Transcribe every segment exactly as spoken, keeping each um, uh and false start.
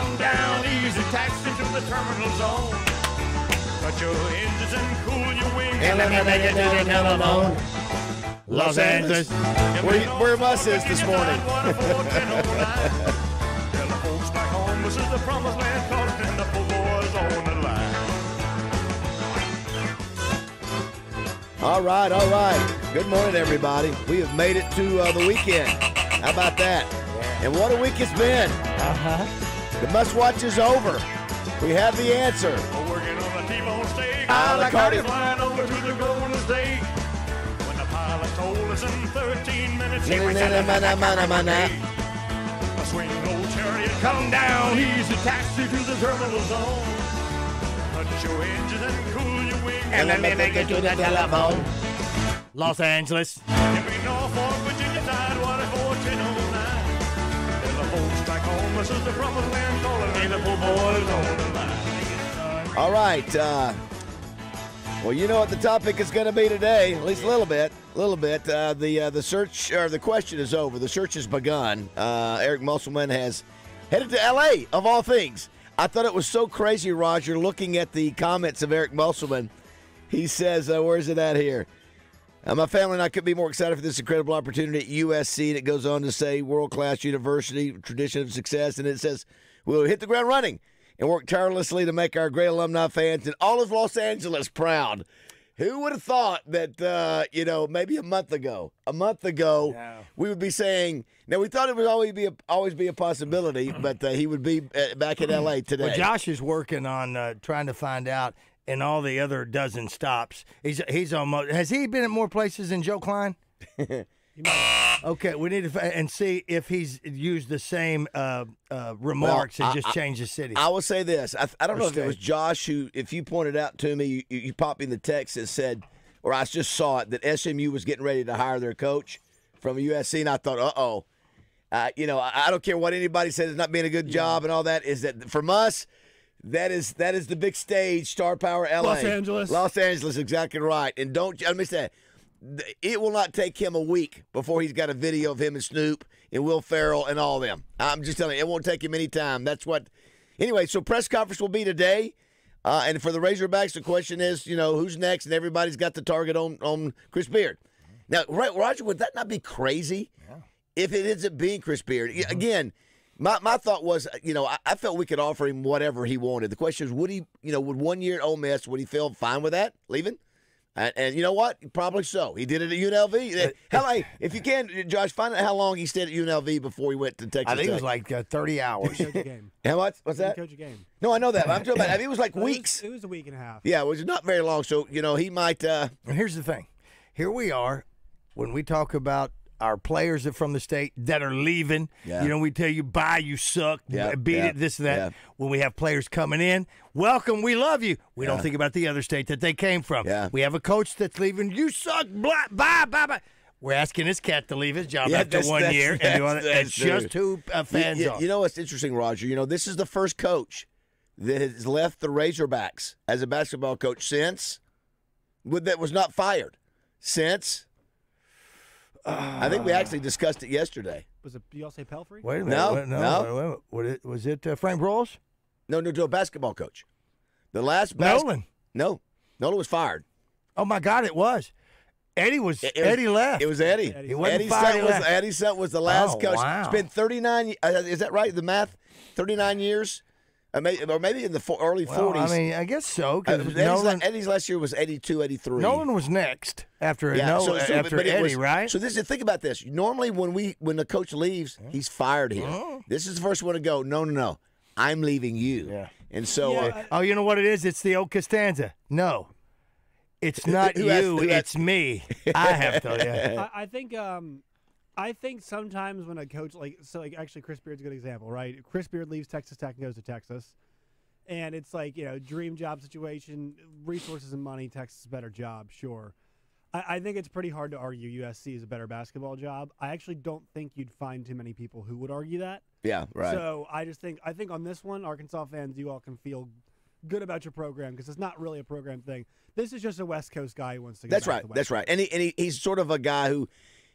come down easy, taxi to the terminal zone. Cut your engines and cool your wings. And let me make it to the telephone. Los Angeles. Where, where Muss is this morning. Tell the folks back home, this is the promised land, calling the poor boys on the line. All right, all right. Good morning, everybody. We have made it to uh, the weekend. How about that? And what a week it's been. Uh-huh. The must-watch is over. We have the answer. We're working on a T-bone steak. Ah, the Cardi- flying over to the Golden State. When the pilot told us in thirteen minutes, he was Na- na- na- na- na- na- na. a swing old chariot, come down easy, taxi to the terminal zone. Cut your engines and cool your wings. And let me make it to the telephone. Los Angeles. If we Norfolk, Virginia, Tidewater, fourteen oh nine. Tell the folks back home, this is the promised land, calling the poor boys on the line. All right. Uh, well, you know what the topic is going to be today, at least a little bit. A little bit. Uh, the uh, the search, or the question is over. The search has begun. Uh, Eric Musselman has headed to L A, of all things. I thought it was so crazy, Roger, looking at the comments of Eric Musselman. He says, uh, where's it at here? Uh, my family and I could be more excited for this incredible opportunity at U S C. And it goes on to say, world-class university, tradition of success. And it says, we'll hit the ground running and work tirelessly to make our great alumni fans and all of Los Angeles proud. Who would have thought that, uh, you know, maybe a month ago, a month ago, Yeah. we would be saying, now we thought it would always be a, always be a possibility, but uh, he would be uh, back in L A today. Well, Josh is working on uh, trying to find out in all the other dozen stops. He's he's almost has he been at more places than Joe Klein? Okay, we need to fi- and see if he's used the same uh, uh, remarks Well, and just I- changed the city. I will say this. I, I don't Or know if it was state. Josh who, if you pointed out to me, you, you popped in the text that said, or I just saw it, that S M U was getting ready to hire their coach from U S C, and I thought, uh-oh. Uh, you know, I, I don't care what anybody says, it's not being a good job and all that, is that from us, that is that is the big stage, star power L A. Los Angeles. Los Angeles, exactly right. And don't, let me say, it will not take him a week before he's got a video of him and Snoop and Will Ferrell and all them. I'm just telling you, it won't take him any time. That's what. Anyway, so press conference will be today. Uh, and for the Razorbacks, the question is, you know, who's next? And everybody's got the target on, on Chris Beard. Now, right, Roger, would that not be crazy if it ends up being Chris Beard? Mm-hmm. Again, my, my thought was, you know, I, I felt we could offer him whatever he wanted. The question is, would he, you know, would one year at Ole Miss, would he feel fine with that, leaving? And, and you know what? Probably so. He did it at U N L V. Hell, hey, if you can, Josh, find out how long he stayed at U N L V before he went to Texas I think it was Tech. like uh, thirty hours. Coach a game. How much? What's Didn't that? Coach a game. No, I know that. But I'm talking about, I mean, it was like It was- weeks. It was a week and a half. Yeah, it was not very long. So, you know, he might. Uh, And here's the thing. Here we are when we talk about our players that from the state that are leaving. Yeah. You know, we tell you, bye, you suck, Yeah, beat yeah, it, this and that. yeah. When we have players coming in, welcome, we love you. We Yeah. don't think about the other state that they came from. Yeah. We have a coach that's leaving, you suck, blah, bye, bye, bye. We're asking this cat to leave his job Yeah, after that's- one that's- year. and that's- doing it. that's It's true. just who uh, fans you, are. you know what's interesting, Roger? You know, this is the first coach that has left the Razorbacks as a basketball coach since, with that was not fired. Since, I think we actually discussed it yesterday. Was it? You all say Pelfrey? Wait a minute. No, wait, no. no. wait, wait, wait. Was it, was it uh, Frank Broyles? No, no, no, basketball coach. The last bas- Nolan. No, Nolan was fired. Oh, my God, it was. Eddie was, It- it was- Eddie left. It was Eddie. Eddie He wasn't Eddie fired, Sutton he was left. Eddie Sutton was the last Oh, coach. wow. It's been thirty-nine. Uh, is that right? The math? Thirty-nine years, uh, maybe, or maybe in the fo- early Well, forties. I mean, I guess so. Uh, Because Eddie's, Nolan, la- Eddie's last year was eighty-two, eighty-three. Nolan was next after Yeah, no, so- so- after but it Eddie, was- right? So this is think about this. Normally, when we when the coach leaves, he's fired here. Oh. This is the first one to go. No, no, no. I'm leaving you. Yeah. And so, Yeah, uh, I- oh, you know what it is? It's the old Costanza. No, it's not Who has- you. who has- It's me. I have to. Yeah. I, I think um, I think sometimes when a coach like so like actually Chris Beard's a good example, right? Chris Beard leaves Texas Tech and goes to Texas, and it's like you know dream job situation, resources and money. Texas is a better job, sure. I, I think it's pretty hard to argue U S C is a better basketball job. I actually don't think you'd find too many people who would argue that. yeah, right. So I just think I think on this one, Arkansas fans, you all can feel good about your program because it's not really a program thing. This is just a West Coast guy who wants to. Go That's back right. to the West That's right. And, he, and he, he's sort of a guy who,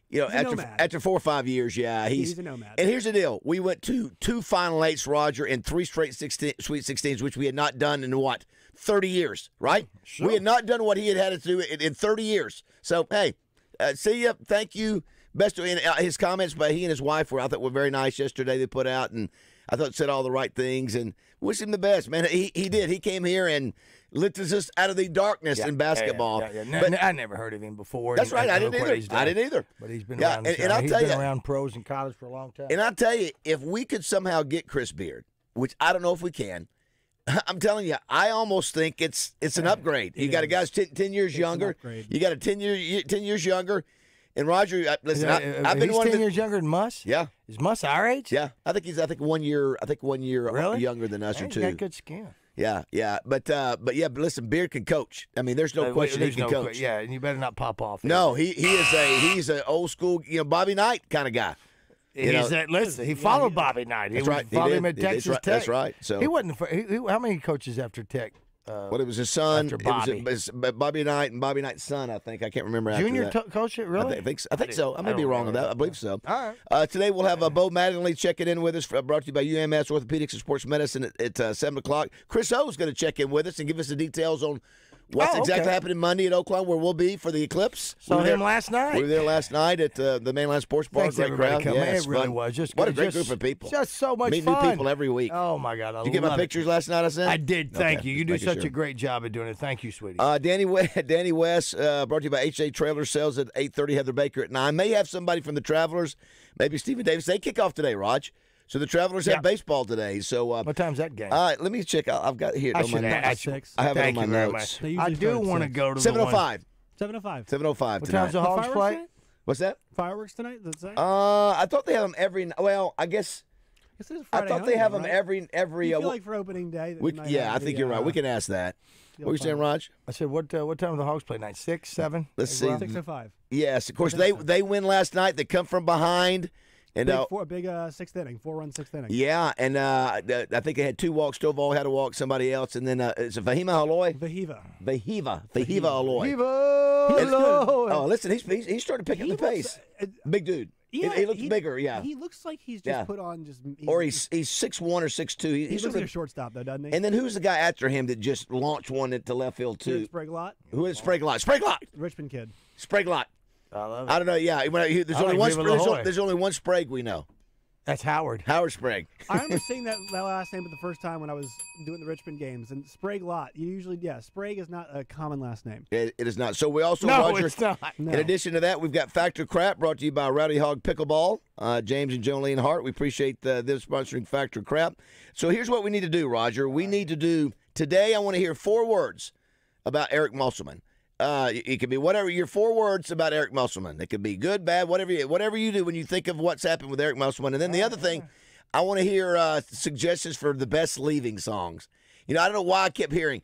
You know, He's a after nomad. after four or five years, yeah, he's, He's a nomad. And here's the deal: we went to two Final Eights, Roger, and three straight sixteen, Sweet Sixteens, which we had not done in what thirty years, right? Sure. We had not done what he had had to do in, in thirty years. So, hey, uh, see ya. Thank you. Best of and, uh, his comments, but he and his wife were I thought were very nice yesterday. They put out, and I thought said all the right things, and wish him the best, man. He he did. He came here and lifted us out of the darkness in basketball. Yeah, yeah, yeah. But, Ne- I never heard of him before. That's and- right. and I didn't look what either. he's I done. didn't either. But he's been Yeah, around. and- the and show. I'll He's tell been you- around pros in college for a long time. And I'll tell you, if we could somehow get Chris Beard, which I don't know if we can, I'm telling you, I almost think it's it's an upgrade. You It got a is. guy's ten, ten years It's an younger. upgrade. You got a ten year ten years younger. And Roger, I- listen, Uh, I, uh, I've been he's one ten of the, years younger than Muss. Yeah, Is Muss our age? yeah. I think he's I think one year I think one year Really? younger than us Man, or he's two. got good skin. Yeah, yeah. But uh, but yeah, but listen, Beard can coach. I mean, there's no Uh, question he there's can no coach. que- Yeah, and you better not pop off. No, he he is a he's an old school, you know, Bobby Knight kind of guy. He's know- that. Listen, he Yeah, followed he- Bobby Knight. He That's was- right. He followed did. him at He did. Texas That's right. Tech. That's right. So- he wasn't. He, he, how many coaches after Tech? Uh, Well, it was his son. After It was, Bobby. it was Bobby Knight and Bobby Knight's son, I think. I can't remember after Junior that. to- coach it really? I, thi- I think so. I think didn't- so. I may I be don't wrong on remember that. I believe so. All right. Uh, today we'll have uh, Bo Mattingly checking in with us, uh, brought to you by U M S Orthopedics and Sports Medicine at, at uh, seven o'clock. Chris O is going to check in with us and give us the details on what's Oh, exactly okay. happening Monday at Oakland, where we'll be for the Eclipse. Saw We were him there- last night. We were there last night at uh, the Mainline Sports Bar. Thanks Great everybody crowd. coming. Yeah, It it's really fun. was just What a good. great Just- group of people. Just so much Meet fun. new people every week. Oh my God! I Did you get my love it. pictures last night? I sent. I did. Thank Okay, you. You just do making such sure. a great job at doing it. Thank you, sweetie. Uh, Danny West, Danny West uh, brought to you by H A Trailer Sales at eight thirty. Heather Baker at nine. May have somebody from the Travelers, maybe Stephen Davis. They kick off today, Raj. So the Travelers Yeah. have baseball today. So uh, what time's that game? uh, let me check. I- I've got it here. I on my should notes. ask. Six. I have it on Thank my you very notes. They I usually do start at want to six. go to Seven the oh one. five. Seven to five. Seven oh five What tonight. time's the The Hogs fireworks play? tonight? What's that? Fireworks tonight? Does that say? Uh, I thought they have them every. Well, I guess This is I Friday thought home they game, have them right? every every. You Uh, feel like for opening day. that we, they might yeah, have I think the, you're right. uh, We can ask that. What were you saying, fireworks. Raj? I said, what uh, what time do the Hogs play tonight? Six, seven? Let's Like, see. well, Six oh five. Yes, of course they they win last night. They come from behind, and Big, uh, four, big uh, sixth inning, four run sixth inning. yeah, and uh, th- I think they had two walks. Stovall had a walk. Somebody else, and then uh, it's Fahima Aloy. Vahiva. Vahiva, Vahiva Aloy. Viva He looks Lord. Oh, listen, he's he's, he's starting to pick up He the looks- pace. uh, Big dude. Yeah, he, he looks bigger. Yeah, He looks like he's just Yeah. put on just. He's, or he's he's six one or six two. He, he he's looks sort like a of- shortstop though, doesn't he? and then who's the guy after him that just launched one into left field Dude, too? Sprague lot, Who is Sprague-Lot? Sprague-Lot. Richmond kid. Sprague-Lot. I love I it. don't know. Yeah, when I- there's I only like one. Viva Sprague, there's, La only, Joy. there's only one Sprague we know. That's Howard. Howard Sprague. I remember seeing that, that last name for the first time when I was doing the Richmond games. And Sprague lot, you usually, yeah, Sprague is not a common last name. It, it is not. So we also No, Roger. it's not. No. In addition to that, we've got Factor Crap brought to you by Rowdy Hog Pickleball. Uh, James and Jolene Hart. We appreciate uh, them sponsoring Factor Crap. So here's what we need to do, Roger. We need to do today. I want to hear four words about Eric Musselman. Uh, it it could be whatever your four words about Eric Musselman. It could be good, bad, whatever you, whatever you do when you think of what's happened with Eric Musselman. And then the other thing, I want to hear uh, suggestions for the best leaving songs. You know, I don't know why I kept hearing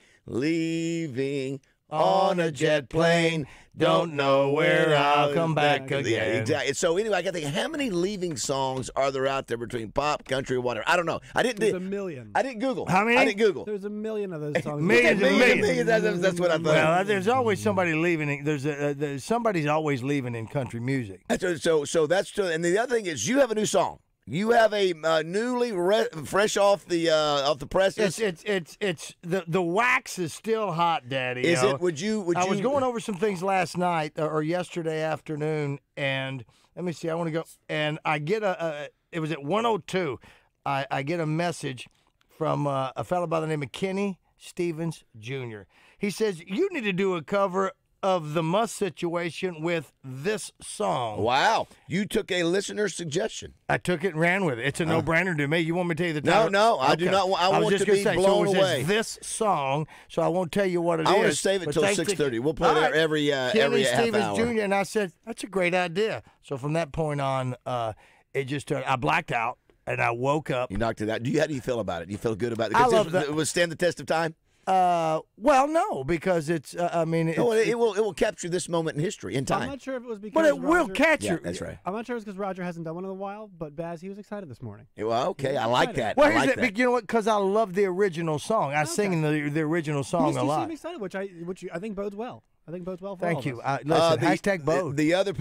leaving on a jet plane. Don't know where I'll come back Yeah, again. exactly. So anyway, I got to think, how many leaving songs are there out there between pop, country, or whatever? I don't know. I didn't. There's a Did, million. I didn't Google. How many? I didn't Google. There's a million of those songs. Millions and Millions, millions. That's, that's what I thought. Well, uh, there's always somebody leaving. There's a uh, there's somebody's always leaving in country music. So, so, so that's true. And the other thing is, you have a new song. You have a uh, newly re- fresh off the uh, off the presses. It's it's it's it's the the wax is still hot, Daddy. Is you know? it? Would you? Would I you? was going over some things last night uh, or yesterday afternoon, and let me see. I want to go, and I get a. a it was at one oh two. I, I get a message from uh, a fellow by the name of Kenny Stevens Junior He says you need to do a cover of the Muss situation with this song. Wow, you took a listener's suggestion. I took it and ran with it. It's a no-brainer to me. You want me to tell you the No, title? no, I do not wa- I was want just to gonna be say, blown so it says away. this song, so I won't tell you what it is. I want to save it but till thanks to- six thirty. We'll play All that right. every uh, Kenny every half Stevens hour. Junior And I said, that's a great idea. So from that point on, uh, it just started. I blacked out, and I woke up. You knocked it out. Do you? How do you feel about it? Do you feel good about it? I Does love it- that- It will stand the test of time. Uh, well, no, because it's, uh, I mean, it's, No, it, it will. It will capture this moment in history in I'm time. not sure if it was because. but it will Roger, catch Yeah, you. that's right. I'm not sure it's because Roger hasn't done one in a while, but Baz, he was excited this morning. Well, okay, I like that. Well, I here's like the, that. you know what? Because I love the original song. I Okay. sing the the original You song just a you lot. seem excited, which I which you, I think bodes well. I think bodes well for all Thank of you. us. Uh, listen, Uh, the, hashtag Bode. The, the other,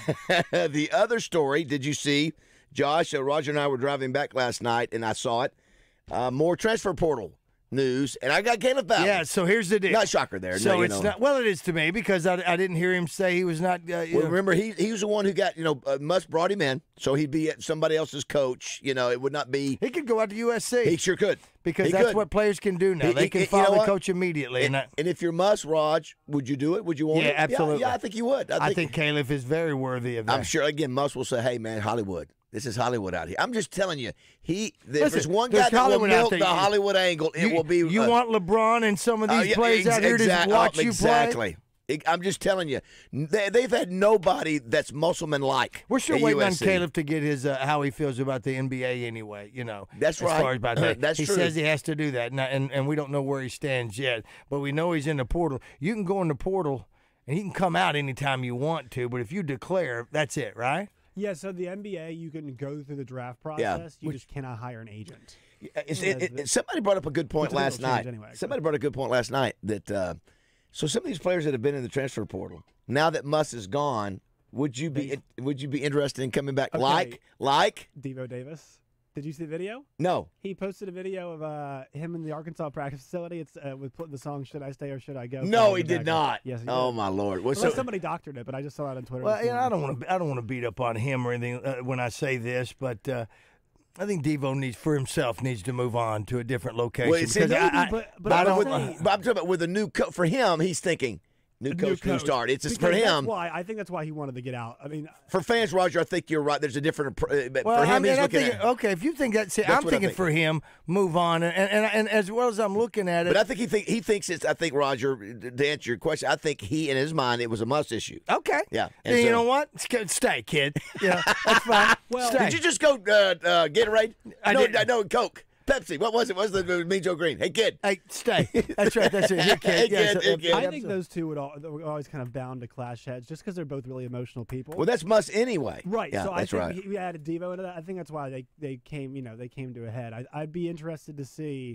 the other story. Did you see, Josh? Uh, Roger and I were driving back last night, and I saw it. Uh, more transfer portal news, and I got Caleb Ballard. Yeah, so here's the deal. Not shocker there. So no, you it's know. not. Well, it is to me because I, I didn't hear him say he was not. Uh, you Well, know, remember, he he was the one who got, you know, uh, Musk brought him in, so he'd be somebody else's coach. You know, it would not be. he could go out to U S C He sure could. because He that's could. what players can do now. He- they he- can you follow know the what? coach immediately. And, And, I, and if you're Musk, Raj, would you do it? Would you want Yeah, it? absolutely. Yeah, yeah, I think you would. I think, I think Caleb is very worthy of that. I'm sure, again, Musk will say, hey, man, Hollywood. This is Hollywood out here. I'm just telling you, he. If Listen, there's one there's guy that will Hollywood out milk there. the You- Hollywood angle, it You, will be. you uh, want LeBron and some of uh, these yeah, players ex- out here to just exact- watch you play? Exactly. It- I'm just telling you, they, they've had nobody that's Musselman-like. We're still at waiting U on S C. Caleb to get his uh, how he feels about the N B A anyway. You know, That's as right. far as about that. That's he true. says he has to do that, and, and and we don't know where he stands yet. But we know he's in the portal. You can go in the portal, and you can come out anytime you want to. But if you declare, that's it, right? Yeah, so the N B A, you can go through the draft Yeah. process. You just cannot hire an agent. It's, Yeah, it, it, the- somebody brought up a good point Which I think last will change night. anyway, somebody brought a good point last night that uh, so some of these players that have been in the transfer portal, now that Muss is gone, would you be would you be interested in coming back? Okay. Like like Devo Davis. Did you see the video? no. He posted a video of uh, him in the Arkansas practice facility. It's uh, with the song "Should I Stay or Should I Go?" No, he Playing in the did background. not. Yes, he oh did. my lord. Well, Unless so, somebody doctored it, but I just saw it on Twitter. Well, this you know, I morning. don't want to. I don't want to beat up on him or anything uh, when I say this, but uh, I think Devo needs for himself needs to move on to a different location. well, see, because maybe, I, I, but- but I I'm don't. with, saying- but I'm talking about with a new co- for him. He's thinking new A coach, new, start. It's just for Because that's him. why I think that's why he wanted to get out. I mean, For fans, Roger, I think you're right. There's a different. appro- uh, But Well, for him, I mean, he's I looking think, at. okay, if you think that's it, That's I'm what I thinking think. for him, move on, and, and and as well as I'm looking at it. But I think he think he thinks it's. I think Roger, to answer your question, I think he in his mind it was a must issue. okay, Yeah, and then you so- know what? Sk- Stay, kid. Yeah, that's fine. Well- Stay. Did you just go uh, uh, Gatorade? I no, didn't. no, Coke, Pepsi. What was it? What was the Mean Joe Green? Hey, kid. Hey, stay. That's right. That's it. Here, Hey, kid. Yeah, kid, so- hey, kid. I yeah, think so- those two would all, were always kind of bound to clash heads, just because they're both really emotional people. Well, that's must anyway. Right. Yeah, so I that's think right. he, we added Devo into that. I think that's why they, they came, you know, they came to a head. I, I'd be interested to see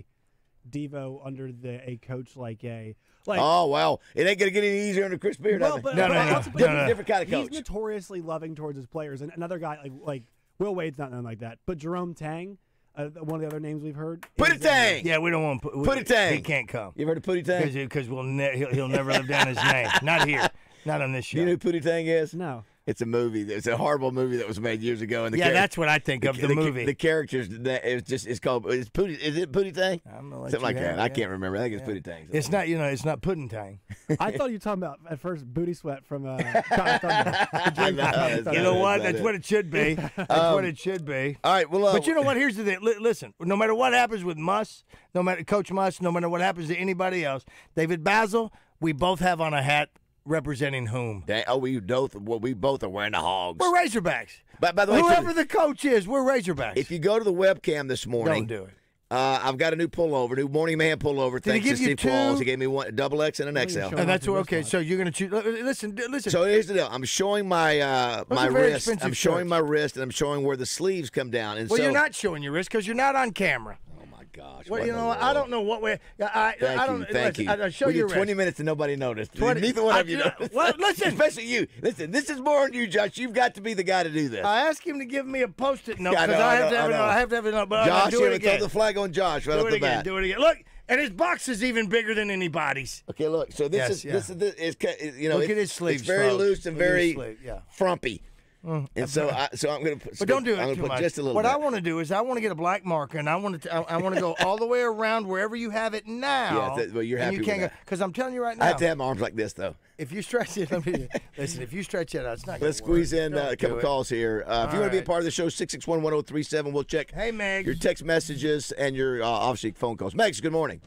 Devo under the a coach like a like. Oh well, it ain't gonna get any easier under Chris Beard. I well, think. but, No, but no, I no, also- but no, different, no. different kind of He's coach. notoriously loving towards his players, and another guy like like Will Wade's not known like that, but Jerome Tang, uh, one of the other names we've heard. Put is, it Tang. Yeah, we don't want to put. Put it Tang. He can't come You ever heard of Pootie Tang? because we'll ne- he'll, he'll never live down his name. Not here. Not on this show. You know who Pootie Tang is? Uh, no. It's a movie. It's a horrible movie that was made years ago. And the yeah, char- that's what I think of the, the, movie. The characters. that- It's just. It's called. It's Pootie. Is it Pootie Tang? I'm gonna let Something you like have that. it, I yeah. can't remember. I think it's Pootie Tang. It's not. You know. It's not pudding tang. I thought you were talking about at first Booty Sweat from uh, Cotton Thunder. I know, that's You know not what? it, That's not what it. it should be. That's Um, what it should be. All right. Well, uh, But you know what? Here's the thing. Li- listen, no matter what happens with Muss, no matter Coach Muss, no matter what happens to anybody else, David Basil, we both have on a hat representing whom? Dang, oh, we both. Well, we both are wearing the hogs. We're Razorbacks. By, by the way, Whoever too, the coach is, we're Razorbacks. if you go to the webcam this morning, Don't do it. Uh, I've got a new pullover, new morning man pullover. Did he Thanks give to you Steve two? Qualls. He gave me one a double X and an you're X L. showing And that's off your what, okay. wristwatch. So you're gonna choose. Listen, d- listen. So here's the deal. I'm showing my uh, Those my are very wrist. expensive I'm showing shirts. my wrist, and I'm showing where the sleeves come down. And well, so, you're not showing your wrist because you're not on camera. Oh my gosh. Well, what you in know, the what? I world? don't know what way. I, Thank I don't. you. Thank listen, you. I, I show we your did twenty wrist. minutes and nobody noticed. twenty Neither one I of you do- noticed. well, listen. Especially you. Listen, this is more on you, Josh. You've got to be the guy to do this. I asked him to give me a post-it note Yeah, I because know, I, I have know, to have I it. know. I have to have it. But I'm Josh, gonna do you're it going to throw again. the flag on Josh right do off it the again. bat. Do it again. Look, and his box is even bigger than anybody's. Okay, look. So this Yes, is yeah. this is the, is ca- you know Look it- at his sleeves, It's very folks. loose and Look at his very sleeve, yeah. frumpy. And so I so I'm going to put. But don't do it I'm gonna too put much. just a little what bit. I want to do is I want to get a black marker and I want to I, I want to go all the way around wherever you have it now. Yeah, that- well, you're and happy you with can't that. Because I'm telling you right now, I have to have my arms like this though. if you stretch it, let me, listen. If you stretch it out, it's not. Let's gonna work. squeeze in uh, Don't a couple do it. calls here. Uh, if you All want to be a right. part of the show, six six one, one oh three seven. We'll check Hey, Meg. your text messages and your uh, obviously phone calls. Megs, good morning.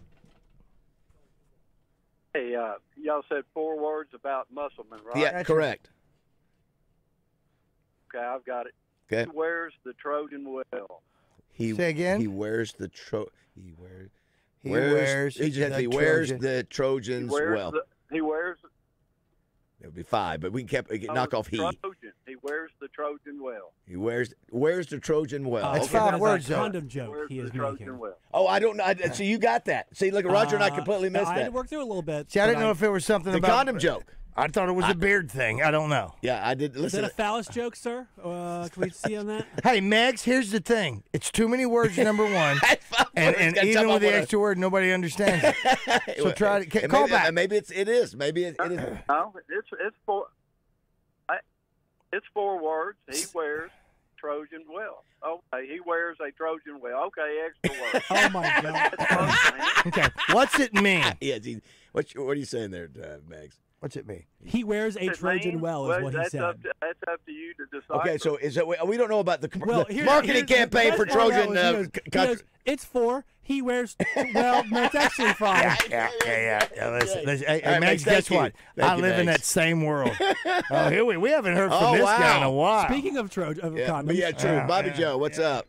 Hey, uh, y'all said four words about Musselman, right? Yeah, Gotcha. correct. Okay, I've got it. Okay. He wears the Trojan well. He Say again? He wears the tro. He wears. He wears. He just has to the be wears Trojan. the He Trojans wears well. the, he wears It would be five, but we can keep, oh, knock off he. Trojan. He wears wears the Trojan well. He wears wears the Trojan well. Uh, That's Okay. five that is words, a though. condom joke Wears he the is Trojan making. well. Oh, I don't know. I, so you got that. See, look, Roger and I Uh, completely missed I had that. to work through it a little bit. See, I but didn't know if it was something The about condom joke. I thought it was a beard thing. I don't know. Yeah, I did. Is Listen, that a phallus joke, sir? Uh, can we see on that? Hey, Megs, here's the thing. It's too many words, number one. and and Gotta even chop with the off one extra word, nobody understands it. So try to ca- And call maybe, back. Maybe it's it is. Maybe it, it is. No, it's it's four. I, it's four words. He wears Trojan well. Okay, he wears a Trojan well. Okay, extra word. Oh my God! That's close, man. Okay, what's it mean? Yeah. Gee, what you- what are you saying there, uh, Max? What's it mean? He wears a It Trojan means- well, is what he that's said. Up to, that's up to you to decide. Okay, so is that we, we don't know about the, com- Well, the here's- marketing here's- campaign the for best part of that Trojan? was he Uh, goes- c- he country- goes, it's four. He wears. Well, no, it's actually five. Yeah, yeah, yeah. yeah listen, listen. Hey, All hey right, Megs, Megs, guess thank you. what? Thank I you, live in Megs. that same world. Oh, here we we haven't heard from Oh, this guy in wow. a while. Speaking of Trojan, of yeah, condoms, but yeah, true. Yeah, Bobby yeah, Joe, what's up?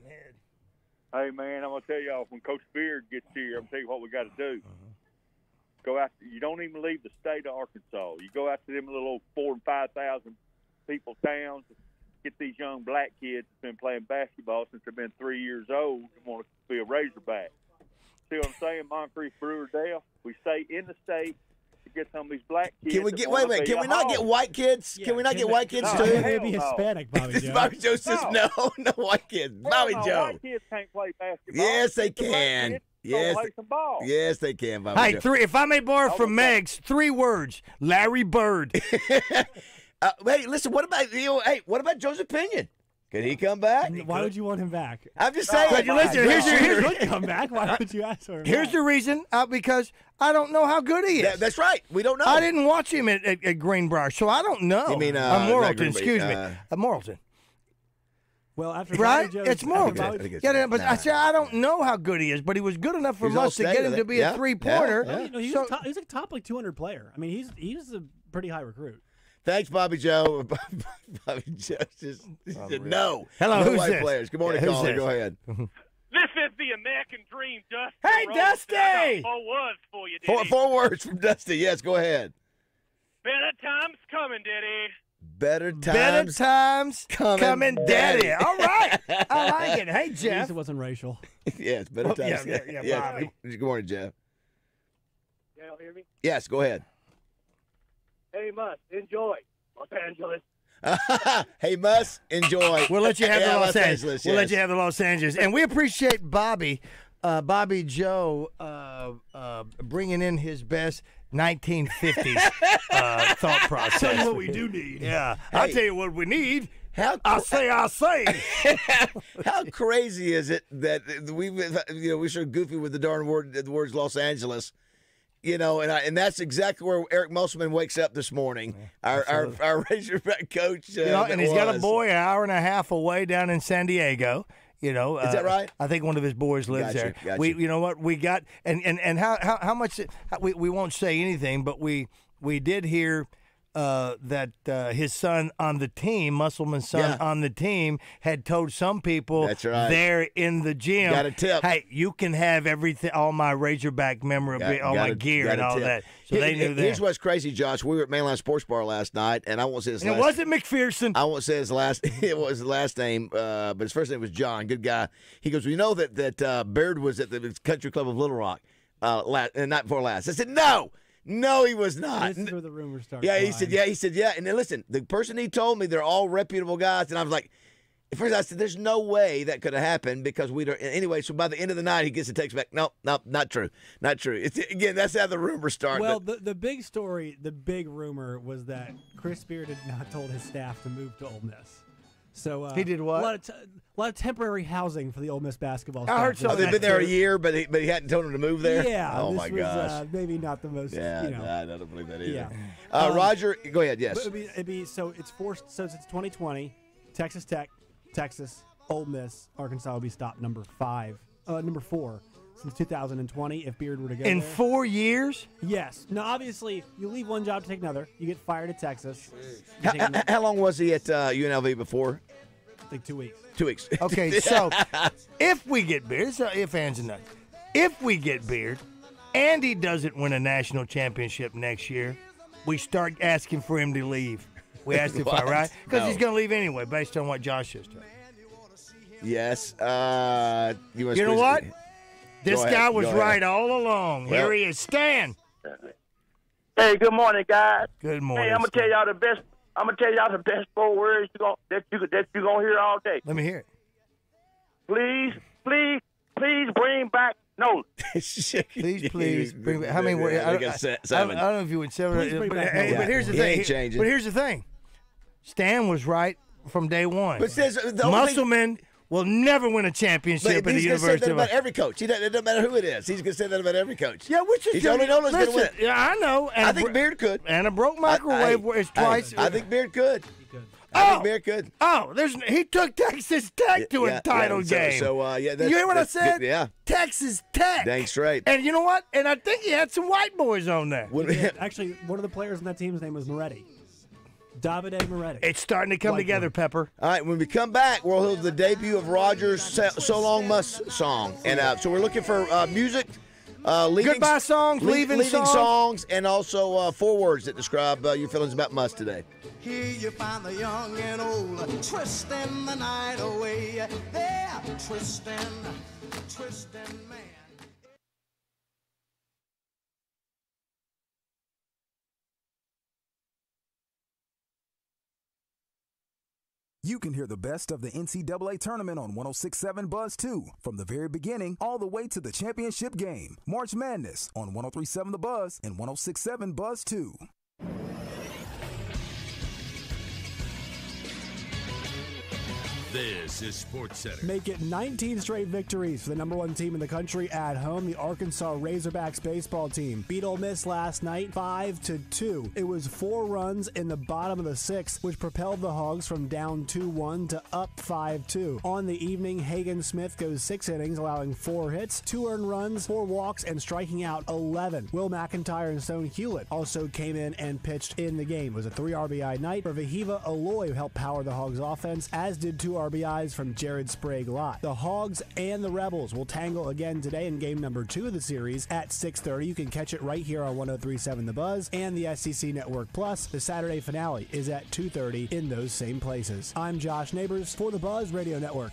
Hey, man, I'm going to tell y'all, when Coach Beard gets here, I'm going to tell you what we got to do. Go out. You don't even leave the state of Arkansas. You go out to them little old four and five thousand people towns. Get these young black kids that's been playing basketball since they've been three years old and want to be a Razorback. See what I'm saying, Moncrief, Brewerdale? We stay in the state to get some of these black kids. Can we that get wanna wait a minute? be Can a we not get Hawk. white kids? Yeah, Can we not can get they- white kids No, too? hell Maybe no. Hispanic, Bobby Joe. Bobby Joe says no, No. no white kids. Hell Bobby no, Joe. White kids can't play basketball. Yes, they Get the black can. kids to Yes, play some ball. Yes, they can. Bobby Hey, Joe. three. If I may borrow from Okay. Megs, three words: Larry Bird. uh, hey, listen. What about you know, Hey, what about Joseph Pinion? Can he come back? Why would you want him back? I'm just saying. But you listen, here's your- He here's- could come back. Why would you ask for him? Here's back? the reason: uh, because I don't know how good he is. That- that's right. We don't know. I didn't watch him at, at, at Greenbrier, so I don't know. You mean, uh, uh, not Morrilton? Greenbrier, Excuse me, uh, uh, Morrilton. Well, after Right? Bobby Joe's, It's after Morrilton. Bobby- I think it's- Yeah, but I nah. said I don't know how good he is, but he was good enough for He's all us to state get with him to it. be Yeah, a three-pointer. yeah, You know, he's, So- a top, he's a top like two hundred player. I mean, he's he's a pretty high recruit. Thanks, Bobby Joe. Bobby Joe just he said no. Hello, no who's white this? players. Good morning, Yeah, who's caller. this? Go ahead. This is the American Dream, Dusty. Hey, Rhodes. Dusty! I got four words for you, Diddy. Four, four words from Dusty. Yes, go ahead. Better times coming, Diddy. Better times. Better times coming, coming, daddy. daddy. All right, I like it. Hey, At least Jeff. it wasn't racial. Yes, better Oh, times. yeah, yeah, yeah, Bobby. Good, good morning, Jeff. Y'all hear me? Yes, go ahead. Hey, Musk, enjoy Los Angeles. Hey, Mus, enjoy. We'll let you have Yeah, the Los, Angeles. We'll let yes. you have the Los Angeles, and we appreciate Bobby, uh, Bobby Joe, uh, uh, bringing in his best nineteen fifties uh, thought process. Tell you what we do need. Yeah, I'll tell you what we need. How I say, I say. How crazy is it that we, you know, we're so goofy with the darn word, the words Los Angeles, you know, and I, and that's exactly where Eric Musselman wakes up this morning. Our, our our Razorback coach, uh, You know, and that he's got a was. boy an hour and a half away down in San Diego. You know, Is that uh, right? I think one of his boys lives Gotcha, there. gotcha. We, you know what, we got, and and and how how how much how, we we won't say anything, but we we did hear. Uh, that uh, his son on the team, Musselman's son Yeah. on the team, had told some people That's right. there in the gym, Got a tip. hey, you can have everything, all my Razorback memorabilia, Got- all got my a- gear got and a all tip. that. So Here- they knew that. Here's what's crazy, Josh. We were at Mainline Sports Bar last night, and I won't say his And it last wasn't McPherson. I won't say his last. It was his last name, uh, but his first name was John. Good guy. He goes, "We know that that uh, Baird was at the Country Club of Little Rock, uh, last, uh, night before last." I said, "No, no, he was not." This is where the rumors start. Yeah, he flying. said, "Yeah, he said, yeah." And then listen, the person he told me they're all reputable guys, and I was like, at first I said, "There's no way that could have happened because we don't." Anyway, so by the end of the night, he gets a text back. No, no, not true, not true. It's again, that's how the rumors start. Well, but- the the big story, the big rumor was that Chris Beard had not told his staff to move to Ole Miss. So uh, He did what? A lot of t- a lot of temporary housing for the Ole Miss basketball. I staff. heard some oh, of they've that been there a too. year, but he, but he hadn't told him to move there. Yeah. Oh this my was, gosh. Uh, maybe not the most. Yeah, You know. I don't believe that either. Yeah. Uh, Um, Roger, go ahead. Yes. But it'd be, it'd be so it's forced. So since twenty twenty, Texas Tech, Texas, Ole Miss, Arkansas will be stopped number five, uh, number four since two thousand twenty. If Beard were to go In there. four years? Yes. Now, obviously, you leave one job to take another. You get fired at Texas. You How, take how- another- how long was he at uh, U N L V before? like two weeks. Two weeks. Okay, so if we get Beard, so if ands and nuts, if we get Beard, and he doesn't win a national championship next year, we start asking for him to leave. We asked him if I What? right because No. he's going to leave anyway, based on what Josh just told. Yes. Uh, you wanna You know squeeze- what? This Go ahead, guy was go ahead. right all along. Well- Here he is, Stan. Hey, good morning, guys. Good morning. Hey, I'm gonna Stan. tell y'all the best. I'm gonna tell y'all the best four words you gonna, that you that you gonna hear all day. Let me hear it. Please, please, please bring back no. Please, please. Bring, how many words? I, I don't- got se- I, seven. I don't know if you would seven. Please bring but, back hey, Nolan. but here's the He thing. ain't changing. But here's the thing. Stan was right from day one. But it says the only thing- Muscleman will never win a championship But at the he's going to say University that of. about every coach. He doesn't, it doesn't matter who it is. He's going to say that about every coach. Yeah, which is He's only Nolan's going to listen, win. Yeah, I know. And I a think bro- Beard could. And a broke microwave I, I, is twice. I, I think Beard could. I Oh! think Beard could. Oh, there's he took Texas Tech to Yeah, a title yeah, so- game. So, uh, yeah, that's, you hear what I that's said? good. Yeah, Texas Tech. dang straight. And you know what? And I think he had some white boys on there. When- Actually, one of the players on that team's name was Moretti. Davide Moretti. It's starting to come White together, boy. Pepper. All right, when we come back, we'll hold the debut of Rogers' So, so Long Must song. And uh, so we're looking for uh, music, uh, leaving, Goodbye songs, le- leaving songs. songs. and also uh, four words that describe uh, your feelings about Must today. Here you find the young and old, twisting the night away. They're twisting, twisting man. You can hear the best of the N C double A tournament on one oh six point seven Buzz two. From the very beginning all the way to the championship game. March Madness on one oh three point seven The Buzz and one oh six point seven Buzz two. This is Sports Center. Make it nineteen straight victories for the number one team in the country at home. The Arkansas Razorbacks baseball team beat Ole Miss last night five to two. It was four runs in the bottom of the sixth, which propelled the Hogs from down two one to up five two. On the evening, Hagen Smith goes six innings, allowing four hits, two earned runs, four walks, and striking out eleven. Will McIntyre and Stone Hewlett also came in and pitched in the game. It was a three R B I night for Vahiva Aloy, who helped power the Hogs offense, as did two R B Is from Jared Sprague-Lott. The Hogs and the Rebels will tangle again today in game number two of the series at six thirty. You can catch it right here on one oh three point seven The Buzz and the S E C Network Plus. The Saturday finale is at two thirty in those same places. I'm Josh Neighbors for the Buzz Radio Network.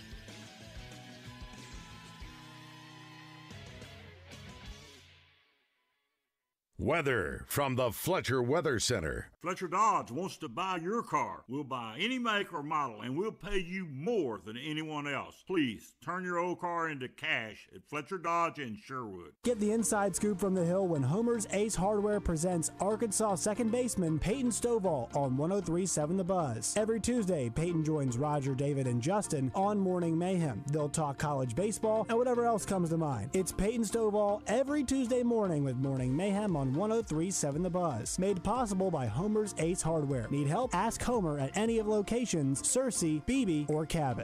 Weather from the Fletcher Weather Center. Fletcher Dodge wants to buy your car. We'll buy any make or model, and we'll pay you more than anyone else. Please turn your old car into cash at Fletcher Dodge in Sherwood. Get the inside scoop from the Hill when Homer's Ace Hardware presents Arkansas second baseman Peyton Stovall on one oh three point seven The Buzz. Every Tuesday, Peyton joins Roger, David, and Justin on Morning Mayhem. They'll talk college baseball and whatever else comes to mind. It's Peyton Stovall every Tuesday morning with Morning Mayhem on one oh three point seven The Buzz. Made possible by Homer's Ace Hardware. Need help? Ask Homer at any of locations, Searcy, Beebe, or Cabot.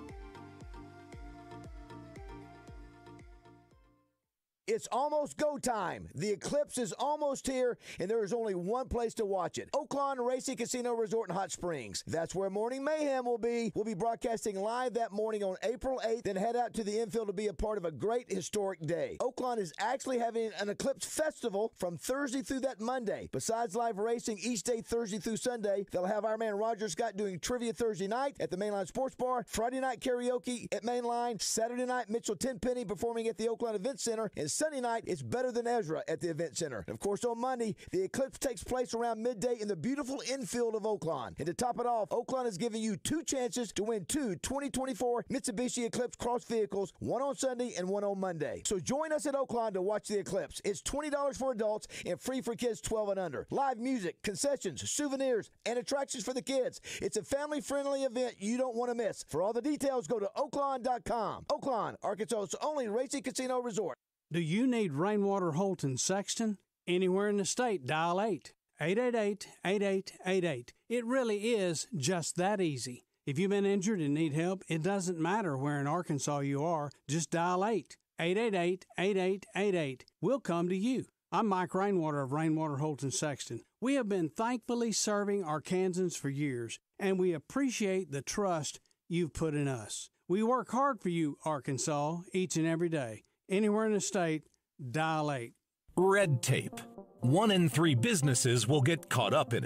It's almost go time. The eclipse is almost here, and there is only one place to watch it. Oaklawn Racing Casino Resort in Hot Springs. That's where Morning Mayhem will be. We'll be broadcasting live that morning on April eighth, then head out to the infield to be a part of a great historic day. Oaklawn is actually having an eclipse festival from Thursday through that Monday. Besides live racing each day, Thursday through Sunday, they'll have our man Roger Scott doing trivia Thursday night at the Mainline Sports Bar, Friday night karaoke at Mainline, Saturday night Mitchell Tenpenny performing at the Oaklawn Event Center, and Sunday night, it's Better Than Ezra at the Event Center. And of course, on Monday, the eclipse takes place around midday in the beautiful infield of Oaklawn. And to top it off, Oaklawn is giving you two chances to win two twenty twenty-four Mitsubishi Eclipse Cross vehicles, one on Sunday and one on Monday. So join us at Oaklawn to watch the eclipse. It's twenty dollars for adults and free for kids twelve and under. Live music, concessions, souvenirs, and attractions for the kids. It's a family-friendly event you don't want to miss. For all the details, go to oaklawn dot com. Oaklawn, Arkansas's only racing casino resort. Do you need Rainwater, Holt, and Sexton? Anywhere in the state, dial eight eight eight eight, eight eight eight eight. It really is just that easy. If you've been injured and need help, it doesn't matter where in Arkansas you are. Just dial eight eight eight eight, eight eight eight eight. We'll come to you. I'm Mike Rainwater of Rainwater, Holt, and Sexton. We have been thankfully serving Arkansans for years, and we appreciate the trust you've put in us. We work hard for you, Arkansas, each and every day. Anywhere in the state, dial eight. Red tape. One in three businesses will get caught up in it.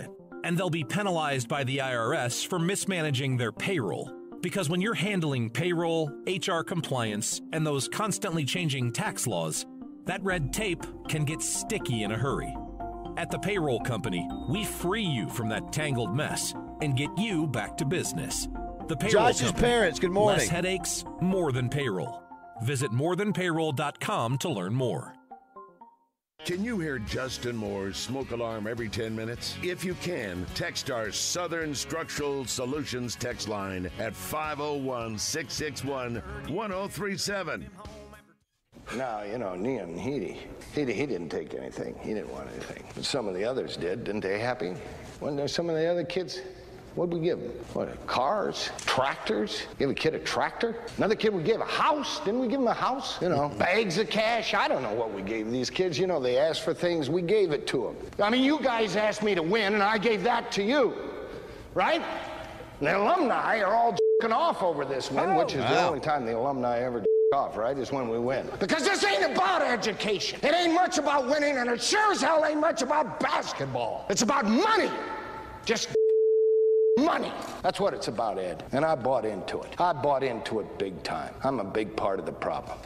and they'll be penalized by the I R S for mismanaging their payroll. Because when you're handling payroll, H R compliance, and those constantly changing tax laws, that red tape can get sticky in a hurry. At the Payroll Company, we free you from that tangled mess and get you back to business. The Payroll Josh's Company. parents, good morning. Less headaches, more than payroll. Visit more than payroll dot com to learn more. Can you hear Justin Moore's smoke alarm every ten minutes? If you can, text our Southern Structural Solutions text line at five oh one, six six one, one oh three seven. Now, you know, Neon, he, he, he didn't take anything. He didn't want anything. But some of the others did. Didn't they happy? When there's some of the other kids, what'd we give them? What, cars? Tractors? Give a kid a tractor? Another kid we gave a house? Didn't we give him a house? You know, bags of cash? I don't know what we gave these kids. You know, they asked for things. We gave it to them. I mean, you guys asked me to win, and I gave that to you. Right? And the alumni are all j***ing off over this win, oh, which is wow. the only time the alumni ever off, right, is when we win. Because this ain't about education. It ain't much about winning, and it sure as hell ain't much about basketball. It's about money. Just money. That's what it's about, Ed. And I bought into it. I bought into it big time. I'm a big part of the problem.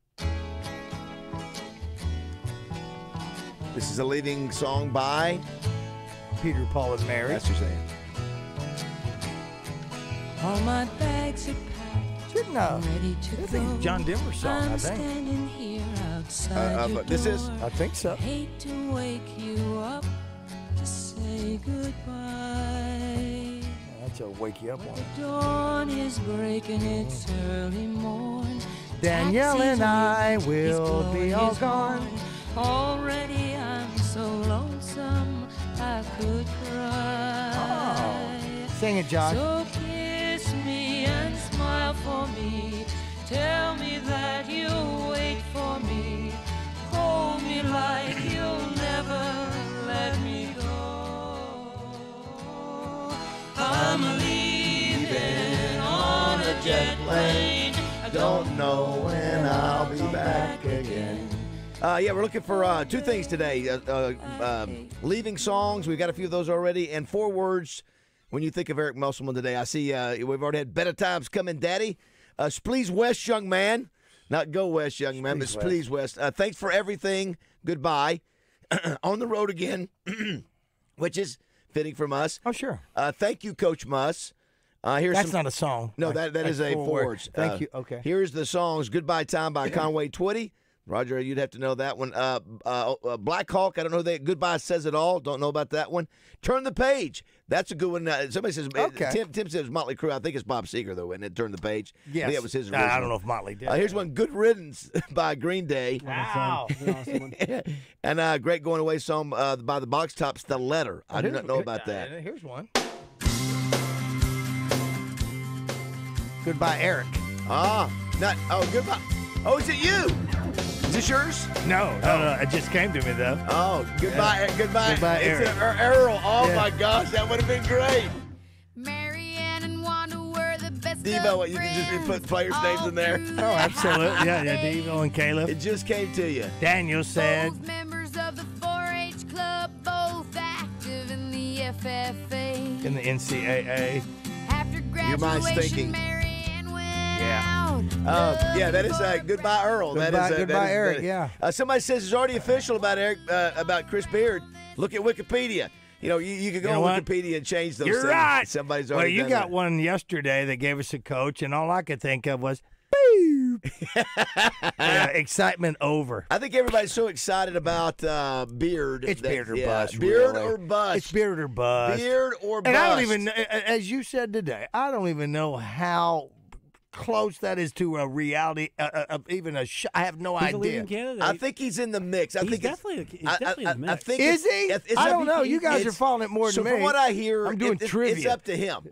This is a leading song by Peter, Paul, and Mary. That's your saying. All my bags are packed. Didn't uh, ready to I think it's John Denver's song, I'm I think. standing here outside Uh, uh, your but this is, I think so. hate to wake you up to say goodbye. That's a wake you up one. Dawn is breaking, it's early morn. Danielle and I He's will be blowing all his gone. horn. Already I'm so lonesome I could cry. Oh. Sing it, Josh. So kiss me and smile for me. Tell me that you'll wait for me. Hold me like you'll never let me go. I'm leaving on a jet plane. I Don't know when I'll be back again. Uh, yeah, we're looking for uh, two things today. Uh, uh, um, leaving songs, we've got a few of those already, and four words when you think of Eric Musselman today. I see uh, we've already had Better Times Coming, Daddy. Uh, Spleeze West, young man. Not Go West, young man, but Spleeze West. Uh, thanks for everything. Goodbye. On the road again, which is fitting from us. Oh, sure. Uh, thank you, Coach Muss. Uh, here's That's some, not a song. No, that, that is a four four words. words. Thank Uh, you. Okay. Here's the songs. Goodbye Time by Conway Twitty. Roger, you'd have to know that one. Uh, uh, uh, Black Hawk, I don't know that. Goodbye Says It All. Don't know about that one. Turn the Page. That's a good one. Uh, somebody says, Okay. Tim, Tim says Motley Crue. I think it's Bob Seger, though, isn't it? Turn the Page. Yes. I think that was his Uh, original. I don't know if Motley did. Uh, here's one, Good Riddance by Green Day. Wow. And a great going away song uh, by the Box Tops, The Letter. I do Here's- not know about that. uh, Here's one. Goodbye, Eric. Ah, not, oh, goodbye. Oh, is it you? Is this yours? No, no, no. It just came to me, though. Oh, goodbye, Yeah. goodbye. Goodbye, it's Eric. A, er, Earl. Oh, Yeah. my gosh, that would have been great. Marianne and Wanda were the best Devo, of you can just friends. put players' names in there. Oh, absolutely. Yeah, yeah, Devo and Caleb. It just came to you. Daniel said. Both members of the four H club, both active in the F F A. In the N C double A. After Your mind's graduation, thinking. Marianne went Yeah. out. Uh, yeah, that is uh, Goodbye Earl. that Goodbye- is, uh, that goodbye, is- Eric, that- yeah. Uh, somebody says it's already official about Eric, uh, about Chris Beard. Look at Wikipedia. You know, you, you can go You know on what? Wikipedia and change those You're things. right. Somebody's Well, already you done got that. one yesterday that gave us a coach, and all I could think of was, boop. Yeah, excitement over. I think everybody's so excited about uh, Beard. It's that- beard or yeah, bust. Beard really. or bust. It's beard or bust. Beard or bust. And I don't even, know- as you said today, I don't even know how close that is to a reality, uh, uh, of even a sh- I have no He's a idea. leading candidate. I think he's in the mix. I He's think it's- definitely- he's I- I- definitely in the I- I mix. think Is it's- he? it's- it's I up- don't know. You guys it's- are following it more so than me. from what I hear, I'm doing it- it- trivia. It's up to him.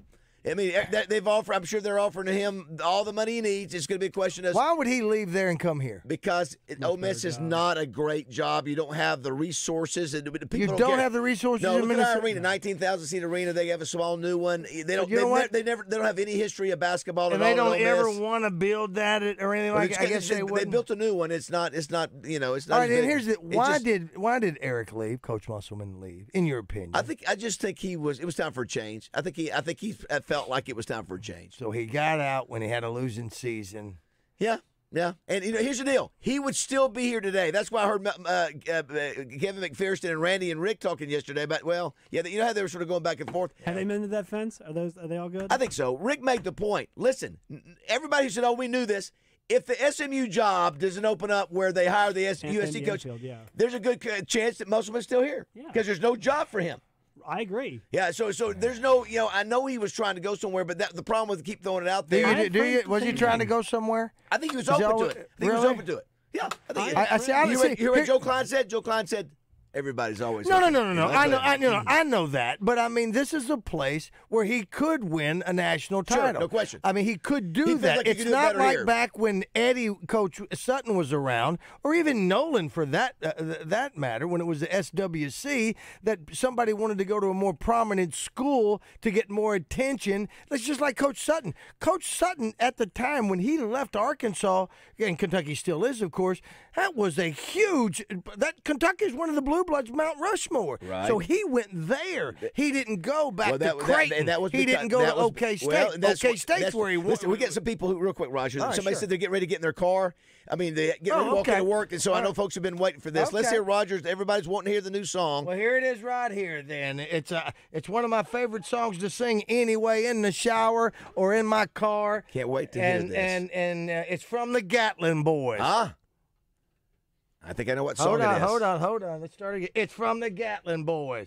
I mean, they- they've offered. I'm sure they're offering him all the money he needs. It's going to be a question of why would he leave there and come here? Because it, Ole Miss is not a great job. You don't have the resources. And people You don't, don't care. have the resources No, in look at our Minnesota? arena, nineteen thousand seat arena. They have a small new one. They don't. you know they've what? ne- they never. They don't have any history of basketball And at they all. don't at Ole ever Miss. want to build that or anything Well, like it's that. I good- guess they they, wouldn't. built a new one. It's not. It's not. You know. It's not. All right, as and big. here's the It why just- did why did Eric leave? Coach Musselman leave? In your opinion? I think. I just think he was. It was time for a change. I think he. I think he felt like it was time for a change. So he got out when he had a losing season. Yeah. Yeah, and you know, here's the deal. He would still be here today. That's why I heard uh, uh, Kevin McPherson and Randy and Rick talking yesterday about, well, yeah, you know how they were sort of going back and forth? Have they mended that fence? Are those are they all good? I think so. Rick made the point. Listen, everybody said, oh, we knew this. If the S M U job doesn't open up where they hire the S- U S C Anthony coach, Enfield, yeah. there's a good uh, chance that Musselman's still here because there's no job for him. I agree. Yeah, so so there's no, you know, I know he was trying to go somewhere, but that, the problem was to keep throwing it out Do there. you, do you, was he trying to go somewhere? I think he was Is open y'all- to it. I think he was really? open to it. Yeah, I think. I- I see, I you, see, heard, you heard what here- Joe Klein said? Joe Klein said, everybody's always No, no, open. no, no, no. You know, I know, that's I what- know, I know that. But I mean, this is a place where he could win a national Sure, title. no question. I mean, he could do He feels that. like he It's could do it not better like here. back when Eddie, Coach Sutton was around, or even Nolan for that uh, th- that matter, when it was the S W C, that somebody wanted to go to a more prominent school to get more attention. That's just like Coach Sutton. Coach Sutton at the time when he left Arkansas, and Kentucky still is, of course, that was a huge. That Kentucky is one of the blue bloods, Mount Rushmore. Right. So he went there. He didn't go back Well, that, to that- Creighton. that was he because- didn't go that to was- OK State. well, that's OK what- State's that's- where he went. Listen, we get some people who, real quick, Roger. All right, Somebody sure. said they're getting ready to get in their car. I mean, they get ready Oh, to walk okay. into work, and so I All know right. folks have been waiting for this. Let's Okay. hear Rogers. Everybody's wanting to hear the new song. Well, here it is right here then. It's uh, it's one of my favorite songs to sing anyway, in the shower or in my car. Can't wait to and, hear this. And and uh, it's from the Gatlin Boys. Ah. I think I know what song Hold on, it is. hold on, hold on. Let's start again. It's from the Gatlin Boys.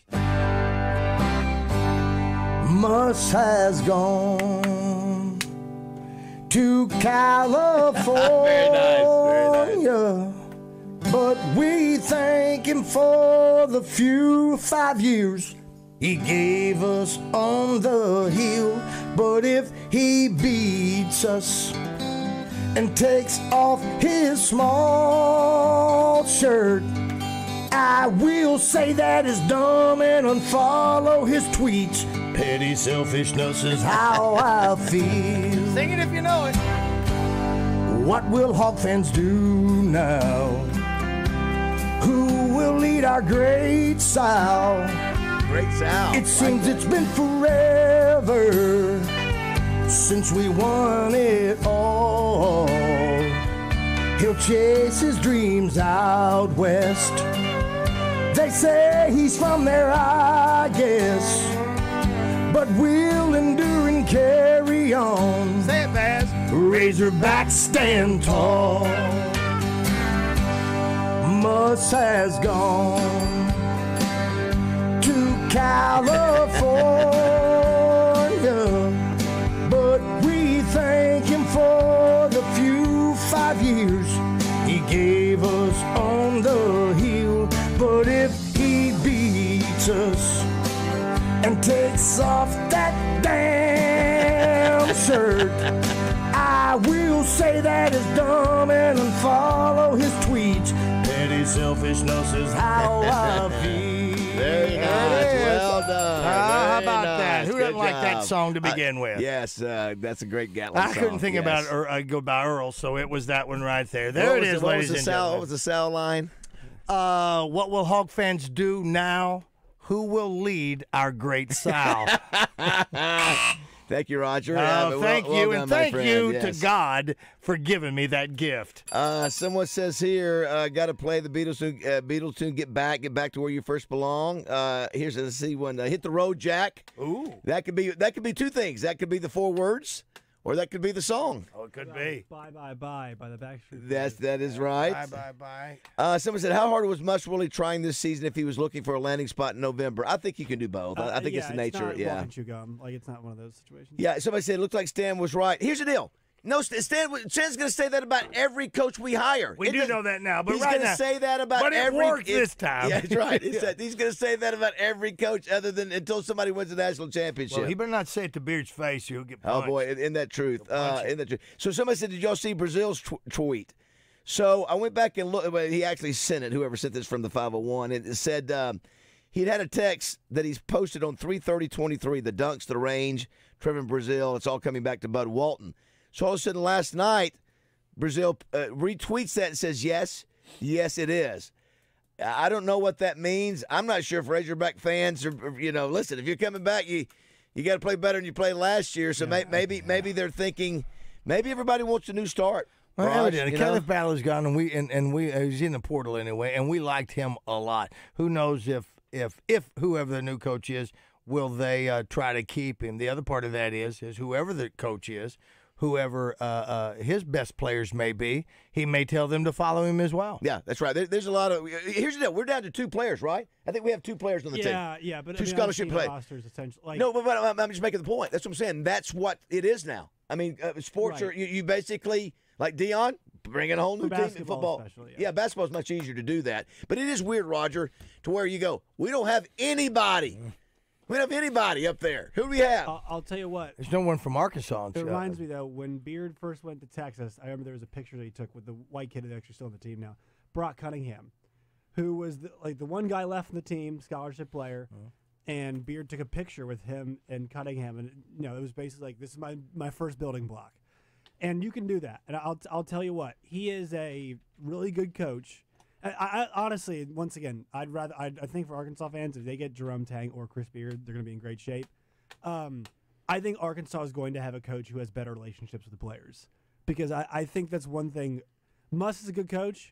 Mus has gone to California. Very nice, very nice. But we thank him for the few five years he gave us on the hill. But if he beats us and takes off his small shirt, I will say that is dumb and unfollow his tweets. Petty selfishness is how I feel. Sing it if you know it. What will Hawk fans do now? Who will lead our great South? Great South. It seems it's been forever since we won it all. He'll chase his dreams out west. They say he's from there, I guess. But we'll endure and carry on. Say it fast. Razorbacks stand tall. Mus has gone to California, but we thank him for the few five years he gave us on the hill. But if he beats us and takes off that damn shirt, I will say that is dumb and unfollow his tweets. Petty selfishness is how I feel. Very nice. Well done. Ah, how Very about nice. that? Who Good doesn't like that job. song to begin I- with? Yes, uh, that's a great Gatlin I song. couldn't think yes. about Earl, uh, go by Earl, so it was that one right there. There What it was is, the- what ladies was the and Sal, gentlemen. What was the Sal line? Uh, what will Hawk fans do now? Who will lead our great South? Thank you, Roger. Oh, Yeah, well- thank well you, done, and my thank friend. you Yes. to God for giving me that gift. Uh, someone says here, uh, got to play the Beatles tune, uh, Beatles tune, get back, get back to where you first belong. Uh, here's a see one, uh, hit the road, Jack. Ooh, that could be that could be two things. That could be the four words, or that could be the song. Oh, it could be. Bye bye bye by the Backstreet. That's that is right. Bye bye bye. Uh, someone said, how hard was Muss really trying this season if he was looking for a landing spot in November? I think you can do both. I, I think yeah, it's the nature. Not yeah. walk and chew gum. Like it's not one of those situations. Yeah. Somebody said it looks like Stan was right. Here's the deal. No, Stan, Stan's going to say that about every coach we hire. We It do doesn't- know that now, but he's right going to now- say that about but it every. worked it- this time. Yeah, that's right. He Yeah. said he's going to say that about every coach, other than until somebody wins the national championship. Well, he better not say it to Beard's face, or he'll get Oh punched. boy, in, in that truth, uh, in that truth. So somebody said, "Did y'all see Brazil's tw- tweet?" So I went back and looked. Well, he actually sent it. Whoever sent this from the five oh one, and it said um, he'd had a text that he's posted on three thirty twenty-three. The dunks, the range, Trevor Brazil. It's all coming back to Bud Walton. So all of a sudden, last night, Brazil uh, retweets that and says, "Yes, yes, it is." I don't know what that means. I'm not sure if Razorback fans are, you know, listen, if you're coming back, you you got to play better than you played last year. So may, maybe maybe they're thinking, maybe everybody wants a new start. Well, Raj, evidently, you know? Kenneth Ballard's gone, and we and, and we uh, he's in the portal anyway, and we liked him a lot. Who knows if if if whoever the new coach is, will they uh, try to keep him? The other part of that is is whoever the coach is, whoever uh, uh, his best players may be, he may tell them to follow him as well. Yeah, that's right. There, there's a lot of. Here's the deal. We're down to two players, right? I think we have two players on the team. Yeah, yeah, but two I mean, scholarship I've seen players. rosters essentially. Like, no, but, but I'm, I'm just making the point. That's what I'm saying. That's what it is now. I mean, uh, sports Right. are you, you basically like Dion bringing a whole new For team in basketball football. especially, yeah. basketball's much easier to do that. But it is weird, Roger, to where you go. We don't have anybody. We don't have anybody up there. Who do we have? I'll, I'll tell you what. There's no one from Arkansas. It reminds me though, when Beard first went to Texas, I remember there was a picture that he took with the white kid who's actually still on the team now, Brock Cunningham, who was the, like the one guy left in the team, scholarship player, and Beard took a picture with him and Cunningham, and you know it was basically like, this is my my first building block, and you can do that. And I'll I'll tell you what, he is a really good coach. I, I honestly, once again, I'd rather I, I think for Arkansas fans, if they get Jerome Tang or Chris Beard, they're going to be in great shape. Um, I think Arkansas is going to have a coach who has better relationships with the players, because I, I think that's one thing. Muss is a good coach.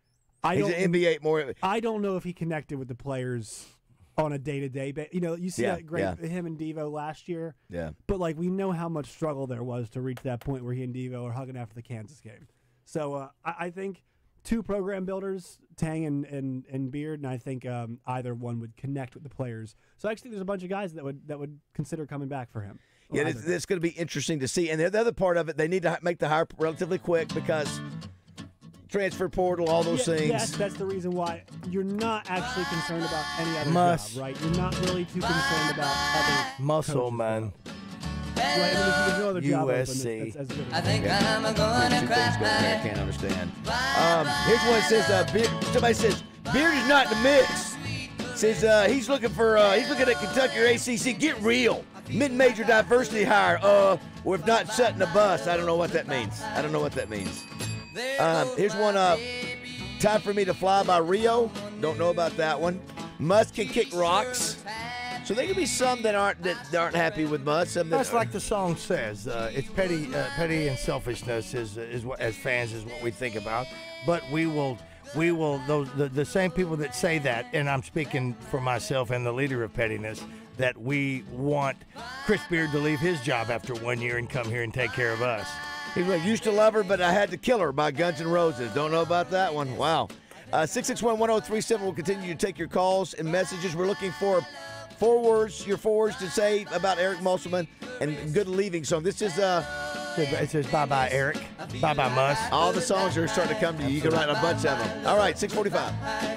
I He's don't, an N B A more. I don't know if he connected with the players on a day to day basis. You know, you see Yeah, that great yeah. him and Devo last year. Yeah. But like we know how much struggle there was to reach that point where he and Devo are hugging after the Kansas game. So uh, I, I think two program builders, Tang and, and, and Beard, and I think um, either one would connect with the players. So actually, there's a bunch of guys that would that would consider coming back for him. Yeah, Or it's, either. it's going to be interesting to see. And the, the other part of it, they need to hi- make the hire relatively quick because transfer portal, all those Yeah, things. Yes, that's the reason why you're not actually concerned about any other Must. job, right? You're not really too concerned about other Muscle coaches. man. Right? I mean, if there's no other job open, U S C. that's, that's as good as I think Yeah. I'm There's gonna two things going on there I cry. can't understand. Um, here's one that says, uh, Beard, somebody says, Beard is not in the mix. Says uh, he's looking for, uh, he's looking at Kentucky or A C C. Get real. Mid-major diversity hire. Uh, or if not, setting the bus. I don't know what that means. I don't know what that means. Um, here's one. Uh, time for me to fly by Rio. Don't know about that one. Musk can kick rocks. So there could be some that aren't that aren't happy with Musk. Some that That's like the song says. Uh, it's petty, uh, petty and selfishness is is what as fans is what we think about. But we will, we will those the, the same people that say that, and I'm speaking for myself and the leader of pettiness, that we want Chris Beard to leave his job after one year and come here and take care of us. He's like, used to love her, but I had to kill her by Guns N' Roses. Don't know about that one. Wow. Uh, six six one, one oh three seven will continue to take your calls and messages. We're looking for four words, your four words to say about Eric Musselman and good leaving song. This is, uh, It says bye-bye, Eric. Bye-bye, Muss. all the songs are starting to come to you. You can write a bunch of them. All right, six forty-five.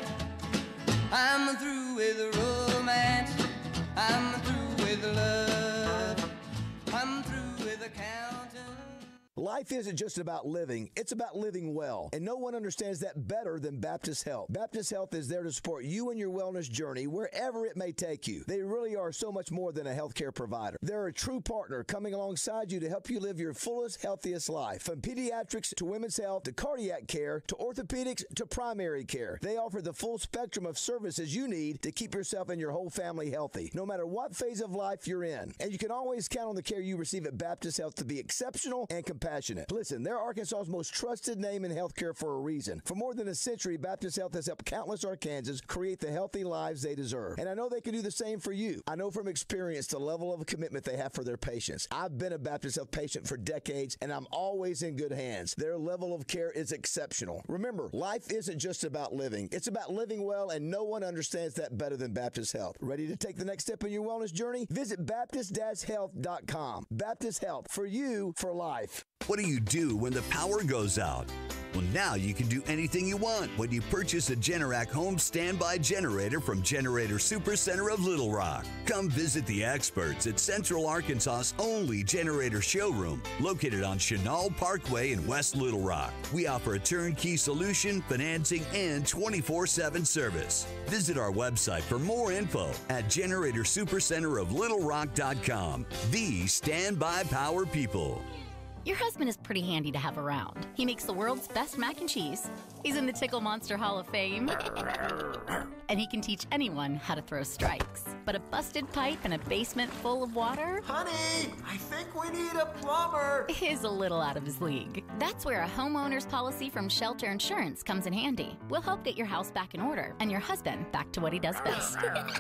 I'm through with romance. I'm through with love. I'm through with accounting. Life isn't just about living, it's about living well. And no one understands that better than Baptist Health. Baptist Health is there to support you in your wellness journey wherever it may take you. They really are so much more than a healthcare provider. They're a true partner coming alongside you to help you live your fullest, healthiest life. From pediatrics to women's health to cardiac care to orthopedics to primary care. They offer the full spectrum of services you need to keep yourself and your whole family healthy, no matter what phase of life you're in. And you can always count on the care you receive at Baptist Health to be exceptional and compassionate. Listen, they're Arkansas's most trusted name in healthcare for a reason. For more than a century, Baptist Health has helped countless Arkansans create the healthy lives they deserve. And I know they can do the same for you. I know from experience the level of commitment they have for their patients. I've been a Baptist Health patient for decades, and I'm always in good hands. Their level of care is exceptional. Remember, life isn't just about living. It's about living well, and no one understands that better than Baptist Health. Ready to take the next step in your wellness journey? Visit baptist health dot com. Baptist Health, for you, for life. What do you do when the power goes out? Well, now you can do anything you want when you purchase a Generac home standby generator from Generator Supercenter of Little Rock. Come visit the experts at Central Arkansas's only generator showroom, located on Chenal Parkway in West Little Rock. We offer a turnkey solution, financing, and twenty-four seven service. Visit our website for more info at generator supercenter of little rock dot com. The standby power people. Your husband is pretty handy to have around. He makes the world's best mac and cheese. He's in the Tickle Monster Hall of Fame. And he can teach anyone how to throw strikes. But a busted pipe in a basement full of water? Honey, I think we need a plumber. Is a little out of his league. That's where a homeowner's policy from Shelter Insurance comes in handy. We'll help get your house back in order and your husband back to what he does best.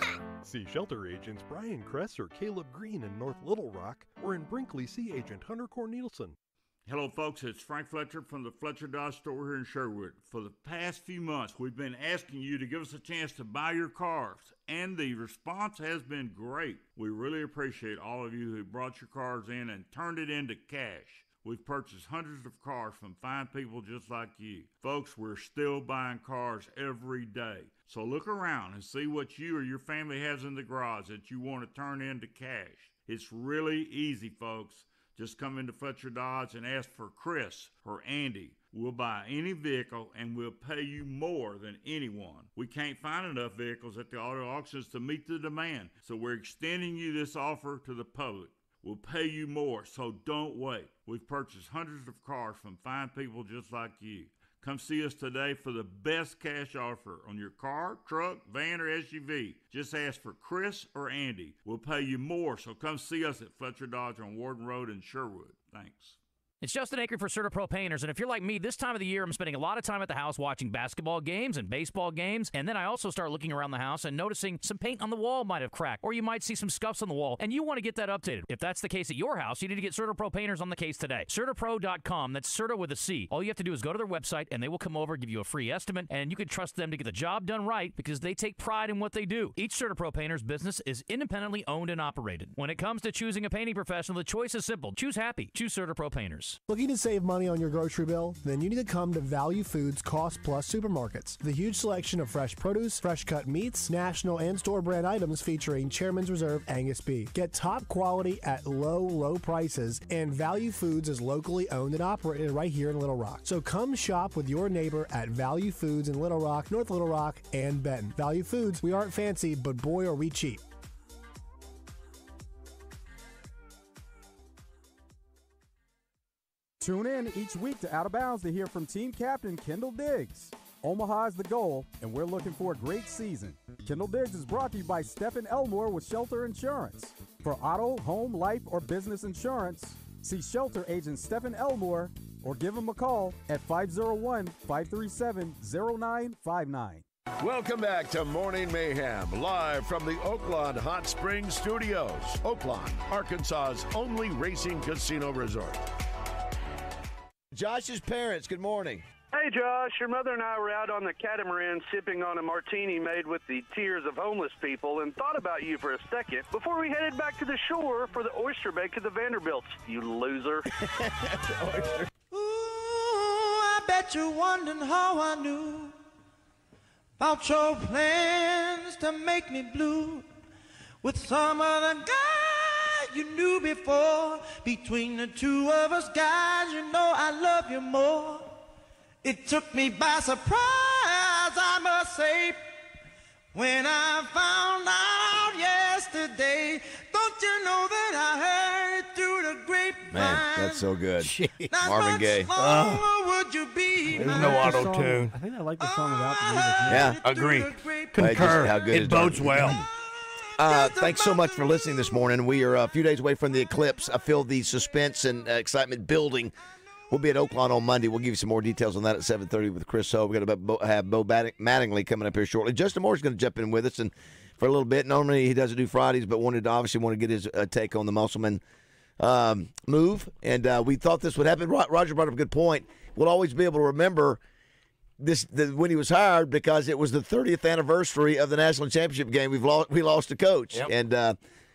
See Shelter agents Brian Kress or Caleb Green in North Little Rock, or in Brinkley, see agent Hunter Cornelison. Hello, folks. It's Frank Fletcher from the Fletcher Dodge store here in Sherwood. For the past few months, we've been asking you to give us a chance to buy your cars, and the response has been great. We really appreciate all of you who brought your cars in and turned it into cash. We've purchased hundreds of cars from fine people just like you. Folks, we're still buying cars every day. So look around and see what you or your family has in the garage that you want to turn into cash. It's really easy, folks. Just come into Fletcher Dodge and ask for Chris or Andy. We'll buy any vehicle and we'll pay you more than anyone. We can't find enough vehicles at the auto auctions to meet the demand, so we're extending you this offer to the public. We'll pay you more, so don't wait. We've purchased hundreds of cars from fine people just like you. Come see us today for the best cash offer on your car, truck, van, or S U V. Just ask for Chris or Andy. We'll pay you more, so come see us at Fletcher Dodge on Warden Road in Sherwood. Thanks. It's Justin Akron for CertaPro Painters, and if you're like me, this time of the year, I'm spending a lot of time at the house watching basketball games and baseball games, and then I also start looking around the house and noticing some paint on the wall might have cracked, or you might see some scuffs on the wall, and you want to get that updated. If that's the case at your house, you need to get CertaPro Painters on the case today. Certaapro dot com, that's Certa with a C. All you have to do is go to their website, and they will come over, give you a free estimate, and you can trust them to get the job done right because they take pride in what they do. Each CertaPro Painters business is independently owned and operated. When it comes to choosing a painting professional, the choice is simple. Choose happy. Choose CertaPro Painters. Looking to save money on your grocery bill? Then you need to come to Value Foods Cost Plus Supermarkets. The huge selection of fresh produce, fresh cut meats, national and store brand items featuring Chairman's Reserve Angus beef. Get top quality at low, low prices, and Value Foods is locally owned and operated right here in Little Rock. So come shop with your neighbor at Value Foods in Little Rock, North Little Rock, and Benton. Value Foods, we aren't fancy, but boy are we cheap. Tune in each week to Out of Bounds to hear from team captain Kendall Diggs. Omaha is the goal, and we're looking for a great season. Kendall Diggs is brought to you by Stephen Elmore with Shelter Insurance. For auto, home, life, or business insurance, see Shelter agent Stephen Elmore or give him a call at five oh one, five three seven, oh nine five nine. Welcome back to Morning Mayhem, live from the Oaklawn Hot Springs Studios. Oaklawn, Arkansas's only racing casino resort. Josh's parents, good morning. Hey, Josh, your mother and I were out on the catamaran sipping on a martini made with the tears of homeless people and thought about you for a second before we headed back to the shore for the oyster bake at the Vanderbilts, you loser. Ooh, I bet you're wondering how I knew about your plans to make me blue with some other guy you knew before. Between the two of us guys, you know I love you more. It took me by surprise, I must say, when I found out yesterday. Don't you know that I heard it through the grapevine? Man, that's so good. Not Marvin much Gaye. longer Oh. would you be There's mine? no auto tune. I think I like the song without the music. Yeah, agree. Just Concur. how good It is bodes Dark. well. Uh, thanks so much for listening this morning. We are a few days away from the eclipse. I feel the suspense and uh, excitement building. We'll be at Oaklawn on Monday. We'll give you some more details on that at seven thirty with Chris Ho. We're going to Bo, have Bo Mattingly coming up here shortly. Justin Moore's going to jump in with us and for a little bit. Normally he doesn't do Fridays, but wanted to obviously want to get his uh, take on the Musselman um, move. And uh, we thought this would happen. Roger brought up a good point. We'll always be able to remember this the, when he was hired because it was the thirtieth anniversary of the national championship game. We've lost we lost a coach, Yep. and uh,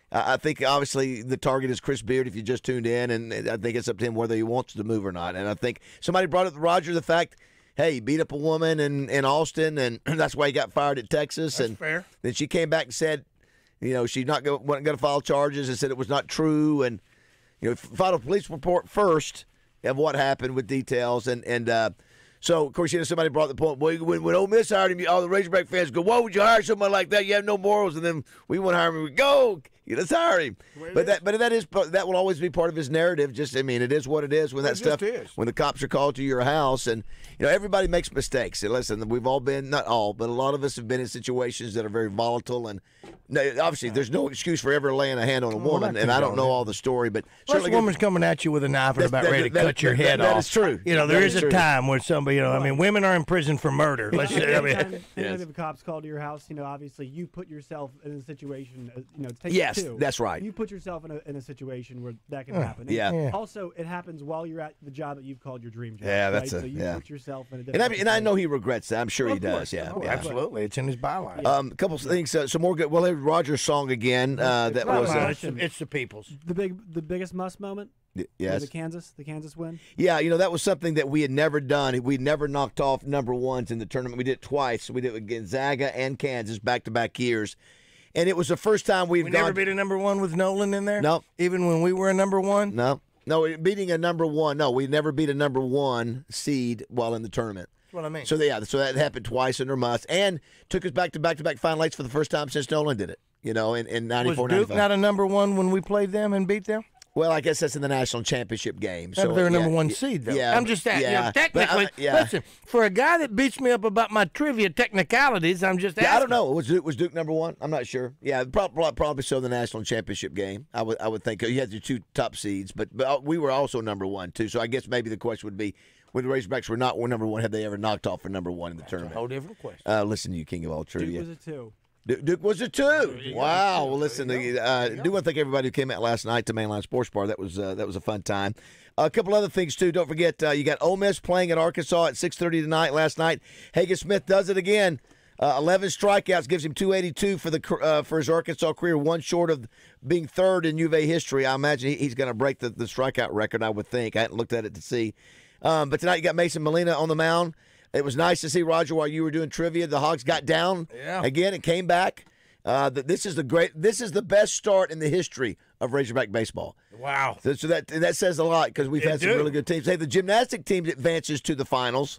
I I think obviously the target is Chris Beard if you just tuned in, and I think it's up to him whether he wants to move or not. And I think somebody brought up to Roger the fact, hey, he beat up a woman in, in Austin, and that's why he got fired at Texas. That's and fair. Then she came back and said, you know, she's not go, wasn't going to file charges and said it was not true. And, you know, filed a police report first of what happened with details. And, and uh, so, of course, you know, somebody brought the point, well, when, when Ole Miss hired him, all the Razorback fans go, why would you hire someone like that? You have no morals. And then we want to hire him. We go, you let's hire him. But that, but that is that will always be part of his narrative. Just, I mean, it is what it is when that It stuff, just is. when the cops are called to your house. And, you know, everybody makes mistakes. And listen, we've all been, not all, but a lot of us have been in situations that are very volatile. And no, obviously, there's no excuse for ever laying a hand on a Well, woman. that And could I don't go know there. all the story, but Plus, a certainly woman's coming at you with a knife and That's- about that- ready to that- cut your that- head that off. is true. You know, That there is is a true. time when somebody, you know, I mean, women are in prison for murder. Let's say, I mean, Anytime, anytime the cops call to your house, you know, obviously you put yourself in a situation, uh, you know, take Yes, two. that's right. You put yourself in a, in a situation where that can Uh, happen. yeah. And Yeah. Also, it happens while you're at the job that you've called your dream job. Yeah, that's right? a- so you yeah. put yourself in a And I, different mean, and I know he regrets that. I'm sure Well, he of does. course, Yeah, of course. yeah. absolutely. It's in his byline. Um, a couple of things. Uh, some more good. Well, there's Roger's song again. Uh, that Right, was. right. Uh, it's, the, it's the people's. The big, the biggest must moment. y- Was yes. it Kansas? The Kansas win. Yeah, you know that was something that we had never done. We never knocked off number ones in the tournament. We did it twice. We did it with Gonzaga and Kansas back to back years, and it was the first time we've We gone. never beat a number one with Nolan in there? No. Even when we were a number one? No, no, beating a number one. No, we never beat a number one seed while in the tournament. That's what I mean. So yeah, so that happened twice under Muss, and took us back to back to back Final Eights for the first time since Nolan did it. You know, in in Was ninety-four, Duke ninety-five. not a number one when we played them and beat them? Well, I guess that's in the national championship game. Yeah, So but they're a number yeah, one y- seed, though. Yeah, I'm just that. Yeah, You know, but, uh, technically, yeah. listen, for a guy that beats me up about my trivia technicalities, I'm just asking. Yeah, I don't know. Was Duke, was Duke number one? I'm not sure. Yeah, probably, probably so. The national championship game, I would I would think you had your two top seeds, but but we were also number one too. So I guess maybe the question would be, when the Razorbacks were not number one, have they ever knocked off for number one in the tournament? A whole different question. Uh, listen to you, King of all trivia. Duke was a two. Duke, Duke was a two. Wow. Well, listen, I uh, do want to thank everybody who came out last night to Mainline Sports Bar. That was uh, that was a fun time. a couple other things too. Don't forget, uh, you got Ole Miss playing at Arkansas at six thirty tonight. Last night, Hagen Smith does it again. Uh, eleven strikeouts gives him two eighty-two for the uh, for his Arkansas career, one short of being third in U of A history. I imagine he, he's going to break the, the strikeout record. I would think. I hadn't looked at it to see. Um, but tonight you got Mason Molina on the mound. It was nice to see, Roger, while you were doing trivia. The Hogs got down yeah. again and came back. Uh, this is the great. This is the best start in the history of Razorback baseball. Wow! So, so that that says a lot because we've It had some do. really good teams. Hey, the gymnastic team advances to the finals.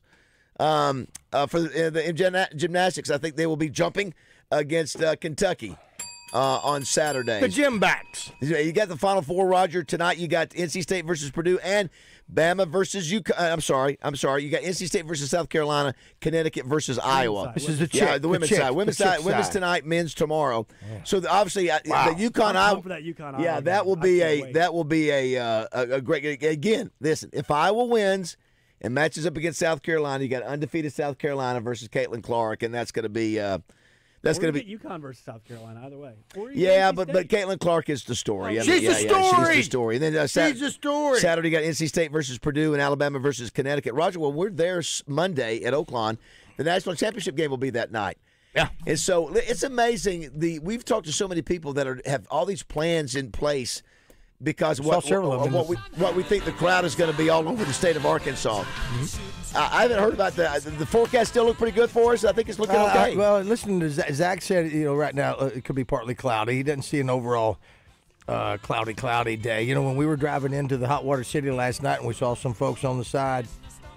Um, uh, for the, uh, the in gymna- gymnastics, I think they will be jumping against uh, Kentucky uh, on Saturday. The gym backs. You got the Final Four, Roger. Tonight you got N C State versus Purdue and Bama versus UConn. I'm sorry. I'm sorry. You got N C State versus South Carolina, Connecticut versus Iowa. This is the yeah, chick, the women's chick, side. Women's the side. chick Women's side. tonight, men's tomorrow. So the, obviously, uh, Wow. the UConn I'm Iowa. pumped for that UConn Yeah, Iowa that game. will I be can't a wait. that will be a, uh, a a great again. Listen, if Iowa wins and matches up against South Carolina, you got undefeated South Carolina versus Caitlin Clark, and that's going to be uh, that's Or going to you be. get UConn versus South Carolina either way. Or you Yeah, get N C but but State. Caitlin Clark is the story. I She's mean, yeah, the yeah, she's story. the story. And then uh, Sat- She's the story. Saturday, you got N C State versus Purdue and Alabama versus Connecticut. Roger, well, we're there s- Monday at Oaklawn. The national championship game will be that night. Yeah, and so li- it's amazing. The we've talked to so many people that are have all these plans in place because what Saw several of what, them. what we what we think the crowd is going to be all over the state of Arkansas. Mm-hmm. I, I haven't heard about that. The forecast still look pretty good for us. I think it's looking Uh, okay. I- well, listen to Zach, Zach said, you know, right now uh, it could be partly cloudy. He doesn't see an overall uh, cloudy, cloudy day. You know, when we were driving into the Hot Water City last night and we saw some folks on the side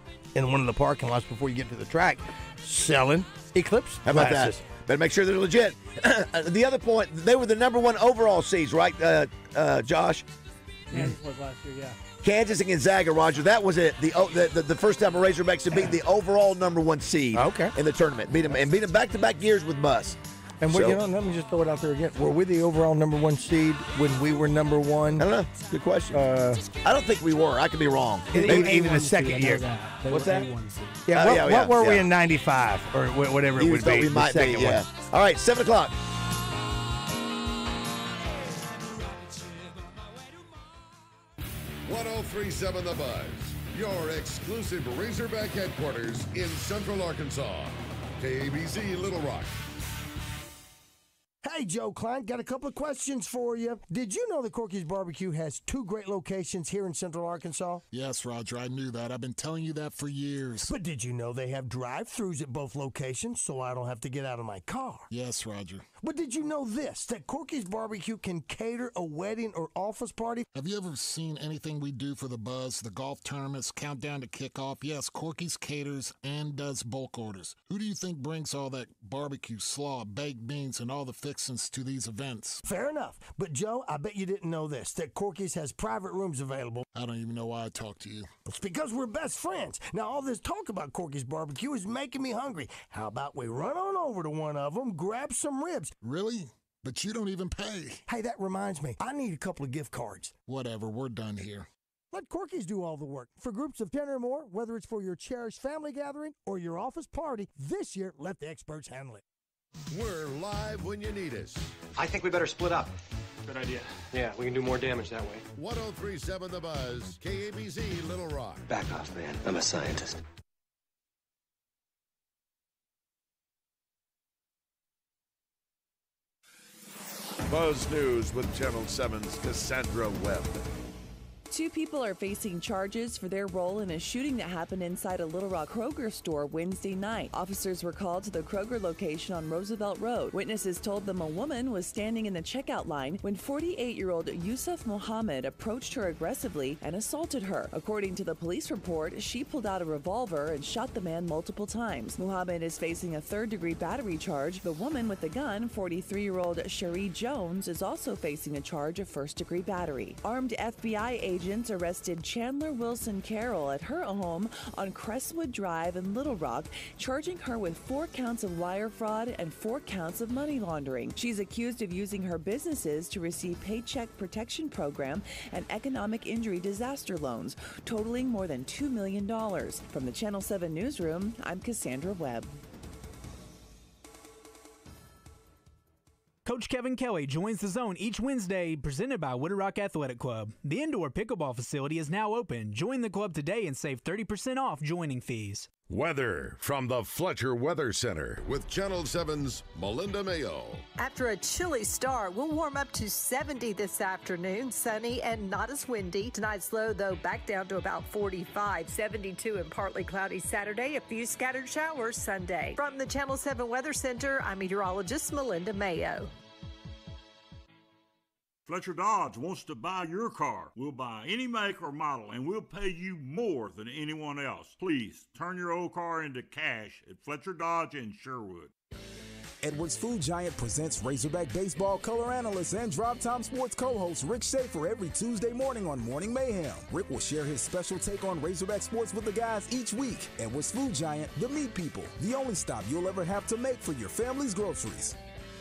in one of the parking lots before you get to the track selling Eclipse How about glasses. that? Better make sure they're legit. The other point, they were the number one overall seeds, right, uh, uh, Josh? Kansas was last year, yeah. Kansas and Gonzaga, Roger. That was it. The, the the the first time a Razorbacks have beaten the overall number one seed Okay. in the tournament. Beat them and beat them back to back years with Muss. And we, So- you know, let me just throw it out there again. Were we the overall number one seed when we were number one? I don't know. Good question. Uh, I don't think we were. I could be wrong. even, Maybe- even the second year. They What's were that? A one seed. Yeah, Uh, what, yeah, what yeah, were we yeah. in ninety-five or wh- whatever it You would thought be? we the might be, second yeah. one. All right, seven o'clock. one oh three point seven The Buzz, your exclusive Razorback headquarters in Central Arkansas. K A B C Little Rock. Hey, Joe Klein, got a couple of questions for you. Did you know that Corky's Barbecue has two great locations here in Central Arkansas? Yes, Roger, I knew that. I've been telling you that for years. But did you know they have drive-thrus at both locations, so I don't have to get out of my car? Yes, Roger. But did you know this, that Corky's Barbecue can cater a wedding or office party? Have you ever seen anything we do for the buzz, the golf tournaments, countdown to kickoff? Yes, Corky's caters and does bulk orders. Who do you think brings all that barbecue, slaw, baked beans, and all the fixings to these events? Fair enough. But, Joe, I bet you didn't know this, that Corky's has private rooms available. I don't even know why I talk to you. It's because we're best friends. Now, all this talk about Corky's Barbecue is making me hungry. How about we run on over to one of them, grab some ribs? Really? But you don't even pay. Hey, that reminds me. I need a couple of gift cards. Whatever, we're done here. Let Corky's do all the work. For groups of ten or more, whether it's for your cherished family gathering or your office party, this year, let the experts handle it. We're live when you need us. I think we better split up. Good idea. Yeah, we can do more damage that way. one oh three point seven The Buzz, K A B Z, Little Rock. Back off, man. I'm a scientist. Buzz News with Channel seven's Cassandra Webb. Two people are facing charges for their role in a shooting that happened inside a Little Rock Kroger store Wednesday night. Officers were called to the Kroger location on Roosevelt Road. Witnesses told them a woman was standing in the checkout line when forty-eight-year-old Yusuf Mohammed approached her aggressively and assaulted her. According to the police report, she pulled out a revolver and shot the man multiple times. Mohammed is facing a third-degree battery charge. The woman with the gun, forty-three-year-old Cherie Jones, is also facing a charge of first-degree battery. Armed F B I agents Agents arrested Chandler Wilson Carroll at her home on Crestwood Drive in Little Rock, charging her with four counts of wire fraud and four counts of money laundering. She's accused of using her businesses to receive Paycheck Protection Program and economic injury disaster loans, totaling more than two million dollars. From the Channel seven Newsroom, I'm Cassandra Webb. Coach Kevin Kelly joins the Zone each Wednesday, presented by Wooded Rock Athletic Club. The indoor pickleball facility is now open. Join the club today and save thirty percent off joining fees. Weather from the Fletcher Weather Center with Channel seven's Melinda Mayo. After a chilly start, we'll warm up to seventy this afternoon, sunny and not as windy. Tonight's low, though, back down to about forty-five, seventy-two and partly cloudy Saturday, a few scattered showers Sunday. From the Channel seven Weather Center, I'm meteorologist Melinda Mayo. Fletcher Dodge wants to buy your car. We'll buy any make or model, and we'll pay you more than anyone else. Please turn your old car into cash at Fletcher Dodge in Sherwood. Edwards Food Giant presents Razorback Baseball color analyst and Drop Time Sports co-host Rick Schaefer every Tuesday morning on Morning Mayhem. Rick will share his special take on Razorback sports with the guys each week. Edwards Food Giant, the meat people, the only stop you'll ever have to make for your family's groceries.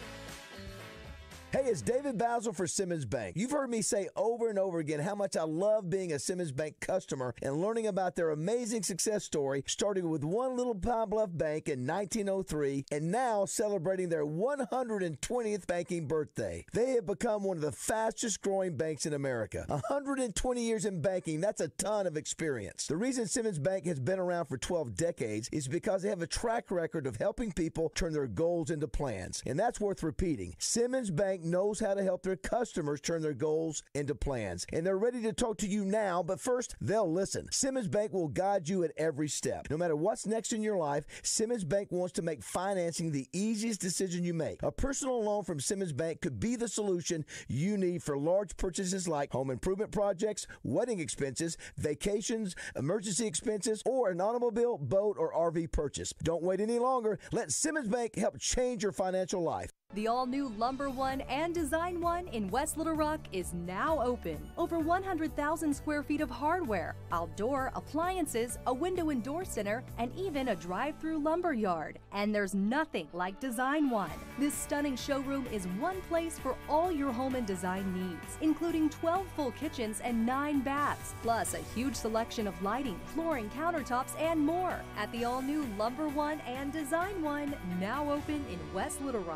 Hey, it's David Basil for Simmons Bank. You've heard me say over and over again how much I love being a Simmons Bank customer and learning about their amazing success story, starting with one little Pine Bluff bank in nineteen oh three and now celebrating their one hundred twentieth banking birthday. They have become one of the fastest growing banks in America. one hundred twenty years in banking, that's a ton of experience. The reason Simmons Bank has been around for twelve decades is because they have a track record of helping people turn their goals into plans. And that's worth repeating. Simmons Bank knows how to help their customers turn their goals into plans. And they're ready to talk to you now, but first, they'll listen. Simmons Bank will guide you at every step. No matter what's next in your life, Simmons Bank wants to make financing the easiest decision you make. A personal loan from Simmons Bank could be the solution you need for large purchases like home improvement projects, wedding expenses, vacations, emergency expenses, or an automobile, boat, or R V purchase. Don't wait any longer. Let Simmons Bank help change your financial life. The all-new Lumber One and Design One in West Little Rock is now open. Over one hundred thousand square feet of hardware, outdoor appliances, a window and door center, and even a drive-through lumber yard. And there's nothing like Design One. This stunning showroom is one place for all your home and design needs, including twelve full kitchens and nine baths, plus a huge selection of lighting, flooring, countertops, and more at the all-new Lumber One and Design One, now open in West Little Rock.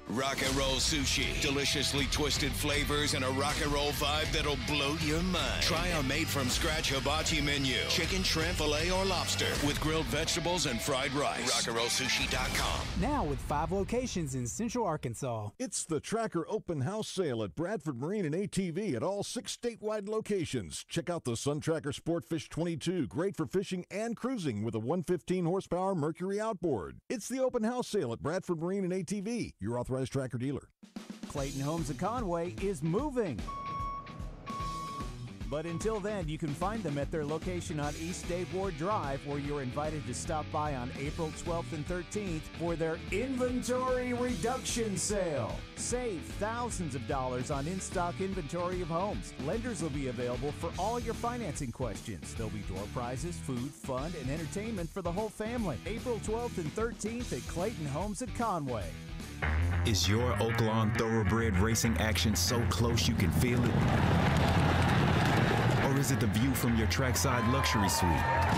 Rock and Roll Sushi. Deliciously twisted flavors and a rock and roll vibe that'll blow your mind. Try our made-from-scratch hibachi menu. Chicken, shrimp, filet, or lobster with grilled vegetables and fried rice. rock and roll sushi dot com. Now with five locations in Central Arkansas. It's the Tracker Open House Sale at Bradford Marine and A T V at all six statewide locations. Check out the Sun Tracker Sportfish twenty-two, great for fishing and cruising with a one hundred fifteen horsepower Mercury outboard. It's the Open House Sale at Bradford Marine and A T V, your authorized Tracker dealer. Clayton Homes of Conway is moving. But until then, you can find them at their location on East Dave Ward Drive, where you're invited to stop by on April twelfth and thirteenth for their inventory reduction sale. Save thousands of dollars on in-stock inventory of homes. Lenders will be available for all your financing questions. There'll be door prizes, food, fun, and entertainment for the whole family. April twelfth and thirteenth at Clayton Homes at Conway. Is your Oaklawn Thoroughbred racing action so close you can feel it? Or is it the view from your trackside luxury suite?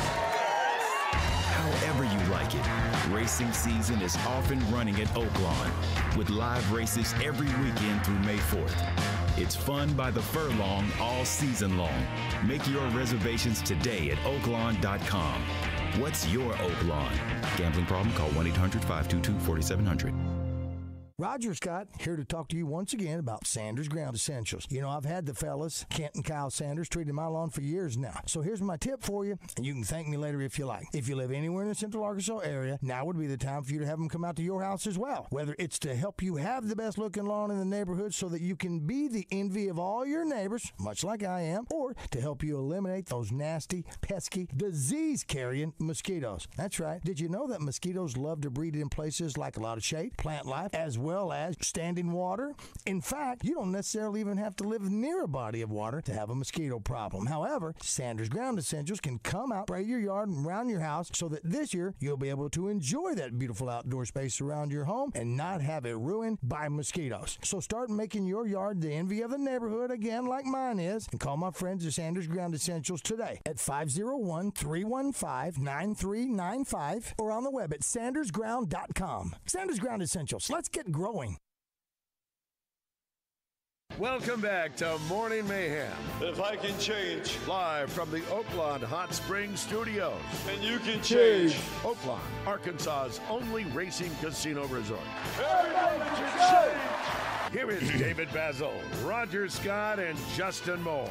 However you like it, racing season is off and running at Oaklawn with live races every weekend through May fourth. It's fun by the furlong all season long. Make your reservations today at oaklawn dot com. What's your Oaklawn? Gambling problem? Call one eight hundred five two two four seven zero zero. Roger Scott here to talk to you once again about Sanders Ground Essentials. You know, I've had the fellas, Kent and Kyle Sanders, treating my lawn for years now. So here's my tip for you, and you can thank me later if you like. If you live anywhere in the Central Arkansas area, now would be the time for you to have them come out to your house as well. Whether it's to help you have the best looking lawn in the neighborhood so that you can be the envy of all your neighbors, much like I am, or to help you eliminate those nasty, pesky, disease-carrying mosquitoes. That's right. Did you know that mosquitoes love to breed in places like a lot of shade, plant life, as well well as standing water? In fact, you don't necessarily even have to live near a body of water to have a mosquito problem. However, Sanders Ground Essentials can come out, spray your yard and around your house so that this year you'll be able to enjoy that beautiful outdoor space around your home and not have it ruined by mosquitoes. So start making your yard the envy of the neighborhood again like mine is, and call my friends at Sanders Ground Essentials today at five oh one, three one five, nine three nine five or on the web at sanders ground dot com. Sanders Ground Essentials. Let's get growing. Welcome back to Morning Mayhem. If I can change. Live from the Oaklawn Hot Springs Studios. And you can change. Oaklawn, Arkansas's only racing casino resort. Everybody can change. Here is David Basil, Roger Scott, and Justin Moore.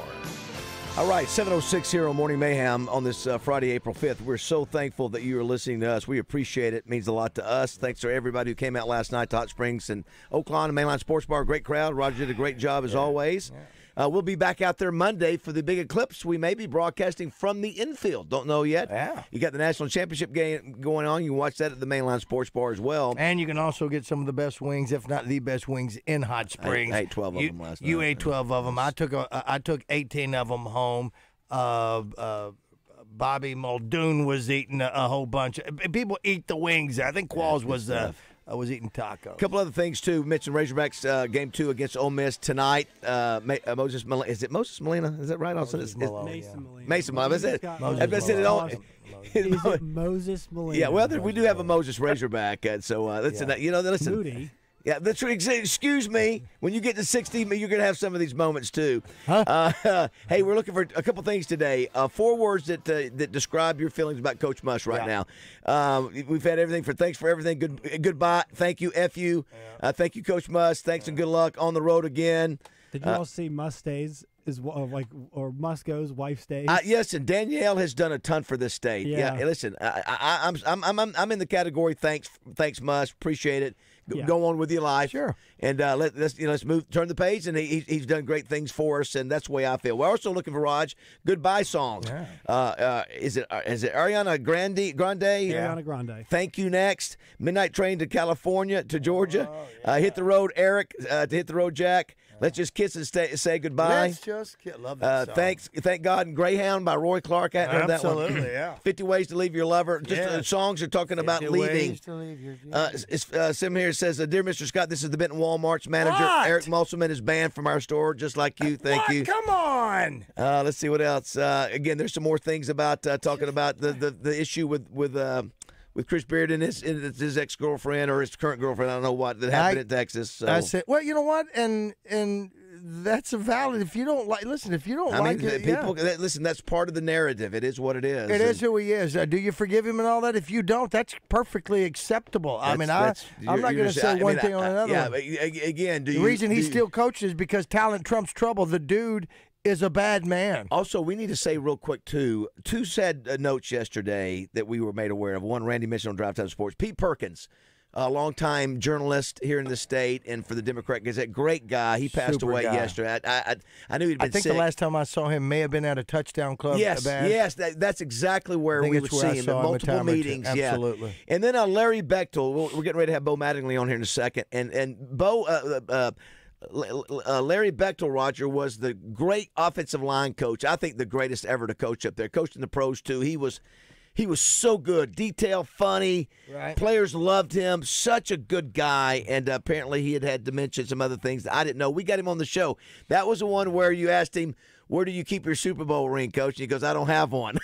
All right, seven oh six here on Morning Mayhem on this uh, Friday, April fifth. We're so thankful that you are listening to us. We appreciate it. It means a lot to us. Thanks to everybody who came out last night to Hot Springs and Oaklawn and Mainline Sports Bar. Great crowd. Roger did a great job as yeah. always. Yeah. Uh, we'll be back out there Monday for the big eclipse. We may be broadcasting from the infield. Don't know yet. Yeah. You got the national championship game going on. You can watch that at the Mainline Sports Bar as well. And you can also get some of the best wings, if not the best wings, in Hot Springs. I ate twelve of you, them last night. You ate twelve of them. I took a, I took eighteen of them home. Uh, uh, Bobby Muldoon was eating a, a whole bunch. People eat the wings. I think Qualls yeah, was uh, uh, was eating tacos. A couple other things too. Mentioned Razorbacks uh, game two against Ole Miss tonight. Uh, Ma- uh, Moses, Mal- is it Moses Molina? Is that right? Moses it's, Malone, it's, Mason Molina. Mason Molina. Is it? Moses said it all. Is it Moses Molina? Yeah. Well, we do have a Moses Razorback, uh, so uh, listen. Yeah. You know, listen. Moody. Yeah, that's right. Excuse me. When you get to sixty, you're going to have some of these moments too. Huh? Uh, hey, we're looking for a couple things today. Uh, four words that uh, that describe your feelings about Coach Muss right yeah. now. Um, we've had everything for thanks for everything. Good goodbye. Thank you. F you. Yeah. Uh, thank you, Coach Muss. Thanks yeah. and good luck on the road again. Did you uh, all see Muss stays? Is uh, like or Musco's wife stays? Uh, yes, and Danielle has done a ton for this state. Yeah, yeah listen, I, I, I'm I'm I'm I'm in the category. Thanks, thanks, Muss. Appreciate it. Go, yeah. go on with your life, sure. And uh, let, let's you know let's move, turn the page, and he, he's done great things for us, and that's the way I feel. We're also looking for Raj goodbye songs. Yeah. Uh, uh, is it uh, is it Ariana Grande? Grande? Yeah. Ariana Grande. Thank you. Next, Midnight Train to California to Georgia. Oh, yeah. uh, hit the road, Eric. Uh, to hit the road, Jack. Let's just kiss and stay, say goodbye. Let's just kiss. Love that uh, song. Thanks, thank God, and Greyhound by Roy Clark. I heard that one. Absolutely, yeah. Fifty Ways to Leave Your Lover. Just yes. uh, songs are talking about Fifty leaving. Ways to leave your, uh, it's, uh, Sim here says, uh, "Dear Mister Scott, this is the Benton Walmart's manager. What? Eric Musselman is banned from our store, just like you. Thank what? you. Come on. Uh, let's see what else. Uh, again, there's some more things about uh, talking about the, the, the issue with with uh, with Chris Beard and his, his ex-girlfriend or his current girlfriend. I don't know what that happened I, in Texas. So. I said, well, you know what? And and that's a valid. If you don't like, listen, if you don't I like mean, it, people, yeah. that, listen, that's part of the narrative. It is what it is. It and, is who he is. Uh, do you forgive him and all that? If you don't, that's perfectly acceptable. I mean, I, I'm not going to say I one mean, thing I, on another yeah, one. Yeah, again, do the you, reason do he you, still coaches is because talent trumps trouble. The dude is a bad man. Also, we need to say real quick, too, two sad uh, notes yesterday that we were made aware of. One, Randy mentioned on Drive Time Sports. Pete Perkins, a longtime journalist here in the state and for the Democrat Gazette, great guy. He passed Super away guy. yesterday. I, I, I knew he'd been I think sick. the last time I saw him may have been at a touchdown club. Yes, bash. yes, that, that's exactly where I think we it's would where I see him saw at him a multiple time or two. meetings. Absolutely. Yeah. And then uh, Larry Bechtel. We're, we're getting ready to have Bo Mattingly on here in a second. And and Bo, uh, uh, uh, Larry Bechtel, Roger, was the great offensive line coach. I think the greatest ever to coach up there. Coached in the pros too. He was. He was so good, detailed, funny. Right. Players loved him. Such a good guy. And uh, apparently he had had dementia and some other things that I didn't know. We got him on the show. That was the one where you asked him, where do you keep your Super Bowl ring, Coach? And he goes, I don't have one.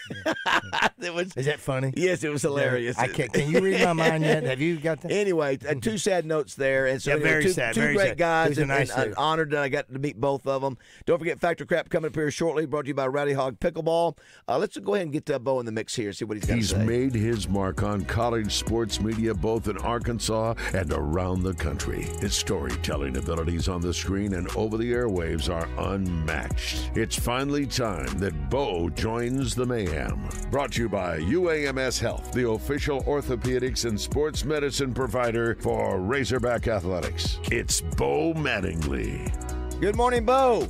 it was, Is that funny? Yes, it was hilarious. I can't. Can you read my mind yet? Have you got that? Anyway, uh, two sad notes there. And so Yeah, anyway, very two, sad, two very great sad. guys. He's a And, nice and I'm dude. honored that I got to meet both of them. Don't forget Factor Crap coming up here shortly, brought to you by Rowdy Hog Pickleball. Uh, let's go ahead and get uh, Bo in the mix here, see what he's got He's to say. made his mark on college sports media both in Arkansas and around the country. His storytelling abilities on the screen and over the airwaves are unmatched. It's finally time that Bo joins the mayhem. Brought to you by U A M S Health, the official orthopedics and sports medicine provider for Razorback Athletics. It's Bo Mattingly. Good morning, Bo.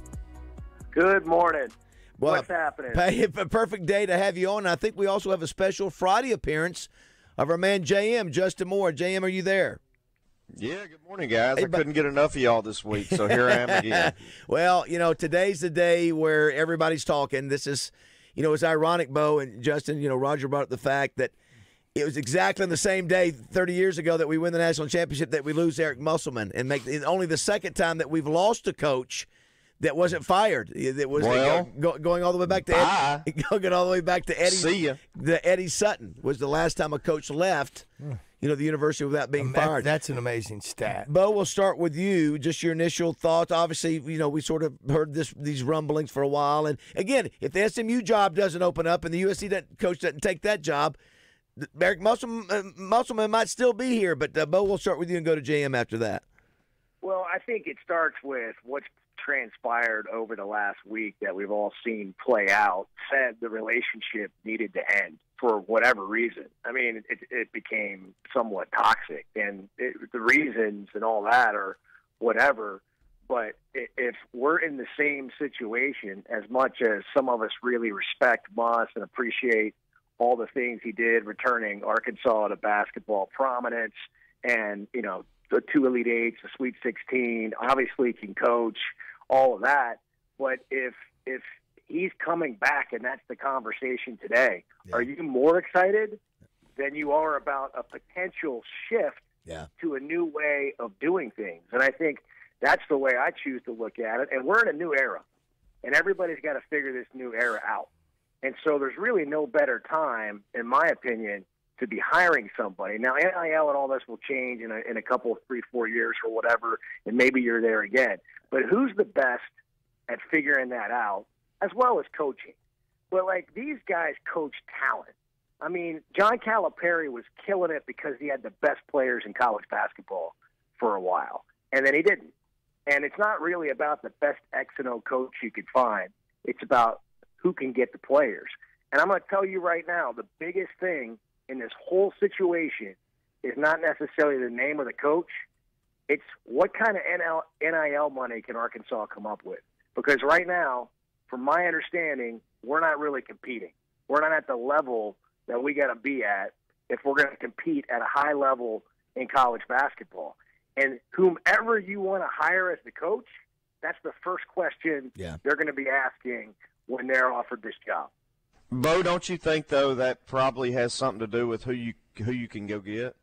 Good morning. Well, What's happening? Hey, a perfect day to have you on. I think we also have a special Friday appearance of our man J M, Justin Moore. J M, are you there? Yeah, good morning, guys. Hey, I couldn't get enough of y'all this week, so here I am again. Well, you know, today's the day where everybody's talking. This is, you know, it's ironic, Bo and Justin, you know, Roger brought up the fact that it was exactly on the same day thirty years ago that we win the national championship that we lose Eric Musselman, and make it's only the second time that we've lost a coach that wasn't fired. It was Well, go, going all the way back to bye. Eddie, going all the way back to Eddie. See ya. The Eddie Sutton was the last time a coach left, you know, the university without being That- fired. that's an amazing stat. Bo, we'll start with you. Just your initial thoughts. Obviously, you know, we sort of heard this these rumblings for a while. And again, if the S M U job doesn't open up and the U S C doesn't, coach doesn't take that job, Eric Musselman, uh, Musselman might still be here. But uh, Bo, we'll start with you and go to J M after that. Well, I think it starts with what's transpired over the last week that we've all seen play out. Said the relationship needed to end for whatever reason. I mean, it, it became somewhat toxic, and it, the reasons and all that are whatever. But if we're in the same situation, as much as some of us really respect Moss and appreciate all the things he did, returning Arkansas to basketball prominence, and you know the two Elite Eights, the Sweet sixteen, obviously can coach, all of that. But if if he's coming back and that's the conversation today, yeah. Are you more excited than you are about a potential shift yeah. to a new way of doing things? And I think that's the way I choose to look at it. And we're in a new era, and everybody's got to figure this new era out. And so there's really no better time, in my opinion, to be hiring somebody. Now, N I L and all this will change in a, in a couple of three, four years or whatever, and maybe you're there again. But who's the best at figuring that out, as well as coaching? But, like, these guys coach talent. I mean, John Calipari was killing it because he had the best players in college basketball for a while, and then he didn't. And it's not really about the best X and O coach you could find. It's about who can get the players. And I'm going to tell you right now, the biggest thing in this whole situation is not necessarily the name of the coach. It's what kind of N I L money can Arkansas come up with? Because right now, from my understanding, we're not really competing. We're not at the level that we got to be at if we're going to compete at a high level in college basketball. And whomever you want to hire as the coach, that's the first question yeah. they're going to be asking when they're offered this job. Bo, don't you think, though, that probably has something to do with who you who you can go get?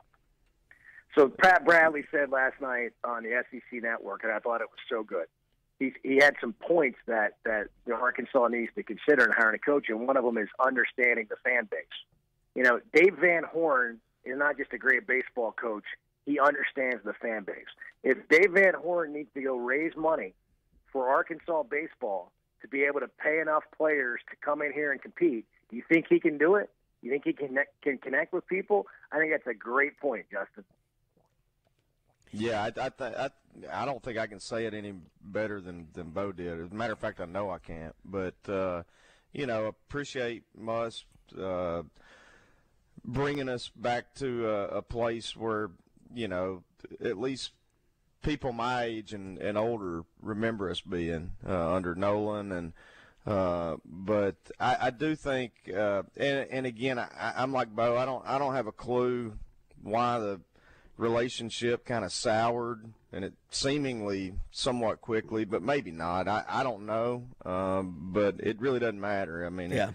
So Pat Bradley said last night on the S E C Network, and I thought it was so good. He, he had some points that, that you know, Arkansas needs to consider in hiring a coach, and one of them is understanding the fan base. You know, Dave Van Horn is not just a great baseball coach. He understands the fan base. If Dave Van Horn needs to go raise money for Arkansas baseball to be able to pay enough players to come in here and compete, do you think he can do it? You think he can connect, can connect with people? I think that's a great point, Justin. Yeah, I I, th- I I don't think I can say it any better than, than Bo did. As a matter of fact, I know I can't. But, uh, you know, appreciate Muss uh, bringing us back to a, a place where, you know, at least people my age and, and older remember us being uh, under Nolan. And uh, but I, I do think, uh, and, and again, I, I'm like Bo. I don't I don't have a clue why the relationship kind of soured, and it seemingly somewhat quickly, but maybe not. I, I don't know, um, but it really doesn't matter. I mean, yeah.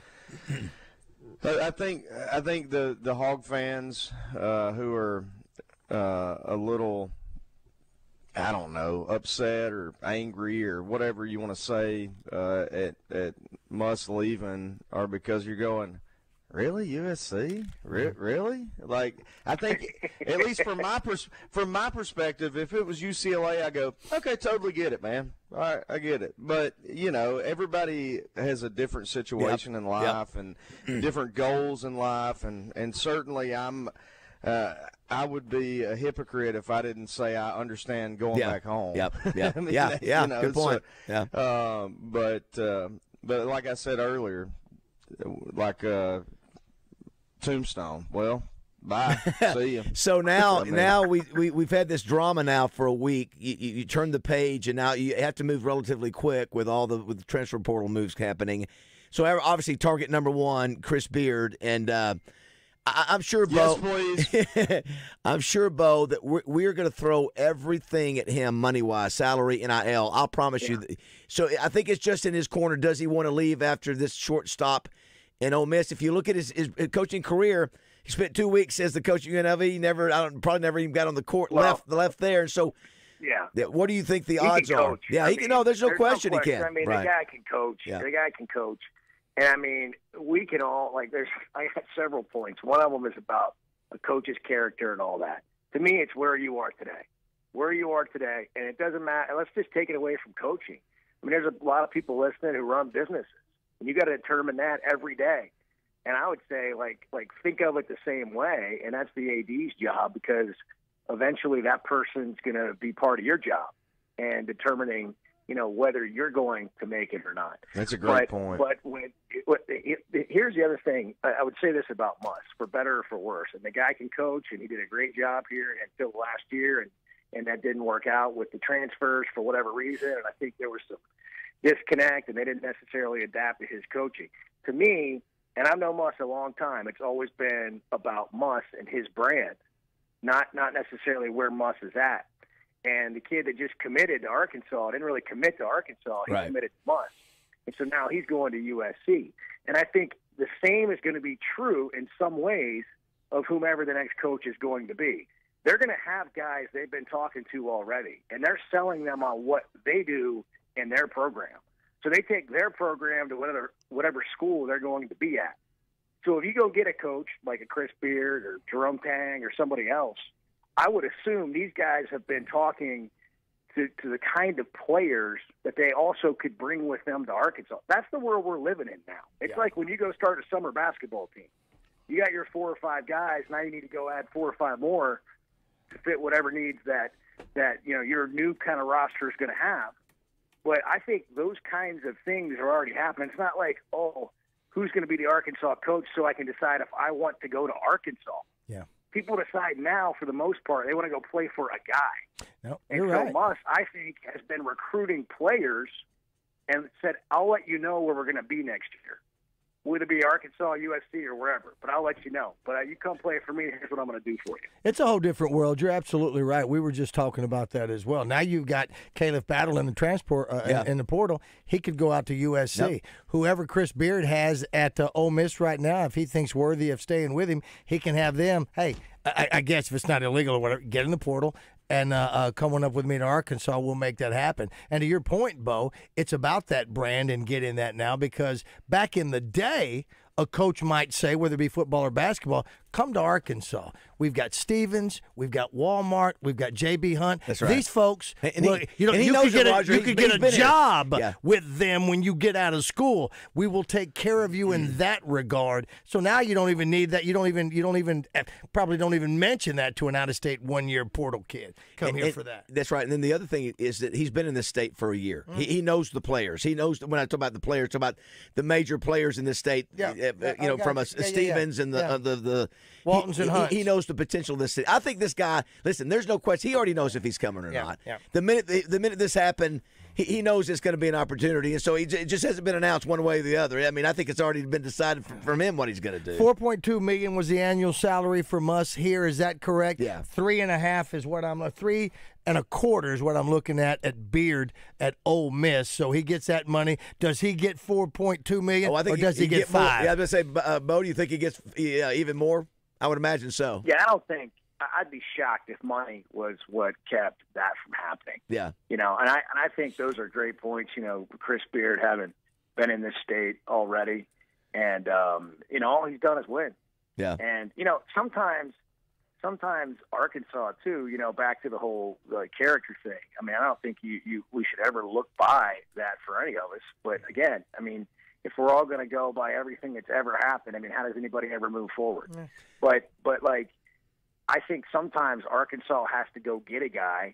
It, I think I think the the Hog fans uh, who are uh, a little, I don't know, upset or angry or whatever you want to say uh, at at Muss leaving are because you're going, really, U S C? Re- really? Like, I think, at least from my pers- from my perspective, if it was U C L A, I go, okay, totally get it, man. All right, I get it. But, you know, everybody has a different situation Yep. in life Yep. and different goals in life, and, and certainly I'm uh, I would be a hypocrite if I didn't say I understand going Yeah. back home. Yep. Yeah. I mean, Yeah. Yeah. you know, Good point. so, Yeah. Um, but uh, but like I said earlier, like uh, Tombstone. Well, bye. See you. So now, I mean, now we, we we've had this drama now for a week. You, you, you turn the page, and now you have to move relatively quick with all the with the transfer portal moves happening. So obviously, target number one, Chris Beard, and uh, I, I'm sure, Bo. Yes, please. I'm sure, Bo, that we're, we're going to throw everything at him, money wise, salary, N I L. I'll promise Yeah. you. That, so I think it's just in his corner. Does he want to leave after this short stop in Ole Miss? If you look at his, his coaching career, he spent two weeks as the coach at U N L V. He never, I don't, probably never even got on the court Well, left, left there. And so, Yeah. what do you think the He odds can are? coach. Yeah, I he mean, can. No, there's no question, he can. I mean, right. the guy can coach. Yeah. The guy can coach. And I mean, we can all like. There's. I got several points. One of them is about a coach's character and all that. To me, it's where you are today. Where you are today, and it doesn't matter. Let's just take it away from coaching. I mean, there's a lot of people listening who run businesses, and you got to determine that every day. And I would say, like, like think of it the same way, and that's the A D's job, because eventually that person's going to be part of your job and determining, you know, whether you're going to make it or not. That's a great but, point. But when, it, it, it, here's the other thing. I, I would say this about Muss, for better or for worse. And the guy can coach, and he did a great job here until last year, and, and that didn't work out with the transfers for whatever reason. And I think there was some disconnect, and they didn't necessarily adapt to his coaching. To me, and I've known Muss a long time, it's always been about Muss and his brand, not not necessarily where Muss is at. And the kid that just committed to Arkansas didn't really commit to Arkansas. He Right. committed to Muss. And so now he's going to U S C. And I think the same is going to be true in some ways of whomever the next coach is going to be. They're going to have guys they've been talking to already, and they're selling them on what they do in their program. So they take their program to whatever whatever school they're going to be at. So if you go get a coach like a Chris Beard or Jerome Tang or somebody else, I would assume these guys have been talking to, to the kind of players that they also could bring with them to Arkansas. That's the world we're living in now. It's Yeah. like when you go start a summer basketball team. You got your four or five guys, now you need to go add four or five more to fit whatever needs that, that you know, your new kind of roster is going to have. But I think those kinds of things are already happening. It's not like, oh, who's going to be the Arkansas coach so I can decide if I want to go to Arkansas. Yeah. People decide now, for the most part, they want to go play for a guy. No, And you're so right. Muss, I think, has been recruiting players and said, I'll let you know where we're going to be next year. Whether it be Arkansas, U S C, or wherever. But I'll let you know. But uh, you come play for me, here's what I'm going to do for you. It's a whole different world. You're absolutely right. We were just talking about that as well. Now you've got Caleb Battle in the transport uh, Yeah. in, in the portal. He could go out to U S C. Yep. Whoever Chris Beard has at uh, Ole Miss right now, if he thinks worthy of staying with him, he can have them. Hey, I, I guess if it's not illegal or whatever, get in the portal and uh, uh, coming up with me to Arkansas, we'll make that happen. And to your point, Bo, it's about that brand and getting that now, because back in the day, a coach might say, whether it be football or basketball, come to Arkansas. We've got Stevens, we've got Walmart, we've got J B. Hunt. That's right. These folks, And he- look, you know, and he you knows could get it, a, Roger. you He's- could he's get a been here. job Yeah. with them when you get out of school. We will take care of you in that regard. So now you don't even need that. You don't even you don't even eh, probably don't even mention that to an out-of-state one-year portal kid. Come And- here and for that. That's right. And then the other thing is that he's been in this state for a year. Mm. He, he knows the players. He knows when I talk about the players, talk about the major players in this state. Yeah. uh, Yeah, you know, I got from a, you. Yeah, yeah, Stevens yeah. and the Yeah. uh, the the Waltons he, and he- Hunts. He knows the potential of this city. I think this guy. Listen, there's no question. He already knows if he's coming or Yeah, not. yeah. The minute the, the minute this happened, he, he knows it's going to be an opportunity, and so he, j- it just hasn't been announced one way or the other. I mean, I think it's already been decided from, from him what he's going to do. Four point two million was the annual salary for Muss here. Is that correct? Yeah. Three and a half is what I'm. Three and a quarter is what I'm looking at at Beard at Ole Miss. So he gets that money. Does he get four point two million? Oh, I think or does he, get, more. five? Yeah, I was going to say, uh, Bo, do you think he gets yeah, even more? I would imagine so. Yeah, I don't think I- I'd be shocked if money was what kept that from happening. Yeah. You know, and I and I think those are great points. You know, Chris Beard having been in this state already, and um, you know, all he's done is win. Yeah. And you know, sometimes, sometimes Arkansas too. You know, back to the whole like character thing. I mean, I don't think you, you we should ever look by that for any of us. But again, I mean, if we're all going to go by everything that's ever happened, I mean, how does anybody ever move forward? Yeah. But but like, I think sometimes Arkansas has to go get a guy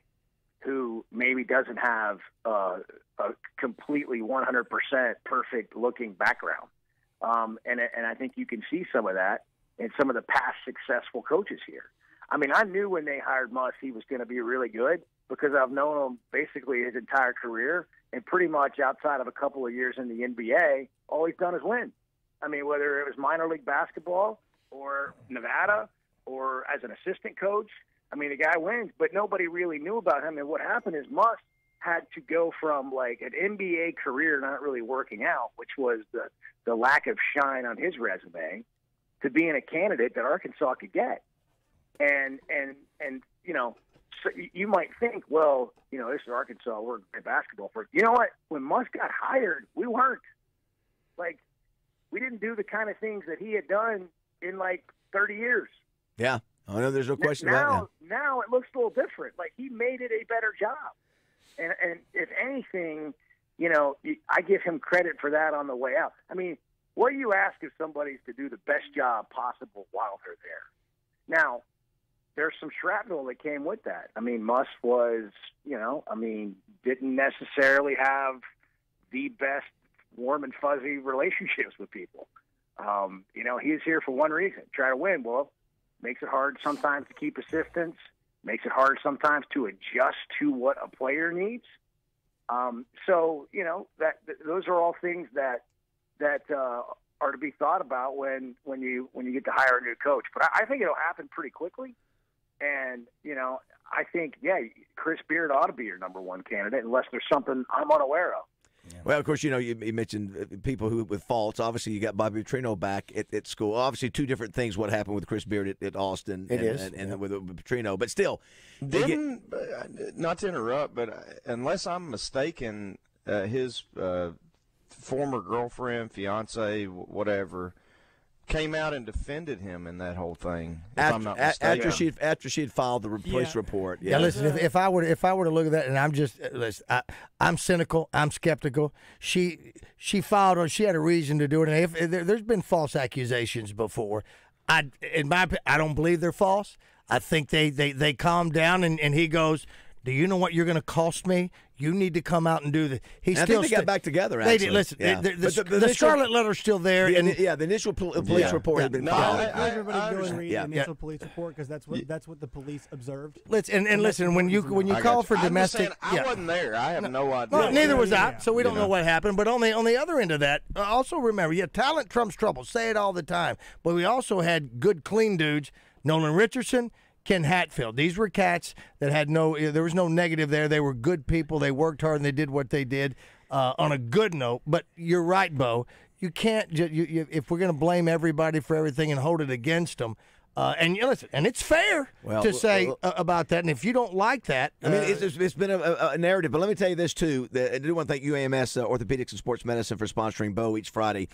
who maybe doesn't have uh, a completely one hundred percent perfect looking background. Um, and, and I think you can see some of that in some of the past successful coaches here. I mean, I knew when they hired Muss he was going to be really good because I've known him basically his entire career, and pretty much outside of a couple of years in the N B A, all he's done is win. I mean, whether it was minor league basketball or Nevada or as an assistant coach, I mean, the guy wins, but nobody really knew about him. And what happened is Muss had to go from like an N B A career not really working out, which was the, the lack of shine on his resume, to being a candidate that Arkansas could get. And, and, and, you know, so you might think, well, you know, this is Arkansas, we're great basketball for. You know what? When Muss got hired, we weren't. Like, we didn't do the kind of things that he had done in like thirty years. Yeah. Oh, no, there's no question now, about that. Now it looks a little different. Like, he made it a better job. And, and if anything, you know, I give him credit for that on the way out. I mean, what do you ask if somebody's to do the best job possible while they're there? Now, there's some shrapnel that came with that. I mean, Muss was, you know, I mean, didn't necessarily have the best warm and fuzzy relationships with people. Um, you know, he's here for one reason, try to win. Well, makes it hard sometimes to keep assistants, makes it hard sometimes to adjust to what a player needs. Um, so, you know, that th- those are all things that that uh, are to be thought about when, when you when you get to hire a new coach. But I, I think it'll happen pretty quickly. And, you know, I think, yeah, Chris Beard ought to be your number one candidate unless there's something I'm unaware of. Well, of course, you know, you, you mentioned people who with faults. Obviously, you got Bobby Petrino back at, at school. Obviously, two different things what happened with Chris Beard at, at Austin It and, is, and, and yeah. with, with Petrino. But still, they get- Didn't, uh, not to interrupt, but uh, unless I'm mistaken, uh, his uh, former girlfriend, fiance, whatever, came out and defended him in that whole thing. If after, I'm not a- mistaken. after she after she had filed the police Yeah. report. Yeah, listen. If, if I were to, if I were to look at that, and I'm just uh, listen, I, I'm cynical. I'm skeptical. She she filed, or she had a reason to do it. And if, if there, there's been false accusations before, I in my opi- I don't believe they're false. I think they they they calm down, and, and he goes, "Do you know what you're going to cost me? You need to come out and do the." He And I still think they got sta- back together. They Actually. did. Listen, Yeah. the, the, But the, the initial- Scarlet Letter's still there, The, and yeah, the initial pol- police Yeah. report Yeah. had been No, filed. I- I, everybody I go and read Yeah. the initial police report because that's what that's what the police observed. let's and, and And that's listen when you important when you I call got for I'm just domestic. saying, I yeah. wasn't there. I have no idea. Well, neither was yeah, I, yeah. so we don't You know know. what happened. But on the on the other end of that, uh, also remember, yeah, talent trumps trouble. Say it all the time. But we also had good, clean dudes. Nolan Richardson, Ken Hatfield. These were cats that had no. There was no negative there. They were good people. They worked hard and they did what they did uh, on a good note. But you're right, Bo. You can't. Ju- you, you, if we're going to blame everybody for everything and hold it against them. Uh, and you listen, and it's fair Well, to well, say well- uh, about that. And if you don't like that, I mean, uh, it's, it's- it's been a, a, a narrative, but let me tell you this too. That I do want to thank U A M S uh, Orthopedics and Sports Medicine for sponsoring Bo each Friday.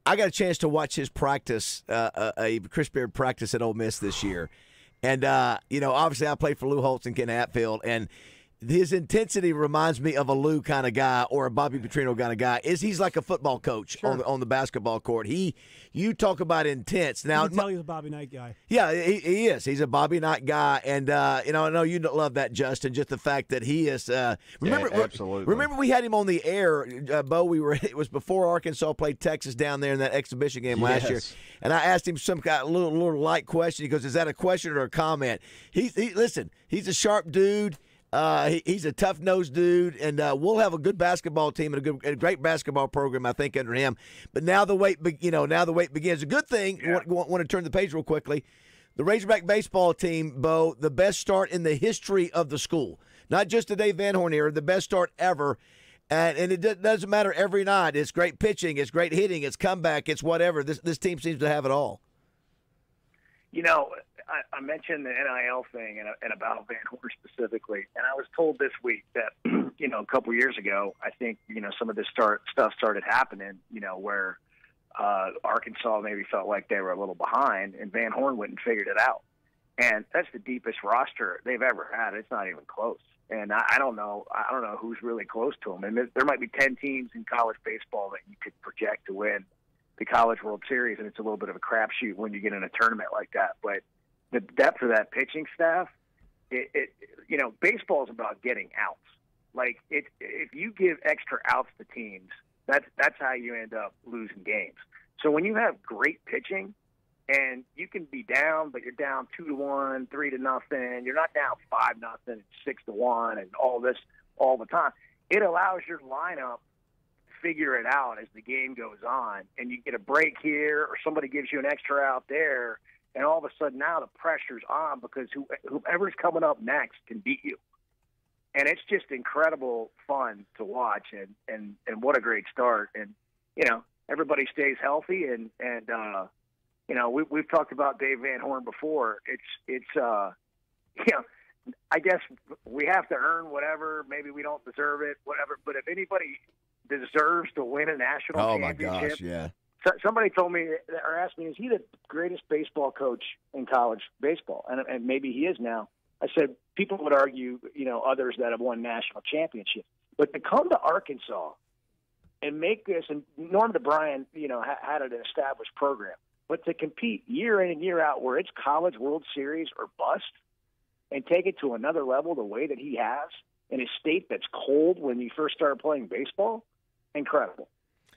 I got a chance to watch his practice, uh, uh, a Chris Beard practice at Ole Miss this year. And, uh, you know, obviously I played for Lou Holtz and Ken Hatfield, and his intensity reminds me of a Lou kind of guy or a Bobby Petrino kind of guy. Is he's like a football coach Sure. on the, on the basketball court. He, you talk about intense. Now, you can tell he's a Bobby Knight guy. yeah, he, he is. He's a Bobby Knight guy, and uh, you know, I know you love that, Justin. Just the fact that he is. Uh, remember, Yeah, absolutely. remember, we had him on the air, uh, Bo. We were. It was before Arkansas played Texas down there in that exhibition game last Yes. year, and I asked him some kind of little, little light question. He goes, "Is that a question or a comment?" He's he, listen. He's a sharp dude. Uh, he, he's a tough-nosed dude, and uh, we'll have a good basketball team and a, good, a great basketball program, I think, under him. But now the wait, be, you know, now the wait begins. A good thing. Yeah. Want, want to turn the page real quickly. The Razorback baseball team, Bo, the best start in the history of the school. Not just the Dave Van Horn era, the best start ever. And, and it d- doesn't matter every night. It's great pitching, it's great hitting, it's comeback, it's whatever. This this team seems to have it all. You know, I, I mentioned the N I L thing and, and about Van Horn specifically, and I was told this week that, you know, a couple years ago, I think, you know, some of this start stuff started happening, you know, where uh, Arkansas maybe felt like they were a little behind, and Van Horn went and figured it out. And that's the deepest roster they've ever had. It's not even close. And I, I don't know, I don't know who's really close to them. And there, there might be ten teams in college baseball that you could project to win the College World Series, and it's a little bit of a crapshoot when you get in a tournament like that. But the depth of that pitching staff, it, it you know, baseball is about getting outs. Like, it, if you give extra outs to teams, that's that's how you end up losing games. So when you have great pitching, and you can be down, but you're down two to one, three to nothing. You're not down five nothing, six to one, and all this all the time. It allows your lineup figure it out as the game goes on, and you get a break here or somebody gives you an extra out there, and all of a sudden now the pressure's on because who, whoever's coming up next can beat you. And it's just incredible fun to watch, and, and, and what a great start. And, you know, everybody stays healthy, and, and uh, you know, we, we've talked about Dave Van Horn before. It's, it's uh, you know, I guess we have to earn whatever. Maybe we don't deserve it, whatever. But if anybody deserves to win a national Oh, my championship. gosh, yeah. So, somebody told me or asked me, is he the greatest baseball coach in college baseball? And, and maybe he is now. I said, people would argue, you know, others that have won national championships. But to come to Arkansas and make this, and Norm DeBryan, you know, ha- had an established program, but to compete year in and year out where it's College World Series or bust and take it to another level the way that he has in a state that's cold when you first started playing baseball, incredible.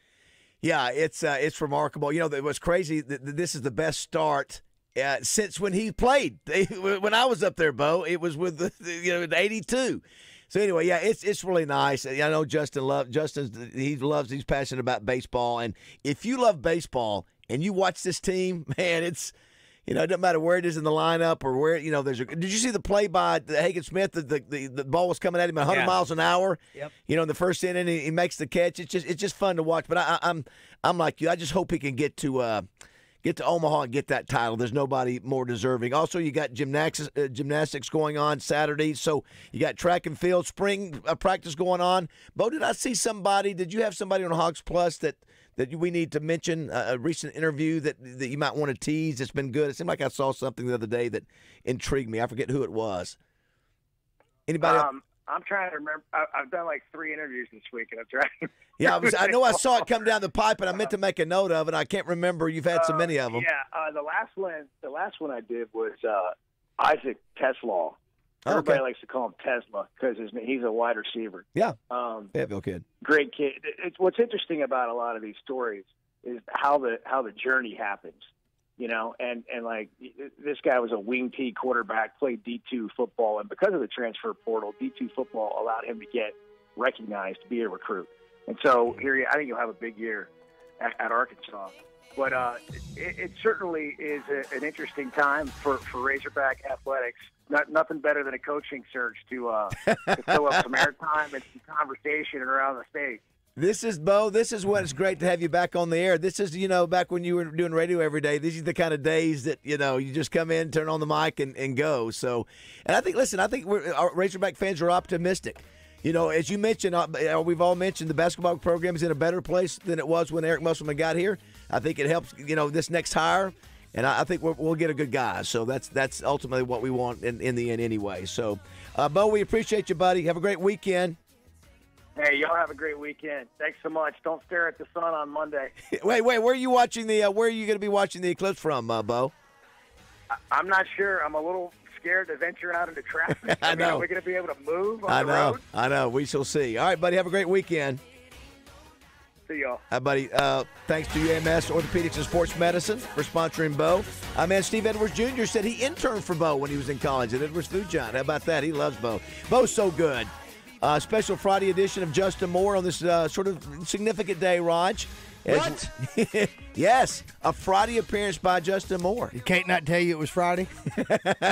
Yeah, it's uh, it's remarkable. You know, it was crazy. That this is the best start uh, since when he played. When I was up there, Bo, it was with the, you know, in eighty-two. So anyway, yeah, it's it's really nice. I know Justin love Justin. He loves. He's passionate about baseball, and if you love baseball and you watch this team, man, it's. You know, it doesn't matter where it is in the lineup or where, you know, there's a – did you see the play by Hagen Smith? The, the, the, the ball was coming at him at one hundred Yeah. miles an hour. Yep. You know, in the first inning, he, he makes the catch. It's just it's just fun to watch. But I, I, I'm I'm like you. I just hope he can get to uh, get to Omaha and get that title. There's nobody more deserving. Also, you got gymnastics, uh, gymnastics going on Saturday. So you got track and field, spring uh, practice going on. Bo, did I see somebody – did you have somebody on Hogs Plus that – that we need to mention, uh, a recent interview that that you might want to tease? It's been good. It seemed like I saw something the other day that intrigued me. I forget who it was. Anybody? Um, I'm trying to remember. I, I've done like three interviews this week, and I'm trying. Yeah, I, was, I know I saw it come down the pipe, and I meant to make a note of it. I can't remember. You've had so many of them. Yeah, uh, the last one, the last one I did was uh, Isaac Tesla. Everybody Okay. likes to call him Tesla because he's a wide receiver. Yeah, um, Fayetteville kid. Great kid. It's what's interesting about a lot of these stories is how the how the journey happens. You know, and and like this guy was a wing T quarterback, played D two football, and because of the transfer portal, D two football allowed him to get recognized to be a recruit. And so here, I think you'll have a big year at, at Arkansas. But uh, it, it certainly is a, an interesting time for, for Razorback athletics. Not, nothing better than a coaching search to, uh, to fill up some airtime and some conversation around the state. This is, Bo, this is when it's great to have you back on the air. This is, you know, back when you were doing radio every day. These are the kind of days that, you know, you just come in, turn on the mic, and, and go. So, and I think, listen, I think we're, our Razorback fans are optimistic. You know, as you mentioned, uh, we've all mentioned the basketball program is in a better place than it was when Eric Musselman got here. I think it helps, you know, this next hire, and I, I think we'll, we'll get a good guy. So that's that's ultimately what we want in, in the end anyway. So, uh, Bo, we appreciate you, buddy. Have a great weekend. Hey, y'all have a great weekend. Thanks so much. Don't stare at the sun on Monday. wait, wait, where are you watching the? Uh, where are you going to be watching the eclipse from, uh, Bo? I, I'm not sure. I'm a little scared to venture out into traffic. I I mean, know. are we going to be able to move on I the know. road? I know. We shall see. All right, buddy. Have a great weekend. See y'all. Hi, buddy. Uh, thanks to U A M S Orthopedics and Sports Medicine for sponsoring Bo. Our man Steve Edwards Junior said he interned for Bo when he was in college at Edwards Food Giant. How about that? He loves Bo. Bo's so good. Uh, special Friday edition of Justin Moore on this uh, sort of significant day, Raj. As, What? Yes, a Friday appearance by Justin Moore. Did Kate not tell you it was Friday? No,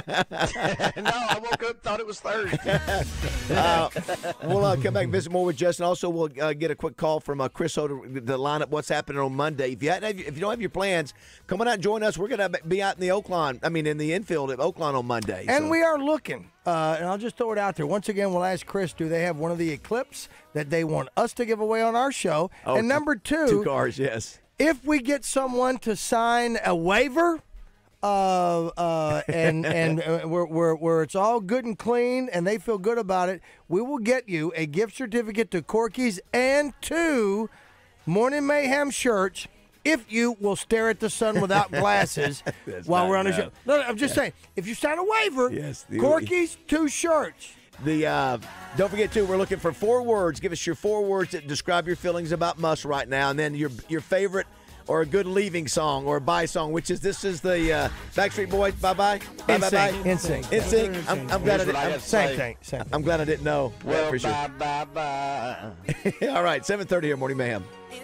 I woke up thought it was Thursday. uh, we'll uh, come back and visit more with Justin. Also, we'll uh, get a quick call from uh, Chris Ho to, to line up what's happening on Monday. If you hadn't, if you don't have your plans, come on out and join us. We're going to be out in the Oakland, I mean, in the infield at Oakland on Monday. And so. we are looking, uh, and I'll just throw it out there. Once again, we'll ask Chris, do they have one of the Eclipse that they want us to give away on our show? Oh, and number two, two cars, yes. If we get someone to sign a waiver, uh, uh, and and uh, where, where where it's all good and clean, and they feel good about it, we will get you a gift certificate to Corky's and two Morning Mayhem shirts. If you will stare at the sun without glasses while we're on the show. No, no, I'm just yeah. saying, if you sign a waiver, yes, the, Corky's, two shirts. The uh, don't forget too, we're looking for four words. Give us your four words that describe your feelings about Muss right now, and then your your favorite or a good leaving song or a bye song. Which is this is the uh, Backstreet Boys. Bye bye. Bye bye bye. N Sync. N Sync. I'm, I'm glad I didn't. I'm, same thing. Same I'm glad I didn't know. Well, for sure. bye bye bye. All right, seven thirty here, Morning Mayhem.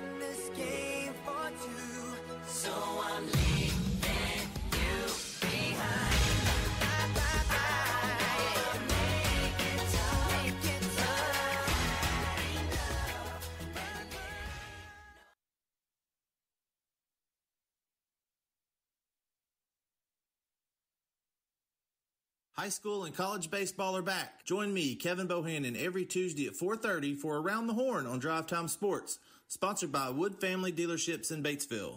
High school and college baseball are back. Join me, Kevin Bohannon, every Tuesday at four thirty for Around the Horn on Drive Time Sports, sponsored by Wood Family Dealerships in Batesville.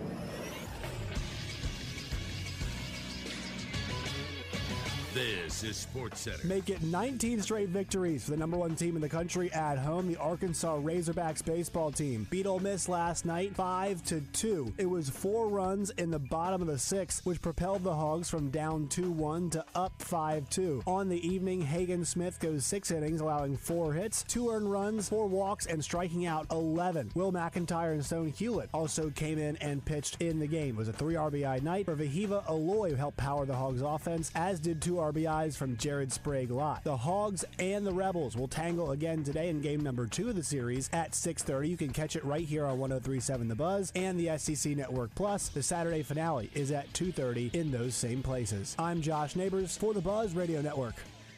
This is Sports Center. Make it nineteen straight victories for the number one team in the country at home. The Arkansas Razorbacks baseball team beat Ole Miss last night five to two. It was four runs in the bottom of the sixth, which propelled the Hogs from down two one to up five two. On the evening, Hagen Smith goes six innings, allowing four hits, two earned runs, four walks, and striking out eleven. Will McIntyre and Stone Hewlett also came in and pitched in the game. It was a three R B I night for Vahiva Aloy, who helped power the Hogs offense, as did two R B Is from Jared Sprague-Lott. The Hogs and the Rebels will tangle again today in game number two of the series at six thirty. You can catch it right here on one oh three point seven The Buzz and the S E C Network Plus. The Saturday finale is at two thirty in those same places. I'm Josh Neighbors for the Buzz Radio Network.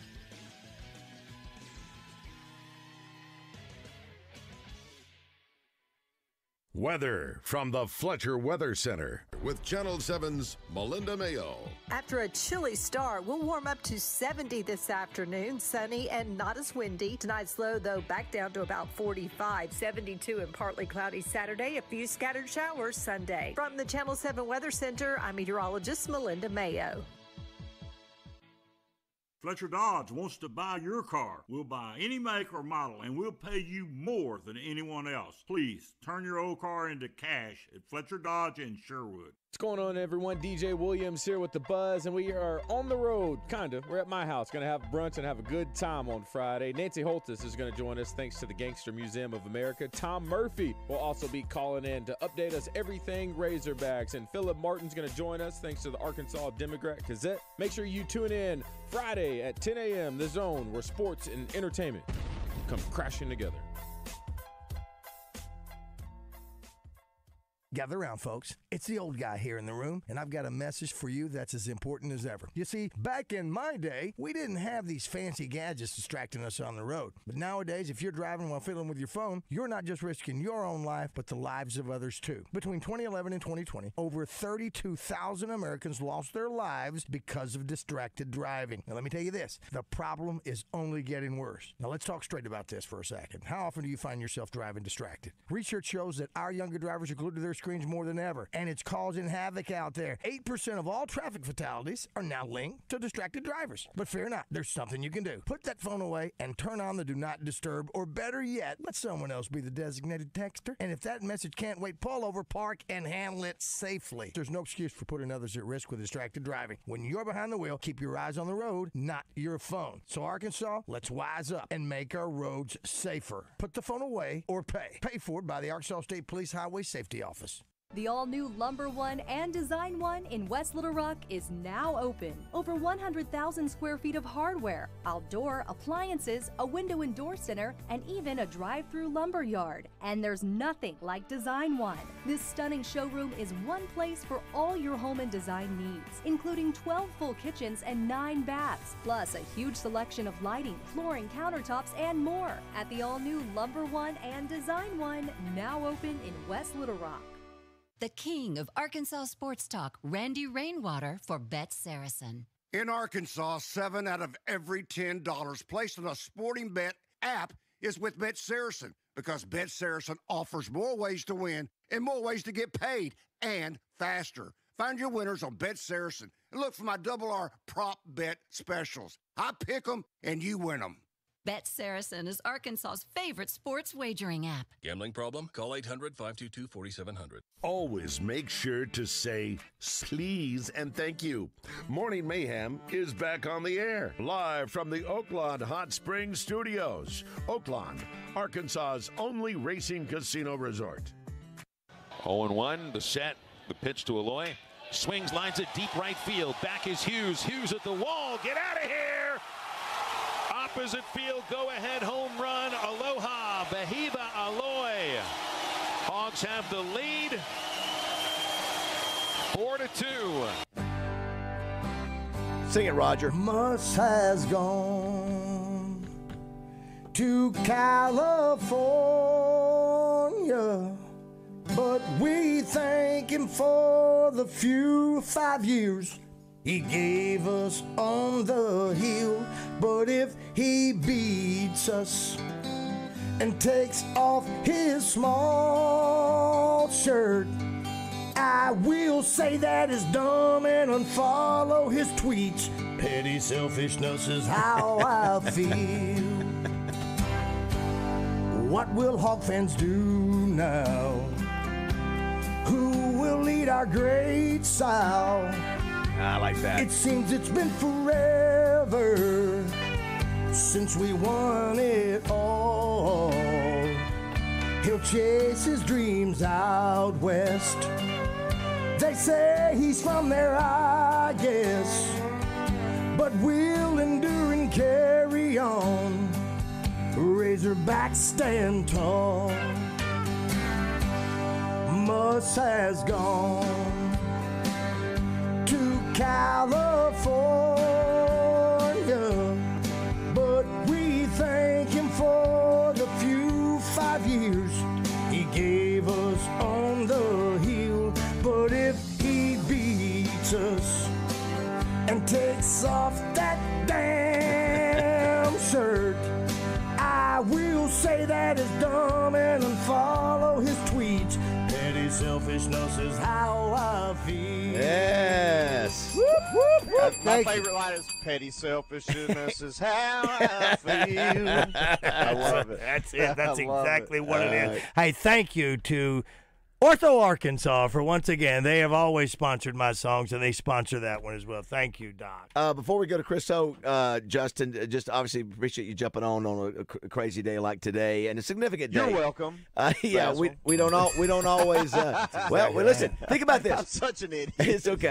Weather from the Fletcher Weather Center with Channel seven's Melinda Mayo. After a chilly start, we'll warm up to seventy this afternoon. Sunny and not as windy. Tonight's low, though, back down to about forty-five. seventy-two and partly cloudy Saturday. A few scattered showers Sunday. From the Channel seven Weather Center, I'm meteorologist Melinda Mayo. Fletcher Dodge wants to buy your car. We'll buy any make or model, and we'll pay you more than anyone else. Please, turn your old car into cash at Fletcher Dodge in Sherwood. What's going on, everyone? D J Williams here with The Buzz, and we are on the road, kind of. We're at my house, going to have brunch and have a good time on Friday. Nancy Holtis is going to join us thanks to the Gangster Museum of America. Tom Murphy will also be calling in to update us everything Razorbacks, and Philip Martin's going to join us thanks to the Arkansas Democrat Gazette. Make sure you tune in Friday at ten a.m., The Zone, where sports and entertainment come crashing together. Gather around, folks. It's the old guy here in the room, and I've got a message for you that's as important as ever. You see, back in my day, we didn't have these fancy gadgets distracting us on the road. But nowadays, if you're driving while fiddling with your phone, you're not just risking your own life, but the lives of others too. Between twenty eleven and twenty twenty, over thirty-two thousand Americans lost their lives because of distracted driving. Now, let me tell you this. The problem is only getting worse. Now, let's talk straight about this for a second. How often do you find yourself driving distracted? Research shows that our younger drivers are glued to their screens more than ever, and it's causing havoc out there. eight percent of all traffic fatalities are now linked to distracted drivers. But fear not, there's something you can do. Put that phone away and turn on the do not disturb, or better yet, let someone else be the designated texter. And if that message can't wait, pull over, park, and handle it safely. There's no excuse for putting others at risk with distracted driving. When you're behind the wheel, keep your eyes on the road, not your phone. So Arkansas, let's wise up and make our roads safer. Put the phone away or pay. Pay for it by the Arkansas State Police Highway Safety Office. The all-new Lumber One and Design One in West Little Rock is now open. Over one hundred thousand square feet of hardware, outdoor appliances, a window and door center, and even a drive-through lumber yard. And there's nothing like Design One. This stunning showroom is one place for all your home and design needs, including twelve full kitchens and nine baths, plus a huge selection of lighting, flooring, countertops, and more. At the all-new Lumber One and Design One, now open in West Little Rock. The king of Arkansas sports talk, Randy Rainwater for Bet Saracen. In Arkansas, seven out of every ten dollars placed on a sporting bet app is with Bet Saracen, because Bet Saracen offers more ways to win and more ways to get paid, and faster. Find your winners on Bet Saracen and look for my double R prop bet specials. I pick them and you win them. Bet Saracen is Arkansas's favorite sports wagering app. Gambling problem? Call eight hundred, five two two, four seven zero zero. Always make sure to say please and thank you. Morning Mayhem is back on the air, live from the Oaklawn Hot Springs Studios. Oaklawn, Arkansas's only racing casino resort. oh and one, the set, the pitch to Aloy. Swings, lines it deep right field. Back is Hughes. Hughes at the wall. Get out of here! Opposite field, go-ahead home run. Aloha, Vahiba Aloy. Hogs have the lead. Four to two. Sing it, Roger. Muss has gone to California, but we thank him for the few five years he gave us on the hill. But if he beats us and takes off his small shirt, I will say that is dumb and unfollow his tweets. Petty selfishness is how I feel. What will Hog fans do now? Who will lead our great South? I like that. It seems it's been forever since we won it all. He'll chase his dreams out west. They say he's from there, I guess, but we'll endure and carry on. Razorbacks stand tall. Muss has gone to California, but we thank him for the few five years he gave us on the hill. But if he beats us and takes off that damn shirt, I will say that is dumb and unfollow his tweets. Petty selfishness is how I feel. Yes. Whoop, whoop, whoop. My Thank you. favorite line is petty selfishness is how I feel. I love it. That's it. That's I love exactly it. what it Uh, is. Hey, thank you to Ortho Arkansas for once again. They have always sponsored my songs, and they sponsor that one as well. Thank you, Doc. Uh, before we go to Chris O, uh, Justin, uh, just obviously appreciate you jumping on on a, a cr- crazy day like today and a significant day. You're welcome. Uh, yeah, we Basil. we don't all we don't always. Uh, well, well, listen. Think about this. I'm such an idiot. It's okay.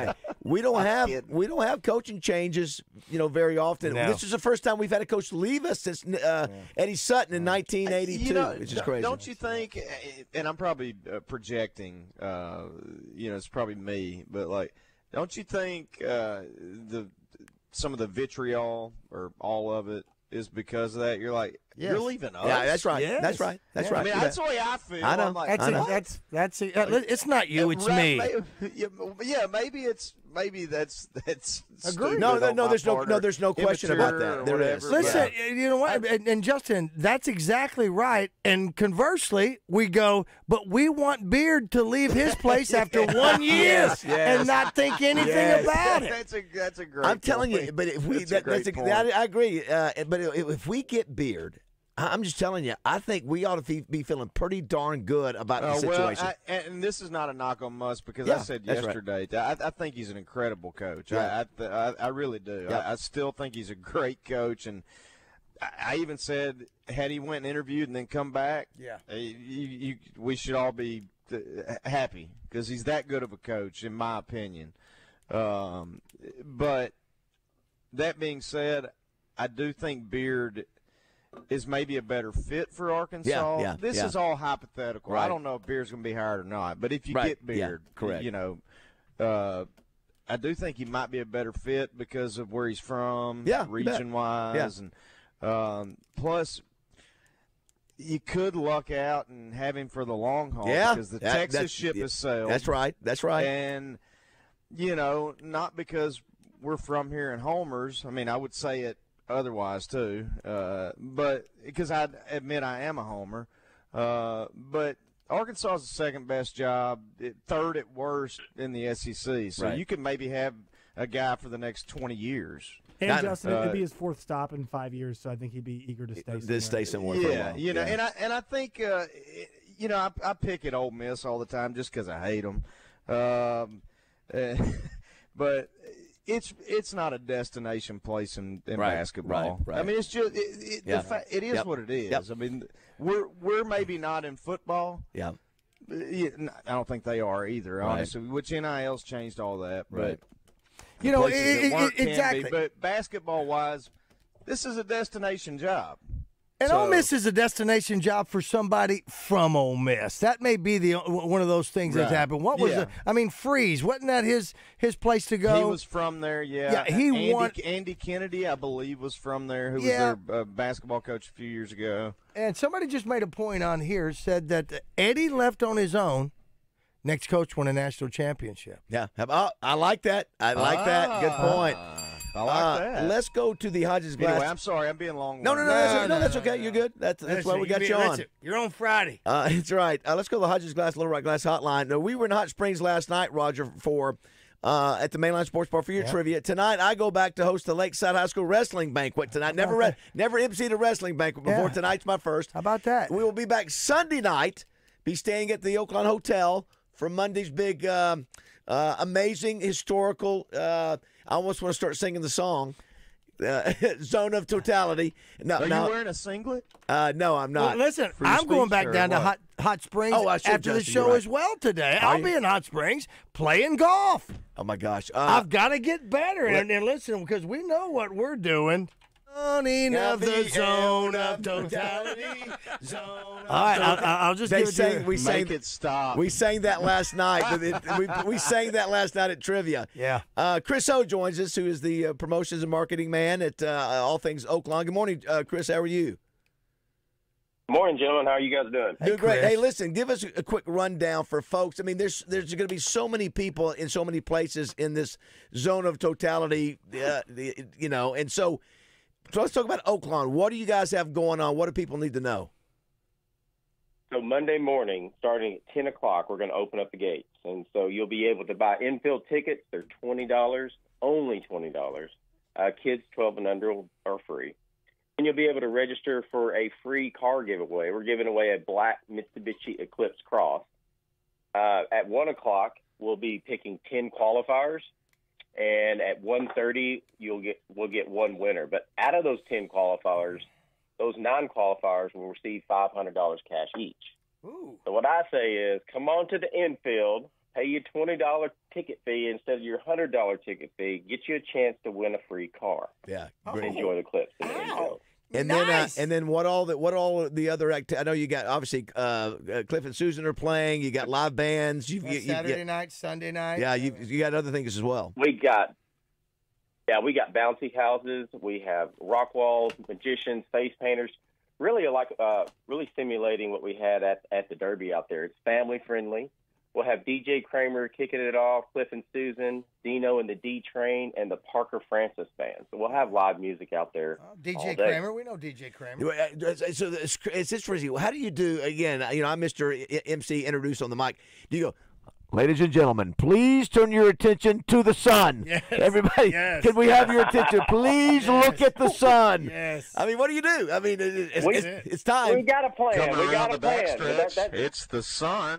We don't I'm have kidding. we don't have coaching changes, you know, very often. No. This is the first time we've had a coach leave us since uh, Eddie Sutton in nineteen eighty-two, You know, which is don't- crazy. Don't you think? And I'm probably uh, projecting. Uh, you know, it's probably me, but like, don't you think uh, the some of the vitriol or all of it is because of that? You're like, Yes. you're leaving us. Yeah, that's right. Yes. That's right. That's Yeah. right. I mean, You that's bet. the way I feel. I know. I'm like, That's I know. a, that's that's a, uh, it's not you, it's Right, me. may- yeah, yeah, maybe it's maybe that's that's stupid No, no, on no, my there's no- part no, or there's no question about immature that. or There is. whatever, Listen, but- you know what? And, and Justin, that's exactly right. And conversely, we go, but we want Beard to leave his place after one year Yes, yes. and not think anything Yes. about it. That's a that's a great. I'm telling you, point. but if we That's a that, great that's a, point. that, I agree. Uh, but if, if we get Beard, I- I'm just telling you, I think we ought to be, be feeling pretty darn good about the Uh, well, situation. I, and this is not a knock on Musk because Yeah, I said that's right. yesterday that I, I think he's an incredible coach. Yeah. I, I, th- I I really do. Yeah. I, I still think he's a great coach, and I, I even said had he went and interviewed and then come back, Yeah. uh, you, you, we should all be uh, happy because he's that good of a coach, in my opinion. Um, but that being said, I do think Beard is maybe a better fit for Arkansas. Yeah, yeah, this yeah. is all hypothetical. Right. I don't know if Beard's going to be hired or not, but if you Right, get yeah, Beard, correct. you know, uh, I do think he might be a better fit because of where he's from, Yeah, you bet. region-wise, and um, plus you could luck out and have him for the long haul Yeah, because the that- Texas that's- ship has sailed. That's right. That's right. And, you know, not because we're from here in Homers. I mean, I would say it otherwise, too. Uh, but because I admit I am a Homer. Uh, but Arkansas is the second best job, it, third at worst in the S E C. So Right. you could maybe have a guy for the next twenty years. And Not- Justin, uh, it'd be his fourth stop in five years, so I think he'd be eager to stay. This somewhere. stay somewhere for a Yeah, while. you know, Yeah. and I and I think uh, it- you know I, I pick at Ole Miss all the time just because I hate them, um, uh, but it's it's not a destination place in, in Right, basketball. right, right. I mean, it's just it, it, Yeah. the fa- it is Yep. what it is. Yep. I mean, we're we're maybe not in football. Yeah. Uh, yeah, n- I don't think they are either. Right. Honestly, which N I L's changed all that, but Right. You know, places it- that it- weren't it- can be. exactly. But basketball wise, this is a destination job. And So- Ole Miss is a destination job for somebody from Ole Miss. That may be the one of those things that's Right. happened. What was Yeah. the? I mean, Freeze wasn't that his his place to go? He was from there, yeah. Yeah, he Andy, won- Andy Kennedy, I believe, was from there, who Yeah. was their uh, basketball coach a few years ago. And somebody just made a point on here, said that Eddie left on his own. Next coach won a national championship. Yeah. How about- I like that. I like that. Good point. I like Uh, that. Let's go to the Hodges Glass. Anyway, I'm sorry, I'm being long. no, no, no, that's, no, that's okay. You're good. That's that's why Listen, we got you you be- on. listen, You're on Friday. Uh, that's right. Uh, let's go to the Hodges Glass Little Rock Glass Hotline. No, we were in Hot Springs last night, Roger, for uh, at the Mainline Sports Bar for your Yeah. trivia. Tonight, I go back to host the Lakeside High School Wrestling Banquet tonight. Never re- never emceed a wrestling banquet before. Yeah. Tonight's my first. How about that? We will be back Sunday night. Be staying at the Oakland Hotel for Monday's big, um, uh, amazing historical. Uh, I almost want to start singing the song. Uh, Zone of Totality. No, Are no, you wearing a singlet? uh, no, I'm Well, not. listen, For your I'm going speech back or down to what? Hot Hot Springs Oh, I should, after the Justin, show you're right. as well today. Are I'll you? be in Hot Springs playing golf. Oh my gosh! Uh, I've got to get better. And, and listen, because we know what we're doing. Zoning of the zone of totality. Zone of All right, I'll, I'll just They give it to sang, you. we sang, Make it stop. we sang that last night. but it- we, we sang that last night at trivia. Yeah. Uh, Chris O joins us, who is the uh, promotions and marketing man at uh, All Things Oakland. Good morning, uh, Chris. How are you? Morning, gentlemen. How are you guys doing? Doing great. Chris. Hey, listen, give us a quick rundown for folks. I mean, there's there's going to be so many people in so many places in this zone of totality, uh, the, you know, and so, so let's talk about Oakland. What do you guys have going on? What do people need to know? So Monday morning, starting at ten o'clock, we're going to open up the gates. And so you'll be able to buy infield tickets. They're twenty dollars, only twenty dollars. Uh, kids twelve and under are free. And you'll be able to register for a free car giveaway. We're giving away a black Mitsubishi Eclipse Cross. Uh, at one o'clock, we'll be picking ten qualifiers. And at one thirty, you'll get we'll get one winner. But out of those ten qualifiers, those nine qualifiers will receive five hundred dollars cash each. Ooh. So what I say is, come on to the infield, pay your twenty dollars ticket fee instead of your one hundred dollars ticket fee, get you a chance to win a free car. Yeah, great. Enjoy the clips. In the infield. And Nice. then, uh, and then, what all the what all the other acti- I know you got obviously uh, uh, Cliff and Susan are playing. You got live bands. You've, you, you, Saturday you, night, Sunday night. yeah, you you got other things as well. We got, yeah, we got bouncy houses. We have rock walls, magicians, face painters. Really like, uh, really simulating what we had at at the Derby out there. It's family friendly. We'll have D J Kramer kicking it off, Cliff and Susan, Dino and the D Train, and the Parker Francis Band. So we'll have live music out there. D J all day. Kramer, we know D J Kramer. So it's, it's interesting. How do you do again? You know, I'm Mister M C introduced on the mic. Do you go? Ladies and gentlemen, please turn your attention to the sun. Yes. Everybody, Yes. can we have your attention? Please Yes. look at the sun. Yes. I mean, what do you do? I mean, it- it's, We- it's, it's time. We got a plan. Coming we around got the a plan. backstretch, That- that- it's the sun.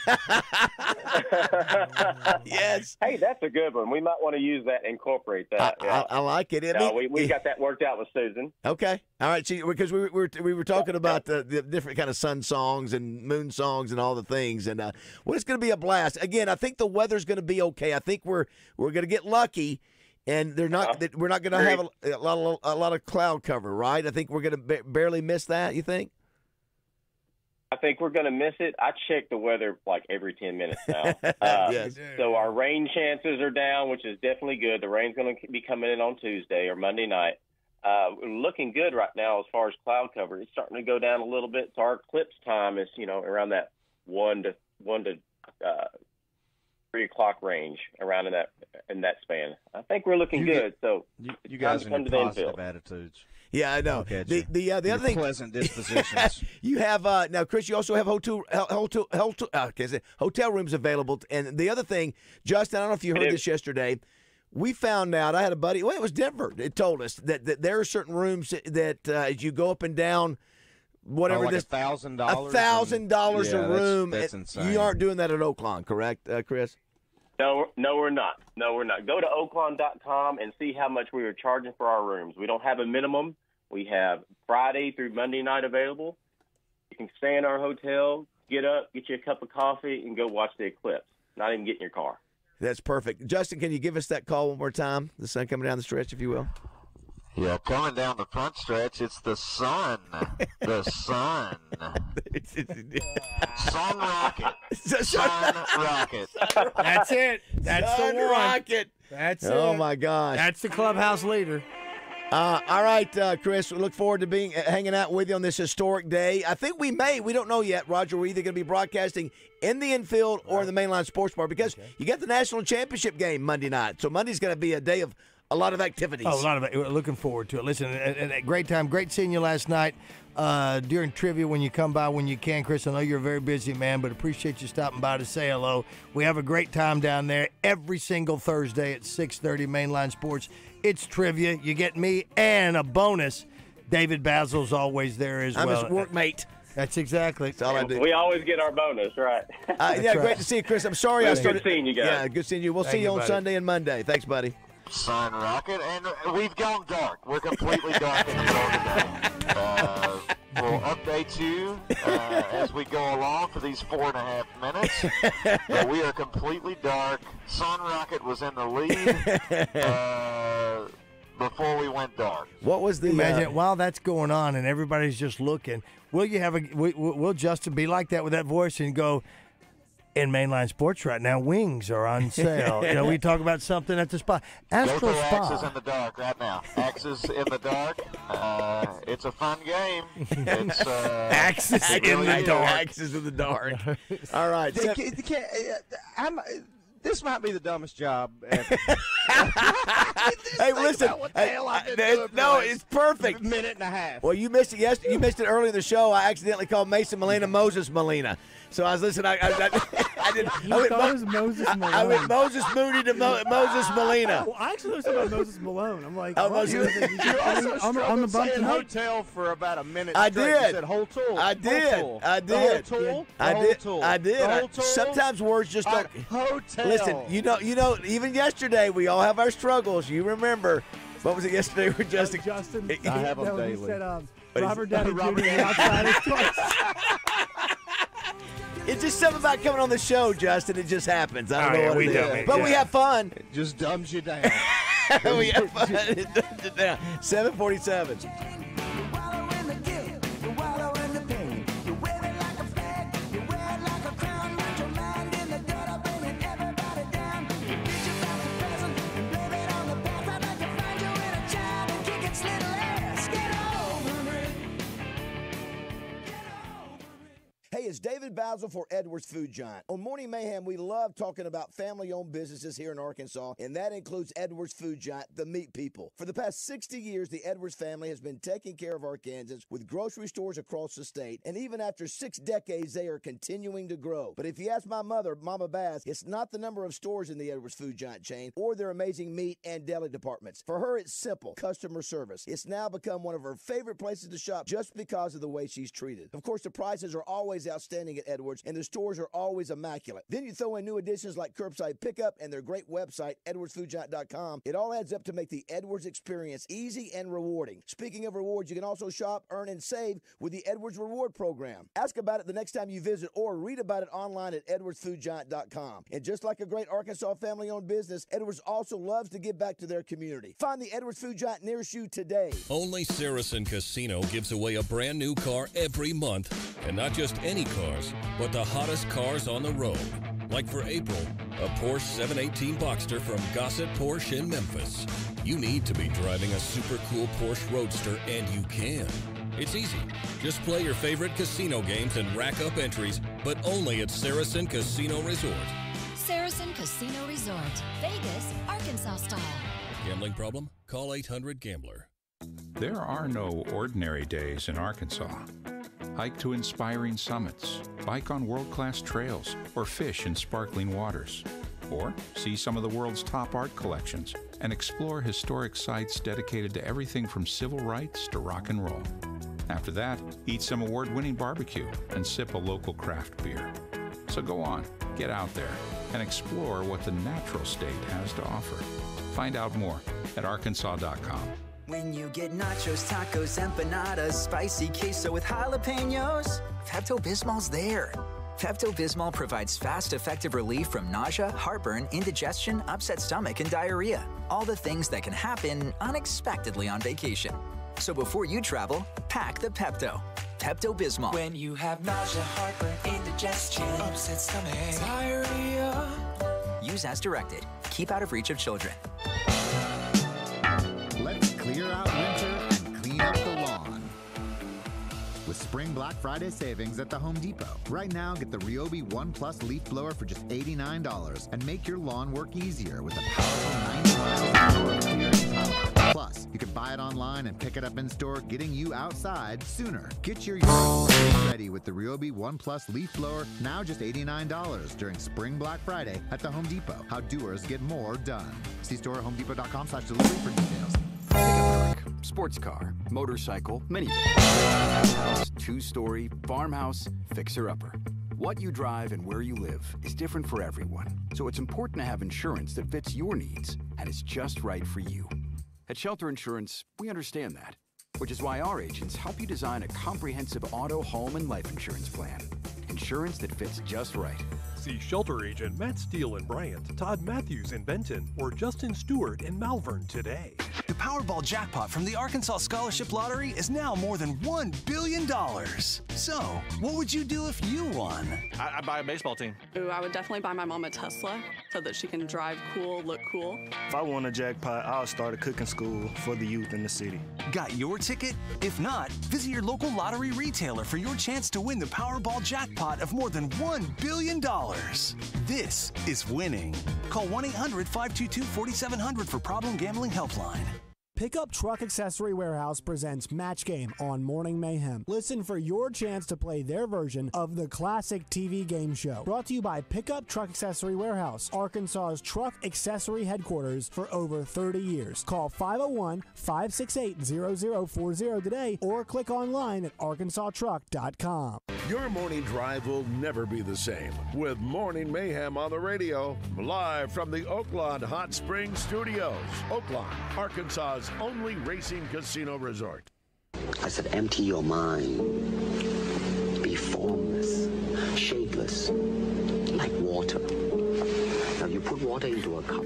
Yes. Hey, that's a good one. We might want to use that and incorporate that. I, yeah. I, I like it. I no, mean, we, we got that worked out with Susan. Okay. All right. See, because we were we were talking about the, the different kind of sun songs and moon songs and all the things, and uh, well, it's going to be a blast. Again, I think the weather's going to be okay. I think we're we're going to get lucky, and they're not. that We're not going to have a, a lot of a lot of cloud cover, right? I think we're going to ba- barely miss that. You think? I think we're going to miss it. I check the weather like every ten minutes now. Uh, Yes. So our rain chances are down, which is definitely good. The rain's going to be coming in on Tuesday or Monday night. Uh, we're looking good right now as far as cloud cover. It's starting to go down a little bit. So our eclipse time is, you know, around that one to one to uh, three o'clock range, around in that in that span. I think we're looking You good. So You, you time guys to and come your to the positive infield. attitudes. Yeah, I know. Look at The you. the uh, the Your other thing, pleasant dispositions. you have uh, now, Chris. You also have hotel hotel hotel, uh, okay, say, hotel rooms available. And the other thing, Justin, I don't know if you heard this yesterday. We found out. I had a buddy. Well, it was Denver. It told us that, that there are certain rooms that uh, as you go up and down, whatever Oh, like this a thousand a dollars. thousand dollars Yeah, a that's- room. that's and insane. You aren't doing that at Oaklawn, correct, uh, Chris? No, no, we're not. No, we're not. Go to oaklawn dot com and see how much we are charging for our rooms. We don't have a minimum. We have Friday through Monday night available. You can stay in our hotel, get up, get you a cup of coffee, and go watch the eclipse. Not even get in your car. That's perfect. Justin, can you give us that call one more time? The sun coming down the stretch, if you will. Yeah, coming down the front stretch, it's the sun. The sun. Sun rocket. Sun rocket. That's it. That's Sun the one. rocket. That's it. Oh my gosh. That's the clubhouse leader. Uh, all right, uh, Chris. We look forward to being uh, hanging out with you on this historic day. I think we may. We don't know yet, Roger. We're either going to be broadcasting in the infield or in the Mainline Sports Bar because you got the national championship game Monday night. So Monday's going to be a day of a lot of activities. Oh, a lot of it. We're looking forward to it. Listen, a, a great time. Great seeing you last night uh, during trivia when you come by when you can, Chris. I know you're a very busy man, but appreciate you stopping by to say hello. We have a great time down there every single Thursday at six thirty, Mainline Sports. It's trivia. You get me and a bonus. David Basil's always there as I'm well. his workmate. That's exactly. That's all I do. We always get our bonus, right? Uh, yeah, great to see you, Chris. I'm sorry Well, I good started. seeing you guys. Yeah, good seeing you. We'll Thank see you, you, on buddy. Sunday and Monday. Thanks, buddy. Sun rocket, and we've gone dark. We're completely dark in the world today. Uh, we'll update you uh, as we go along for these four and a half minutes. But we are completely dark. Sun rocket was in the lead uh, before we went dark. What was the Imagine uh, while that's going on and everybody's just looking. Will you have a? Will, will Justin be like that with that voice and go? In Mainline Sports right now, wings are on sale. You know, we talk about something at the spa. Astro Go through Axes Spa. in the dark right now. Axes in the dark. Uh, it's a fun game. It's uh, Axes it in really the is. dark. Axes in the dark. All right. They so- can't- they can't- uh, I'm, this might be the dumbest job ever. hey, listen. about what the hey, hell I've been I- doing for no, the last it's perfect. minute and a half. Well, you missed it yesterday. You missed it earlier in the show. I accidentally called Mason Molina Moses Molina. So I was listening. I, I, I, I did. You I went, thought it was Moses I, I went Malone. Moses Moody to Mo, Moses Molina. Well, I actually was talking about Moses Malone. I'm like, Oh, what? Moses- You said- you said- You also on, the, on the struggled bump saying tonight? hotel for about a minute I straight. did. You said whole tool. I Whole did. tool. I The whole did. tool. The I whole did. tool. I did. The I- whole tool. sometimes words just Uh, don't. hotel. Listen, you know, you know. Even yesterday, we all have our struggles. You remember? What was it yesterday? We're just Uh, Justin, I have 'em that when daily. he said um, What is Robert it? Downey Robert Junior Downey outside his twice. It's just something about coming on the show, Justin. It just happens. I don't Oh, know yeah, what we it do. is. But we Yeah. have fun. It just dumbs you down. we have fun. It dumbs it down. seven forty-seven. Hey, it's David Basil for Edwards Food Giant. On Morning Mayhem, we love talking about family-owned businesses here in Arkansas, and that includes Edwards Food Giant, the meat people. For the past sixty years, the Edwards family has been taking care of Arkansans with grocery stores across the state, and even after six decades, they are continuing to grow. But if you ask my mother, Mama Bass, it's not the number of stores in the Edwards Food Giant chain or their amazing meat and deli departments. For her, it's simple, customer service. It's now become one of her favorite places to shop just because of the way she's treated. Of course, the prices are always outstanding at Edwards, and the stores are always immaculate. Then you throw in new additions like curbside pickup and their great website, edwards food giant dot com. It all adds up to make the Edwards experience easy and rewarding. Speaking of rewards, you can also shop, earn, and save with the Edwards Reward Program. Ask about it the next time you visit or read about it online at edwards food giant dot com. And just like a great Arkansas family-owned business, Edwards also loves to give back to their community. Find the Edwards Food Giant nearest you today. Only Saracen Casino gives away a brand new car every month. And not just any cars, but the hottest cars on the road. Like for April, a Porsche seven eighteen Boxster from Gossett Porsche in Memphis. You need to be driving a super cool Porsche Roadster, and you can. It's easy. Just play your favorite casino games and rack up entries, but only at Saracen Casino Resort. Saracen Casino Resort, Vegas, Arkansas style. Gambling problem? Call eight hundred gambler. There are no ordinary days in Arkansas. Hike to inspiring summits, bike on world-class trails, or fish in sparkling waters. Or see some of the world's top art collections and explore historic sites dedicated to everything from civil rights to rock and roll. After that, eat some award-winning barbecue and sip a local craft beer. So go on, get out there, and explore what the natural state has to offer. Find out more at arkansas dot com. When you get nachos, tacos, empanadas, spicy queso with jalapenos, Pepto-Bismol's there. Pepto-Bismol provides fast, effective relief from nausea, heartburn, indigestion, upset stomach, and diarrhea. All the things that can happen unexpectedly on vacation. So before you travel, pack the Pepto. Pepto-Bismol. When you have nausea, heartburn, indigestion, upset stomach, diarrhea. Use as directed. Keep out of reach of children. Let's clear out winter and clean up the lawn with Spring Black Friday savings at the Home Depot. Right now, get the Ryobi One Plus leaf blower for just eighty-nine dollars and make your lawn work easier with a powerful ninety miles an hour clearing power. Plus, you can buy it online and pick it up in store, getting you outside sooner. Get your yard ready with the Ryobi One Plus leaf blower, now just eighty-nine dollars during Spring Black Friday at the Home Depot. How doers get more done. See store at home depot dot com slash delivery for details. Pickup truck, sports car, motorcycle, minivan, house, two-story, farmhouse, fixer-upper. What you drive and where you live is different for everyone, so it's important to have insurance that fits your needs and is just right for you. At Shelter Insurance, we understand that, which is why our agents help you design a comprehensive auto, home, and life insurance plan. Insurance that fits just right. See Shelter Agent Matt Steele in Bryant, Todd Matthews in Benton, or Justin Stewart in Malvern today. The Powerball jackpot from the Arkansas Scholarship Lottery is now more than one billion dollars. So, what would you do if you won? I, I'd buy a baseball team. Ooh, I would definitely buy my mom a Tesla so that she can drive cool, look cool. If I won a jackpot, I'll start a cooking school for the youth in the city. Got your ticket? If not, visit your local lottery retailer for your chance to win the Powerball jackpot of more than one billion dollars. This is winning. Call one eight hundred, five two two, four seven zero zero for Problem Gambling Helpline. Pickup Truck Accessory Warehouse presents Match Game on Morning Mayhem. Listen for your chance to play their version of the classic T V game show. Brought to you by Pickup Truck Accessory Warehouse, Arkansas's truck accessory headquarters for over thirty years. Call five oh one, five six eight, zero zero four zero today or click online at arkansas truck dot com. Your morning drive will never be the same with Morning Mayhem on the radio, live from the Oaklawn Hot Springs Studios. Oaklawn, Arkansas's only racing casino resort. I said, empty your mind. Be formless, shapeless, like water. Now you put water into a cup.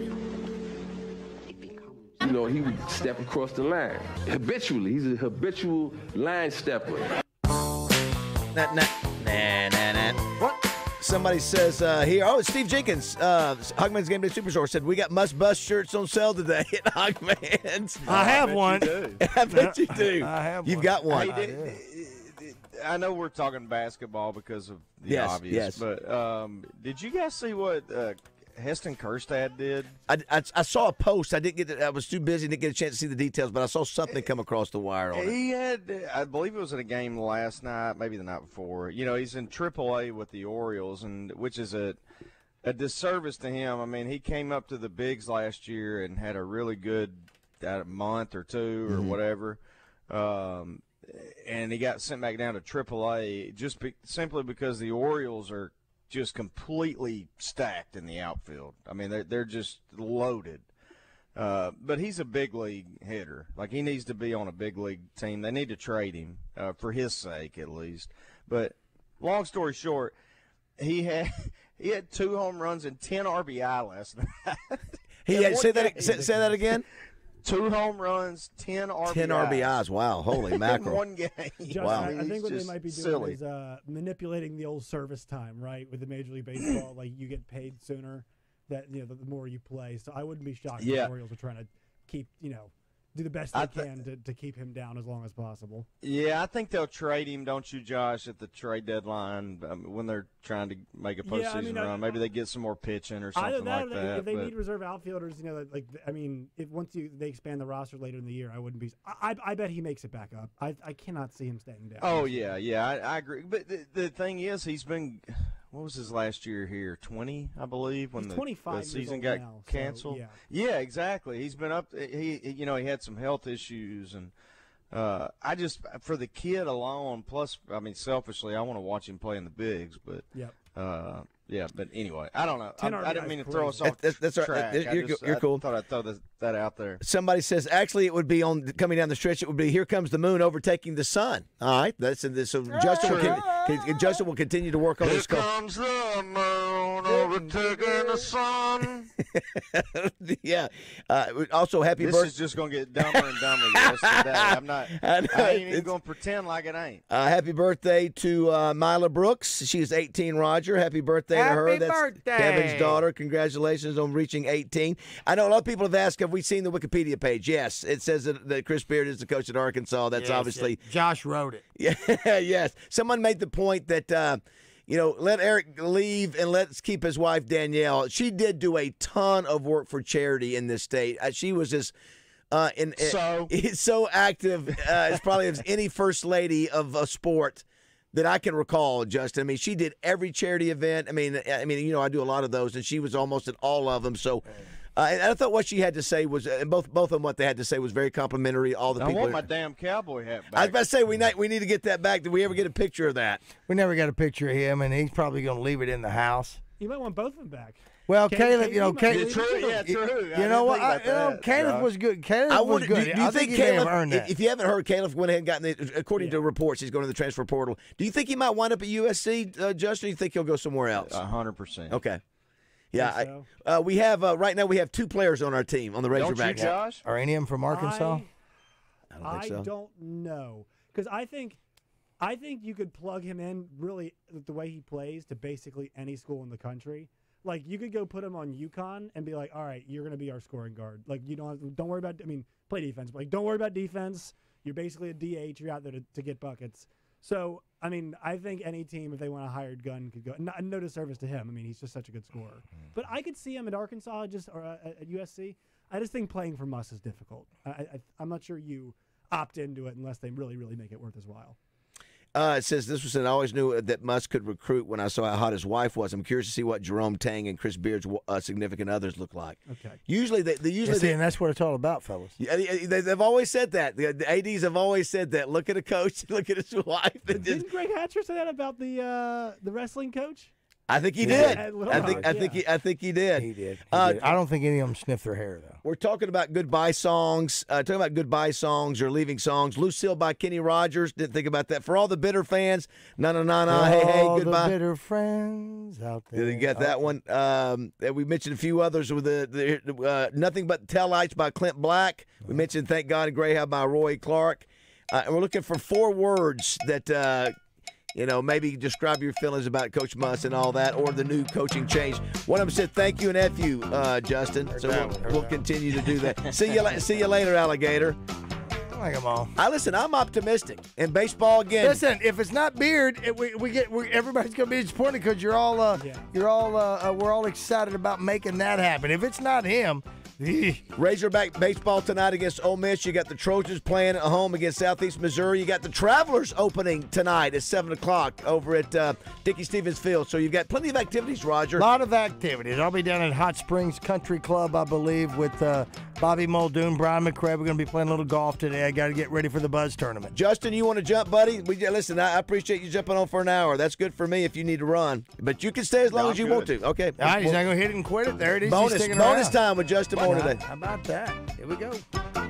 You know, he would step across the line habitually. He's a habitual line stepper. Nah, nah, nah, nah, nah. What? Somebody says uh, here, oh, it's Steve Jenkins, uh, Hogman's Game Day Superstore, said, we got Must Bust shirts on sale today at Hogman's. I have one. I bet you do. I have You've one. got one. Hey, did, I know we're talking basketball because of the Yes, obvious, yes. but um, did you guys see what uh, Heston Kjerstad did? I, I, I saw a post. I didn't get. To, I was too busy, didn't get a chance to see the details, but I saw something come across the wire on it. He had, I believe it was in a game last night, maybe the night before. You know, he's in triple A with the Orioles, and which is a a disservice to him. I mean, he came up to the bigs last year and had a really good uh, month or two or Mhm. whatever, um, and he got sent back down to triple A just be, simply because the Orioles are just completely stacked in the outfield. I mean, they're, they're just loaded. Uh, but he's a big league hitter. Like, he needs to be on a big league team. They need to trade him uh, for his sake, at least. But long story short, he had he had two home runs and ten R B I last night. He In had, one say that. game. Say, say that again. Two home runs, ten R B Is. Ten R B Is. Wow, holy mackerel! In one game. Justin, Wow. I, I think He's what they just might be doing silly. is uh, manipulating the old service time, right? With the Major League Baseball, like you get paid sooner, that you know the, the more you play. So I wouldn't be shocked if Yeah. the Orioles are trying to keep, you know, do the best they I th- can to, to keep him down as long as possible. Yeah, I think they'll trade him, don't you, Josh, at the trade deadline um, when they're trying to make a postseason Yeah, I mean, I- run. Maybe they get some more pitching or Either something that, like or they, that. if they but- need reserve outfielders, you know, that, like I mean, if once you they expand the roster later in the year, I wouldn't be. I, I, I bet he makes it back up. I, I cannot see him staying down. Oh yeah, yeah, I, I agree. But the, the thing is, he's been. What was his last year here? Twenty, I believe, when He's the, twenty-five the years season old got now, so, canceled. yeah. yeah, exactly. He's been up. He, he- you know, he had some health issues, and uh, I just for the kid alone. Plus, I mean, selfishly, I want to watch him play in the bigs. But Yep. uh, yeah. But anyway, I don't know. I, ten I R B I didn't is mean to crazy. throw us off That's- that's all right. track. I You're- just- you're I cool. thought I'd throw this, that out there. Somebody says actually it would be on coming down the stretch. It would be here comes the moon overtaking the sun. All right, that's this. So Justin will, con- con- Justin will continue to work on Here his. Call. comes the moon overtaking the sun. yeah. Uh, also, happy This birthday. is just going to get dumber and dumber the rest of the day. I'm not. I I, know, ain't even it's- going to pretend like it ain't. Uh, happy birthday to uh, Mila Brooks. She's eighteen, Roger. Happy birthday to her. Happy That's birthday. Kevin's daughter. Congratulations on reaching eighteen. I know a lot of people have asked, have we seen the Wikipedia page? Yes. It says that, that Chris Beard is the coach at Arkansas. That's Yes, obviously. yeah. Josh wrote it. Yeah, yes. Someone made the point that, uh, you know, let Eric leave and let's keep his wife, Danielle. She did do a ton of work for charity in this state. Uh, she was just uh, in, So? so active uh, as probably as any first lady of a sport that I can recall, Justin. I mean, she did every charity event. I mean, I mean, you know, I do a lot of those, and she was almost at all of them. So, uh, and I thought what she had to say was, and both both of them, what they had to say was very complimentary. All the I people. want my damn cowboy hat back. I was about to say we need, we need to get that back. Did we ever get a picture of that? We never got a picture of him, and he's probably going to leave it in the house. You might want both of them back. Well, K- Caleb, K- you know, you might Caleb, leave True, it yeah, too. true. you I know what? didn't I, think you know, about that, Caleb Josh. was good. Caleb I was would. good. Do, do I you think think he Caleb? may have earned that. If you haven't heard, Caleb went ahead and got the, according to reports, he's going to the transfer portal. Do you think he might wind up at U S C, uh, Justin? Or you think he'll go somewhere else? A hundred percent. Okay. Yeah, Think I, uh, we have uh, right now. We have two players on our team on the Don't you, Razorbacks. Josh? Are any of them from Arkansas? I, I don't think so. don't know because I think I think you could plug him in really the way he plays to basically any school in the country. Like you could go put him on UConn and be like, all right, you're going to be our scoring guard. Like you don't have, don't worry about. I mean, play defense. But like don't worry about defense. You're basically a D H. You're out there to, to get buckets. So I mean, I think any team if they want a hired gun could go. No, no disservice to him. I mean, he's just such a good scorer. But I could see him at Arkansas just or uh, at U S C. I just think playing for Muss is difficult. I, I, I'm not sure you opt into it unless they really, really make it worth his while. Uh, it says this was said. I always knew that Musk could recruit when I saw how hot his wife was. I'm curious to see what Jerome Tang and Chris Beard's uh, significant others look like. Okay. Usually, they, they usually Yeah, see, they, and that's what it's all about, fellas. Yeah, they, they- they've always said that. The, the A Ds have always said that. Look at a coach, look at his wife. And just, Didn't Greg Hatcher say that about the uh, the wrestling coach? I think he Yeah. did. At Little I think Rock, I think he I think he did. He did. He Uh, did. I don't think any of them sniffed their hair though. We're talking about goodbye songs. Uh, talking about goodbye songs or leaving songs. Lucille by Kenny Rogers. Didn't think about that. For all the bitter fans, na na na na. Hey hey, All goodbye. the bitter friends out there. You got that one. Um, and we mentioned a few others with the, the uh, Nothing But Taillights by Clint Black. We mentioned Thank God and Greyhound by Roy Clark. Uh, and we're looking for four words that, uh, you know, maybe describe your feelings about Coach Muss and all that, or the new coaching change. One of them said thank you and F you, uh, Justin. So we'll, we'll continue to do that. see you, la- see you later, alligator. I like them all. I listen. I'm optimistic. In baseball again. Listen, if it's not Beard, it, we, we get we, everybody's gonna be disappointed because you're all uh, you're all uh, uh, we're all excited about making that happen. If it's not him. Razorback baseball tonight against Ole Miss. You got the Trojans playing at home against Southeast Missouri. You got the Travelers opening tonight at seven o'clock over at uh, Dickie Stevens Field. So you've got plenty of activities, Roger. A lot of activities. I'll be down at Hot Springs Country Club, I believe, with uh, Bobby Muldoon, Brian McCrae. We're going to be playing a little golf today. I got to get ready for the Buzz tournament. Justin, you want to jump, buddy? We Listen, I appreciate you jumping on for an hour. That's good for me if you need to run. But you can stay as long No, as you good. want to. Okay. All right, he's not going to hit it and quit it. There it is. He's Bonus, sticking bonus around. time with Justin Why Moore not? today. How about that? Here we go.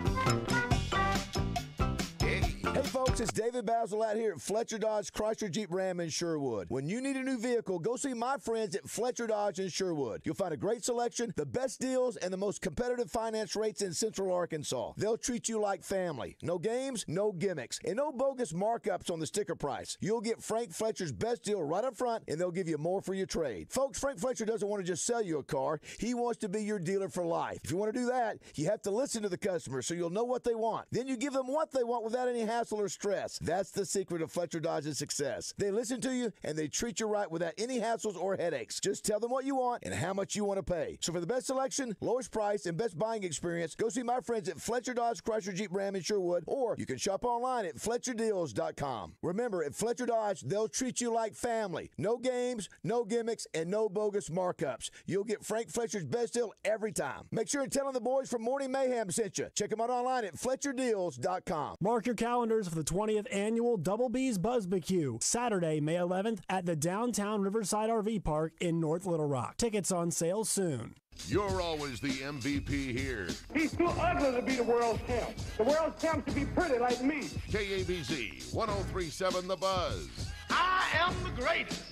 Hey folks, it's David Basil out here at Fletcher Dodge Chrysler Jeep Ram in Sherwood. When you need a new vehicle, go see my friends at Fletcher Dodge in Sherwood. You'll find a great selection, the best deals, and the most competitive finance rates in Central Arkansas. They'll treat you like family. No games, no gimmicks, and no bogus markups on the sticker price. You'll get Frank Fletcher's best deal right up front, and they'll give you more for your trade. Folks, Frank Fletcher doesn't want to just sell you a car. He wants to be your dealer for life. If you want to do that, you have to listen to the customer so you'll know what they want. Then you give them what they want without any hassle or stress. That's the secret of Fletcher Dodge's success. They listen to you and they treat you right without any hassles or headaches. Just tell them what you want and how much you want to pay. So for the best selection, lowest price, and best buying experience, go see my friends at Fletcher Dodge Chrysler Jeep Ram in Sherwood, or you can shop online at Fletcher Deals dot com. Remember, at Fletcher Dodge, they'll treat you like family. No games, no gimmicks, and no bogus markups. You'll get Frank Fletcher's best deal every time. Make sure and tell them the boys from Morning Mayhem sent you. Check them out online at Fletcher Deals dot com. Mark your calendars for the twentieth annual Double B's Buzzbarbecue, Saturday, May eleventh at the downtown Riverside R V Park in North Little Rock. Tickets on sale soon. You're always the M V P here. He's too ugly to be the world champ. The world champ should be pretty like me. K A B Z, one oh three point seven The Buzz. I am the greatest.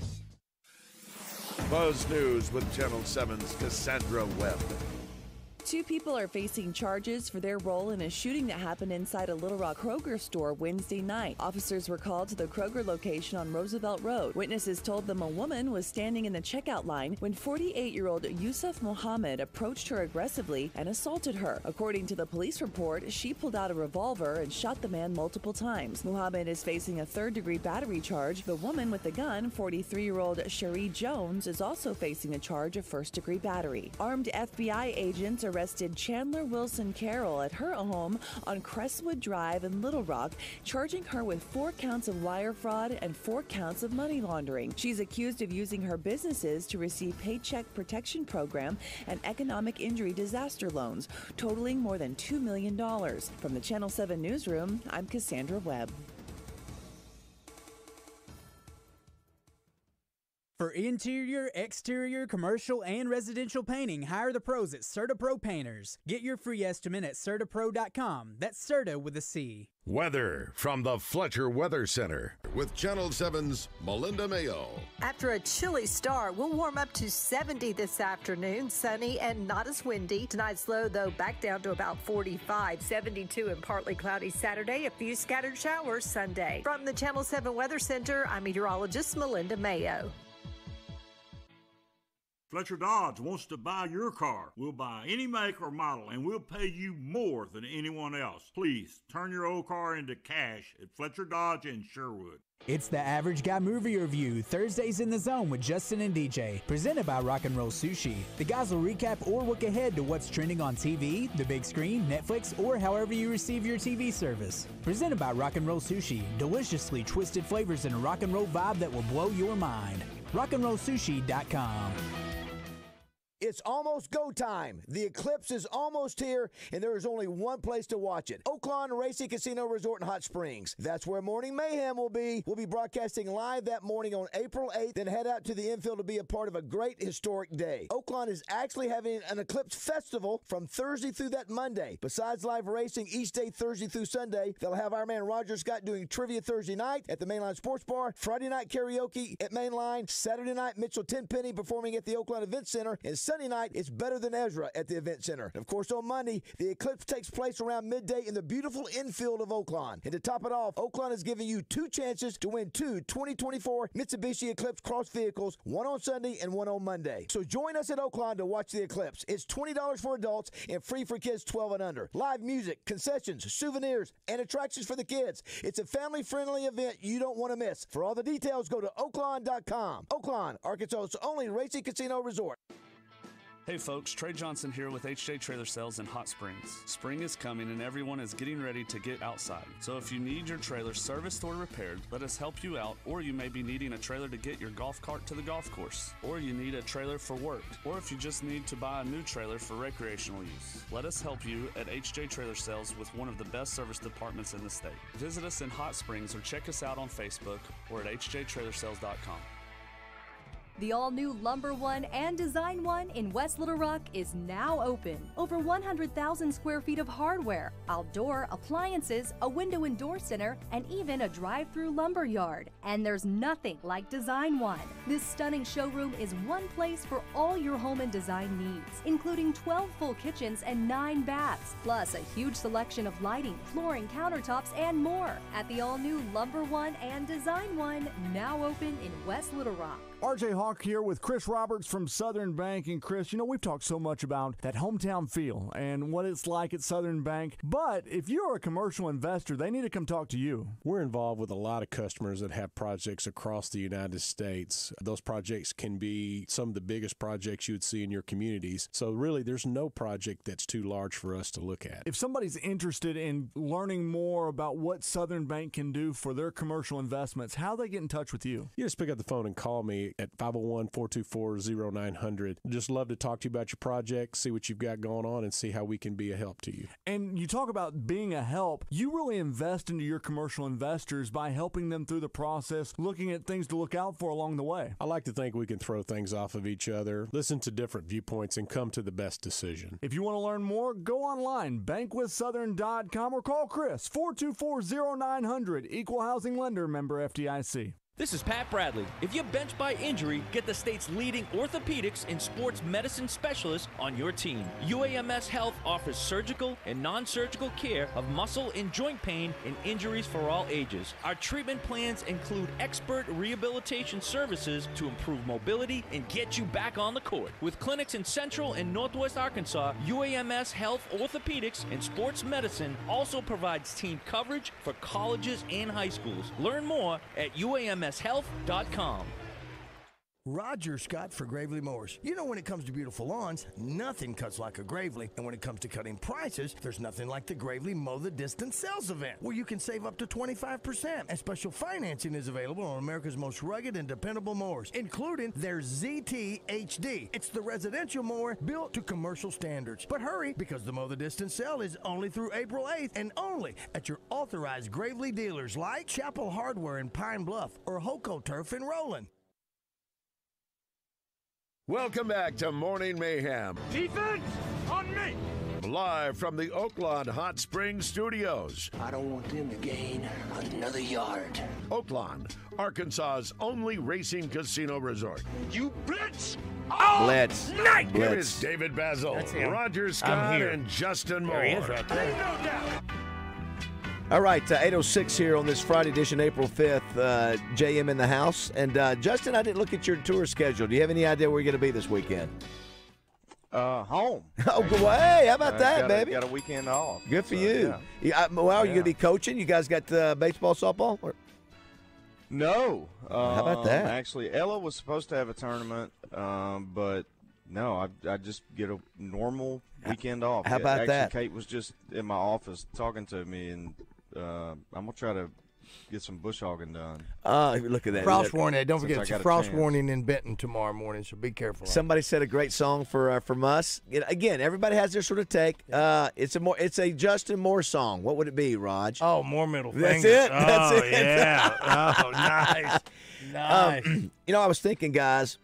Buzz News with Channel seven's Cassandra Webb. Two people are facing charges for their role in a shooting that happened inside a Little Rock Kroger store Wednesday night. Officers were called to the Kroger location on Roosevelt Road. Witnesses told them a woman was standing in the checkout line when forty-eight-year-old Yusuf Mohammed approached her aggressively and assaulted her. According to the police report, she pulled out a revolver and shot the man multiple times. Mohammed is facing a third-degree battery charge. The woman with the gun, forty-three-year-old Cherie Jones, is also facing a charge of first-degree battery. Armed F B I agents are arrested Chandler Wilson Carroll at her home on Crestwood Drive in Little Rock, charging her with four counts of wire fraud and four counts of money laundering. She's accused of using her businesses to receive Paycheck Protection Program and economic injury disaster loans, totaling more than two million dollars. From the Channel seven Newsroom, I'm Cassandra Webb. For interior, exterior, commercial, and residential painting, hire the pros at CertaPro Painters. Get your free estimate at Certa Pro dot com. That's Certa with a C. Weather from the Fletcher Weather Center with Channel seven's Melinda Mayo. After a chilly start, we'll warm up to seventy this afternoon, sunny and not as windy. Tonight's low, though, back down to about forty-five, seventy-two and partly cloudy Saturday, a few scattered showers Sunday. From the Channel seven Weather Center, I'm meteorologist Melinda Mayo. Fletcher Dodge wants to buy your car. We'll buy any make or model, and we'll pay you more than anyone else. Please, turn your old car into cash at Fletcher Dodge in Sherwood. It's the Average Guy Movie Review, Thursdays in the Zone with Justin and D J, presented by Rock and Roll Sushi. The guys will recap or look ahead to what's trending on T V, the big screen, Netflix, or however you receive your T V service. Presented by Rock and Roll Sushi, deliciously twisted flavors and a rock and roll vibe that will blow your mind. rock and roll sushi dot com. It's almost go time. The eclipse is almost here, and there is only one place to watch it. Oaklawn Racing Casino Resort in Hot Springs. That's where Morning Mayhem will be. We'll be broadcasting live that morning on April eighth, then head out to the infield to be a part of a great historic day. Oaklawn is actually having an eclipse festival from Thursday through that Monday. Besides live racing each day Thursday through Sunday, they'll have our man Roger Scott doing trivia Thursday night at the Mainline Sports Bar, Friday night karaoke at Mainline, Saturday night Mitchell Tenpenny performing at the Oakland Event Center, and Sunday night it's Better Than Ezra at the Event Center. And of course on Monday, the eclipse takes place around midday in the beautiful infield of Oaklawn. And to top it off, Oaklawn is giving you two chances to win two twenty twenty-four Mitsubishi Eclipse Cross vehicles, one on Sunday and one on Monday. So join us at Oaklawn to watch the eclipse. It's twenty dollars for adults and free for kids twelve and under. Live music, concessions, souvenirs, and attractions for the kids. It's a family-friendly event you don't want to miss. For all the details, go to oaklawn dot com. Oaklawn, Arkansas's only racing casino resort. Hey folks, Trey Johnson here with H J Trailer Sales in Hot Springs. Spring is coming and everyone is getting ready to get outside. So if you need your trailer serviced or repaired, let us help you out, or you may be needing a trailer to get your golf cart to the golf course, or you need a trailer for work, or if you just need to buy a new trailer for recreational use. Let us help you at H J Trailer Sales with one of the best service departments in the state. Visit us in Hot Springs or check us out on Facebook or at h j trailer sales dot com. The all-new Lumber One and Design One in West Little Rock is now open. Over one hundred thousand square feet of hardware, outdoor appliances, a window and door center, and even a drive-through lumber yard. And there's nothing like Design One. This stunning showroom is one place for all your home and design needs, including twelve full kitchens and nine baths, plus a huge selection of lighting, flooring, countertops, and more. At the all-new Lumber One and Design One, now open in West Little Rock. R J Hawk here with Chris Roberts from Southern Bank. And Chris, you know, we've talked so much about that hometown feel and what it's like at Southern Bank. But if you're a commercial investor, they need to come talk to you. We're involved with a lot of customers that have projects across the United States. Those projects can be some of the biggest projects you would see in your communities. So really, there's no project that's too large for us to look at. If somebody's interested in learning more about what Southern Bank can do for their commercial investments, how do they get in touch with you? You just pick up the phone and call me at five oh one, four two four, oh nine hundred. Just love to talk to you about your project, see what you've got going on, and see how we can be a help to you. And you talk about being a help. You really invest into your commercial investors by helping them through the process, looking at things to look out for along the way. I like to think we can throw things off of each other, listen to different viewpoints, and come to the best decision. If you want to learn more, go online, bank with southern dot com, or call Chris, four two four, oh nine hundred, Equal Housing Lender, member F D I C. This is Pat Bradley. If you're benched by injury, get the state's leading orthopedics and sports medicine specialist on your team. U A M S Health offers surgical and non-surgical care of muscle and joint pain and injuries for all ages. Our treatment plans include expert rehabilitation services to improve mobility and get you back on the court. With clinics in Central and Northwest Arkansas, U A M S Health Orthopedics and Sports Medicine also provides team coverage for colleges and high schools. Learn more at U A M S health dot com. Roger Scott for Gravely Mowers. You know, when it comes to beautiful lawns, nothing cuts like a Gravely. And when it comes to cutting prices, there's nothing like the Gravely Mow the Distance sales event, where you can save up to twenty-five percent. And special financing is available on America's most rugged and dependable mowers, including their Z T H D. It's the residential mower built to commercial standards. But hurry, because the Mow the Distance sale is only through April eighth, and only at your authorized Gravely dealers like Chapel Hardware in Pine Bluff or Hoco Turf in Rowland. Welcome back to Morning Mayhem. Defense on me. Live from the Oaklawn Hot Springs Studios. I don't want them to gain another yard. Oaklawn, Arkansas's only racing casino resort. You blitz all Blitz. night. Blitz. Here is David Basil, Roger Scott, and Justin Moore. There he is right there. No doubt. All right, uh, eight oh six here on this Friday edition, April fifth. Uh, J M in the house. And uh, Justin, I didn't look at your tour schedule. Do you have any idea where you're going to be this weekend? Uh, home. Oh, go hey, how about Uh, that, got a- baby? got a weekend off. Good for So, you. yeah. You- I- well, are you Yeah. going to be coaching? You guys got uh, baseball, softball? Or? No. How about Um, that? Actually, Ella was supposed to have a tournament, um, but no, I, I just get a normal weekend off. How about actually, that? Kate was just in my office talking to me, and uh, I'm going to try to get some bush hogging done. Uh, look at that. Frost warning. Don't forget, Since it's I a got a frost chance. warning in Benton tomorrow morning, so be careful. Somebody said a great song for uh, from us. You know, again, everybody has their sort of take. Uh, it's a more it's a Justin Moore song. What would it be, Raj? Oh, more middle That's finger. it. Oh, That's it. yeah. Oh, nice. Nice. Um, you know, I was thinking, guys.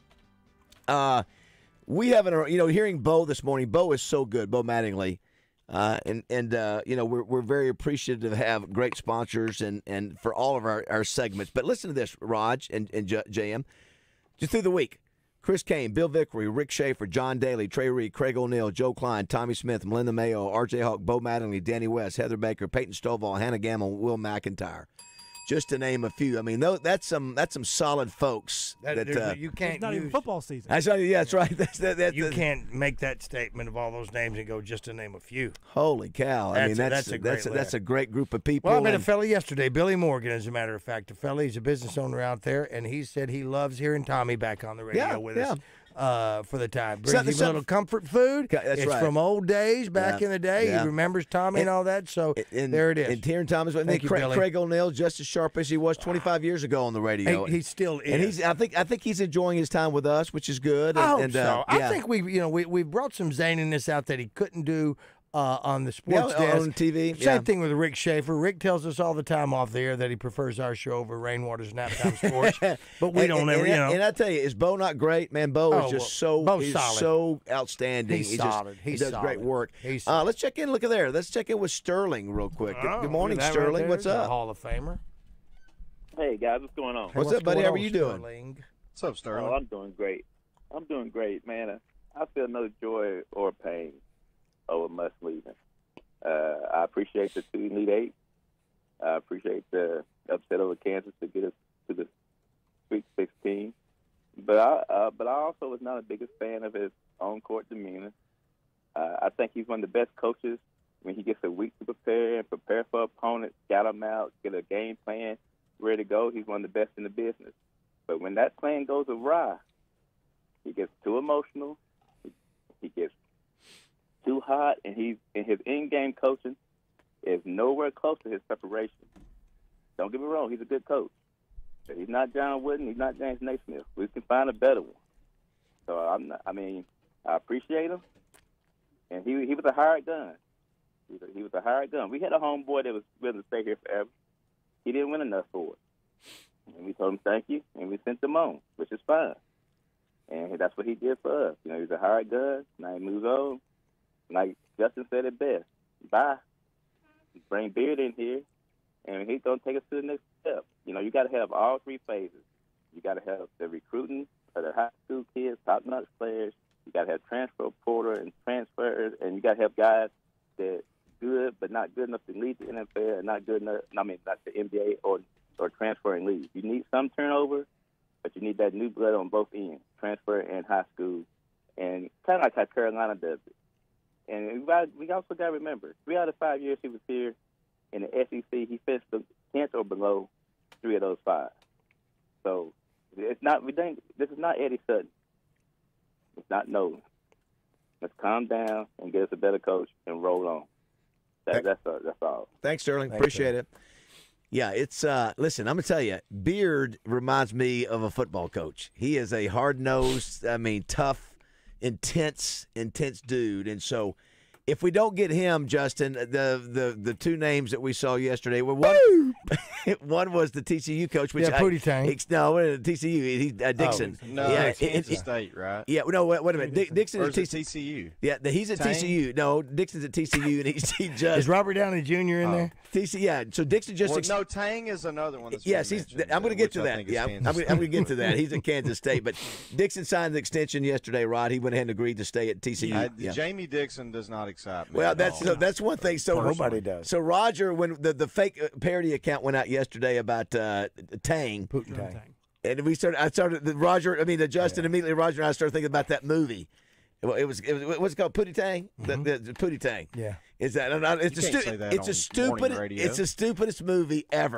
Uh, we haven't. You know, hearing Bo this morning. Bo is so good. Bo Mattingly. Uh, and and uh, you know we're we're very appreciative to have great sponsors and, and for all of our, our segments. But listen to this, Raj and, and J M. Just through the week, Chris Kane, Bill Vickery, Rick Schaefer, John Daly, Trey Reed, Craig O'Neill, Joe Klein, Tommy Smith, Melinda Mayo, R J Hawk, Bo Mattingly, Danny West, Heather Baker, Peyton Stovall, Hannah Gamble, Will McIntyre. Just to name a few. I mean, those, that's some that's some solid folks. That, That, there's- uh, you can't It's not even use- football season. that's right. Yeah, that's right. That's, that, that, You that- can't make that statement of all those names and go just to name a few. Holy cow! I That's mean, a- that's that's a great that's a, that's list. a great group of people. Well, I met a and- fella yesterday, Billy Morgan, as a matter of fact. A fella, he's a business owner out there, and he said he loves hearing Tommy back on the radio Yeah, with yeah. us uh, for the time. Brings Something- him a little something- comfort food. That's it's right. from old days back Yeah, in the day. yeah. He remembers Tommy and, And- all that, so And, there it is. And hearing Thomas, and then Thank you, Craig, Billy. Craig O'Neill, just as sharp as he was twenty-five years ago on the radio. He- he still And is. he's, I think, I think he's enjoying his time with us, which is good. And, I hope and, so. uh, I yeah. think we, you know, we we brought some zaniness out that he couldn't do uh, on the sports Yeah, desk on T V, Same yeah. thing with Rick Schaefer. Rick tells us all the time off the air that he prefers our show over Rainwater's Naptime Sports, but we And- don't and, ever, and, you know. And I tell you, is Bo not great, man? Bo Oh, is just well, so Bo's he's solid. so outstanding. He's he just, solid. he He's does great solid. work. He's Uh, let's check in. Look at there. Let's check in with Sterling real quick. Good, Oh, good morning, look at that right Sterling. there. What's He's a up? Hall of Famer. Hey guys, what's going on? What's, up, buddy? going How are on, you doing? Sterling? What's up, Sterling? Oh, I'm doing great. I'm doing great, man. I feel no joy or pain over Musk leaving. Uh, I appreciate the two Elite Eight. I appreciate the upset over Kansas to get us to the Sweet sixteen. But I, uh, but I also was not the biggest fan of his on-court demeanor. Uh, I think he's one of the best coaches when he gets a week to prepare and prepare for opponents, scout them out, get a game plan ready to go. He's one of the best in the business. But when that plan goes awry, he gets too emotional. He, he gets too hot, and he's and his in-game coaching is nowhere close to his preparation. Don't get me wrong; he's a good coach, but he's not John Wooden. He's not James Naismith. We can find a better one. So I'm not, I mean, I appreciate him, and he he was a hired gun. He was a, he was a hired gun. We had a homeboy that was willing to stay here forever. He didn't win enough for it, and we told him thank you, and we sent him on, which is fine. And that's what he did for us. You know, he's a hired gun. Now he moves on. Like Justin said it best. Bye. Bring Beard in here, and he's going to take us to the next step. You know, you got to have all three phases. You got to have the recruiting of the high school kids, top-notch players. You got to have transfer portal and transfers, and you got to have guys that good but not good enough to lead the N F L and not good enough, I mean, not the N B A or, or transfer and leave. You need some turnover, but you need that new blood on both ends, transfer and high school, and kind of like how Carolina does it. And we got- we also got to remember, three out of five years he was here in the S E C, he finished the tenth or below three of those five. So it's not we think this is not Eddie Sutton. It's not Nolan. Let's calm down and get us a better coach and roll on. That, that's all, that's all. Thanks, Sterling. Thanks, Appreciate it. Yeah, it's uh listen, I'm gonna tell you, Beard reminds me of a football coach. He is a hard nosed, I mean, tough, intense, intense dude. And so if we don't get him, Justin, the the the two names that we saw yesterday were one, one was the T C U coach, which Yeah, I, Pootie Tang. ex- no, uh, T C U, he, uh, Dixon. No, yeah, it's it- Kansas it- State, right? Yeah, no, wait, wait a minute. Dick, Dixon Or is is it T C U. T C U? Yeah, the- he's at Tang? T C U. No, Dixon's at T C U, and he's he just Is Robert Downey Junior in Oh. there? T C. Yeah, so Dixon just Well, ex- no, Tang is another one. That's Yes, been he's. mentioned, I'm going to get which to I that. think is Yeah, I'm, Kansas I'm going to State. get to that. He's at Kansas State, but Dixon signed the extension yesterday. Rod, he went ahead and agreed to stay at T C U. I- Yeah. Jamie Dixon does not excite me. Well, at that's all. so that's one thing. So Nobody does. So Roger, when the, the fake uh, parody account went out yesterday about uh, Tang, Putin Tang. and we started. I started. The Roger, I mean, the Justin immediately. Roger and I started thinking about that movie. Well, it was. It was what's it called? Pootie Tang. The, the, the Pootie Tang. Yeah. Is that? and I- It's You a can't stu- say that It's a on stupid. morning radio. It's the stupidest movie ever.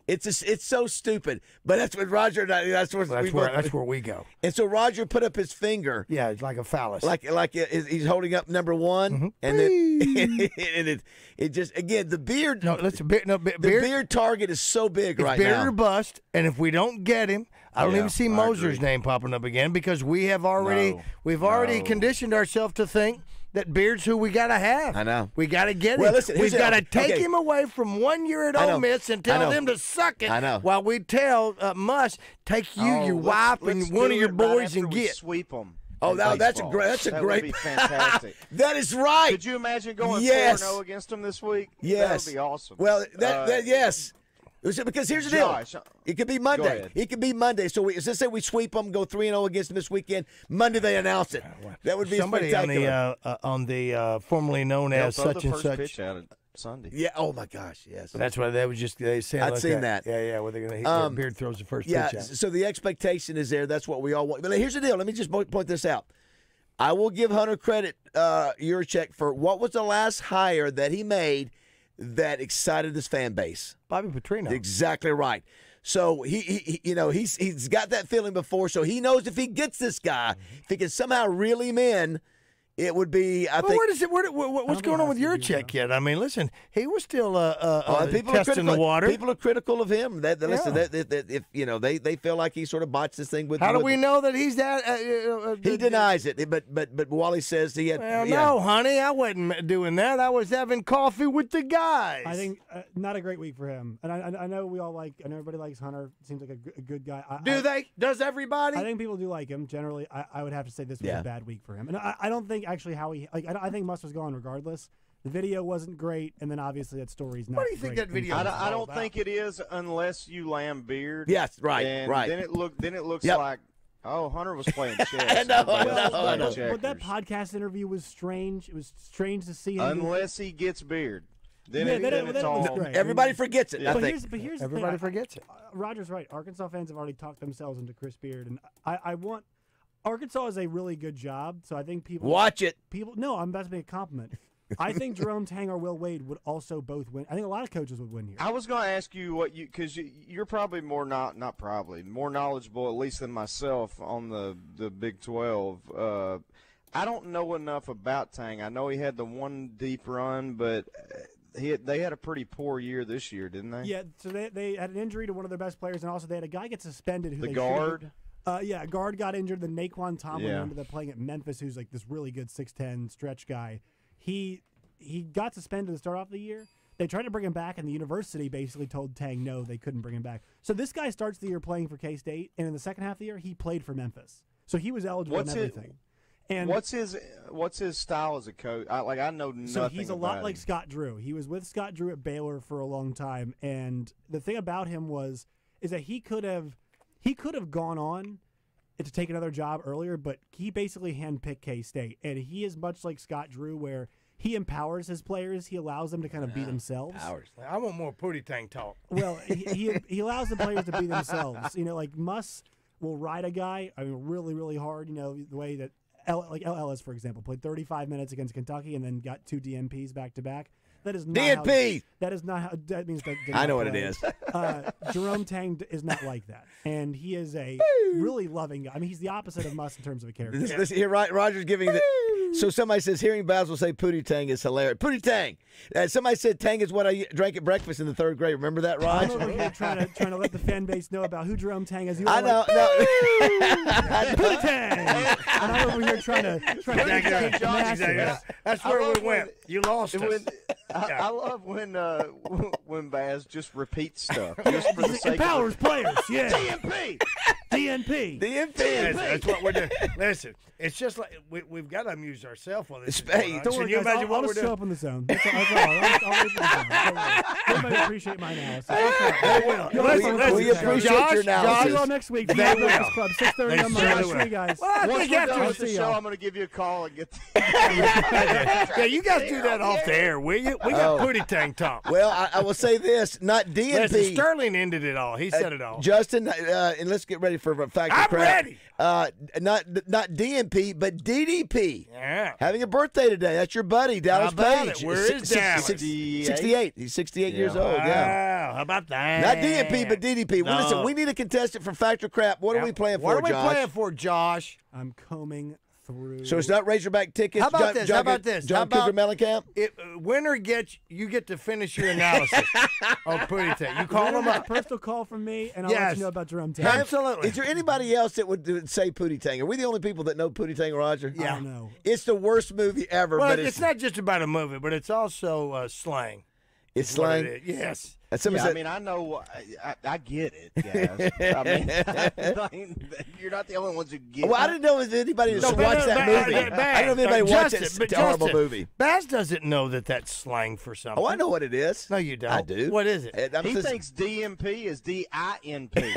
It's just, it's so stupid, but that's what Roger. and I- That's where That's we where both- that's where we go. And so Roger put up his finger. Yeah, it's like a phallus. Like like uh, he's holding up number one, Mm-hmm. and then and it it just again the beard. No, let's be, no be- the beard, beard target is so big it's right beard now. or bust, and if we don't get him, I don't Yeah, even see I Moser's agree. name popping up again because we have already No, we've already no. conditioned ourselves to think that Beard's who we gotta have. I know. We gotta get Well, him. listen, We've here's the- got to take okay. him away from one year at I know. Ole Miss and I tell know. them to suck it. I know. While we tell uh, Muss take you, Oh, your let's- wife, let's and one do of your it right boys after and we get. sweep them. Oh, that, that's a baseball. great. That's a that great. Would be fantastic. That is right. Could you imagine going Yes. four and oh against them this week? Yes. That would be awesome. Well, that, Uh, that yes. It was- Because here's the deal. Josh, It could be Go Monday. ahead. It could be Monday. So we, let's say we sweep them, go three and zero against them this weekend. Monday they announce it. That would be Somebody on spectacular. the uh, uh, on the uh, formerly known They'll as throw such the and first such. pitch out of Sunday. Yeah. Oh my gosh. Yes. That's why they was just they said. I'd like seen that. Yeah, yeah. Where they're gonna hit Um, Beard throws the first Yeah. pitch out. So the expectation is there. That's what we all want. But here's the deal. Let me just po- point this out. I will give Hunter credit, uh, Yurchek, for what was the last hire that he made that excited his fan base. Bobby Petrino. Exactly right. So he, he, he- you know, he's he's got that feeling before. So he knows if he gets this guy, if he can somehow reel him in, it would be. I Well, think. where does it? Where, what, what's going on with your check yet? I mean, listen, he was still uh, uh, Oh, uh, people are testing critical. the water. People are critical of him. That, that listen, Yeah. that, that, that if you know they, they feel like he sort of botched this thing with. How do with- we know that he's that? Uh, uh, uh, He denies it, but but but Wally says he had. Well, yeah. no, honey, I wasn't doing that. I was having coffee with the guys. I think uh, not a great week for him. And I, I, I know we all like, and everybody likes Hunter. Seems like a, g- a good guy. I, Do I, they? Does everybody? I think people do like him. Generally, I, I would have to say this was Yeah. a bad week for him. And I, I don't think actually how he like. I, don't- I think Muss was gone regardless. The video wasn't great, and then obviously that story's not. What do you think great. that video I was don't, I all don't about? think it is unless you lamb Beard. Yes, right, and right. Then it look then it looks Yep. like oh Hunter was playing chess. I know, I Everybody know, else was I playing know. checkers. But that podcast interview was strange. It was strange to see him. do- Unless he gets Beard, then, Yeah, it, then then it- it's then it all. looks great. Everybody forgets it. I But think. here's, but here's the Everybody thing. I- forgets it. uh, Roger's right. Arkansas fans have already talked themselves into Chris Beard, and I, I want Arkansas is a really good job. So I think people Watch it. People, no, I'm about to make a compliment. I think Jerome Tang or Will Wade would also both win. I think a lot of coaches would win here. I was going to ask you what you because you, you're probably more not not probably more knowledgeable at least than myself on the the Big twelve. Uh, I don't know enough about Tang. I know he had the one deep run, but he had, they had a pretty poor year this year, didn't they? Yeah, so they, they had an injury to one of their best players, and also they had a guy get suspended. Who The they should've- guard? Uh, yeah, a guard got injured. Then Naquan Tomlin Yeah. ended up playing at Memphis, who's like this really good six ten stretch guy. He he got suspended to start off the year. They tried to bring him back, and the university basically told Tang no, they couldn't bring him back. So this guy starts the year playing for K-State, and in the second half of the year, he played for Memphis. So he was eligible What's and it- everything. And what's his what's his style as a coach? I, like I know nothing. so he's a lot about like him. Scott Drew. He was with Scott Drew at Baylor for a long time, and the thing about him was is that he could have he could have gone on to take another job earlier, but he basically handpicked K-State, and he is much like Scott Drew, where he empowers his players. He allows them to kind of be themselves. I want more Pootie Tang talk. Well, he, he he allows the players to be themselves. You know, like Muss will ride a guy. I mean, really, really hard. You know, the way that L, like L. Ellis, for example, played thirty-five minutes against Kentucky and then got two D N Ps back to back. That is not D N P! How, that is not how. That means that. did I not know what it play. is. uh, Jerome Tang d- is not like that, and he is a really loving guy. I mean, he's the opposite of Muss in terms of a character. This, this, here, Ro- Roger's giving the. So somebody says hearing Basil say Pootie Tang is hilarious. Pootie Tang. Uh, somebody said Tang is what I drank at breakfast in the third grade. Remember that, Raj? I'm over here trying to trying to let the fan base know about who Jerome Tang is. You I all know. like, No. Pootie Tang, and I'm over here trying to trying to Exactly. educate the masses. Exactly. That's I where love we went. when- You lost us. When, I, Yeah. I love when uh, when Baz just repeats stuff just for the sake Empowers of players, yeah. D N P. D N P. D N P. That's, that's what we're doing. Listen, it's just like we, we've got to amuse ourselves while this is Hey, going on. Don't Can worry, you guys. imagine I'll, what I'll we're just show doing? up on the zone. That's all. That's all. I'll, I'll wait for the zone. Don't worry. Everybody appreciate my analysis. They will. You'll Listen, listen, we listen, appreciate Josh, your analysis. See you all next week. They They will. Breakfast Club, six thirty They on Monday. surely See will. you guys. Well, I Once think we're after done with see the y'all. show, I'm going to give you a call and get. yeah, you guys do that off the air, will you? We got Oh. Pootie Tang talk. Well, I, I will say this: not D N Listen, P. Sterling ended it all. He said it all. Justin, uh, and let's get ready for Factor I'm Crap. ready. Uh, not not D M P, but D D P. Yeah. Having a birthday today. That's your buddy, Dallas How about Page. it? Where Six- is six- Dallas? six- sixty-eight. He's sixty-eight years old. Wow. Yeah. How about that? Not D M P, but D D P. Well, No. listen, we need a contestant for Factor Crap. What are we playing What for, are we Josh? playing for, Josh? I'm combing through. So it's not Razorback tickets. How about John, this? John, How about this? John How about Cougar Mellencamp. It, uh, winner gets you get to finish your analysis. Oh, Pootie Tang. You call him up. Personal call from me, and I'll let Yes. you know about Jerome Tang. Absolutely. Is there anybody else that would would say Pootie Tang? Are we the only people that know Pootie Tang, Roger? Yeah. I don't know. It's the worst movie ever. Well, but it's, it's, not just about a movie, but it's also uh, slang. It's is what slang. it is. Yes. Uh, somebody Yeah, I said- mean, I know, I, I, I get it, guys. I mean, I mean, you're not the only ones who get Well, I it. didn't know if anybody just No, but, watched uh, that Baz- movie. uh, Baz, I don't know if anybody uh, watched Justin, that but horrible Justin, movie. Baz doesn't know that that's slang for something. Oh, I know what it is. No, you don't. I do. What is it? Uh, I'm He just- thinks D M P is D I N P.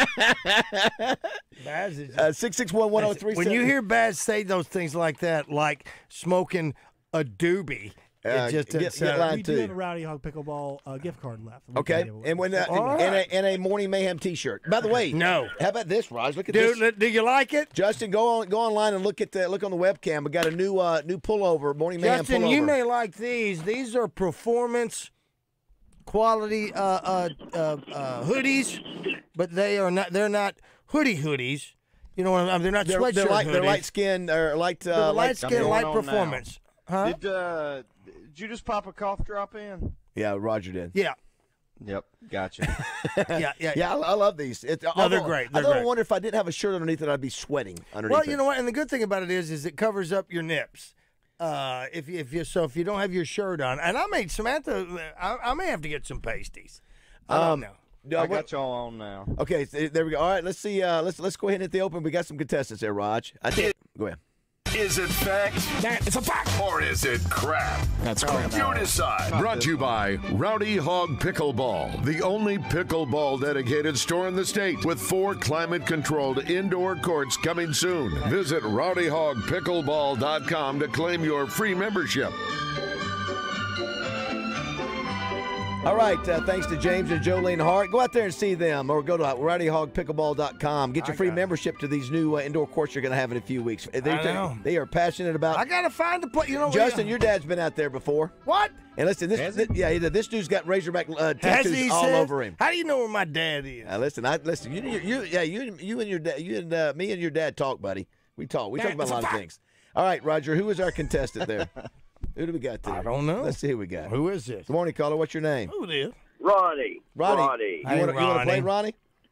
Baz is uh, six six one one zero three. when you hear Baz say those things like that, like smoking a doobie, Uh, it just get- doesn't get sound- line We do two. have a Rowdy Hog Pickleball uh, gift card left. We Okay, can give away. and when uh, All and, right. a, and a Morning Mayhem T-shirt. By the way, No. How about this, Raj? Look at Dude, this. li- do you like it? Justin, go on, go online and look at the look on the webcam. We got a new uh, new pullover, Morning Mayhem Justin, pullover. you may like these. These are performance quality uh, uh, uh, uh, hoodies, but they are not. They're not hoodie hoodies. You know what I mean? They're not they're, sweatshirt they're light, hoodies. they're light skin or light uh, They're light light skin, going light on now. performance. Huh? Did, uh, did you just pop a cough drop in? Yeah, Roger did. Yeah. Yep, gotcha. yeah, yeah, yeah. I, I love these. It, No, they're great. They're I don't great. wonder if I didn't have a shirt underneath it, I'd be sweating underneath. Well, it. you know what? And the good thing about it is, is it covers up your nips. Uh, if you, if you so if you don't have your shirt on, and I made Samantha, I, I may have to get some pasties. I don't Um, know. no, I what- got y'all on now. Okay, so there we go. All right, let's see. Uh, let's let's go ahead and hit the open. We got some contestants there, Raj. I think. Go ahead. Is it fact? It's a fact. Or is it crap? That's crap. You decide. Brought to you by Rowdy Hog Pickleball, the only pickleball dedicated store in the state with four climate-controlled indoor courts coming soon. Visit rowdy hog pickleball dot com to claim your free membership. All right, uh, thanks to James and Jolene Hart. Go out there and see them, or go to rowdy hog pickleball dot com. Get your free membership to these new uh, indoor courts you're going to have in a few weeks. They, I know. they are passionate about. I gotta find the place. You know, Justin, your dad's been out there before. What? And listen, this, Has this yeah, he- this dude's got Razorback uh, Has tattoos he all said? over him. How do you know where my dad is? Uh, listen, I listen. You, you, you yeah, you, you and your dad, you and uh, me and your dad talk, buddy. We talk. We talk about a lot of things. All right, Roger. Who is our contestant there? Who do we got there? I don't know. Let's see who we got. Who is this? Good morning, caller. What's your name? Who it is? Ronnie. Ronnie. Ronnie. You Hey, want to Ronnie. play, Ronnie?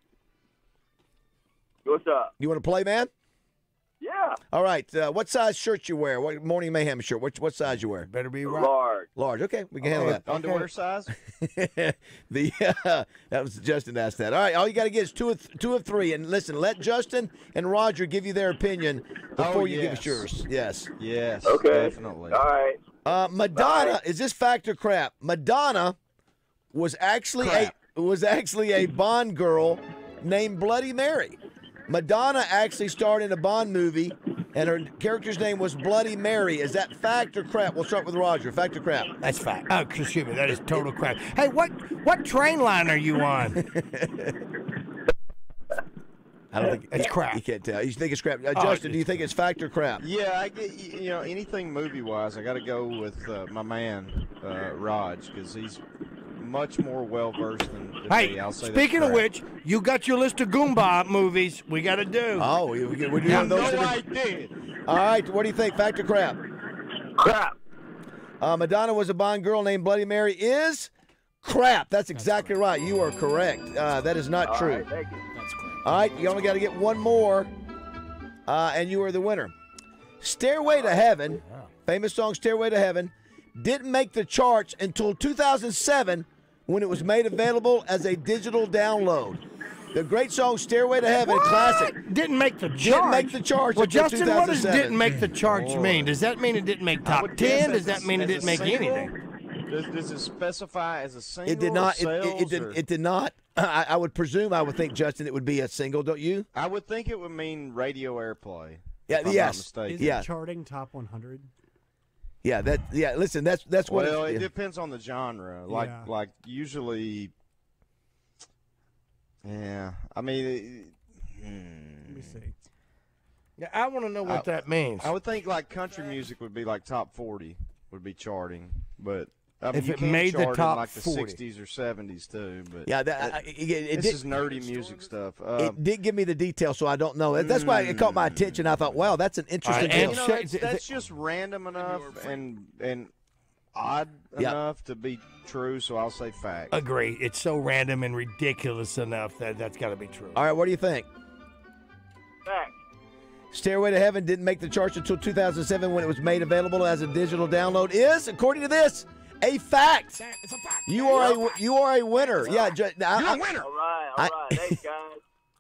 What's up? You want to play, man? Yeah. All right. Uh, what size shirt you wear? What Morning Mayhem shirt? What what size you wear? Better be right. Large. Large. Okay, we can handle that. Underwear size? the uh, that was Justin asked that. All right, all you got to get is two of two of three, and listen. Let Justin and Roger give you their opinion before Oh, you give us yes. yours. Yes. Yes, Okay. definitely. All right. Uh, Madonna is this fact or crap? Madonna was actually Crap. a was actually a Bond girl named Bloody Mary. Madonna actually starred in a Bond movie, and her character's name was Bloody Mary. Is that fact or crap? We'll start with Roger. Fact or crap? That's fact. Oh, excuse me. That is total crap. Hey, what what train line are you on? I don't think It's crap. You can't tell. You think it's crap? Uh, Oh, Justin, do you think it's fact or crap? Yeah, I get you know anything movie wise, I got to go with uh, my man uh, Raj because he's much more well versed than, than Hey, me. I'll say that's speaking of crap. which, you got your list of Goomba movies we got to do. Oh, we, we, we're doing Yeah, those. no, that are- I did. All right, what do you think? Fact or crap? Crap. Uh, Madonna was a Bond girl named Bloody Mary. Is crap. That's exactly right. You are correct. Uh, that is not All true. right, thank you. All right, you only got to get one more, uh, and you are the winner. Stairway to Heaven, famous song Stairway to Heaven, didn't make the charts until two thousand seven when it was made available as a digital download. The great song Stairway to Heaven, What? classic. Didn't make the charts. Didn't make the charts Well, until Justin, what does two thousand seven. didn't make the charts mean? Does that mean it didn't make I top would guess ten? as Does a- that mean it as a didn't make single? anything? Does, does it specify as a single? It did not. It, Or it, it, sales, did, or- it did not. I, I would presume. I would think, Justin, it would be a single. Don't you? I would think it would mean radio airplay. Yeah. if I'm yes. Not mistaken. Is Yeah. it charting top one hundred? Yeah. That. Yeah. Listen. That's that's what. Well, it, it depends on the genre. Like, Yeah. like usually. Yeah, I mean, it, hmm. see. Yeah, I want to know what I- that means. I would think like country music would be like top forty would be charting, but I mean, If you it can made the chart in, top like the forty. sixties or seventies too. But Yeah, that, I- it- it- it this did- is nerdy music stuff. Um, it did give me the details, so I don't know. That's why it caught my attention. I thought, wow, that's an interesting and, deal. you know, that's, that's just random enough and and odd Yeah. enough to be true. So I'll say fact. Agree. It's so random and ridiculous enough that that's got to be true. All right, what do you think? Fact. Stairway to Heaven didn't make the charts until two thousand seven when it was made available as a digital download. Is, according to this, a fact. It's a fact. You are a you are a winner. Yeah, ju- I- You're I- a winner. All right, all I- right. Thanks, guys.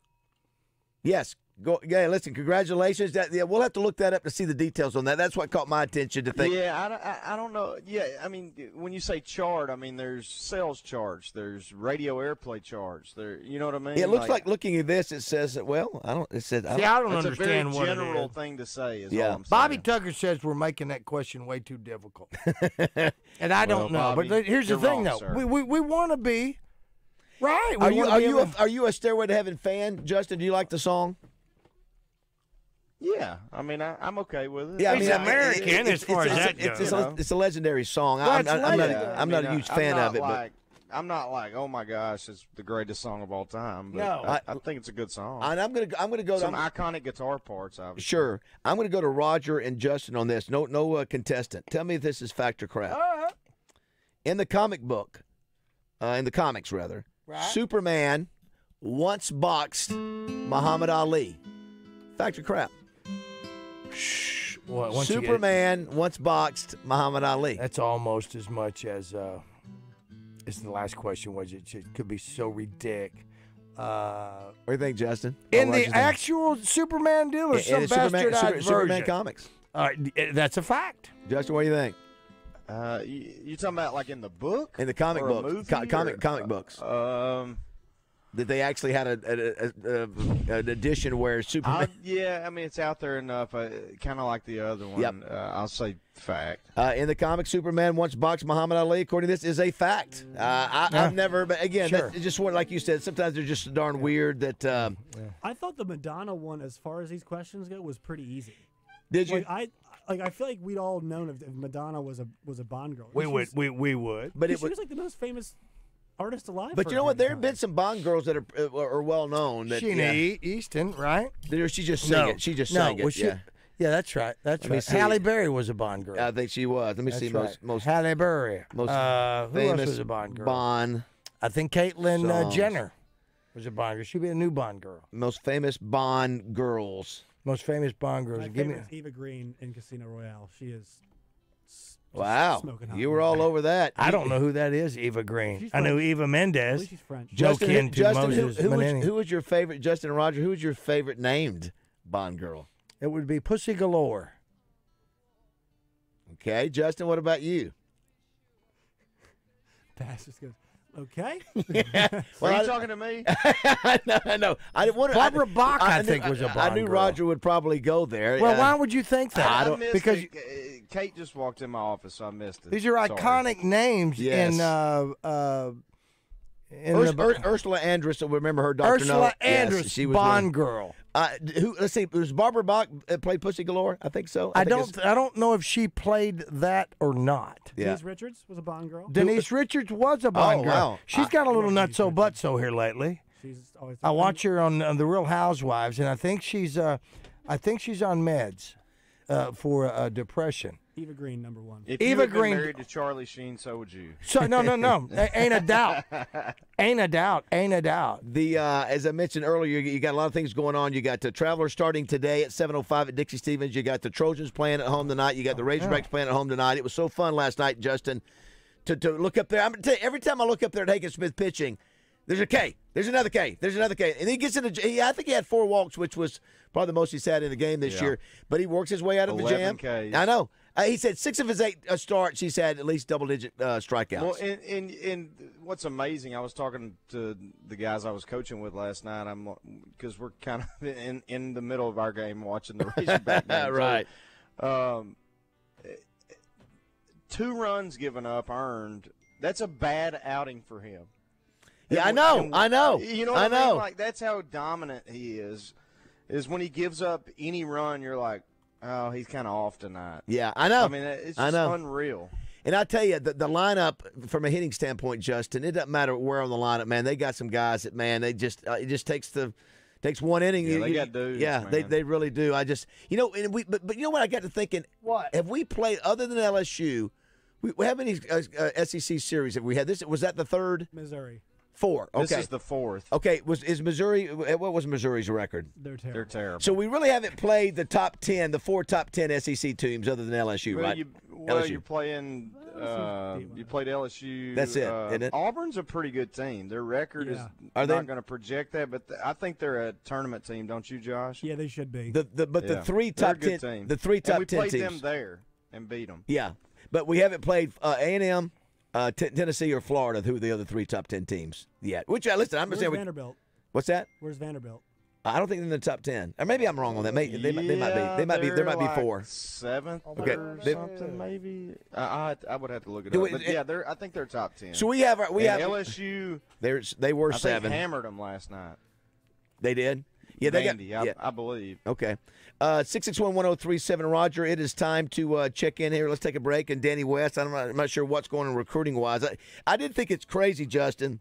Yes. Go. Yeah. Listen. Congratulations. That. Yeah. We'll have to look that up to see the details on that. That's what caught my attention to think. Yeah, I, don't- I, I don't know. Yeah, I mean, when you say chart, I mean, there's sales charts, there's radio airplay charts. There, you know what I mean? It looks like, looking at this, it says that. Well, I don't. It says. See, I don't it's understand a very what general it is. thing to say. Is Yeah. all I'm saying. Bobby Tucker says we're making that question way too difficult, and I don't Well, know. Bobby, but here's the you're thing, wrong, though. sir. We we, we want to be right. We Are you wanna are be you a, able- are you a Stairway to Heaven fan, Justin? Do you like the song? Yeah, I mean, I, I'm okay with it. Yeah, I He's mean, I- American it- as far it's, as it's, that it's, goes. it's, a, it's a legendary song. Well, I'm, it's I'm, I'm not. legendary. A, I'm not a I mean, huge I'm fan not of it, like, I'm not like, oh my gosh, it's the greatest song of all time. But No. I, I think it's a good song. but and I'm gonna I'm gonna go. Some to, iconic guitar parts. Obviously. Sure, I'm gonna go to Roger and Justin on this. No no uh, contestant. Tell me if this is fact or crap. In the comic book, uh, in the comics rather, Right. Superman once boxed Muhammad Ali. Fact or crap? Well, once you get- Superman once boxed Muhammad Ali. That's almost as much as uh, as the last question was. It, it could be so ridiculous. Uh, What do you think, Justin? in Oh, the Roger's name. actual Superman deal or In- some in Superman, bastardized Super- version? Superman comics. Uh, that's a fact. Justin, what do you think? Uh, you, you talking about like in the book? In the comic Or a books, movie, co- comic or- comic books, Um, that they actually had a, a, a, a, an edition where Superman. I, yeah, I mean it's out there enough. Uh, kind of like the other one. Yep. Uh, I'll say fact. Uh, in the comic, Superman once boxed Muhammad Ali. According to this, is a fact. Uh, I, Yeah. I've never, but again, Sure. that's just what, like you said, sometimes they're just darn weird. That um, I thought the Madonna one, as far as these questions go, was pretty easy. did you? Like I, like I feel like we'd all known if, if Madonna was a was a Bond girl. We She would. was- We we would. But she it was. was like the most famous artist alive. But for you know a what? period There of have been time. some Bond girls that are uh, are well known. That Sheena yeah, E- Easton, right? There- she just sang no, it. She just no, sang it. was she- yeah, yeah, that's right. That's Let me right. see. Halle Berry was a Bond girl. I think she was. Let me That's see. right. Most most Halle Berry. most uh, who else famous was a Bond girl? Bond. I think Caitlyn uh, songs. Jenner was a Bond girl. She'd be a new Bond girl. Most famous Bond girls. Most famous Bond girls. My Give me. favorite is Eva Green in Casino Royale. She is. s- just Wow, smoking hot you were in all the over that. I don't know who that is. Eva Green. She's I know French. Eva I Mendes. believe she's French. Joe Justin, who, kin to Justin, who, Moses who, was, Manini. who was your favorite? Justin and Roger. Who was your favorite named Bond girl? It would be Pussy Galore. Okay, Justin. What about you? Bass just goes. Okay. Yeah. Are you I- talking to me? no, no. I didn't want to. Barbara Bach, I knew- think, was a I Bond knew girl. Roger would probably go there. Well, Uh, why would you think that? I I don't- missed because it. Uh, Kate just walked in my office, so I missed it. these are Sorry. iconic names Yes. in uh uh in Urs- the, Ur- Ursula Andress. Remember her, Doctor Ursula No? Yes, Andress, she was Bond one. girl. Uh, who? Let's see. Was Barbara Bach uh, played Pussy Galore? I think so. I, think don't. it's- I don't know if she played that or not. Yeah. Denise Richards was a Bond girl. Denise Richards was a Bond Oh, girl. wow. She's I- got a little Denise nutso butso here lately. She's always. I watch her on, on the Real Housewives, and I think she's uh, I think she's on meds uh, for uh, depression. Eva Green, number one. If Eva you had been Green- married to Charlie Sheen, so would you. So no, no, no, A- ain't a doubt, ain't a doubt, ain't a doubt. The uh, as I mentioned earlier, you, you got a lot of things going on. You got the Travelers starting today at seven oh five at Dixie Stevens. You got the Trojans playing at home tonight. You got the Razorbacks playing at home tonight. It was so fun last night, Justin, to, to look up there. I'm gonna tell you, every time I look up there at Hagen Smith pitching, there's a K. There's another K. There's another K. And he gets in a he, I think he had four walks, which was probably the most he's had in the game this Yeah. year. But he works his way out of the jam. eleven Ks. I know. Uh, he said six of his eight uh, starts, he's had at least double-digit uh, strikeouts. Well, and, and and what's amazing, I was talking to the guys I was coaching with last night. I'm because we're kind of in in the middle of our game watching the Razorback game. Right. So, um, two runs given up earned. That's a bad outing for him. Yeah, I And- know, and- I know, You know, I what I know. mean? Like that's how dominant he is. is when he gives up any run, you're like, oh, he's kind of off tonight. Yeah, I know. I mean, it's I just know. unreal. And I tell you, the, the lineup from a hitting standpoint, Justin, it doesn't matter where on the lineup, man. They got some guys that, man, they just uh, it just takes the takes one inning. Yeah, you, they you, got dudes, Yeah, man. they they really do. I just, you know, and we but, but you know what? I got to thinking, what have we played other than L S U? We, we have any uh, uh, S E C series have we had? This was that the third? Missouri. Four. Okay. This is the fourth. Okay, was is Missouri? What was Missouri's record? They're terrible. They're terrible. So we really haven't played the top ten, the four top ten S E C teams other than L S U, well, right? You, well, L S U. you're playing. Uh, you played L S U. That's it, Uh, isn't it? Auburn's a pretty good team. Their record is Yeah. Are not they- going to project that, but th- I think they're a tournament team, don't you, Josh? Yeah, they should be. The, the, but Yeah. the three They're a top good ten, team. the three And top we ten played teams. them there and beat them. Yeah, but we haven't played uh, A and M, uh, T- Tennessee, or Florida, who are the other three top ten teams yet. Which, uh, listen, I'm Where's saying we- Vanderbilt? What's that? Where's Vanderbilt? I don't think they're in the top ten, or maybe I'm wrong on that. May, they, might- they might be. They might be. There they're might be like four. seventh Okay. or They- something, maybe. I, I I would have to look it Do up. it- But yeah, they're. I think they're top ten. So we have our- we And have- L S U. They're, they were I seven. think hammered them last night. They did. Yeah, they Vandy, got. I, Yeah. I believe. Okay. Uh, six six one, one oh three seven. Roger, it is time to uh, check in here. Let's take a break. And Danny West, I'm not, I'm not sure what's going on recruiting-wise. I, I did think it's crazy, Justin.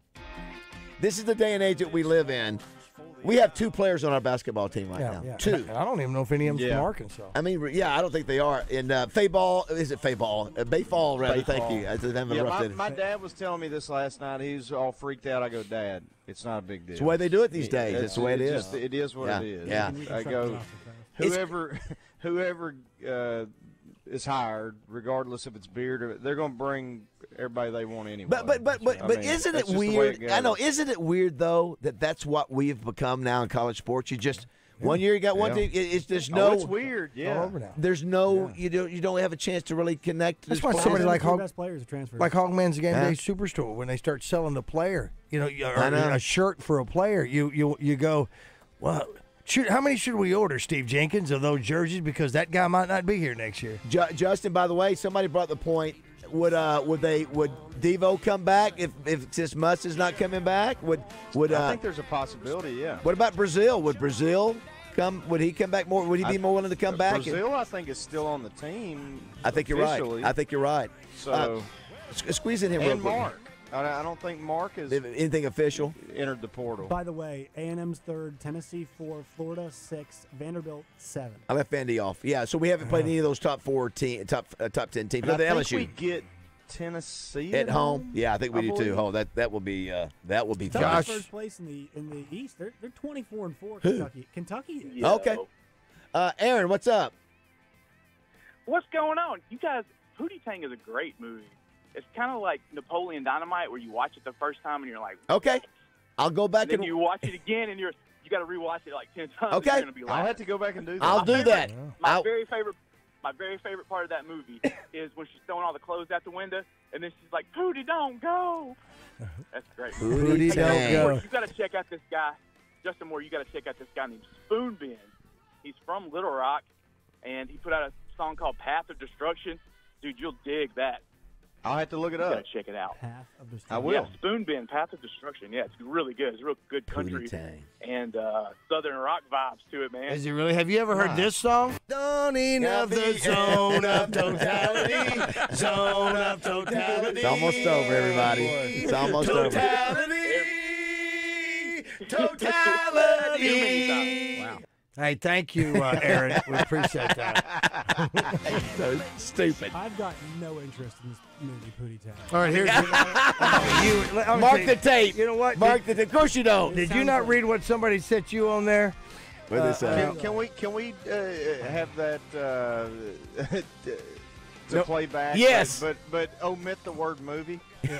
This is the day and age that we live in. We have two players on our basketball team right Yeah, now. yeah. Two. I don't even know if any of them's Yeah. from Arkansas. I mean, re- yeah, I don't think they are. And uh, Fay Ball, is it Fay Ball? Uh, Bay Fall, rather. Thank you. I haven't Yeah, my, interrupted. my dad was telling me this last night. He was all freaked out. I go, Dad, it's not a big deal. It's the way they do it these days. It's the way it is. Just, it is what Yeah, it is. yeah. I go, whoever, whoever uh, is hired, regardless if it's Beard, or, they're going to bring everybody they want anyway. But but but but, I but mean, isn't that's it just the way weird? it I know. goes. Isn't it weird though that that's what we've become now in college sports? You just one year you got one Yeah. team. it- It's there's Oh, no. it's weird, yeah. All over now. There's no. You don't. You don't have a chance to really connect. to That's this why player. somebody like Three Hog, best players are transferred. like Hogman's Game Yeah. Day Superstore, when they start selling the player, you know, you- or I know. a shirt for a player, you you you go, well, should, how many should we order, Steve Jenkins, of those jerseys? Because that guy might not be here next year. Ju- Justin, by the way, somebody brought the point. Would uh would they would Devo come back if if since Muss is not coming back? Would would uh I think there's a possibility, yeah. what about Brazil? Would Brazil come? Would he come back more? Would he be I- more willing to come back? Brazil, I think, is still on the team. I think you're right. officially. I think you're right. So, Uh, s- squeeze in here real and quick. Mark. I, I don't think Mark has Anything official? entered the portal. By the way, A and M's third, Tennessee four, Florida six, Vanderbilt seven. I left Vandy off. Yeah, so we haven't played any of those top four team, top uh, top ten teams. And No, the I L think S U we get Tennessee at home. Yeah, I think we I do too. believe. Oh, that that will be uh, that will be fun. Tennessee's first place in the in the East. They're they're twenty-four and four. Who? Kentucky. Kentucky. Is. Okay. Uh, Aaron, what's up? What's going on? You guys, Pootie Tang is a great movie. It's kind of like Napoleon Dynamite, where you watch it the first time and you're like, Okay, I'll go back and then and you watch it again and you're you got to rewatch it like ten times. and Okay. you're gonna be I'll laughing. have to go back and do that. I'll My do favorite- that. My I'll- very favorite, my very favorite part of that movie is when she's throwing all the clothes out the window, and then she's like, "Pootie, don't go." That's great. Pootie Hey, don't Moore, go. You got to check out this guy, Justin Moore. You got to check out this guy named Spoonbin. He's from Little Rock, and he put out a song called "Path of Destruction." Dude, you'll dig that. I'll have to look it You up. got to check it out. Path of I Destruction. will. Yeah, Spoonbin, Path of Destruction. Yeah, it's really good. It's real good country Pootie Tang. and uh, southern rock vibes to it, man. Is it really? Have you ever heard this song? Dawning of the zone of totality, zone of totality. It's almost over, everybody. It's almost over. Totality, totality. Wow. Hey, thank you, uh, Aaron. We appreciate that. So stupid. I've got no interest in this movie, Pootie Tang. All right, here's you. let me Mark tell you- the tape. You know what? Mark did, the tape. Of course you don't. did you not read what somebody set you on there? What did they say? Can, can we can we uh, have that uh, to No. play back? Yes. but but omit the word movie.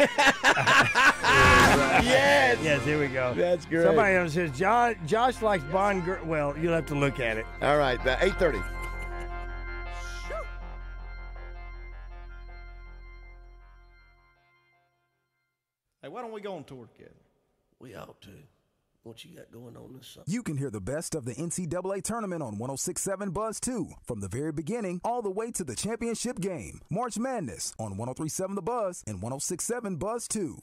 Yes. Yes, here we go. That's great. Somebody else says, Josh, Josh likes Bond girl. Well, you'll have to look at it. All right, uh, eight thirty. Hey, why don't we go on tour together? We ought to. What you got going on this summer? You can hear the best of the N C double A tournament on one oh six point seven Buzz two, from the very beginning all the way to the championship game. March Madness on one oh three point seven The Buzz and one oh six point seven Buzz two.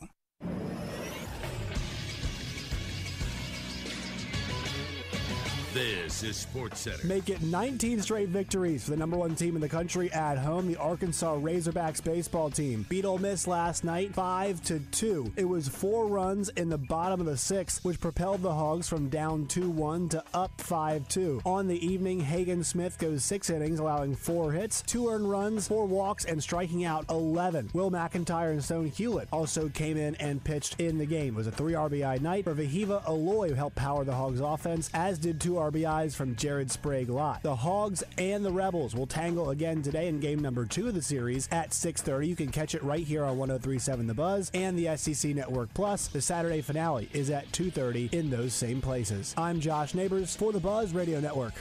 This is Sports Center. Make it nineteen straight victories for the number one team in the country at home, the Arkansas Razorbacks baseball team. Beat Ole Miss last night five to two. It was four runs in the bottom of the sixth, which propelled the Hogs from down two one to up five two. On the evening, Hagen Smith goes six innings, allowing four hits, two earned runs, four walks, and striking out eleven. Will McIntyre and Stone Hewlett also came in and pitched in the game. It was a three R B I night for Vahiva Aloy, who helped power the Hogs offense, as did two R B Is from Jared Sprague-Lott. The Hogs and the Rebels will tangle again today in game number two of the series at six thirty. You can catch it right here on one oh three point seven The Buzz and the S E C Network Plus. The Saturday finale is at two thirty in those same places. I'm Josh Neighbors for the Buzz Radio Network.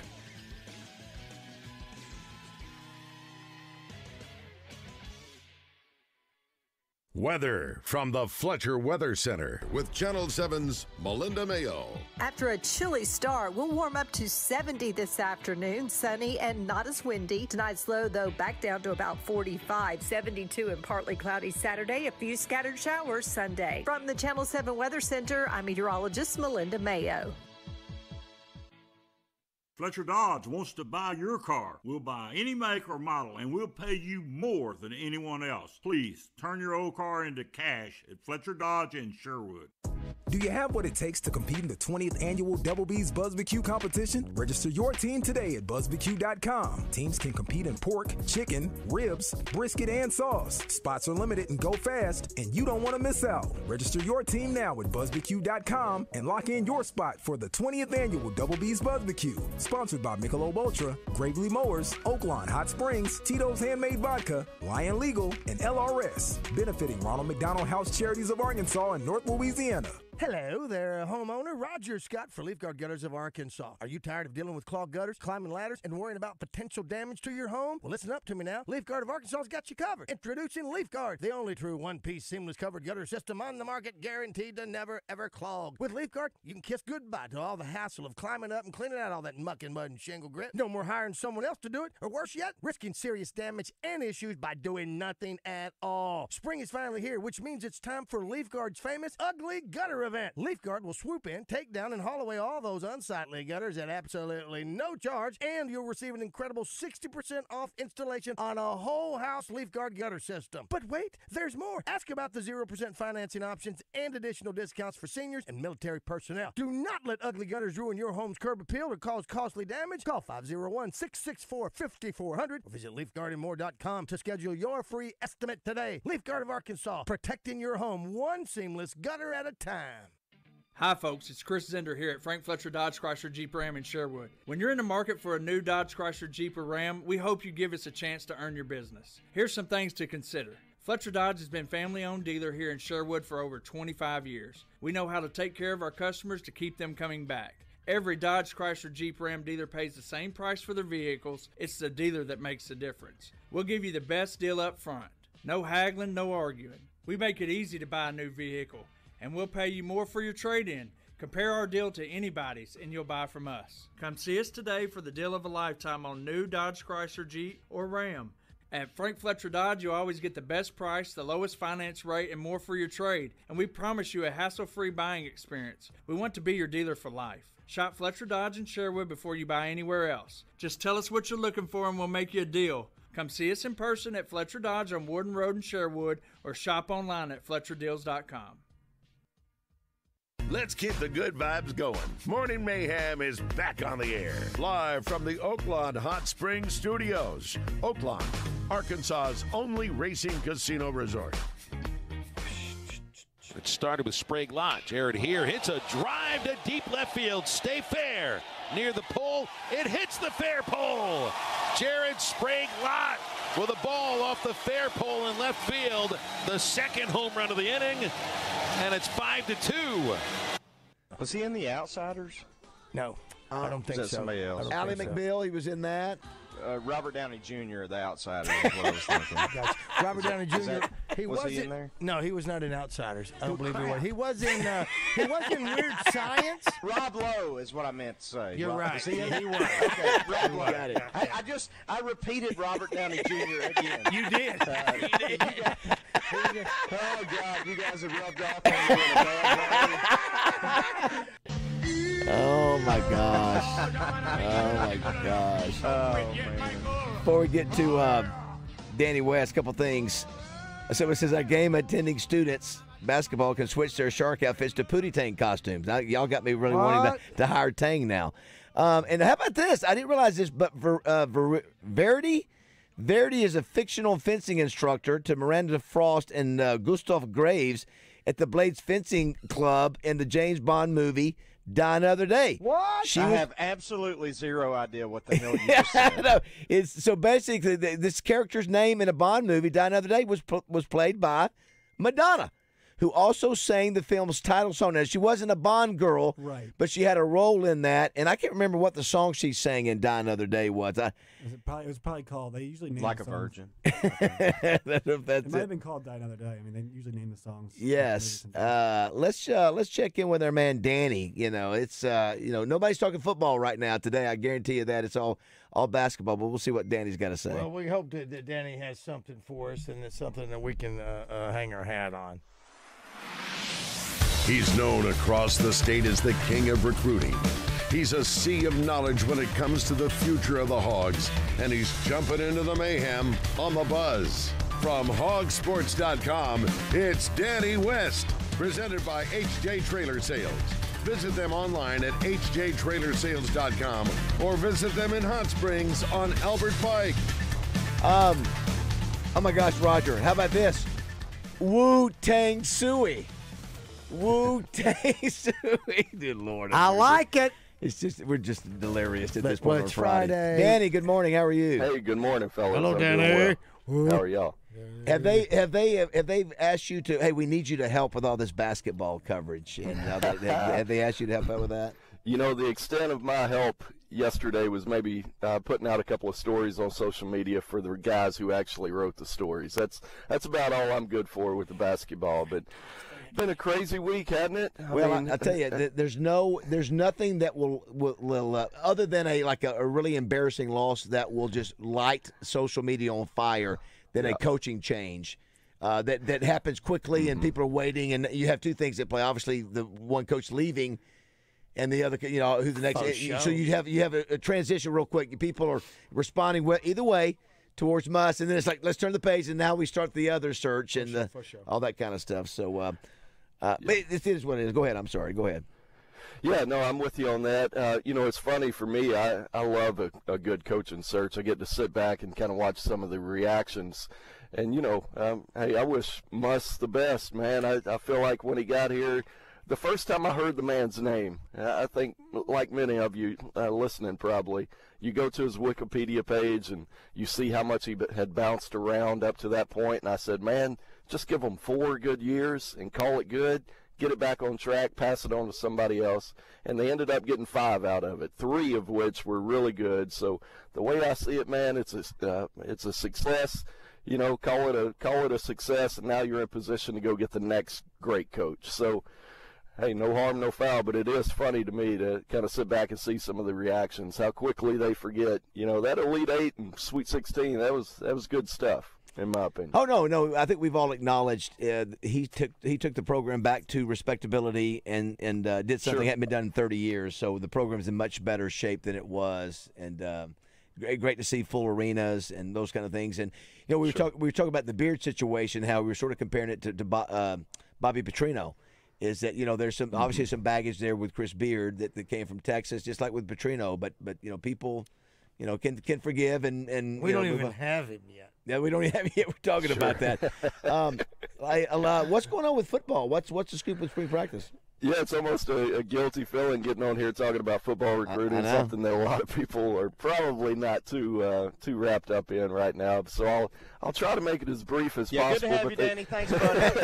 Weather from the Fletcher Weather Center with Channel seven's Melinda Mayo. After a chilly start, we'll warm up to seventy this afternoon. Sunny and not as windy. Tonight's low, though, back down to about forty-five. seventy-two and partly cloudy Saturday. A few scattered showers Sunday. From the Channel seven Weather Center, I'm meteorologist Melinda Mayo. Fletcher Dodge wants to buy your car. We'll buy any make or model, and we'll pay you more than anyone else. Please turn your old car into cash at Fletcher Dodge in Sherwood. Do you have what it takes to compete in the twentieth annual Double B's Buzz B Q competition? Register your team today at buzz b q dot com. Teams can compete in pork, chicken, ribs, brisket, and sauce. Spots are limited and go fast, and you don't want to miss out. Register your team now at buzz b q dot com and lock in your spot for the twentieth annual Double B's Buzz B Q. Sponsored by Michelob Ultra, Gravely Mowers, Oaklawn Hot Springs, Tito's Handmade Vodka, Lion Legal, and L R S. Benefiting Ronald McDonald House Charities of Arkansas and North Louisiana. Hello there, homeowner. Roger Scott for Leaf Guard Gutters of Arkansas. Are you tired of dealing with clogged gutters, climbing ladders, and worrying about potential damage to your home? Well, listen up to me now. Leaf Guard of Arkansas's got you covered. Introducing Leaf Guard, the only true one-piece seamless covered gutter system on the market, guaranteed to never, ever clog. With Leaf Guard, you can kiss goodbye to all the hassle of climbing up and cleaning out all that muck and mud and shingle grit. No more hiring someone else to do it, or worse yet, risking serious damage and issues by doing nothing at all. Spring is finally here, which means it's time for Leaf Guard's famous Ugly Gutter event. Leaf Guard will swoop in, take down, and haul away all those unsightly gutters at absolutely no charge, and you'll receive an incredible sixty percent off installation on a whole house Leaf Guard gutter system. But wait, there's more. Ask about the zero percent financing options and additional discounts for seniors and military personnel. Do not let ugly gutters ruin your home's curb appeal or cause costly damage. Call five oh one, six six four, five four zero zero or visit leaf guard and more dot com to schedule your free estimate today. Leaf Guard of Arkansas, protecting your home one seamless gutter at a time. Hi folks, it's Chris Zender here at Frank Fletcher Dodge Chrysler Jeep Ram in Sherwood. When you're in the market for a new Dodge Chrysler Jeep or Ram, we hope you give us a chance to earn your business. Here's some things to consider. Fletcher Dodge has been family-owned dealer here in Sherwood for over twenty-five years. We know how to take care of our customers to keep them coming back. Every Dodge Chrysler Jeep Ram dealer pays the same price for their vehicles. It's the dealer that makes the difference. We'll give you the best deal up front. No haggling, no arguing. We make it easy to buy a new vehicle, and we'll pay you more for your trade-in. Compare our deal to anybody's, and you'll buy from us. Come see us today for the deal of a lifetime on new Dodge Chrysler Jeep or Ram. At Frank Fletcher Dodge, you'll always get the best price, the lowest finance rate, and more for your trade. And we promise you a hassle-free buying experience. We want to be your dealer for life. Shop Fletcher Dodge in Sherwood before you buy anywhere else. Just tell us what you're looking for and we'll make you a deal. Come see us in person at Fletcher Dodge on Warden Road in Sherwood or shop online at fletcher deals dot com. Let's keep the good vibes going. Morning Mayhem is back on the air. Live from the Oaklawn Hot Springs Studios. Oaklawn, Arkansas's only racing casino resort. It started with Sprague-Lott. Jared here hits a drive to deep left field. Stay fair. Near the pole. It hits the fair pole. Jared Sprague-Lott with a ball off the fair pole in left field. The second home run of the inning. And it's five to two. Was he in the Outsiders? No, I don't think Is that so. somebody else? Ally McBeal, he was in that. Uh, Robert Downey Junior, The Outsiders, is what I was thinking. Gotcha. Robert Downey Is Junior that- he was was he in there? No, he was not in Outsiders. I don't believe he was. He was in. Uh, he was in Weird Science. Rob Lowe is what I meant to say. You're Rob, right. Was he in He was. Okay, Rob He Lowe. was. Got it. I, I just, I repeated Robert Downey Junior again. You did. Uh, You did. Oh, God, you guys have rubbed off on me in a bad way. Oh, my gosh. Oh, my gosh. Oh, man. Before we get to uh, Danny West, a couple things. So it says, our game attending students basketball can switch their shark outfits to Pootie Tang costumes. Now, y'all got me really What? wanting to, to hire Tang now. Um, and how about this? I didn't realize this, but Ver, uh, Ver, Verity, Verity is a fictional fencing instructor to Miranda Frost and uh, Gustav Graves at the Blades Fencing Club in the James Bond movie Die Another Day. What? She I was, have absolutely zero idea what the hell you just said. no, it's so basically th- this character's name in a Bond movie, Die Another Day, was pl- was played by Madonna, who also sang the film's title song. Now, she wasn't a Bond girl, Right. but she had a role in that, and I can't remember what the song she sang in Die Another Day was. I, Was it, probably, it was probably called. They usually name Like the a songs. virgin. that, that's It might it. have been called Die Another Day. I mean, they usually name the songs. Yes. Uh, let's uh, let's check in with our man Danny. You know, it's uh, you know nobody's talking football right now today. I guarantee you that it's all all basketball. But we'll see what Danny's got to say. Well, we hope that, that Danny has something for us, and it's something that we can uh, uh, hang our hat on. He's known across the state as the king of recruiting. He's a sea of knowledge when it comes to the future of the Hogs, and he's jumping into the mayhem on the Buzz. From hog sports dot com, it's Danny West, presented by H J Trailer Sales. Visit them online at h j trailer sales dot com or visit them in Hot Springs on Albert Pike. Um, oh my gosh, Roger, how about this? Wu-Tang Suey. Wu-Tang Suey. Dear Lord. I like it. It's just, we're just delirious at But this point on it's Friday. Friday. Danny, good morning. How are you? Hey, good morning, fellas. Hello, I'm doing Danny. well. How are y'all? Have they have they have they asked you to? Hey, we need you to help with all this basketball coverage. And uh, they, they, have they asked you to help out with that? You know, the extent of my help yesterday was maybe uh, putting out a couple of stories on social media for the guys who actually wrote the stories. That's that's about all I'm good for with the basketball. But been a crazy week, hasn't it? I Well, mean, I, I tell you, th- there's no, there's nothing that will, will, will uh, other than a like a, a really embarrassing loss that will just light social media on fire than Yeah. a coaching change. Uh, that that happens quickly, and people are waiting, and you have two things at play. Obviously, the one coach leaving, and the other, you know, who's the next. Oh, eh, show. so you have you have a, a transition real quick. People are responding well, either way towards Muss, and then it's like let's turn the page, and now we start the other search and the, all that kind of stuff. So, uh, uh, but it, it is what it is. Go ahead. I'm sorry. Go ahead. Yeah, no, I'm with you on that. Uh, you know, it's funny for me. I, I love a, a good coaching search. I get to sit back and kind of watch some of the reactions. And, you know, um, hey, I wish Muss the best, man. I, I feel like when he got here, the first time I heard the man's name, I think like many of you uh, listening probably, you go to his Wikipedia page and you see how much he b- had bounced around up to that point. And I said, man, just give him four good years and call it good. Get it back on track, pass it on to somebody else. And they ended up getting five out of it, three of which were really good. So the way I see it, man, it's a, uh, it's a success. You know, call it a call it a success, and now you're in position to go get the next great coach. So, hey, no harm, no foul, but it is funny to me to kind of sit back and see some of the reactions, how quickly they forget. You know, that Elite Eight and Sweet sixteen, that was that was good stuff, in my opinion. Oh no, no. I think we've all acknowledged uh, he took he took the program back to respectability and and uh, did something Sure. that hadn't been done in thirty years. So the program's in much better shape than it was, and uh, great, great to see full arenas and those kind of things. And you know, we were Sure. talking we were talking about the Beard situation, how we were sort of comparing it to, to Bo- uh, Bobby Petrino. Is that you know there's some Mm-hmm. obviously some baggage there with Chris Beard that, that came from Texas, just like with Petrino. But but you know people, you know can can forgive and and We you know, don't move even on. have him yet. Yeah, we don't have yet. We're talking Sure. about that. Um, I, uh, what's going on with football? What's what's the scoop with spring practice? Yeah, it's almost a, a guilty feeling getting on here talking about football recruiting, I know. something that a lot of people are probably not too uh, too wrapped up in right now. So I'll I'll try to make it as brief as Yeah, good to possible. have but you, they- Danny. Thanks,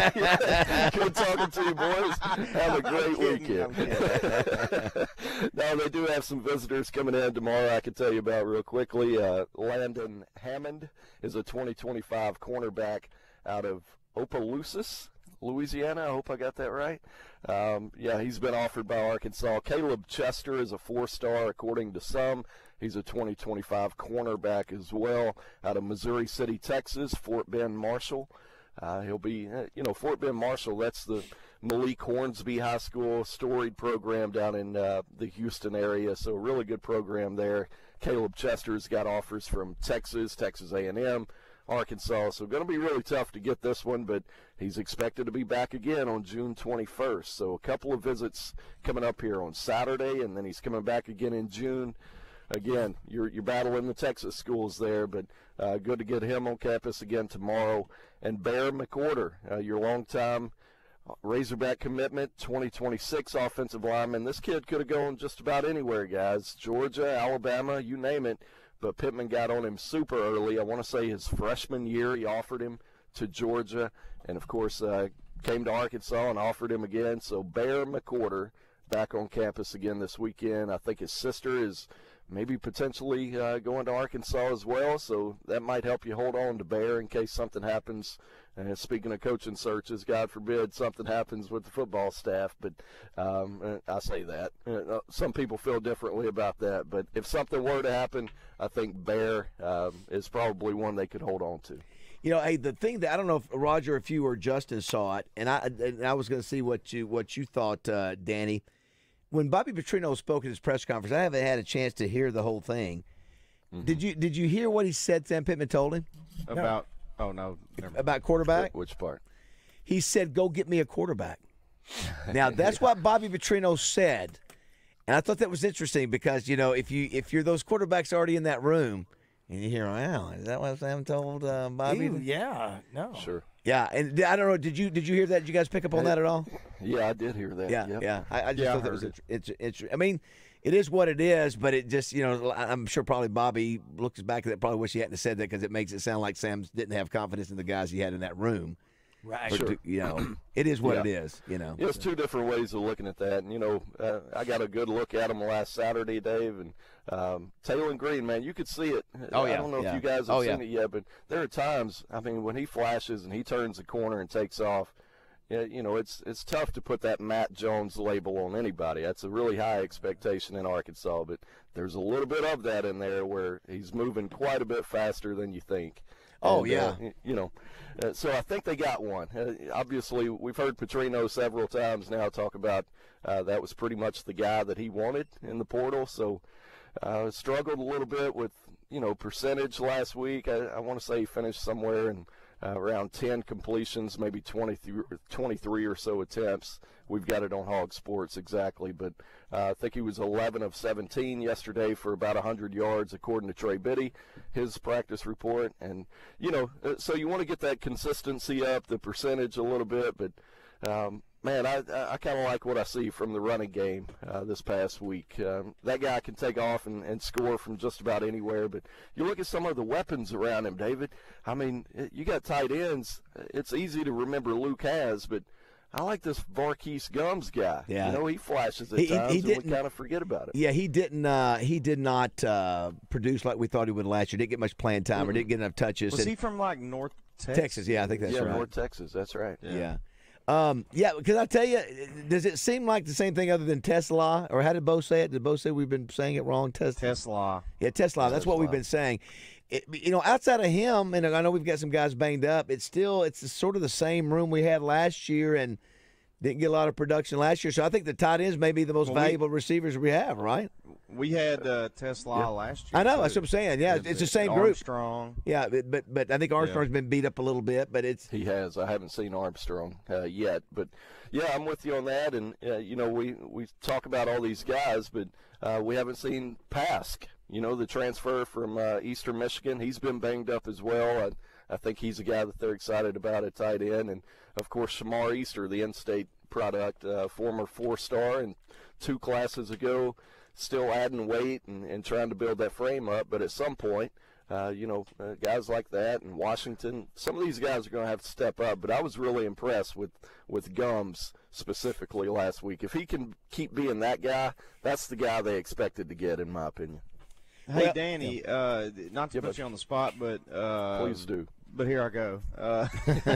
buddy. Good talking to you, boys. Have a great I'm kidding, I'm weekend. No, they do have some visitors coming in tomorrow. I can tell you about real quickly. Uh, Landon Hammond is a twenty twenty-five cornerback out of Opelousas, Louisiana. I hope I got that right. Um, yeah, he's been offered by Arkansas. Caleb Chester is a four-star, according to some. He's a twenty twenty-five cornerback as well, out of Missouri City, Texas, Fort Bend Marshall. Uh, he'll be, uh, you know, Fort Bend Marshall, that's the Malik Hornsby High School, storied program down in uh, the Houston area, so a really good program there. Caleb Chester's got offers from Texas, Texas A and M, Arkansas, so going to be really tough to get this one, but he's expected to be back again on June twenty-first. So a couple of visits coming up here on Saturday, and then he's coming back again in June. Again, you're, you're battling the Texas schools there, but uh, good to get him on campus again tomorrow. And Bear McWhorter, uh, your longtime Razorback commitment, twenty twenty-six offensive lineman. This kid could have gone just about anywhere, guys. Georgia, Alabama, you name it. But Pittman got on him super early. I want to say his freshman year, he offered him to Georgia. And, of course, uh, came to Arkansas and offered him again. So Bear McWhorter back on campus again this weekend. I think his sister is maybe potentially uh, going to Arkansas as well, so that might help you hold on to Bear in case something happens. And speaking of coaching searches, God forbid something happens with the football staff, but um, I say that. Uh, some people feel differently about that, but if something were to happen, I think Bear um, is probably one they could hold on to. You know, hey, the thing that I don't know if Roger, if you or Justin saw it, and I, and I was going to see what you what you thought, uh, Danny. When Bobby Petrino spoke at his press conference, I haven't had a chance to hear the whole thing. Mm-hmm. Did you Did you hear what he said? Sam Pittman told him about. No. Oh no, never. About quarterback. Which part? He said, "Go get me a quarterback." Now that's what Bobby Petrino said, and I thought that was interesting because you know if you if you're those quarterbacks already in that room, and you hear, "Wow, is that what Sam told uh, Bobby?" Ew, yeah, no, sure. Yeah, and I don't know. Did you did you hear that? Did you guys pick up on that at all? Yeah, I did hear that. Yeah, yep. yeah. I, I just yeah, thought I that was it. it's it's. I mean, it is what it is, but it just you know I'm sure probably Bobby looks back at that. Probably wish he hadn't said that because it makes it sound like Sam didn't have confidence in the guys he had in that room. Right. But Sure. to, you know, it is what Yeah. it is. You know. Yeah, it's two different ways of looking at that. And, you know, uh, I got a good look at him last Saturday, Dave. And um, Taylor Green, man, you could see it. Oh, I yeah, don't know yeah. if you guys have Oh, seen yeah. it yet, but there are times, I mean, when he flashes and he turns the corner and takes off, yeah, you know, it's it's tough to put that Matt Jones label on anybody. That's a really high expectation in Arkansas, but there's a little bit of that in there where he's moving quite a bit faster than you think. Oh, And, yeah. uh, y- you know, uh, so I think they got one. Uh, obviously, we've heard Petrino several times now talk about uh, that was pretty much the guy that he wanted in the portal. So uh, struggled a little bit with, you know, percentage last week. I, I want to say he finished somewhere in uh, around ten completions, maybe twenty-three, twenty-three or so attempts. We've got it on Hog Sports exactly, but uh, I think he was eleven of seventeen yesterday for about one hundred yards, according to Trey Biddy, his practice report. And, you know, uh, so you want to get that consistency up, the percentage a little bit, but, um, man, I, I, I kind of like what I see from the running game uh, this past week. Um, that guy can take off and, and score from just about anywhere, but you look at some of the weapons around him, David. I mean, you got tight ends. It's easy to remember Luke has, but I like this Varkey's Gums guy. Yeah. You know, he flashes at He- he- times, he and we didn't- kind of forget about it. Yeah, he didn't. Uh, he did not uh, produce like we thought he would last year. Didn't get much playing time, or didn't get enough touches. Was And- he from like North Texas? Texas, yeah, I think that's yeah, right. North Texas, that's right. Yeah. Um, yeah, because I tell you, does it seem like the same thing other than Tesla? Or how did Bo say it? Did Bo say we've been saying it wrong? Tes- Tesla. Yeah, Tesla. That's what we've been saying. It, you know, outside of him, and I know we've got some guys banged up, it's still it's sort of the same room we had last year and didn't get a lot of production last year. So I think the tight ends may be the most Well, we- valuable receivers we have, right? We had uh, Tesla Yeah. last year. I know, too. that's what I'm saying. Yeah, It- it's the it- same group. Armstrong. Yeah, but but, but I think Armstrong's been beat up a little bit, but it's He has. I haven't seen Armstrong uh, yet, but yeah, I'm with you on that. And uh, you know, we we talk about all these guys, but uh, we haven't seen Pask. You know, the transfer from uh, Eastern Michigan. He's been banged up as well. I, I think he's a guy that they're excited about at tight end, and of course Shamar Easter, the in-state product, uh, former four-star, and two classes ago, still adding weight and, and trying to build that frame up. But at some point, uh, you know, uh, guys like that and Washington, some of these guys are going to have to step up. But I was really impressed with, with Gums specifically last week. If he can keep being that guy, that's the guy they expected to get, in my opinion. Hey, Well- Danny, uh, not to Yeah, put but- you on the spot, but uh, Please do. But here I go. Uh,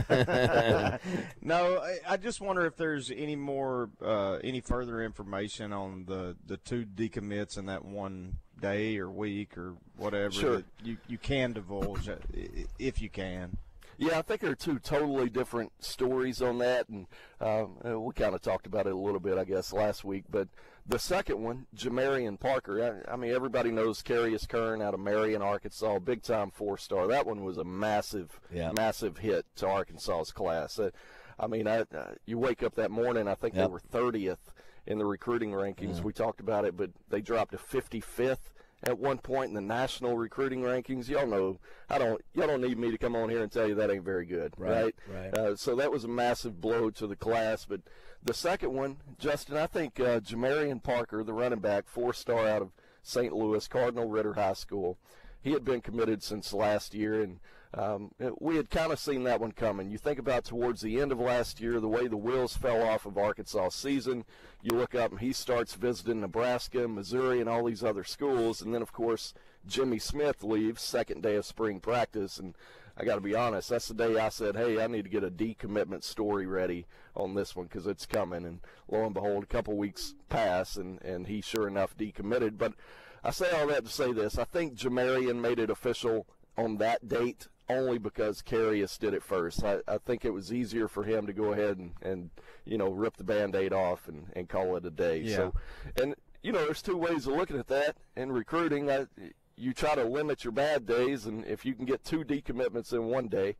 no, I, I just wonder if there's any more, uh, any further information on the, the two decommits in that one day or week or whatever Sure. that you, you can divulge, uh, i- if you can. Yeah, I think there are two totally different stories on that, and um, we kind of talked about it a little bit, I guess, last week. But the second one, Jamarian Parker, I, I mean, everybody knows Carius Kern out of Marion, Arkansas, big-time four-star. That one was a massive, yeah. massive hit to Arkansas's class. Uh, I mean, I, uh, you wake up that morning, I think yep. they were thirtieth in the recruiting rankings. Yeah. We talked about it, but they dropped to fifty-fifth. At one point in the national recruiting rankings. Y'all know, I don't, y'all don't need me to come on here and tell you that ain't very good, right? Right. right. Uh, so that was a massive blow to the class. But the second one, Justin, I think uh, Jamarian Parker, the running back, four-star out of Saint Louis, Cardinal Ritter High School, he had been committed since last year, and um, we had kind of seen that one coming. You think about towards the end of last year, the way the wheels fell off of Arkansas season. You look up and he starts visiting Nebraska, Missouri, and all these other schools. And then, of course, Jimmy Smith leaves second day of spring practice. And I got to be honest, that's the day I said, hey, I need to get a decommitment story ready on this one because it's coming. And lo and behold, a couple weeks pass, and, and he sure enough decommitted. But I say all that to say this. I think Jamarian made it official on that date only because Carius did it first. I, I think it was easier for him to go ahead and, and you know, rip the Band-Aid off and, and call it a day. Yeah. So, and, you know, there's two ways of looking at that in recruiting. I, you try to limit your bad days, and if you can get two decommitments in one day,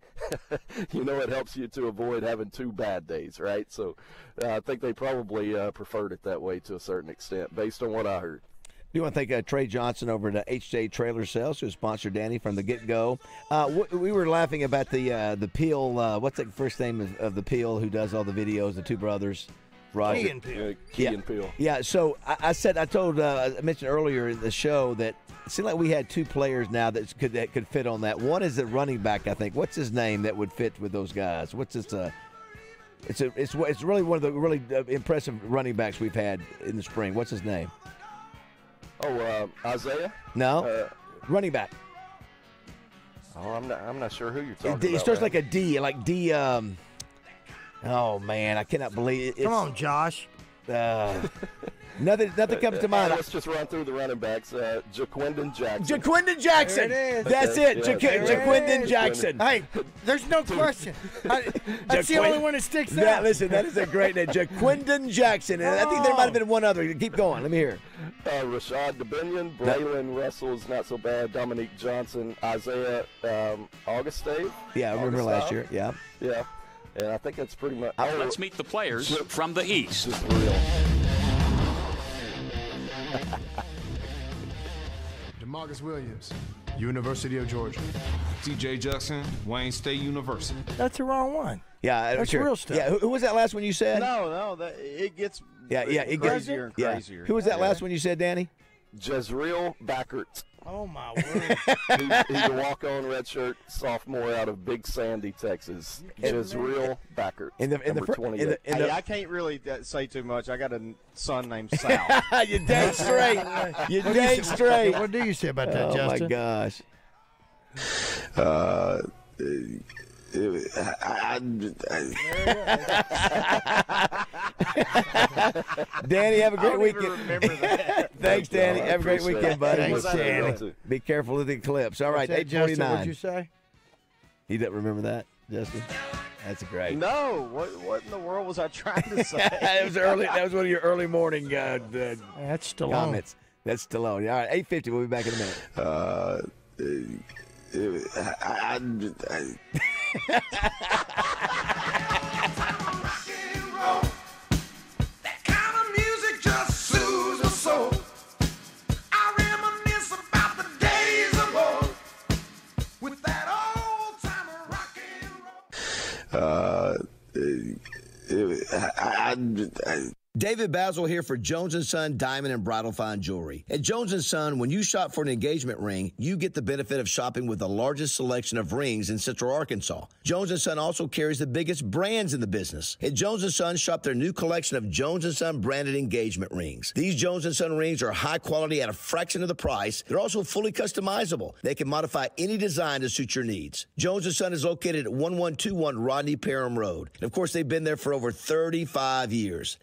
you know it helps you to avoid having two bad days, right? So uh, I think they probably uh, preferred it that way to a certain extent based on what I heard. Do you want to thank uh, Trey Johnson over at uh, H J Trailer Sales, who sponsored Danny from the get-go. Uh, w- we were laughing about the uh, the Peel, uh, what's the first name of, of the Peel who does all the videos, the two brothers? Roger. Key and Peel. Uh, Key yeah. and Peel. Yeah, so I, I said, I told, uh, I mentioned earlier in the show that it seemed like we had two players now that could that could fit on that. One is the running back, I think. What's his name that would fit with those guys? What's this? Uh, it's a, it's it's really one of the really uh, impressive running backs we've had in the spring. What's his name? Oh, uh, Isaiah? No, Uh, running back. Oh, I'm not, I'm not sure who you're talking It, it about. starts man. like a D, like D. Um, oh man, I cannot believe it. It's, Come on, Josh. Uh, nothing, nothing comes to mind. Let's just run through the running backs. Uh, Jaquindon Jackson. Jaquindon Jackson. There it is. That's Okay, it. yeah, Jaqu- there it Jaquindon is. Jackson. Hey, there's no question. I, that's the Jaquin- only one that sticks That, out. listen, that is a great name. Jaquindon Jackson. And I think there might have been one other. Keep going. Let me hear. Uh, Rashad DeBinion, Braylon Russell's not so bad, Dominique Johnson, Isaiah um, Augustave. Yeah, I remember last year. Augustave. Yeah. Yeah, and I think that's pretty much. Uh, Let's meet the players from the East. Just real. DeMarcus Williams, University of Georgia. C J Jackson, Wayne State University. That's the wrong one. Yeah, I- That's sure. real stuff. Yeah, who, who was that last one you said? No, no, that it gets Yeah, yeah, it gets crazier and yeah. crazier. Who was that last one you said, Danny? Jezreel Backert. Oh my word! he's, he's a walk-on redshirt sophomore out of Big Sandy, Texas. Jezreel Backert. In the in the, number fir- twenty-eight. in the, in Hey, the I can't really uh, say too much. I got a n- son named Sal. you dang straight. You What do dang you say- straight. What do you say about that, Oh Justin? my gosh. uh, Danny, have a I great don't even weekend. remember that. Thanks, Danny. I Have a great appreciate weekend, it. buddy. Thanks, What's that Danny. about to? Be careful of the eclipse. All right, What's that, eight Justin? forty-nine. What'd you say? You don't remember that, Justin? That's great. No, what what in the world was I trying to say? that was early. That was one of your early morning uh, uh, That's Stallone. comments. That's Stallone. All right, eight fifty. We'll be back in a minute. Uh, I, I, uh, I, I, David Basil here for Jones and Son Diamond and Bridal Fine Jewelry. At Jones and Son, when you shop for an engagement ring, you get the benefit of shopping with the largest selection of rings in Central Arkansas. Jones and Son also carries the biggest brands in the business. At Jones and Son, shop their new collection of Jones and Son branded engagement rings. These Jones and Son rings are high quality at a fraction of the price. They're also fully customizable. They can modify any design to suit your needs. Jones and Son is located at one one two one Rodney Parham Road. And of course, they've been there for over thirty-five years. Same address,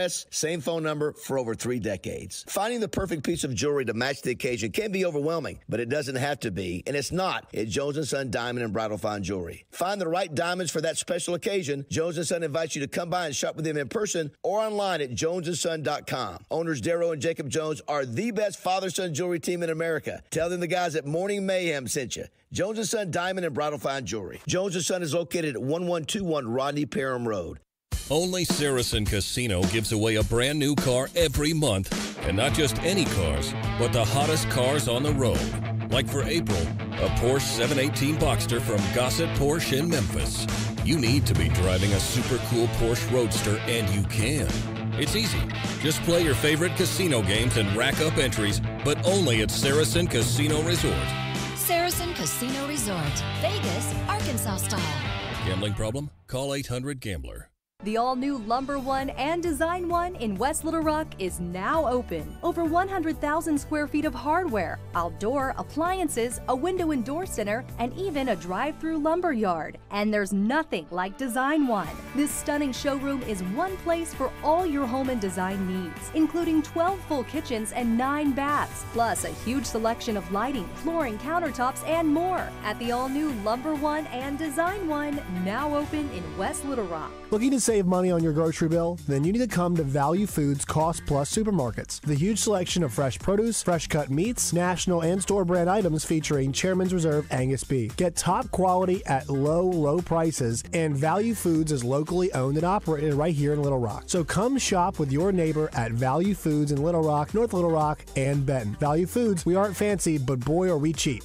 address, same phone number for over three decades. Finding the perfect piece of jewelry to match the occasion can be overwhelming, but it doesn't have to be, and it's not at Jones and Son Diamond and Bridal Fine Jewelry. Find the right diamonds for that special occasion. Jones and Son invites you to come by and shop with them in person or online at jones and son dot com. Owners Darrow and Jacob Jones are the best father-son jewelry team in America. Tell them the guys at Morning Mayhem sent you. Jones and Son Diamond and Bridal Fine Jewelry. Jones and Son is located at one one two one Rodney Parham Road. Only Saracen Casino gives away a brand new car every month. And not just any cars, but the hottest cars on the road. Like for April, a Porsche seven eighteen Boxster from Gossett Porsche in Memphis. You need to be driving a super cool Porsche Roadster, and you can. It's easy. Just play your favorite casino games and rack up entries, but only at Saracen Casino Resort. Saracen Casino Resort, Vegas, Arkansas style. Gambling problem? Call eight hundred gambler. The all-new Lumber One and Design One in West Little Rock is now open. Over one hundred thousand square feet of hardware, outdoor appliances, a window and door center, and even a drive-through lumber yard. And there's nothing like Design One. This stunning showroom is one place for all your home and design needs, including twelve full kitchens and nine baths, plus a huge selection of lighting, flooring, countertops, and more. At the all-new Lumber One and Design One, now open in West Little Rock. Looking to save money on your grocery bill? Then you need to come to Value Foods Cost Plus Supermarkets. The huge selection of fresh produce, fresh cut meats, national and store brand items featuring Chairman's Reserve Angus beef. Get top quality at low, low prices, and Value Foods is locally owned and operated right here in Little Rock. So come shop with your neighbor at Value Foods in Little Rock, North Little Rock, and Benton. Value Foods, we aren't fancy, but boy are we cheap.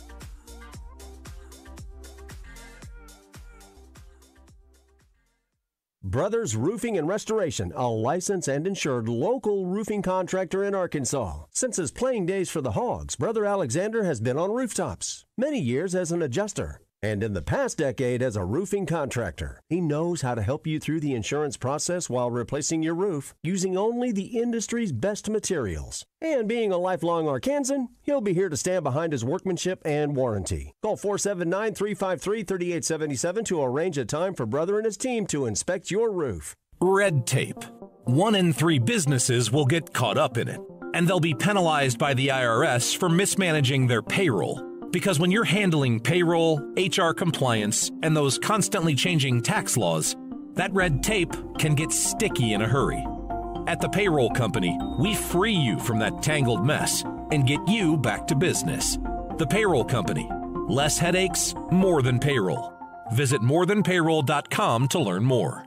Brothers Roofing and Restoration, a licensed and insured local roofing contractor in Arkansas. Since his playing days for the Hogs, Brother Alexander has been on rooftops, many years as an adjuster, and in the past decade as a roofing contractor. He knows how to help you through the insurance process while replacing your roof using only the industry's best materials. And being a lifelong Arkansan, he'll be here to stand behind his workmanship and warranty. Call four seven nine, three five three, three eight seven seven to arrange a time for Brother and his team to inspect your roof. Red tape. One in three businesses will get caught up in it, and they'll be penalized by the I R S for mismanaging their payroll. Because when you're handling payroll, H R compliance, and those constantly changing tax laws, that red tape can get sticky in a hurry. At the Payroll Company, we free you from that tangled mess and get you back to business. The Payroll Company. Less headaches, more than payroll. Visit more than payroll dot com to learn more.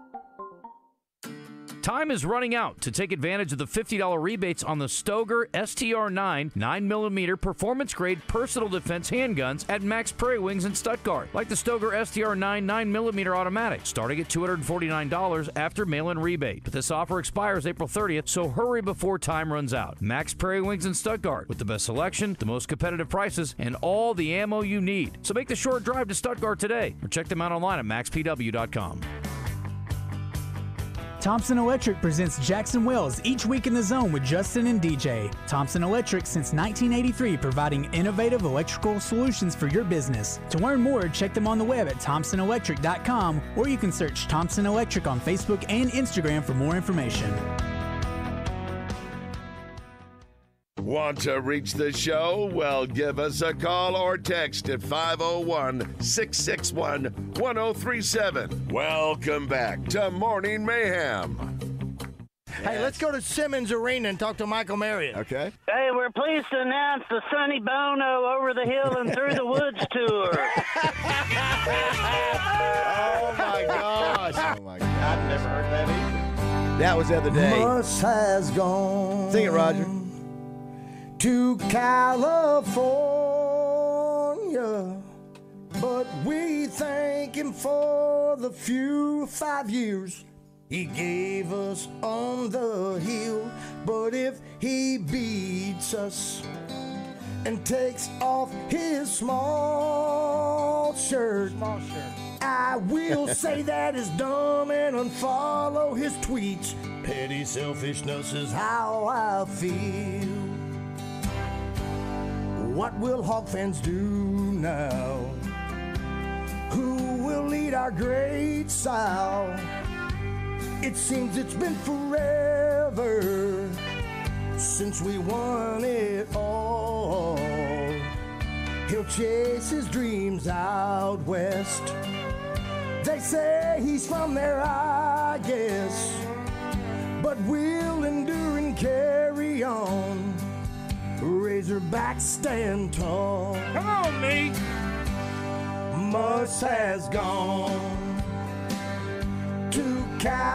Time is running out to take advantage of the fifty dollars rebates on the Stoeger S T R nine nine millimeter performance-grade personal defense handguns at Max Prairie Wings in Stuttgart, like the Stoeger S T R nine nine millimeter automatic, starting at two hundred forty-nine dollars after mail-in rebate. But this offer expires April thirtieth, so hurry before time runs out. Max Prairie Wings in Stuttgart, with the best selection, the most competitive prices, and all the ammo you need. So make the short drive to Stuttgart today, or check them out online at max p w dot com. Thompson Electric presents Jackson Wells each week in the Zone with Justin and D J. Thompson Electric since nineteen eighty-three, providing innovative electrical solutions for your business. To learn more, check them on the web at thompson electric dot com, or you can search Thompson Electric on Facebook and Instagram for more information. Want to reach the show? Well, give us a call or text at five oh one, six six one, one oh three seven. Welcome back to Morning Mayhem. Hey, let's go to Simmons Arena and talk to Michael Marriott. Okay. Hey, we're pleased to announce the Sonny Bono Over the Hill and Through the Woods tour. Oh, my gosh. Oh, my God. I've never heard that either. That was the other day. Bus has gone. Sing it, Roger. To California, but we thank him for the few five years he gave us on the hill. But if he beats us and takes off his small shirt, small shirt. I will say that is dumb and unfollow his tweets. Petty selfishness is how I feel. What will Hawk fans do now? Who will lead our great South? It seems it's been forever ever since we won it all. He'll chase his dreams out west. They say he's from there, I guess, but we'll endure and carry on. Razorbacks stand tall. Come on, me. Muss has gone to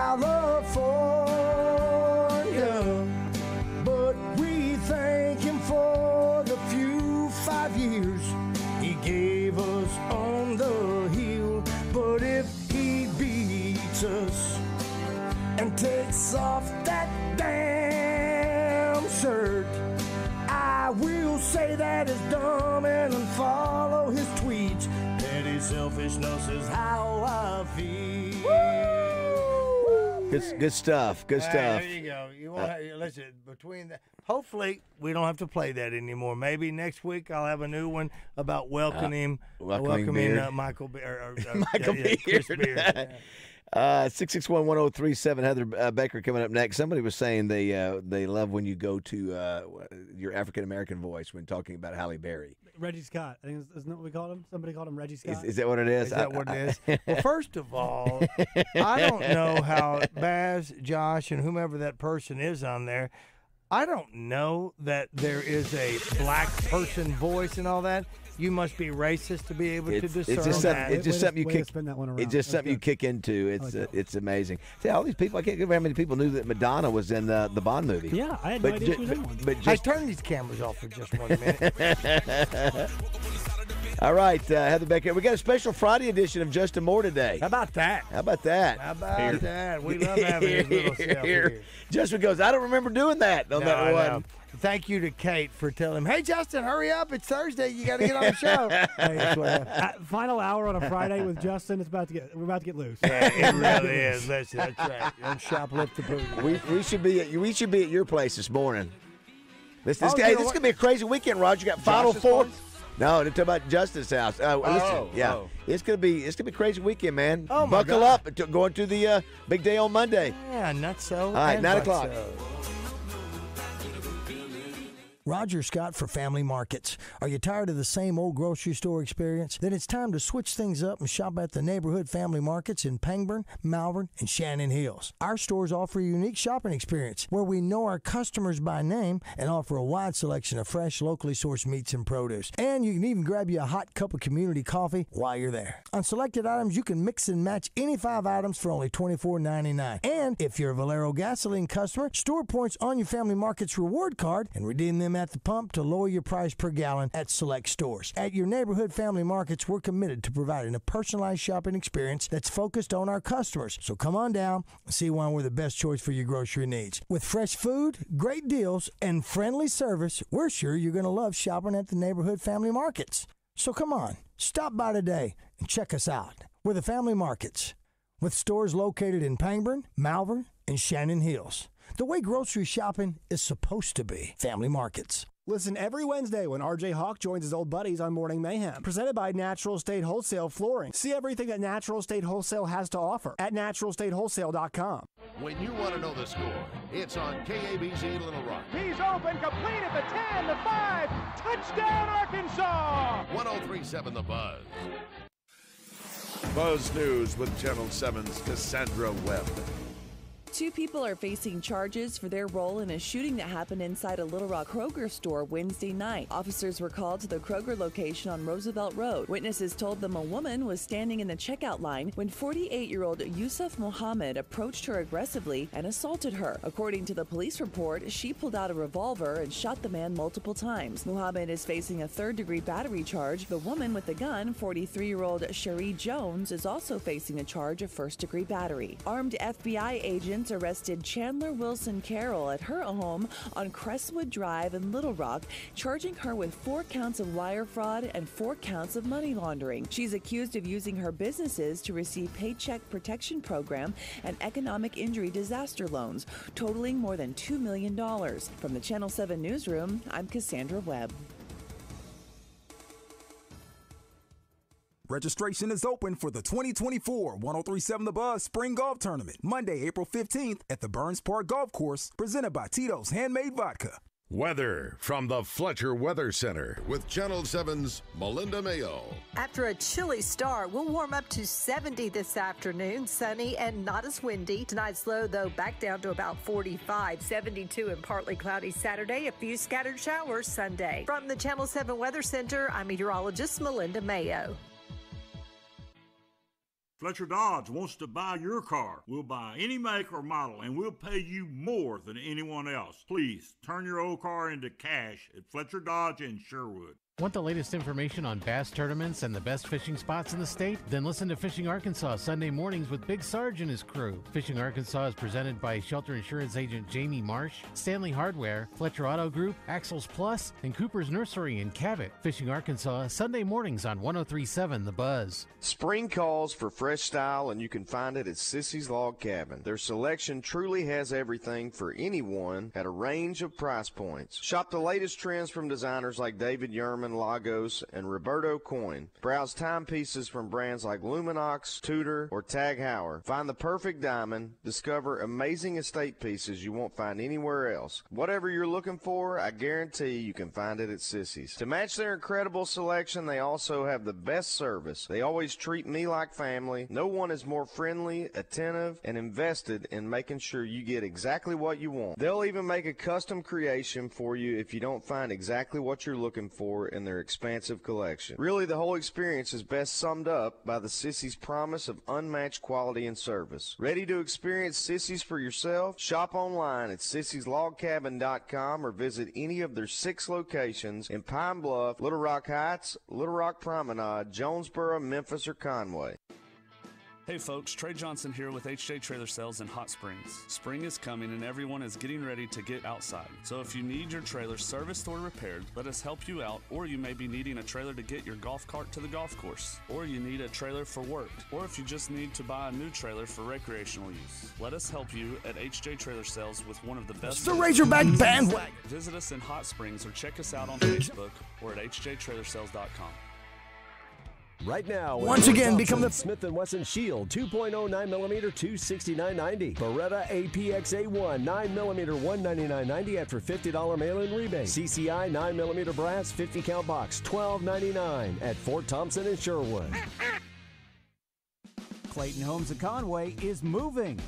California, but we thank him for the few five years he gave us on the hill. But if he beats us and takes off that damn shirt, I will say that is dumb and unfollow his tweets. Petty selfishness is how I feel. Good, good stuff. Good Hey, stuff. there you go. You want to listen between the. Hopefully, we don't have to play that anymore. Maybe next week I'll have a new one about welcoming, Uh, welcoming welcoming Beard. uh, Michael Be- or, or, uh, Michael yeah, yeah, Chris Beard. Beard. Yeah. Uh, six six one one zero three seven. Heather uh, Baker coming up next. Somebody was saying they uh, they love when you go to uh, your African American voice when talking about Halle Berry. Reggie Scott. I think isn't that what we called him? Somebody called him Reggie Scott. Is, is that what it is? Is that I- what I- it is? Well, first of all, I don't know how Baz, Josh, and whomever that person is on there, I don't know that there is a black person voice and all that. You must be racist to be able It's, to discern it's just that. something. It's just something you kick. spin that one It's around. just That's something you good. kick into. It's like uh, that. it's amazing. See all these people. I can't remember how many people knew that Madonna was in the the Bond movie. Yeah, I had no But idea ju- she was in one. But Hey, just turn these cameras off for just one minute. all right, uh, Heather Baker. We got a special Friday edition of Justin Moore today. How about that? How about that? How about Here. that? We love having his little self here. Justin goes, I don't remember doing that on No, that I one. know. Thank you to Kate for telling him, hey, Justin, hurry up. It's Thursday. You got to get on the show. Hey, that's what happened. Uh, final hour on a Friday with Justin. It's about to get. We're about to get loose. Yeah, it really is. Listen, that's right. Don't shoplift the booty. We we should be at we should be at your place this morning. This this, Oh, hey, you know this is what? gonna be a crazy weekend, Roger. You got Final Josh's Four. place? No, they're talking about Justin's house. Uh, Oh, listen, yeah, oh. it's gonna be it's gonna be a crazy weekend, man. Oh, my Buckle God. up, to, going to the uh, big day on Monday. Yeah, not so. All right, and nine but o'clock. so. Roger Scott for Family Markets. Are you tired of the same old grocery store experience? Then it's time to switch things up and shop at the neighborhood family markets in Pangburn, Malvern, and Shannon Hills. Our stores offer a unique shopping experience where we know our customers by name and offer a wide selection of fresh, locally sourced meats and produce. And you can even grab you a hot cup of community coffee while you're there. On selected items, you can mix and match any five items for only twenty-four ninety-nine. And if you're a Valero gasoline customer, store points on your Family Markets reward card and redeem them at the pump to lower your price per gallon at select stores. At your neighborhood Family Markets, we're committed to providing a personalized shopping experience that's focused on our customers. So come on down and see why we're the best choice for your grocery needs. With fresh food, great deals, and friendly service, we're sure you're going to love shopping at the neighborhood Family Markets. So come on, stop by today and check us out. We're the Family Markets, with stores located in Pangburn, Malvern, and Shannon Hills. The way grocery shopping is supposed to be. Family Markets. Listen every Wednesday when R J Hawk joins his old buddies on Morning Mayhem. Presented by Natural State Wholesale Flooring. See everything that Natural State Wholesale has to offer at natural state wholesale dot com. When you want to know the score, it's on K A B Z Little Rock. He's open, complete at the ten, the five. Touchdown, Arkansas! one oh three point seven The Buzz. Buzz News with Channel seven's Cassandra Webb. Two people are facing charges for their role in a shooting that happened inside a Little Rock Kroger store Wednesday night. Officers were called to the Kroger location on Roosevelt Road. Witnesses told them a woman was standing in the checkout line when forty-eight-year-old Yusuf Mohammed approached her aggressively and assaulted her. According to the police report, she pulled out a revolver and shot the man multiple times. Mohammed is facing a third-degree battery charge. The woman with the gun, forty-three-year-old Cherie Jones, is also facing a charge of first-degree battery. Armed F B I agents arrested Chandler Wilson Carroll at her home on Crestwood Drive in Little Rock, charging her with four counts of wire fraud and four counts of money laundering. She's accused of using her businesses to receive Paycheck Protection Program and economic injury disaster loans, totaling more than two million dollars. From the Channel seven Newsroom, I'm Cassandra Webb. Registration is open for the twenty twenty-four one oh three point seven The Buzz Spring Golf Tournament, Monday, April fifteenth at the Burns Park Golf Course, presented by Tito's Handmade Vodka. Weather from the Fletcher Weather Center with Channel seven's Melinda Mayo. After a chilly start, we'll warm up to seventy this afternoon. Sunny and not as windy. Tonight's low, though, back down to about forty-five. seventy-two and partly cloudy Saturday. A few scattered showers Sunday. From the Channel seven Weather Center, I'm meteorologist Melinda Mayo. Fletcher Dodge wants to buy your car. We'll buy any make or model, and we'll pay you more than anyone else. Please, turn your old car into cash at Fletcher Dodge in Sherwood. Want the latest information on bass tournaments and the best fishing spots in the state? Then listen to Fishing Arkansas Sunday mornings with Big Sarge and his crew. Fishing Arkansas is presented by Shelter Insurance Agent Jamie Marsh, Stanley Hardware, Fletcher Auto Group, Axles Plus, and Cooper's Nursery in Cabot. Fishing Arkansas Sunday mornings on one oh three point seven The Buzz. Spring calls for fresh style, and you can find it at Sissy's Log Cabin. Their selection truly has everything for anyone at a range of price points. Shop the latest trends from designers like David Yurman, Lagos, and Roberto Coin. Browse timepieces from brands like Luminox, Tudor, or Tag Heuer. Find the perfect diamond. Discover amazing estate pieces you won't find anywhere else. Whatever you're looking for, I guarantee you can find it at Sissy's. To match their incredible selection, they also have the best service. They always treat me like family. No one is more friendly, attentive, and invested in making sure you get exactly what you want. They'll even make a custom creation for you if you don't find exactly what you're looking for in their expansive collection. Really, the whole experience is best summed up by the Sissy's promise of unmatched quality and service. Ready to experience Sissy's for yourself? Shop online at sissys log cabin dot com or visit any of their six locations in Pine Bluff, Little Rock Heights, Little Rock Promenade, Jonesboro, Memphis, or Conway. Hey folks, Trey Johnson here with H J Trailer Sales in Hot Springs. Spring is coming and everyone is getting ready to get outside. So if you need your trailer serviced or repaired, let us help you out. Or you may be needing a trailer to get your golf cart to the golf course. Or you need a trailer for work. Or if you just need to buy a new trailer for recreational use. Let us help you at H J Trailer Sales with one of the best... The Razorback Bandwagon! Visit us in Hot Springs or check us out on Facebook or at h j trailer sales dot com. Right now, once again, become the Smith and Wesson Shield two point oh nine millimeter two sixty-nine ninety. Beretta A P X A one nine millimeter one ninety-nine ninety after fifty dollars mail-in rebate. C C I nine millimeter brass fifty count box twelve ninety-nine at Fort Thompson and Sherwood. Clayton Homes of Conway is moving.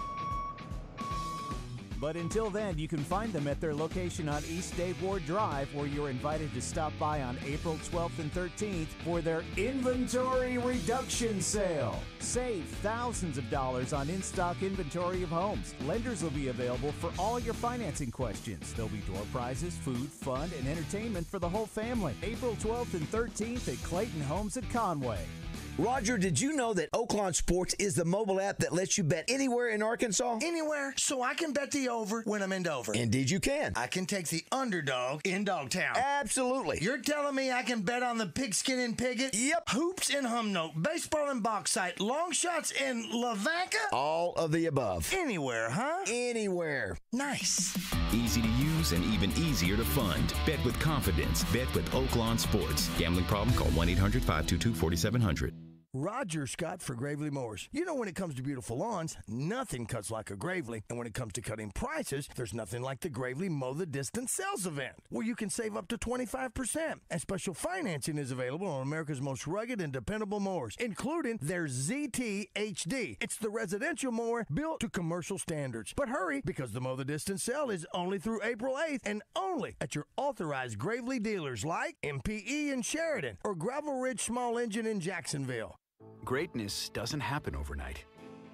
But until then, you can find them at their location on East Dave Ward Drive, where you're invited to stop by on April twelfth and thirteenth for their inventory reduction sale. Save thousands of dollars on in-stock inventory of homes. Lenders will be available for all your financing questions. There'll be door prizes, food, fun, and entertainment for the whole family. April twelfth and thirteenth at Clayton Homes at Conway. Roger, did you know that Oaklawn Sports is the mobile app that lets you bet anywhere in Arkansas? Anywhere, so I can bet the over when I'm in Dover. Indeed you can. I can take the underdog in Dogtown. Absolutely. You're telling me I can bet on the Pigskin in Piggott? Yep. Hoops in Humnoke, baseball in Bauxite, long shots in Lavaca? All of the above. Anywhere, huh? Anywhere. Nice. Easy to use and even easier to fund. Bet with confidence. Bet with Oaklawn Sports. Gambling problem? Call one eight hundred five two two four seven zero zero. Roger Scott for Gravely Mowers. You know, when it comes to beautiful lawns, nothing cuts like a Gravely. And when it comes to cutting prices, there's nothing like the Gravely Mow the Distance sales event, where you can save up to twenty-five percent. And special financing is available on America's most rugged and dependable mowers, including their Z T H D. It's the residential mower built to commercial standards. But hurry, because the Mow the Distance sale is only through April eighth and only at your authorized Gravely dealers like M P E in Sheridan or Gravel Ridge Small Engine in Jacksonville. Greatness doesn't happen overnight.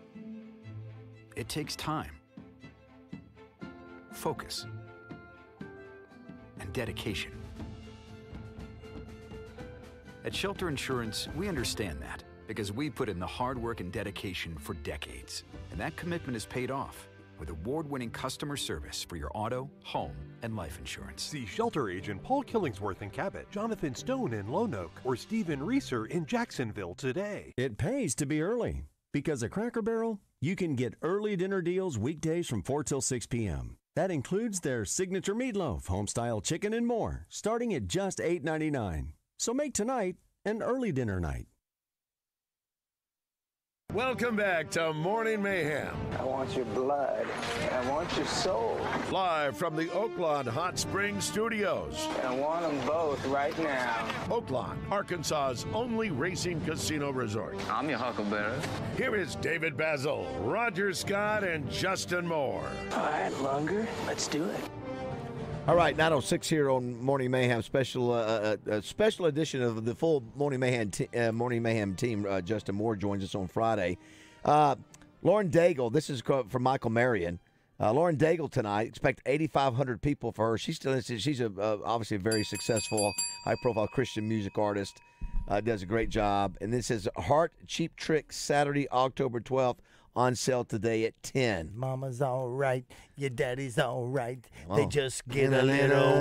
It takes time, focus, and dedication. At Shelter Insurance, we understand that because we put in the hard work and dedication for decades. And that commitment is paid off with award-winning customer service for your auto, home, and life insurance. See Shelter Agent Paul Killingsworth in Cabot, Jonathan Stone in Lone Oak, or Stephen Reeser in Jacksonville today. It pays to be early, because at Cracker Barrel, you can get early dinner deals weekdays from four till six p.m. That includes their signature meatloaf, home-style chicken, and more, starting at just eight ninety-nine. So make tonight an early dinner night. Welcome back to Morning Mayhem. I want your blood. I want your soul. Live from the Oaklawn Hot Springs Studios. I want them both right now. Oaklawn, Arkansas's only racing casino resort. I'm your huckleberry. Here is David Basil, Roger Scott, and Justin Moore. All right, Lunger, let's do it. All right, nine oh six here on Morning Mayhem, special uh, a special edition of the full Morning Mayhem t- uh, Morning Mayhem team. Uh, Justin Moore joins us on Friday. Uh, Lauren Daigle, this is from Michael Marion. Uh, Lauren Daigle tonight, expect eighty-five hundred people for her. She's still she's a, uh, obviously a very successful, high-profile Christian music artist. Uh, does a great job. And this is Heart Cheap Trick, Saturday, October twelfth. On sale today at ten. Mama's all right. Your daddy's all right. They Oh. just get a little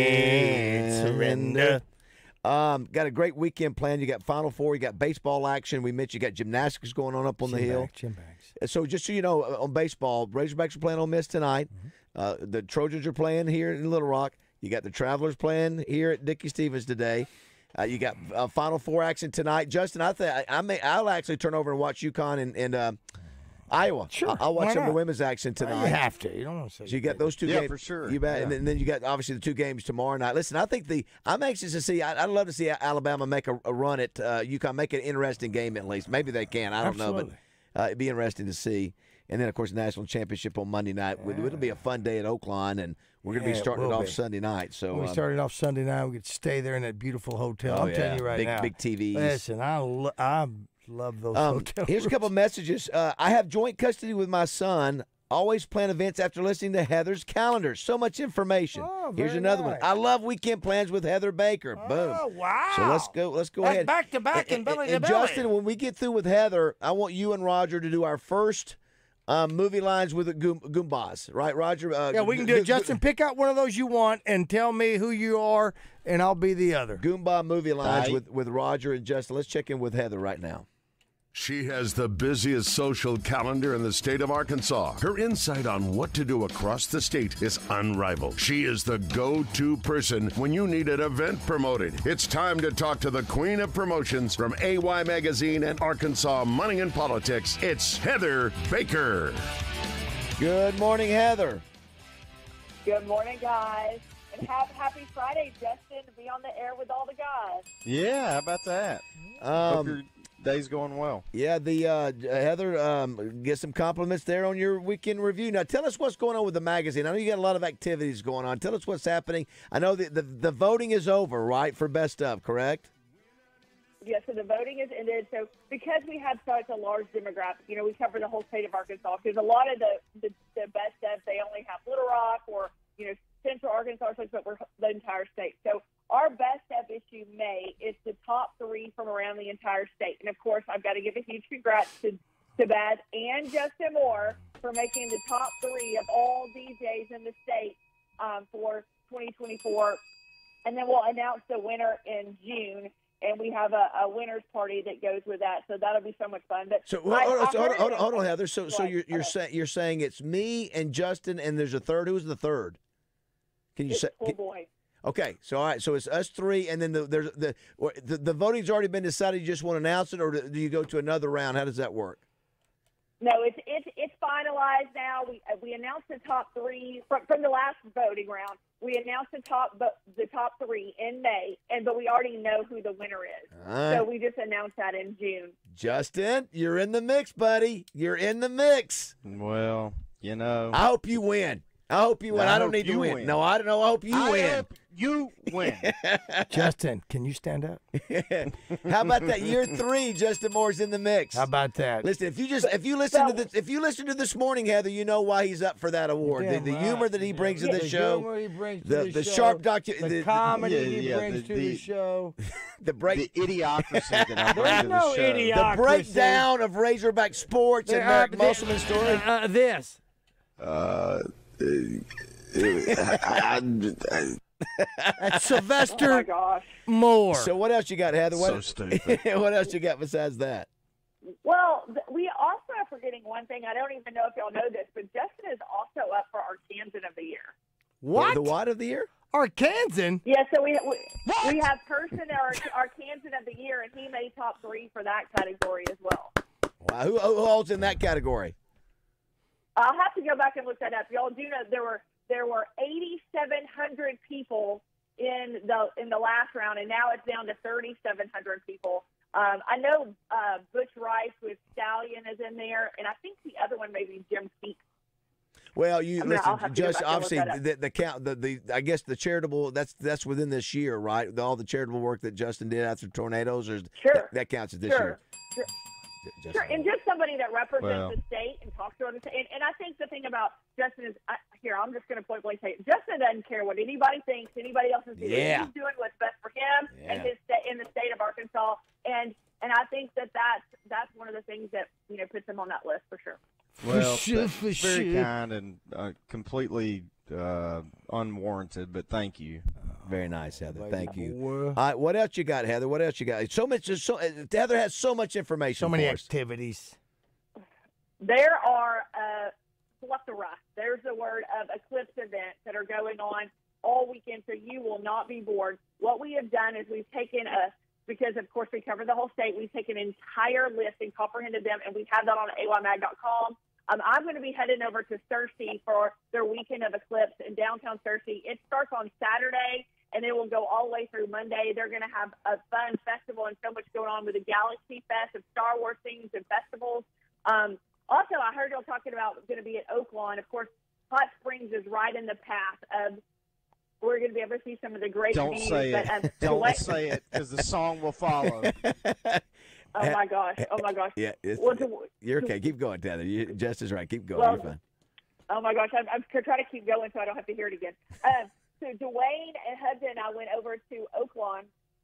weird. Surrender. Um, got a great weekend planned. You got Final Four. You got baseball action. We mentioned you got gymnastics going on up on the Chin hill. back, chin backs. So just so you know, on baseball, Razorbacks are playing on Miss tonight. Mm-hmm. Uh, the Trojans are playing here in Little Rock. You got the Travelers playing here at Dickie Stevens today. Uh, you got uh, Final Four action tonight. Justin, I think I, I may I'll actually turn over and watch UConn and, and uh, Iowa. Sure. I'll, I'll watch Why some of the not? women's action tonight. You have to. You don't want to say. So you got those two Yeah, games for sure. You bet. Yeah. And, then, and then you got obviously the two games tomorrow night. Listen, I think the I'm anxious to see. I, I'd love to see Alabama make a, a run at uh, UConn, make an interesting game at least. Maybe they can. I don't Absolutely. know, but uh, it'd be interesting to see. And then of course the national championship on Monday night. Yeah. It'll be a fun day at Oaklawn, and we're going to Yeah, be it starting it will off be. Sunday night. So When we um, started off Sunday night, we could stay there in that beautiful hotel. Oh, I'm yeah. telling you right Big- now. big T Vs. Listen, I, lo- I love those Um, hotel here's a couple of messages. Uh, I have joint custody with my son. Always plan events after listening to Heather's calendar. So much information. Oh, here's very another nice. one. I love weekend plans with Heather Baker. Boom. Oh, wow. So let's go. Let's go That's ahead. back to back and belly to and belly. Justin, when we get through with Heather, I want you and Roger to do our first um, movie lines with the Goom- Goombas. Right, Roger? Uh, Yeah, we can do it. Justin, pick out one of those you want and tell me who you are, and I'll be the other. Goomba movie lines Aye. with, with Roger and Justin. Let's check in with Heather right now. She has the busiest social calendar in the state of Arkansas. Her insight on what to do across the state is unrivaled. She is the go-to person when you need an event promoted. It's time to talk to the queen of promotions from A Y Magazine and Arkansas Money and Politics. It's Heather Baker. Good morning, Heather. Good morning, guys. And have, happy Friday, Justin, to be on the air with all the guys. Yeah, how about that? Hope Um, your day's going well. Yeah, the uh, Heather, um, get some compliments there on your weekend review. Now, tell us what's going on with the magazine. I know you got a lot of activities going on. Tell us what's happening. I know the, the, the voting is over, right, for Best Of, correct? Yeah, so the voting has ended. So because we have such a large demographic, you know, we cover the whole state of Arkansas, because a lot of the, the, the best of, they only have Little Rock or, you know, Central Arkansas, but we're the entire state. So our best of issue May is the top three from around the entire state. And, of course, I've got to give a huge congrats to, to Baz and Justin Moore for making the top three of all D Js in the state um, for twenty twenty-four. And then we'll announce the winner in June. And we have a, a winner's party that goes with that, so that'll be so much fun. But So hold, I- hold, on, I so hold, heard on, hold, it- on, hold on, Heather. So, so What? you're you're Okay. saying you're saying it's me and Justin, and there's a third. Who's the third? Can you It's say? Pool can- Boy. Okay, so all right, so it's us three, and then the, there's the, or the the voting's already been decided. You just want to announce it, or do you go to another round? How does that work? No, it's it's it's finalized now. We uh, we announced the top three from, from the last voting round. We announced the top the, the top three in May, and but we already know who the winner is. All right. So we just announced that in June. Justin, you're in the mix, buddy. You're in the mix. Well, you know. I hope you win. I hope you win. I I, don't hope need to you win. win. No, I don't know. I hope you I win. hope you win. Justin, can you stand up? How about that? Year three, Justin Moore's in the mix. How about that? Listen, if you just if you listen to this if you listen to this morning, Heather, you know why he's up for that award. The, Damn the right. humor that he brings to The the show, humor he brings to the the the show, sharp docu, the, the, comedy yeah, he yeah, brings the- to the- the show. the break The idiocracy that I bring There's to the no show. idiocracy. the breakdown of Razorback sports and There Merrick are- Musselman's story. Uh, this. Uh, I, I, That's Oh Sylvester my gosh! Moore. So what else you got, Heather? What, So stupid. what else you got besides that? Well, th- we also are forgetting one thing. I don't even know if y'all know this, but Justin is also up for Arkansan of the year. what? The, the what of the year? Arkansan? Yeah, so we we, we have person our Arkansan of the year, and he made top three for that category as well. Wow. Who, who holds in that category? I'll have to go back and look that up. Y'all do know there were there were eighty-seven hundred people in the in the last round, and now it's down to thirty-seven hundred people. Um, I know uh, Butch Rice with Stallion is in there, and I think the other one may be Jim Feek. Well, you I mean, I'll have listen. to go Just back and look obviously, that up. the, the count, the, the I guess the charitable. That's that's within this year, right? The, all the charitable work that Justin did after tornadoes, or Sure. that, that counts as this Sure. year. Sure. Just- Sure, and just somebody that represents Well. the state and talks to other state. And, and I think the thing about Justin is, I, here, I'm just going to point blank say it. Justin doesn't care what anybody thinks, anybody else is doing. Yeah. He's doing what's best for him and Yeah. his sta- in the state of Arkansas. And and I think that that's, that's one of the things that, you know, puts him on that list for sure. Well, sure, that's for very sure. kind and uh, completely uh, unwarranted, but thank you. Very nice, Heather. Thank you. All right, what else you got, Heather? What else you got? So much. there's So Heather has so much information. So many for us. activities. There are a plethora, there's the word, of Eclipse events that are going on all weekend, so you will not be bored. What we have done is we've taken a, because of course we cover the whole state, we've taken an entire list and comprehended them, and we have that on A Y mag dot com. Um, I'm going to be heading over to Searcy for their weekend of Eclipse in downtown Searcy. It starts on Saturday, and it will go all the way through Monday. They're going to have a fun festival and so much going on with the Galaxy Fest of Star Wars things and festivals. Um, also, I heard y'all talking about going to be at Oaklawn. Of course, Hot Springs is right in the path of we're going to be able to see some of the great Don't views. say it. But, um, Don't Dwayne- say it, because the song will follow. Oh, my gosh. Oh, my gosh. Yeah, it's, Well, to- you're okay. Keep going, Heather. You, Jess is right. Keep going. Well, you're fine. Oh, my gosh. I'm, I'm trying to keep going so I don't have to hear it again. Um, so Dwayne and Hudson and I went over to Oaklawn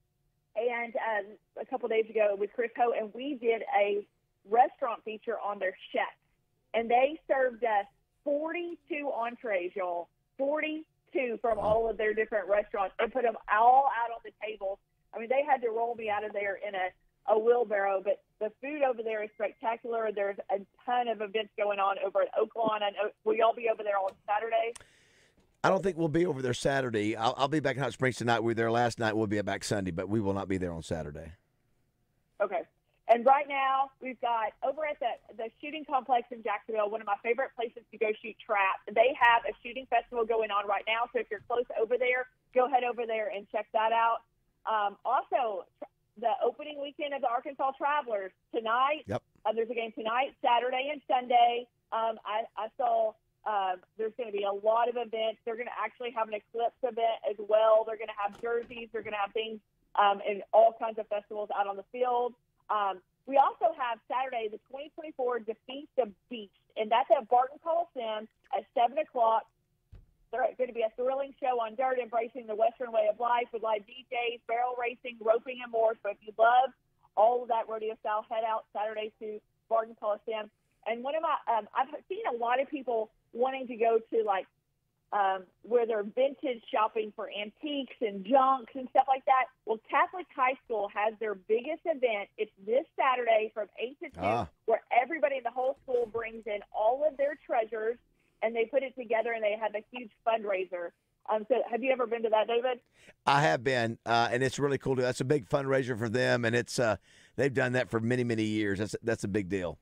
and um, a couple days ago with Chris Ho, and we did a restaurant feature on their chef. And they served us forty-two entrees, y'all. forty-two from all of their different restaurants. They put them all out on the tables. I mean, they had to roll me out of there in a, a wheelbarrow, but the food over there is spectacular. There's a ton of events going on over at Oaklawn. And will y'all be over there on Saturday? I don't think we'll be over there Saturday. I'll, I'll be back in Hot Springs tonight. We were there last night. We'll be back Sunday, but we will not be there on Saturday. Okay. And right now, we've got over at the, the shooting complex in Jacksonville, one of my favorite places to go shoot traps. They have a shooting festival going on right now. So if you're close over there, go head over there and check that out. Um, also, the opening weekend of the Arkansas Travelers tonight. Yep. Uh, there's a game tonight, Saturday, and Sunday. Um, I, I saw um, there's going to be a lot of events. They're going to actually have an Eclipse event as well. They're going to have jerseys. They're going to have things um, and all kinds of festivals out on the field. Um, we also have Saturday, the twenty twenty-four Defeat the Beast, and that's at Barton Coliseum at seven o'clock. There's going to be a thrilling show on dirt, embracing the Western way of life with live D Js, barrel racing, roping, and more. So if you love all of that rodeo style, head out Saturday to Barton Coliseum. And one of my, um, I've seen a lot of people wanting to go to like um, where they're vintage shopping for antiques and junks and stuff like that. Well, Catholic High School has their biggest event. It's this Saturday from eight to two, Ah. where everybody in the whole school brings in all of their treasures, and they put it together, and they have a huge fundraiser. Um, so have you ever been to that, David? I have been, uh, and it's really cool. To, that's a big fundraiser for them, and it's uh, they've done that for many, many years. That's that's a big deal.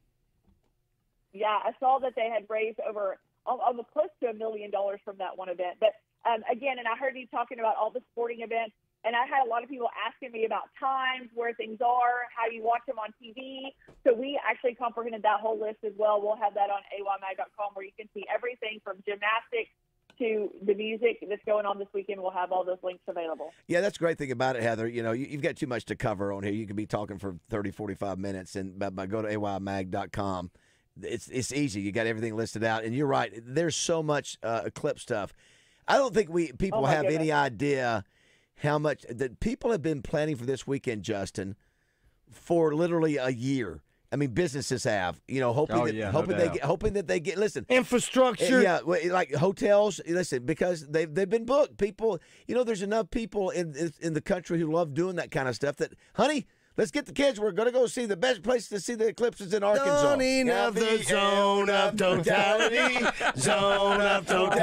Yeah, I saw that they had raised over almost close to a million dollars from that one event. But um, again, and I heard you talking about all the sporting events, and I had a lot of people asking me about times, where things are, how you watch them on T V. So we actually comprehended that whole list as well. We'll have that on A Y mag dot com, where you can see everything from gymnastics to the music that's going on this weekend. We'll have all those links available. Yeah, that's the great thing about it, Heather. You know, you, you've got too much to cover on here. You can be talking for thirty, forty-five minutes, and by, by go to A Y mag dot com. It's it's easy. You got everything listed out, and you're right. There's so much uh, Eclipse stuff. I don't think we people Oh, my have goodness. any idea how much that people have been planning for this weekend, Justin, for literally a year. I mean, businesses have, you know, hoping Oh, that yeah, no hoping they doubt. get, hoping that they get. Listen, Infrastructure. yeah, well, like hotels. Listen, because they've they've been booked. People, you know, there's enough people in in- in the country who love doing that kind of stuff. That, honey, let's get the kids. We're going to go see the best place to see the eclipses in Arkansas. Zoning of the zone of totality. Zone of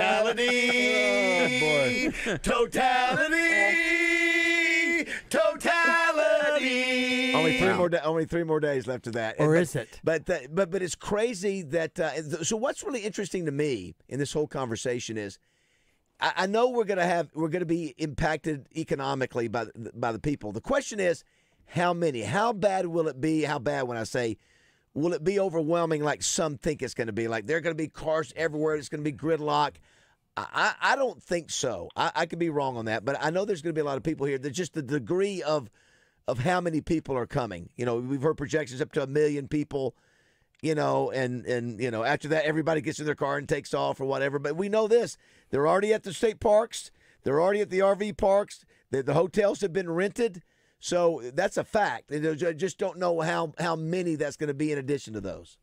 totality. Totality. Totality. only three more. Da- only three more days left of that. Or And- is it? But the, but but it's crazy that. Uh, th- so what's really interesting to me in this whole conversation is, I, I know we're gonna have we're gonna be impacted economically by the, by the people. The question is, how many? How bad will it be? How bad when I say, will it be overwhelming like some think it's going to be? Like there are going to be cars everywhere. It's going to be gridlock. I, I don't think so. I, I could be wrong on that, but I know there's going to be a lot of people here. There's just the degree of of how many people are coming. You know, we've heard projections up to a million people, you know, and, and you know, after that, everybody gets in their car and takes off or whatever. But we know this. They're already at the state parks. They're already at the R V parks. The, the hotels have been rented. So that's a fact. And I just don't know how, how many that's going to be in addition to those.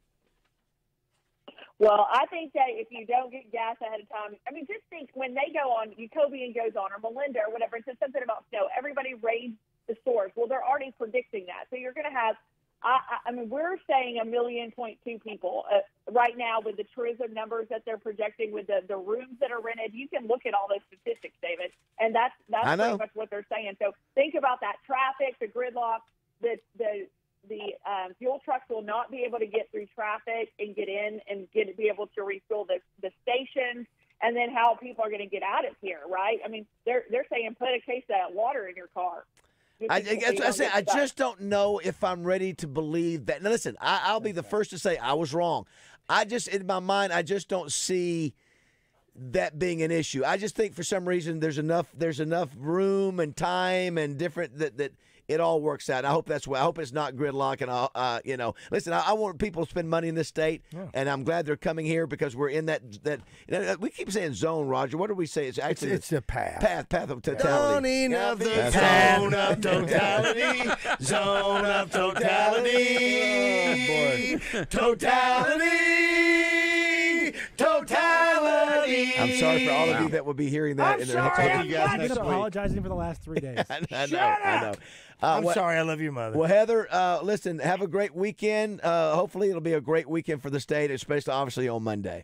Well, I think that if you don't get gas ahead of time, I mean, just think when they go on, Utopian goes on, or Melinda, or whatever, it says something about snow. Everybody raids the stores. Well, they're already predicting that. So you're going to have, I, I, I mean, we're saying a million point two people uh, right now with the tourism numbers that they're projecting, with the, the rooms that are rented. You can look at all those statistics, David, and that's that's I know. pretty much what they're saying. So think about that traffic, the gridlock, the the the um, fuel trucks will not be able to get through traffic and get in and get be able to refill the, the stations, and then how people are going to get out of here, right? I mean, they're they're saying put a case of water in your car. I, I, I, say, I just don't know if I'm ready to believe that. Now, listen, I, I'll be the first to say I was wrong. I just, in my mind, I just don't see that being an issue. I just think for some reason there's enough there's enough room and time and different that that it all works out. I hope that's why. I hope it's not gridlock. And I'll, uh, you know, listen, I, I want people to spend money in this state, Yeah. and I'm glad they're coming here because we're in that that. You know, we keep saying zone, Roger. What do we say? It's It's, actually it's a path. path path of totality. Zoning of the That's zone right. of totality. Zone of totality. Totality. Totality. I'm sorry for all of you that will be hearing that. I'm in their sorry. heads. I'm glad I've been apologizing for the last three days. I know. I know. Uh, I'm well- sorry. I love your mother. Well, Heather, uh, listen, have a great weekend. Uh, hopefully, it'll be a great weekend for the state, especially obviously on Monday.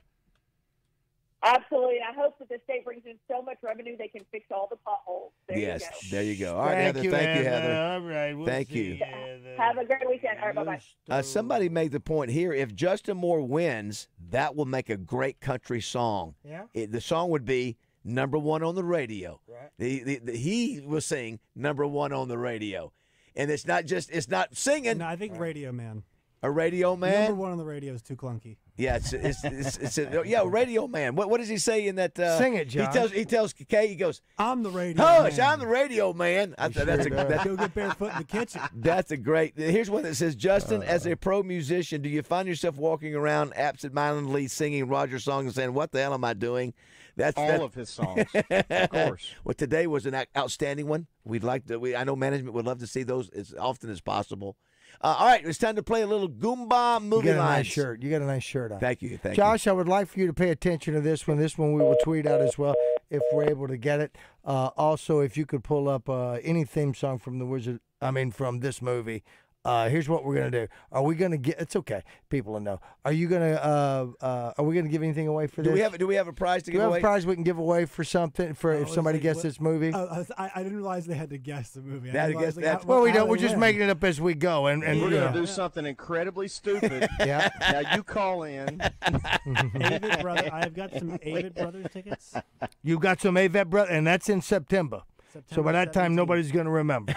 Absolutely. I hope that the state brings in so much revenue they can fix all the potholes. There yes, you go. there you go. All right, Thank Heather. you, thank you, Heather. Heather. All right. We'll Thank see you. Have a great weekend. All right, bye-bye. Uh, somebody made the point here: if Justin Moore wins, that will make a great country song. Yeah. It, the song would be number one on the radio. Right. The, the, the, he will sing number one on the radio, and it's not just it's not singing. No, I think Radio Man. A radio man. Number one on the radio is too clunky. Yeah, it's it's, it's, it's, a, yeah, Radio Man. What what does he say in that? Uh, Sing it, Josh. He tells he tells Kay, he goes, I'm the radio "Hush, man. I'm the Radio Man." I thought that's a that's, Go get barefoot in the kitchen. that's a great. Here's one that says, "Justin, as Uh. a pro musician, do you find yourself walking around absent-mindedly singing Roger songs and saying, 'What the hell am I doing?'" That's All that- of his songs, of course. Well, today was an out- outstanding one. We'd like to. We, I know management would love to see those as often as possible. Uh, all right, it's time to play a little Goomba You movie got a lines. nice shirt. You got a nice shirt on. Thank you, thank Josh, I would like for you to pay attention to this one. This one we will tweet out as well if we're able to get it. Uh, also, if you could pull up uh, any theme song from the Wizard, I mean, from this movie. Uh, here's what we're gonna do. Are we gonna get? It's okay. People will know. Are you gonna? Uh, uh, are we gonna give anything away for Do this? we have do we have a prize to Do give we have away? a prize we can give away for something for I if was somebody like, guessed what- this movie? I, I, was- I I didn't realize they had to guess the movie. I They had to didn't realize, guess like, that. how- well, we how don't. they We're just win. making it up as we go, and and We're you going to know. do something incredibly stupid. Yeah. Now you call in. Avid brother, I've got some Avid Brothers tickets. You got some A V E T, brother, and that's in September. so by September that time, seventeenth. nobody's going to remember.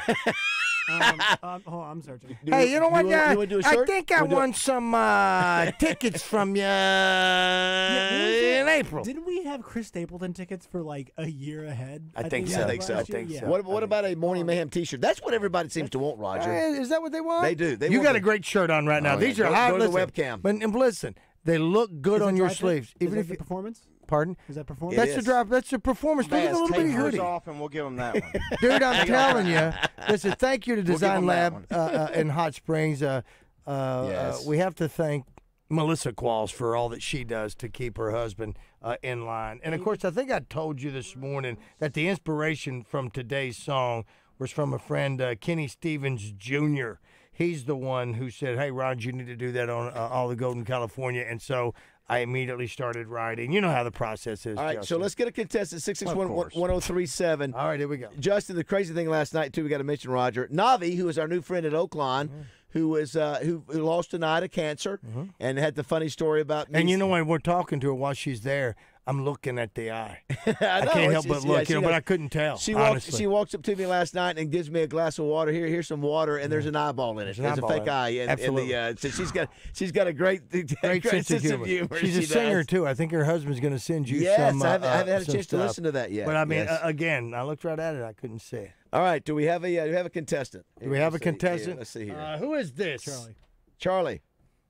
Um, um, hold on, I'm searching. Hey, you know what? you wanna- uh, you wanna do a I shirt? think I Wanna do a- won some uh, tickets from you Yeah, what was it? in April. Didn't we have Chris Stapleton tickets for like a year ahead? I think we so. had I think so. last I year? think Yeah. so. What what about a Morning Mayhem T-shirt? That's what everybody seems to want, Roger. Hey, is that what they want? They do. They you want got the- a great shirt on right now. Oh, yeah. These are Go- hot. go to the listen, webcam. But and listen, they look good Is it on your dry fit? sleeves. Is Even that if the you, performance? pardon, Is that performance? It that's the is. drop. That's the performance. Look at Baz, the little take bitty hers hoodie. off, and we'll give him that one. Dude, I'm telling you. Listen, thank you to We'll give Design them that Lab uh, uh, in Hot Springs. Uh, uh, Yes. uh, we have to thank Melissa Qualls for all that she does to keep her husband uh, in line. And of course, I think I told you this morning that the inspiration from today's song was from a friend, uh, Kenny Stevens Junior He's the one who said, "Hey, Rod, you need to do that on uh, All the Golden California." And so I immediately started writing. You know how the process is. All right, Justin. so let's get a contestant, six six one, one oh three seven. All right, here we go. Justin, the crazy thing last night, too, we got to mention Roger. Navi, who is our new friend at Oaklawn, mm-hmm. who was uh, who, who lost tonight of cancer mm-hmm. and had the funny story about me. And you know, when we're talking to her while she's there, I'm looking at the eye. I, I know, can't help but just, look, yeah, you know, does. but I couldn't tell. She honestly. walks, she walks up to me last night and gives me a glass of water. Here, here's some water, and there's an eyeball in it. There's, an there's eyeball a fake in it. eye. In, Absolutely. In the, uh, so she's got she's got a great, great, Great, great sense, of humor. humor. She's she a singer, does. too. I think her husband's going to send you yes, some. I haven't, uh, I haven't had a some chance stuff. to listen to that yet. But, I mean, yes. uh, again, I looked right at it. I couldn't see it. All right, do we have a uh, do we have a contestant? Do we have a Let's see. contestant? Here, let's see here. Uh, who is this? Charlie. Charlie.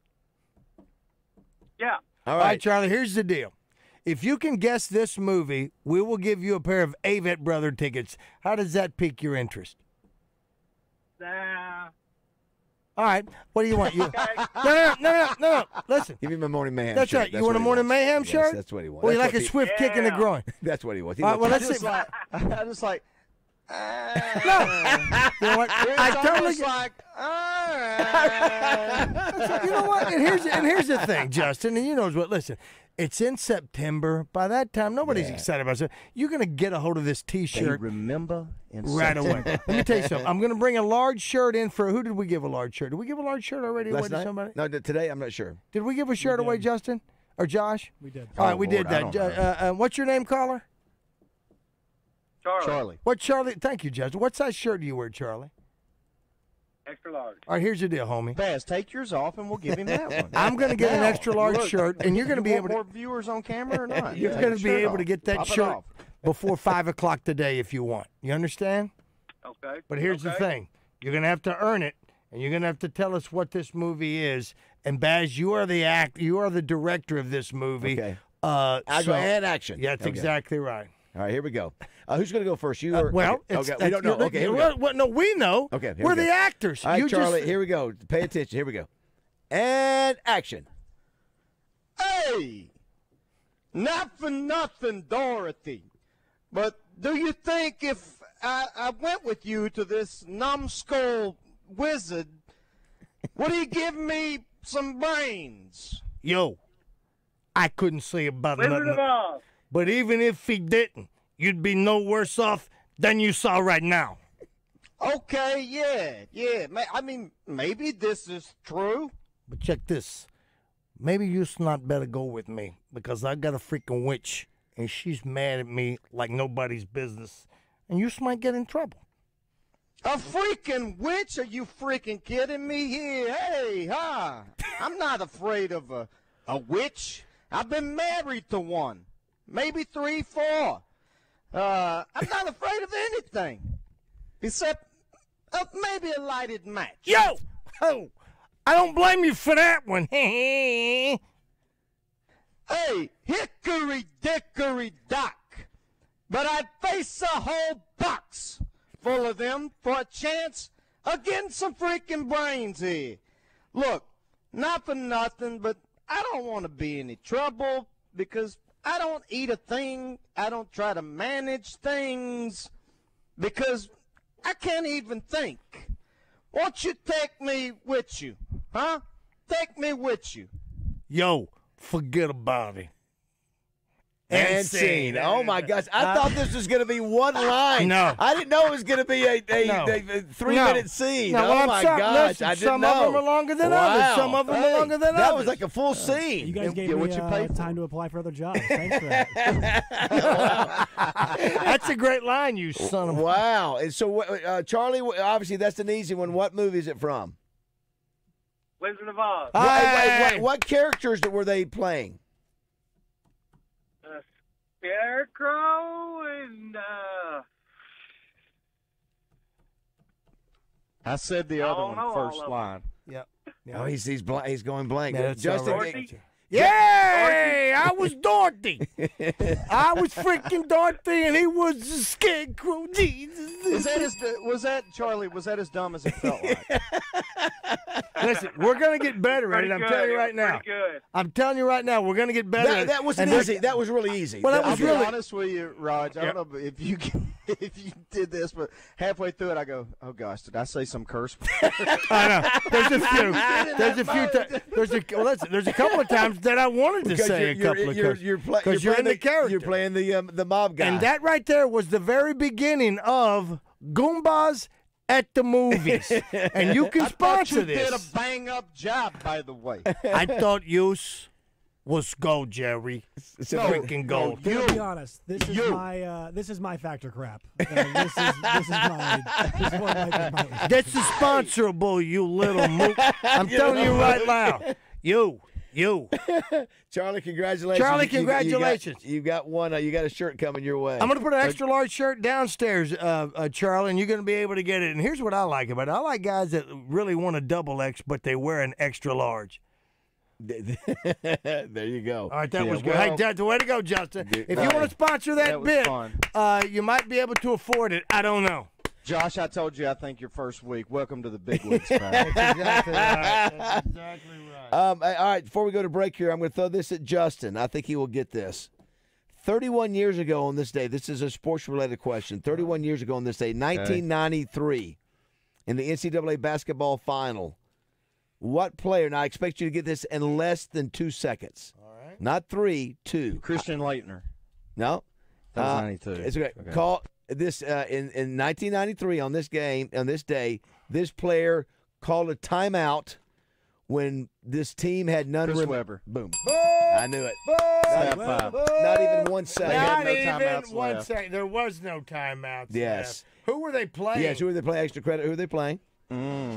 Yeah. All All right. right, Charlie, here's the deal. If you can guess this movie, we will give you a pair of Avett Brother tickets. How does that pique your interest? Uh, All right. What do you want? You, no, no, no, no, no, no. Listen. Give me my morning mayhem That's shirt. right. You want a what he morning wants. mayhem Yes, shirt? that's what he wants. Or you That's like what a he- swift kick in the Yeah. groin? That's what he wants. He All right, wants- well, I let's just see. like, I just like, You know what? it's I totally almost get- like, You know what? And here's and here's the thing, Justin, and you know what? Listen, it's in September. By that time, nobody's Yeah. excited about it. You're gonna get a hold of this They T-shirt remember in right away. September. Let me tell you something. I'm gonna bring a large shirt in for who did we give a large shirt? Did we give a large shirt already away Last to night? somebody? No, th- today I'm not sure. Did we give a shirt away, Justin or Josh? We did. All right, Oh, we Lord, did I that. don't Uh, know. uh, uh, what's your name, caller? Charlie. Charlie. What Charlie? Thank you, Justin. What size shirt do you wear, Charlie? Extra large. All right, here's the deal, homie. Baz, take yours off and we'll give him that one. I'm gonna get an Now, extra large look, shirt, and you're gonna you be want able to. more viewers on camera or not? You're Yeah, going to take be your shirt able to off. get that Pop it shirt off. before five o'clock today if you want. You understand? Okay. But here's the okay. thing: you're going to have to earn it, and you're going to have to tell us what this movie is. And Baz, you are the act, you are the director of this movie. Okay. Uh, I so- go and action. Yeah, that's Okay. exactly right. All right, here we go. Uh, who's going to go first? You Uh, or well, okay. it's, okay. We don't know. that's- Okay, here we well, go. well, no, we know. Okay, here we're we go. the actors. All right, you Charlie. Just, Here we go. Pay attention. Here we go. And action. Hey, not for nothing, Dorothy, but do you think if I, I went with you to this numbskull wizard, would he give me some brains? Yo, I couldn't say about Wizard nothing. of Oz. But even if he didn't, you'd be no worse off than you saw right now. Okay, yeah, yeah. ma- I mean, maybe this is true. But check this. Maybe you not better go with me because I got a freaking witch and she's mad at me like nobody's business. And you might get in trouble. A freaking witch? Are you freaking kidding me here? Hey, ha! I'm not afraid of a, a witch. I've been married to one. Maybe three, four. Uh, I'm not afraid of anything. Except uh, maybe a lighted match. Yo! Oh! I don't blame you for that one. Hey, hickory dickory dock. But I'd face a whole box full of them for a chance of getting some freaking brains here. Look, not for nothing, but I don't want to be any trouble because I don't eat a thing. I don't try to manage things because I can't even think. Won't you take me with you? Huh? Take me with you. Yo, forget about it. And scene. Oh my gosh! I Uh, thought this was going to be one line. No. I didn't know it was going to be a, a, No. a, a three No. minute scene. No, oh well, I'm my sorry. gosh! Listen, I didn't some know. of them are longer than wow. others. Some of them Hey, are longer than that others. was like a full scene. You guys And gave get me what you uh, pay for. time to apply for other jobs. Thanks for that. That's a great line, you son of a... Wow! And so, uh, Charlie, obviously that's an easy one. What movie is it from? Wizard of Oz. What, Hey! what, what characters were they playing? Uh, Scarecrow and uh, I said the other don't one know all first of them. line. Yep. Oh, he's he's, bl- he's going blank. Yeah, that's Justin, all right. Dorothy? Yay! I was Dorothy. I was freaking Dorothy, and he was the Scarecrow. Jesus. Is that as was that Charlie? Was that as dumb as it felt like? Listen, we're going to get better at it. I'm Pretty telling you good. right now. Pretty good. I'm telling you right now, we're going to get better. at That, it. that was And easy. this- That was really easy. Well, that I'll was be really. honest with you, Raj. I Yeah. don't know if you if you did this, but halfway through it, I go, "Oh gosh, did I say some curse?" I know. There's a few. There's a few. T- there's a well, listen, There's a couple of times that I wanted to Because say you're, a you're, couple of you're, curses you're, pla- because you're you're in playing the character. You're playing the um, the mob guy. And that right there was the very beginning of Goombas at the movies. And you can I thought sponsor you this. did a bang up job, by the way. I thought use was gold, Jerry. It's No, freaking no, gold. you- To be honest, this is You. my uh, this is my factor crap. Uh, this is this is my this is what I like about This is sponsorable, you little mook. I'm telling you right now. You. You. Charlie, congratulations. Charlie, You- you- you got- congratulations. You got, one. Uh, you got a shirt coming your way. I'm going to put an extra large shirt downstairs, uh, uh, Charlie, and you're going to be able to get it. And here's what I like about it. I like guys that really want a double X, but they wear an extra large. There you go. All right, that Yeah, was good. well- hey, that's the way to go, Justin. Dude, If you right. want to sponsor that, That was bit, fun. uh, you might be able to afford it. I don't know. Josh, I told you I think your first week. Welcome to the big leagues, pal. Exactly right. That's exactly right. Um, all right, before we go to break here, I'm going to throw this at Justin. I think he will get this. thirty-one years ago on this day, this is a sports-related question. thirty-one years ago on this day, nineteen ninety-three, in the N C double A basketball final, what player, and I expect you to get this in less than two seconds. All right. Not three, two. Christian Leitner. No. That was Uh, ninety-two. It's okay. Okay. Call this uh, in in nineteen ninety-three on this game on this day. This player called a timeout when this team had none. Chris rem- Webber. Boom. I knew it. Snap Not, five. not even one second. Not no even timeouts one left. second. There was no timeouts. Yes. left. Who were they playing? Yes. Who are they playing? Extra credit. Who are they playing? Mm.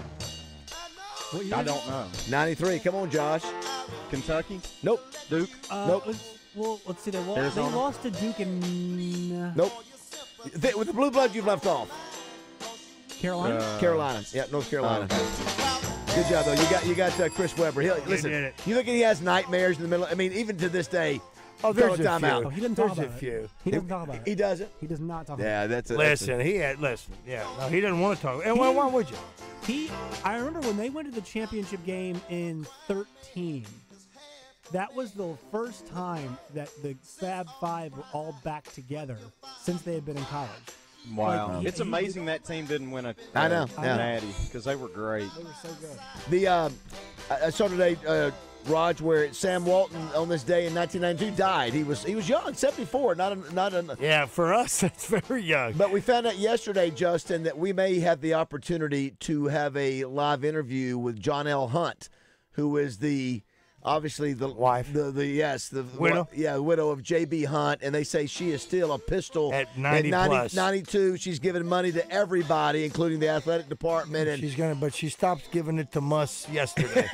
What year I is don't it? know. ninety-three. Come on, Josh. Kentucky? Nope. Duke? Uh, Nope. let's- Well, let's see. They, lo- they Arizona? lost to Duke in uh, Nope. Th- With the blue blood, you've left off. Carolina. Uh, Carolina. Yeah, North Carolina. Oh, Good job, though. You got you got uh, Chris Webber. He'll, listen, did it. you look at he has nightmares in the middle. I mean, even to this day. Oh, call there's a a timeout. few. Oh, he doesn't There's talk a about it. few. He doesn't talk about it. He doesn't. He does not talk Yeah, about that's a, that's Listen, he had listen. Yeah, no, he didn't want to talk. And well, why would you? it. He. I remember when they went to the championship game in thirteen. That was the first time that the Fab Five were all back together since they had been in college. Wow. Like, he- it's he- amazing that team didn't win a I know, uh, yeah. natty because they were great. They were so good. The um, I I saw today, uh, Raj, where Sam Walton on this day in nineteen ninety-two died. He was he was young, seventy-four, not a, not a. Yeah, for us, that's very young. But we found out yesterday, Justin, that we may have the opportunity to have a live interview with John L. Hunt, who is the obviously the Wife. the the yes the Widow? yeah the widow of J B. Hunt, and they say she is still a pistol At ninety plus. ninety-two. She's giving money to everybody, including the athletic department, and She's gonna, but she stopped giving it to Muss yesterday.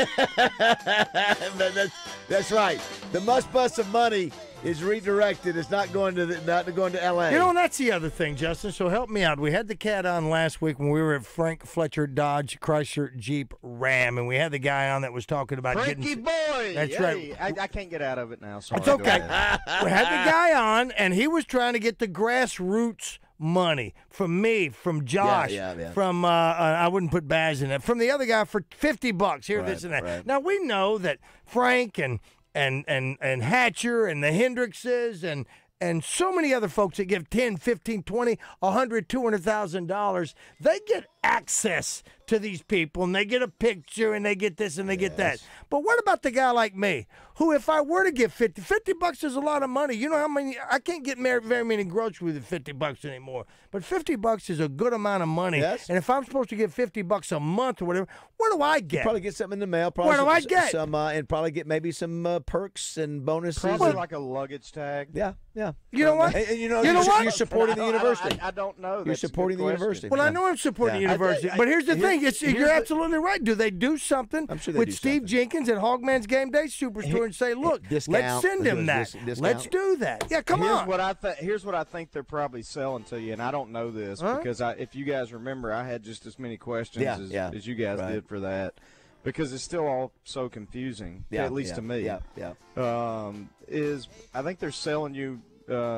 But that's, that's right. The must bus of money is redirected. It's not going to the, not going to L A. You know, and that's the other thing, Justin. So help me out. We had the cat on last week when we were at Frank Fletcher Dodge Chrysler Jeep Ram, and we had the guy on that was talking about Frankie getting. boy! That's Hey, right. I, I can't get out of it now. Sorry. It's Go okay. ahead. We had the guy on, and he was trying to get the grassroots money from me, from Josh, yeah, yeah. from uh, uh, I wouldn't put Baz in it, from the other guy for fifty bucks. Here, Right, this and that. right. Now we know that Frank and and and and Hatcher and the Hendrickses and and so many other folks that give ten, fifteen, twenty, a hundred, two hundred thousand dollars, they get access to these people and they get a picture and they get this and they get that. But what about the guy like me, who if I were to get fifty, fifty bucks is a lot of money. You know how many, I can't get mar- very many groceries with fifty bucks anymore. But fifty bucks is a good amount of money. Yes. And if I'm supposed to get fifty bucks a month or whatever, what do I get? Probably get something in the mail. Probably What do some, I get? Some uh, and probably get maybe some uh, perks and bonuses. Probably and- like a luggage tag. yeah, yeah. You know what? And, and you know, You you're, know what? you're supporting the I don't- I- university. I, I don't know. You're That's a good supporting the question. university. Well, I Yeah. know I'm supporting Yeah. the university, I- I- but here's the here- thing: it's, here's you're the- absolutely right. Do they do something I'm sure they with do Steve something. Jenkins at Hogman's Game Day Superstore and say, "Look, Discount. let's send him that. Dis- discount. Let's do that." Yeah, come here's on. What I th- here's what I think they're probably selling to you, and I don't know this Huh? because I, if you guys remember, I had just as many questions Yeah, as, yeah. as you guys Right. did for that because it's still all so confusing, Yeah, at least yeah, to me. yeah, yeah. Um, is I think they're selling you uh,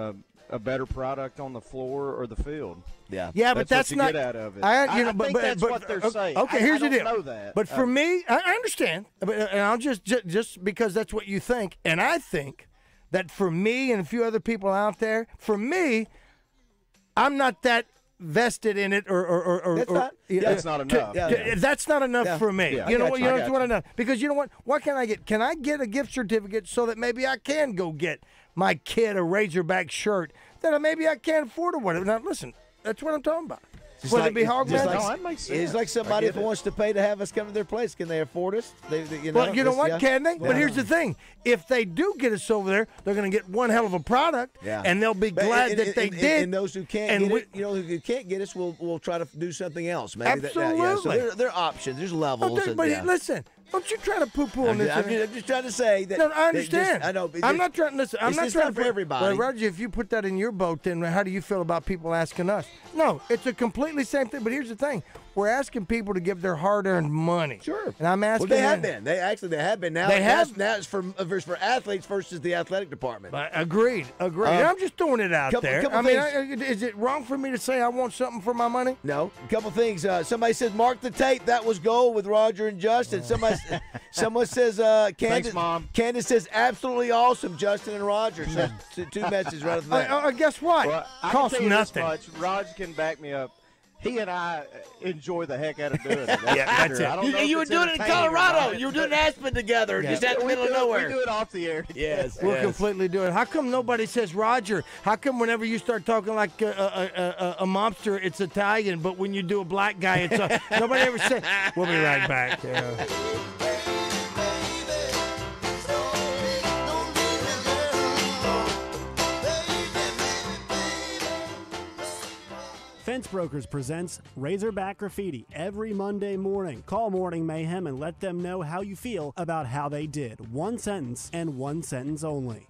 a better product on the floor or the field. Yeah, Yeah, but that's what you not. get out of it. I, you know, I but, think but, that's but, what they're okay, saying. Okay, I- here's I the don't deal. know that. But for Uh, me, I, I understand, but, and I'll just, just just because that's what you think, and I think that for me and a few other people out there, for me, I'm not that vested in it, or or or, or That's or- not- yeah, that's not to- enough. to- Yeah, yeah. That's not enough Yeah. for me. Yeah, I You know got what? you, You I know got what you. enough? Because you know what? What can I get? Can I get a gift certificate so that maybe I can go get my kid a Razorback shirt that maybe I can't afford or whatever? Now listen, that's what I'm talking about. Just Whether like- it be hog just magic. like- No, that makes It's sense. like somebody I if get it. wants to pay to have us come to their place, can they afford us? They, they- you know, Well, you know this- what? yeah. Can they? But Yeah. here's the thing: if they do get us over there, they're going to get one hell of a product, Yeah. and they'll be But- glad and- that and- they and- did. And those who can't and get we- it, you know, who can't get us, we'll we'll try to do something else. Maybe that- that- yeah. So Absolutely. there, there are options. There's Oh, levels. there- and, but yeah. listen, don't you try to poo-poo on I'm this. just, I'm, just, I'm just trying to say that. no, I that understand. just- I know. but I'm this- not trying. Listen, I'm it's not just trying not for to- everybody. Well, Roger, if you put that in your boat, then how do you feel about people asking us? No, it's a completely same thing. But here's the thing: we're asking people to give their hard-earned money. Sure. And I'm Well, asking. they have them- been. They actually they have been. Now They now have- it's- Now it's for uh, versus for athletes versus the athletic department. But agreed, agreed. Uh, I'm just throwing it out couple- there. couple I mean, things- I, is it wrong for me to say I want something for my money? No, a couple things. Uh, somebody says mark the tape. That was gold with Roger and Justin. Somebody, someone says uh, Candace. Mom. Candace says absolutely awesome, Justin and Roger. So two, two messages right off the Uh, bat. uh, guess what? Well, I Costs can tell you nothing. this much. Raj can back me up. He and I enjoy the heck out of doing it. That's Yeah, for that's sure. it. I don't You, know if you were it's doing it in entertaining or Colorado. not, You were doing but- Aspen together, Yeah. just out in the we middle do of it- nowhere. We do it off the air. Yes, We'll yes. completely do it. How come nobody says Roger? How come whenever you start talking like a, a, a, a mobster, it's Italian, but when you do a black guy, it's a, nobody ever said. We'll be right back. Yeah. Fence Brokers presents Razorback Graffiti every Monday morning. Call Morning Mayhem and let them know how you feel about how they did. One sentence and one sentence only.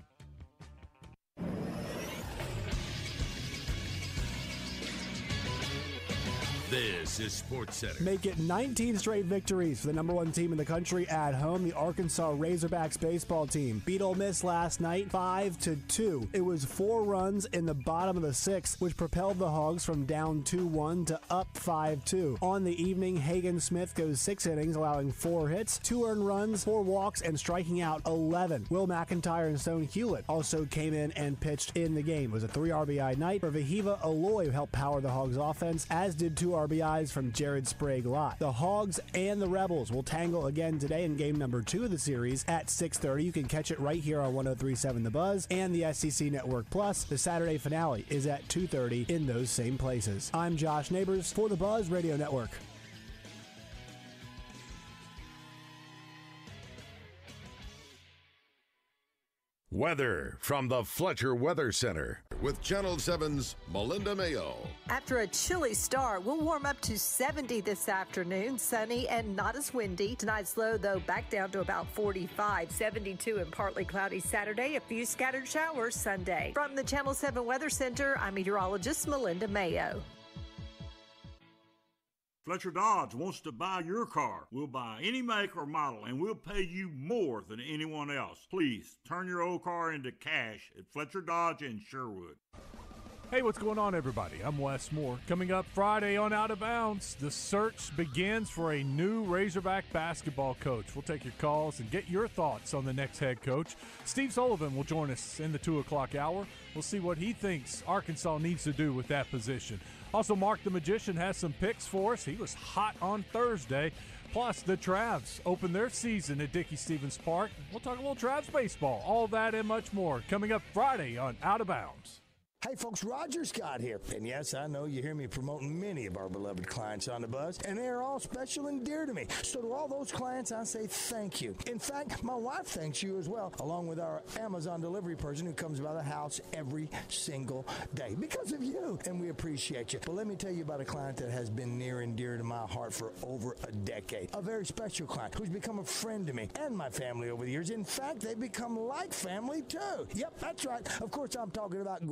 This is Sports Center. Make it nineteen straight victories for the number one team in the country at home. The Arkansas Razorbacks baseball team beat Ole Miss last night five to two. It was four runs in the bottom of the sixth, which propelled the Hogs from down two one to up five two. On the evening, Hagen Smith goes six innings, allowing four hits, two earned runs, four walks, and striking out eleven. Will McIntyre and Stone Hewlett also came in and pitched in the game. It was a three R B I night for Vahiva Aloy, who helped power the Hogs offense, as did two R B Is from Jared Sprague-Lott. The Hogs and the Rebels will tangle again today in game number two of the series at six thirty. You can catch it right here on one oh three point seven The Buzz and the S E C Network Plus. The Saturday finale is at two thirty in those same places. I'm Josh Neighbors for the Buzz Radio Network. Weather from the Fletcher Weather Center with Channel seven's Melinda Mayo. After a chilly start, we'll warm up to seventy this afternoon. Sunny and not as windy. Tonight's low, though, back down to about forty-five. seventy-two and partly cloudy Saturday. A few scattered showers Sunday. From the Channel seven Weather Center, I'm meteorologist Melinda Mayo. Fletcher Dodge wants to buy your car. We'll buy any make or model, and we'll pay you more than anyone else. Please turn your old car into cash at Fletcher Dodge in Sherwood. Hey, what's going on, everybody? I'm Wes Moore. Coming up Friday on Out of Bounds, the search begins for a new Razorback basketball coach. We'll take your calls and get your thoughts on the next head coach. Steve Sullivan will join us in the two o'clock hour. We'll see what he thinks Arkansas needs to do with that position. Also, Mark the Magician has some picks for us. He was hot on Thursday. Plus, the Travs open their season at Dickey-Stevens Park. We'll talk a little Travs baseball. All that and much more coming up Friday on Out of Bounds. Hey folks, Roger Scott here. And yes, I know you hear me promoting many of our beloved clients on the Buzz, and they are all special and dear to me. So to all those clients, I say thank you. In fact, my wife thanks you as well, along with our Amazon delivery person who comes by the house every single day because of you, and we appreciate you. But let me tell you about a client that has been near and dear to my heart for over a decade. A very special client who's become a friend to me and my family over the years. In fact, they've become like family too. Yep, that's right. Of course, I'm talking about Gravely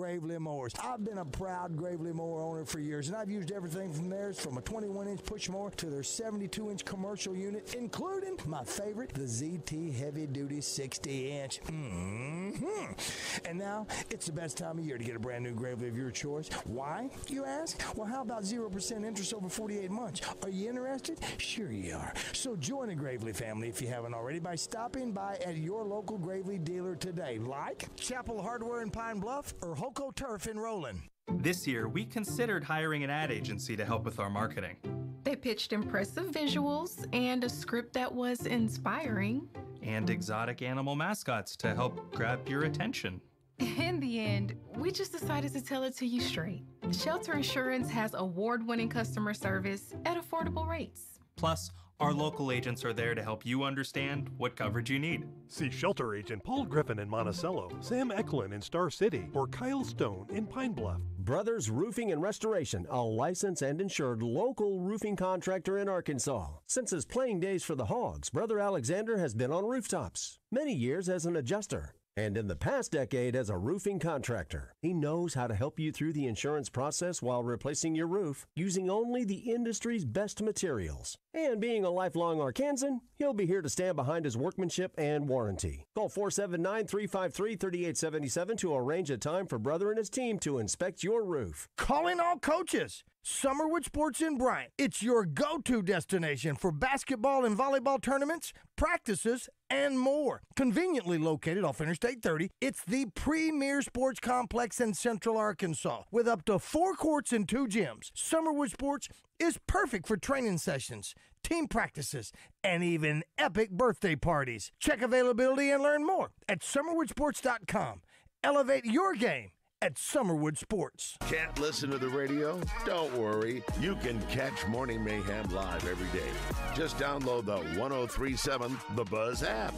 mowers. I've been a proud Gravely mower owner for years, and I've used everything from theirs, from a twenty-one inch push mower to their seventy-two inch commercial unit, including my favorite, the Z T Heavy Duty sixty inch. Mm-hmm. And now, it's the best time of year to get a brand new Gravely of your choice. Why, you ask? Well, how about zero percent interest over forty-eight months? Are you interested? Sure you are. So join the Gravely family if you haven't already by stopping by at your local Gravely dealer today, like Chapel Hardware in Pine Bluff or Hoco Turf in Roland. This year, we considered hiring an ad agency to help with our marketing. They pitched impressive visuals and a script that was inspiring. And exotic animal mascots to help grab your attention. In the end, we just decided to tell it to you straight. Shelter Insurance has award-winning customer service at affordable rates. Plus, our local agents are there to help you understand what coverage you need. See Shelter Agent Paul Griffin in Monticello, Sam Eklund in Star City, or Kyle Stone in Pine Bluff. Brothers Roofing and Restoration, a licensed and insured local roofing contractor in Arkansas. Since his playing days for the Hogs, Brother Alexander has been on rooftops, many years as an adjuster, and in the past decade as a roofing contractor. He knows how to help you through the insurance process while replacing your roof using only the industry's best materials. And being a lifelong Arkansan, he'll be here to stand behind his workmanship and warranty. Call four seven nine, three five three, three eight seven seven to arrange a time for Brother and his team to inspect your roof. Calling all coaches. Summerwood Sports in Bryant. It's your go-to destination for basketball and volleyball tournaments, practices, and more. Conveniently located off Interstate thirty, it's the premier sports complex in Central Arkansas with up to four courts and two gyms. Summerwood Sports is perfect for training sessions, team practices, and even epic birthday parties. Check availability and learn more at summerwood sports dot com. Elevate your game at Summerwood Sports. Can't listen to the radio? Don't worry. You can catch Morning Mayhem live every day. Just download the one oh three point seven The Buzz app.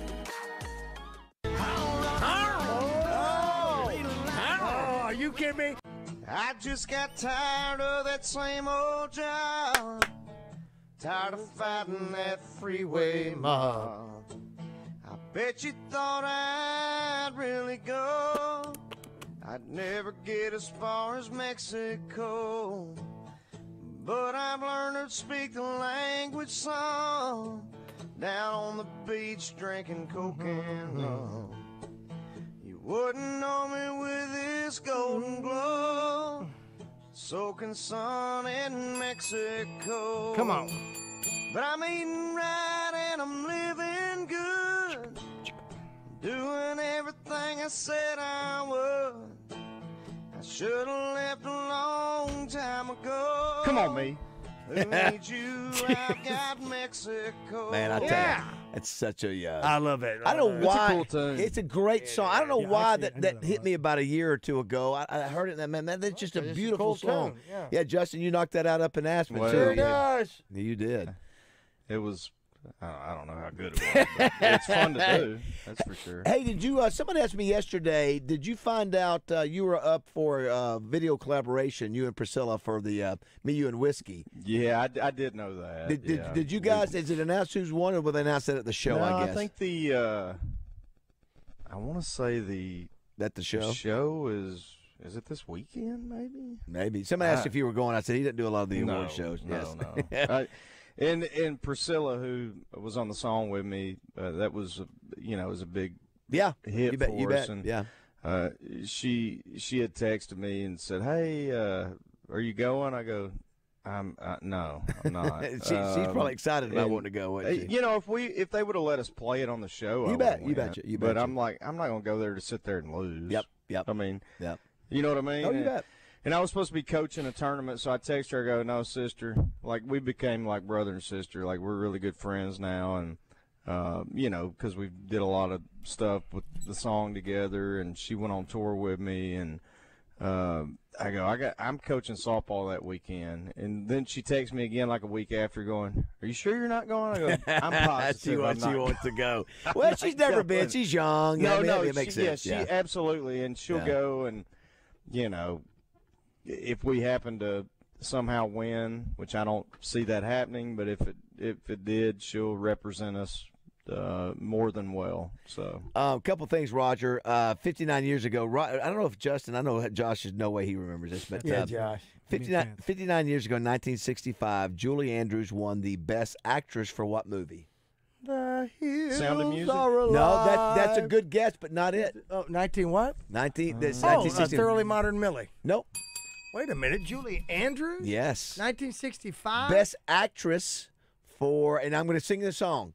Oh, are you kidding me? I just got tired of that same old job. Tired of fighting that freeway mob. I bet you thought I'd really go. I'd never get as far as Mexico. But I've learned to speak the language song. Down on the beach drinking coke and rum. You wouldn't know me with this golden glow. Soaking sun in Mexico. Come on. But I'm eating right and I'm living good. Doing everything I said I would. I should have left a long time ago. Come on, me. Who needs you? I've got Mexico. Man, I tell Yeah. you, it's such a. Uh, I love it. I don't know It's a why. cool tune. It's a great song. I don't know Yeah, I why see- that, I know that that hit me about a year or two ago. I, I heard it, and that man, man, that's just a It's a beautiful cool song. tune, yeah. Justin, you knocked that out up in Aspen Well, too. Sure yeah. does. You did. It was, I don't, I don't know how good it was, but it's fun to do. That's for sure. Hey, did you? Uh, somebody asked me yesterday. Did you find out uh, you were up for uh, video collaboration? You and Priscilla for the uh, Me, You, and Whiskey. Yeah, I, I did know that. Did, did, yeah. did you guys? Is it announced who's won, or will they announce that at the show? No, I guess. think the. Uh, I want to say the. That the show. The show is. Is it this weekend? Maybe. Maybe. Somebody asked I- if you were going. I said he didn't do a lot of the no, award shows. No, yes. no. I, and and Priscilla, who was on the song with me, uh, that was a- you know was a big yeah hit you bet, for you us. bet, And yeah. uh, she she had texted me and said, "Hey, uh, are you going?" I go, "I'm uh, no, I'm not." She- she's Um, probably excited about and, wanting to go, uh, wasn't she? You know, if we if they would have let us play it on the show, You I bet, would've you went. betcha, you But betcha. I'm like, I'm not going to go there to sit there and lose. Yep, yep. I mean, yep. You know what I mean? Oh, you And- bet. And I was supposed to be coaching a tournament, so I text her. I go, "No, sister. Like we became like brother and sister. Like we're really good friends now, and uh, you know, because we did a lot of stuff with the song together. And she went on tour with me, and uh, I go, I got, I'm coaching softball that weekend. And then she texts me again like a week after, going, "Are you sure you're not going?" I go, "I'm positive. she wants, I'm she not wants to go. I'm Well, not she's never been. going." She's young. No, I mean, no, it makes she, sense. Yeah, she absolutely, and she'll Yeah. go, and you know, if we happen to somehow win, which I don't see that happening, but if it if it did, she'll represent us uh, more than well. So Uh, a couple things, Roger. Uh, fifty-nine years ago, Ro- I don't know if Justin, I know Josh is no way he remembers this, but Yeah, uh, Josh. fifty-nine, fifty-nine years ago, nineteen sixty-five, Julie Andrews won the Best Actress for what movie? The hills Sound of Music? are alive. No, that that's a good guess, but not it. Oh, nineteen what? nineteen. This Oh, nineteen uh, sixty. Thoroughly Modern Millie. Nope. Wait a minute, Julie Andrews? Yes. nineteen sixty-five? Best Actress for, and I'm going to sing the song.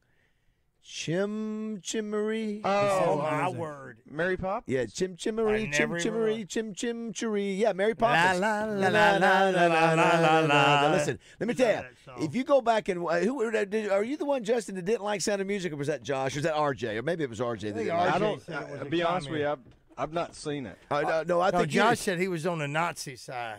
Chim Chimmery. Oh, my word. Mary Poppins? Yeah, Chim Chimmery, I Chim never even Chimmery, Chim Chim Chiree. Yeah, Mary Poppins. La, la, la, la, la, la, la, la, la. Now, listen, let me tell you, if you go back and uh, who uh, did, are you the one, Justin, that didn't like Sound of Music, or was that Josh, or was that R J, or maybe it was R J? That didn't like I it? don't. I, to be honest with you, I've, I've not seen it. Uh, no, no, I No, think you- Josh said he was on the Nazi side.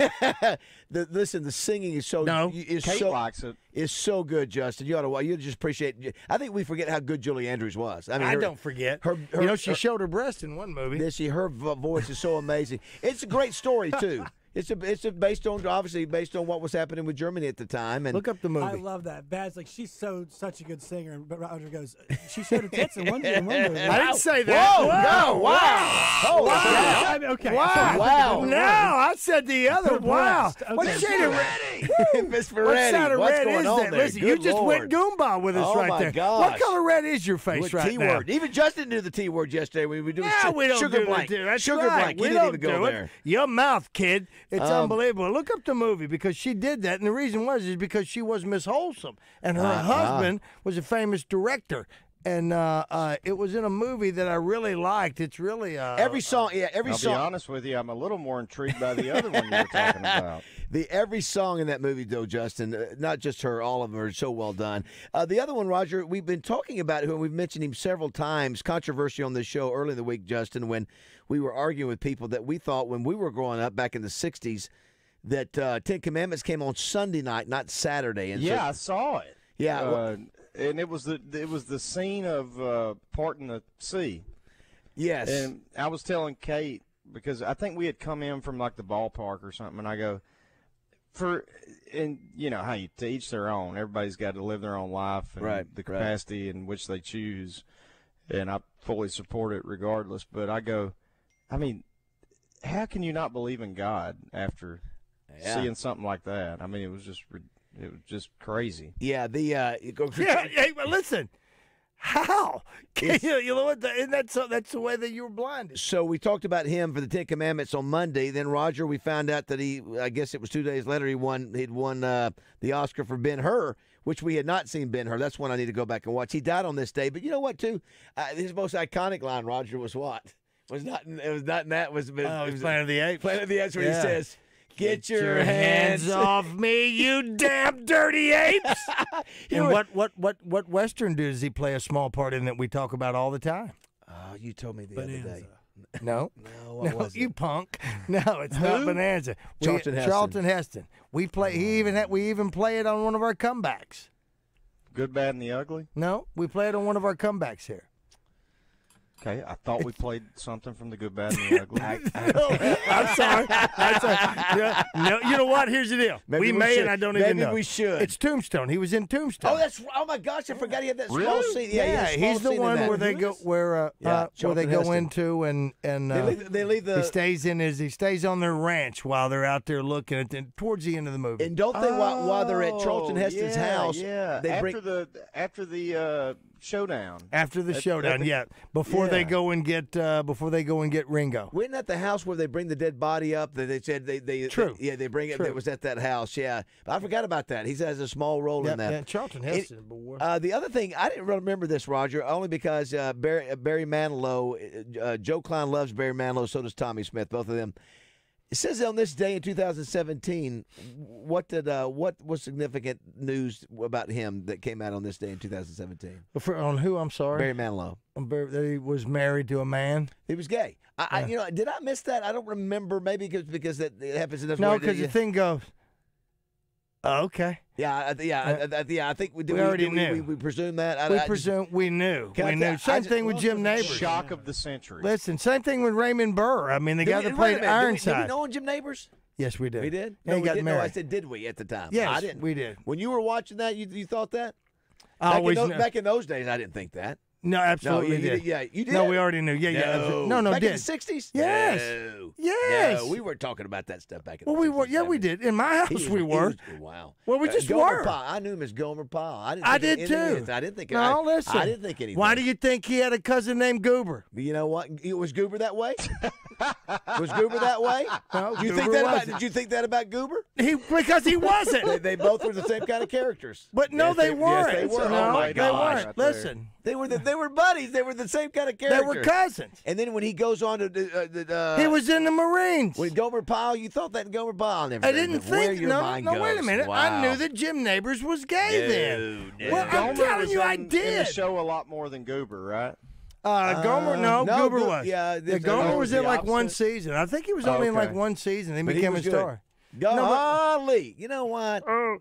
the, listen, the singing is so No. is Kate so likes it. is so good, Justin. You ought to. You just appreciate. I think we forget how good Julie Andrews was. I mean, I her- don't forget. Her, her, you know, she her- showed her breast in one movie. This, she, her vo- voice is so amazing. It's a great story too. It's a, it's a based on obviously based on what was happening with Germany at the time. And Look up the movie. I love that. Bad's like, she's so such a good singer. But Roger goes, she showed her tits in one, in one movie. I didn't say that. Whoa, Whoa, no, wow. wow. Oh, wow. I mean, okay. Wow. sorry, I Wow. think No, the I said the other. Good Wow. breast. What Okay. shade of red? Miss What Ferretti, side of what's red going is on that? there? Listen, Good you just Lord. went Goomba with us Oh, right my there. gosh. What color red is your face What right T now? word? Even Justin knew the T word yesterday. We we do Yeah, we don't sugar do blank. The, that's sugar right. blank. We You didn't don't even go do there. It. Your mouth, kid. It's Um, unbelievable. Look up the movie because she did that, and the reason was is because she was Miss Wholesome, and her Uh-huh. husband was a famous director. And uh, uh, it was in a movie that I really liked. It's really uh, Every song, yeah, every I'll song. be honest with you, I'm a little more intrigued by the other one you were talking about. The every song in that movie, though, Justin, uh, not just her, all of them are so well done. Uh, the other one, Roger, we've been talking about who, and we've mentioned him several times. Controversy on this show early in the week, Justin, when we were arguing with people that we thought when we were growing up back in the sixties that uh, Ten Commandments came on Sunday night, not Saturday. And Yeah, so, I saw it. yeah, Uh, well, and it was the it was the scene of uh, parting the sea. yes. And I was telling Kate because I think we had come in from like the ballpark or something, and I go for and you know how you to each their own. Everybody's got to live their own life and Right, the right. capacity in which they choose, and I fully support it regardless. But I go, I mean, how can you not believe in God after Yeah. seeing something like that? I mean, it was just rid- it was just crazy. yeah, the uh, you go- Yeah, hey, but listen, how? It's- you, you know what? The, and that's uh, that's the way that you were blinded. So we talked about him for the Ten Commandments on Monday. Then Roger, we found out that he, I guess it was two days later, he won. He'd won uh, the Oscar for Ben-Hur, which we had not seen Ben-Hur. That's one I need to go back and watch. He died on this day, but you know what? Too, uh, his most iconic line, Roger, was what? Was not. In, it was not in that. Was, Oh, it it was was Planet of the Apes. Planet of the Apes, where Yeah. he says, "Get, your, hands, off me, you damn dirty apes!" You and were- what what what what Western does he play a small part in that we talk about all the time? Oh, you told me the other day. No, No, what no, was you it? punk. No, it's not Who? Bonanza. We- Charlton Heston. Charlton Heston. We play. He even had, we even play it on one of our comebacks. Good, bad, and the ugly. No, we play it on one of our comebacks here. Okay, I thought we played something from the Good, Bad, and the Ugly. I'm sorry. I'm sorry. Yeah, no, you know what? Here's the deal. Maybe we we may, should. and I don't Maybe even know. we should. It's Tombstone. He was in Tombstone. Oh, that's. Oh my gosh, I forgot he had that small Really? scene. Yeah, he had a small he's the scene in one that. where they go where uh, Yeah, uh, where they Charlton go Heston. into and and They uh, leave, they leave the. he stays in his he stays on their ranch while they're out there looking at the, towards the end of the movie. And don't they while, while they're at Charlton Oh, Heston's yeah, house? Yeah, they after bring. the after the uh, showdown. After the At- showdown, at the- yeah, before they Yeah. go and get uh, before they go and get Ringo. Wasn't that the house where they bring the dead body up? That they said they they True. they- yeah, they bring it. True. It was at that house. Yeah, but I forgot about that. He has a small role Yep, in that. yeah, Charlton It- Heston. boy. Uh, the other thing, I didn't really remember this, Roger, only because uh, Barry, uh, Barry Manilow, uh, Joe Klein loves Barry Manilow, so does Tommy Smith, both of them. It says on this day in two thousand seventeen, what did uh, what was significant news about him that came out on this day in two thousand seventeen? For, on who? I'm sorry. Barry Manilow. On Barry- that he was married to a man. He was gay. I, I Yeah. you know, did I miss that? I don't remember. Maybe because because that it happens in this. No, way. because yeah. the thing goes. Oh, okay. Yeah, I, yeah, I, I, yeah. I think we did. We already did knew. We, we presume that. I, We I just- presume we knew. Can I We tell- knew. I Same just- thing with Jim Neighbors. Shock of the century. Listen, same thing with Raymond Burr. I mean, the Did guy we- that wait a played minute, did we- Ironside. Did we know Jim Neighbors? Yes, we did. We did. Yeah, no, he we got didn't. No, married. I said, did we at the time? Yes, I didn't. we did. When you were watching that, you you thought that? I back, always in those, knew- back in those days, I didn't think that. No, absolutely No, you, did. did. Yeah, you did. No, we already knew. Yeah, yeah. No, No, no, back did. in the sixties? Yes. No. Yes. No, we were talking about that stuff back in Well, the we were. Yeah, we did. In my house, He was- we he were. was- wow. Well, we Uh, just Gomer were. Pyle. I knew him as Gomer Pyle. I, didn't I think did any of too. it. I didn't think. No, I, listen. I didn't think anything. Why do you think he had a cousin named Goober? You know what? It was Goober that way. Was Goober that way? No, Do you think Goober that about? wasn't. Did you think that about Goober? He because he wasn't. they, they both were the same kind of characters. But no, Yes, they yes, weren't. they were. No, oh my they gosh. weren't. Listen. They were the, they were buddies. They were the same kind of characters. They were cousins. And then when he goes on to uh, the, uh, He was in the Marines. When Gomer Pyle, you thought that Gomer Pyle never. I didn't where think. your No, mind no. Wait a goes. minute. Wow. I knew that Jim Neighbors was gay then. No, Well, no. I'm Gomer telling was you, I in, in the did. show a lot more than Goober, right? Uh, Gomer, no, no, Goober Go- was. yeah, yeah this- Gomer oh, was the in like one opposite? season. I think he was Oh, only in like okay. one season. He But he became was a good. star. Go, No, but- Golly, you know what? Oh,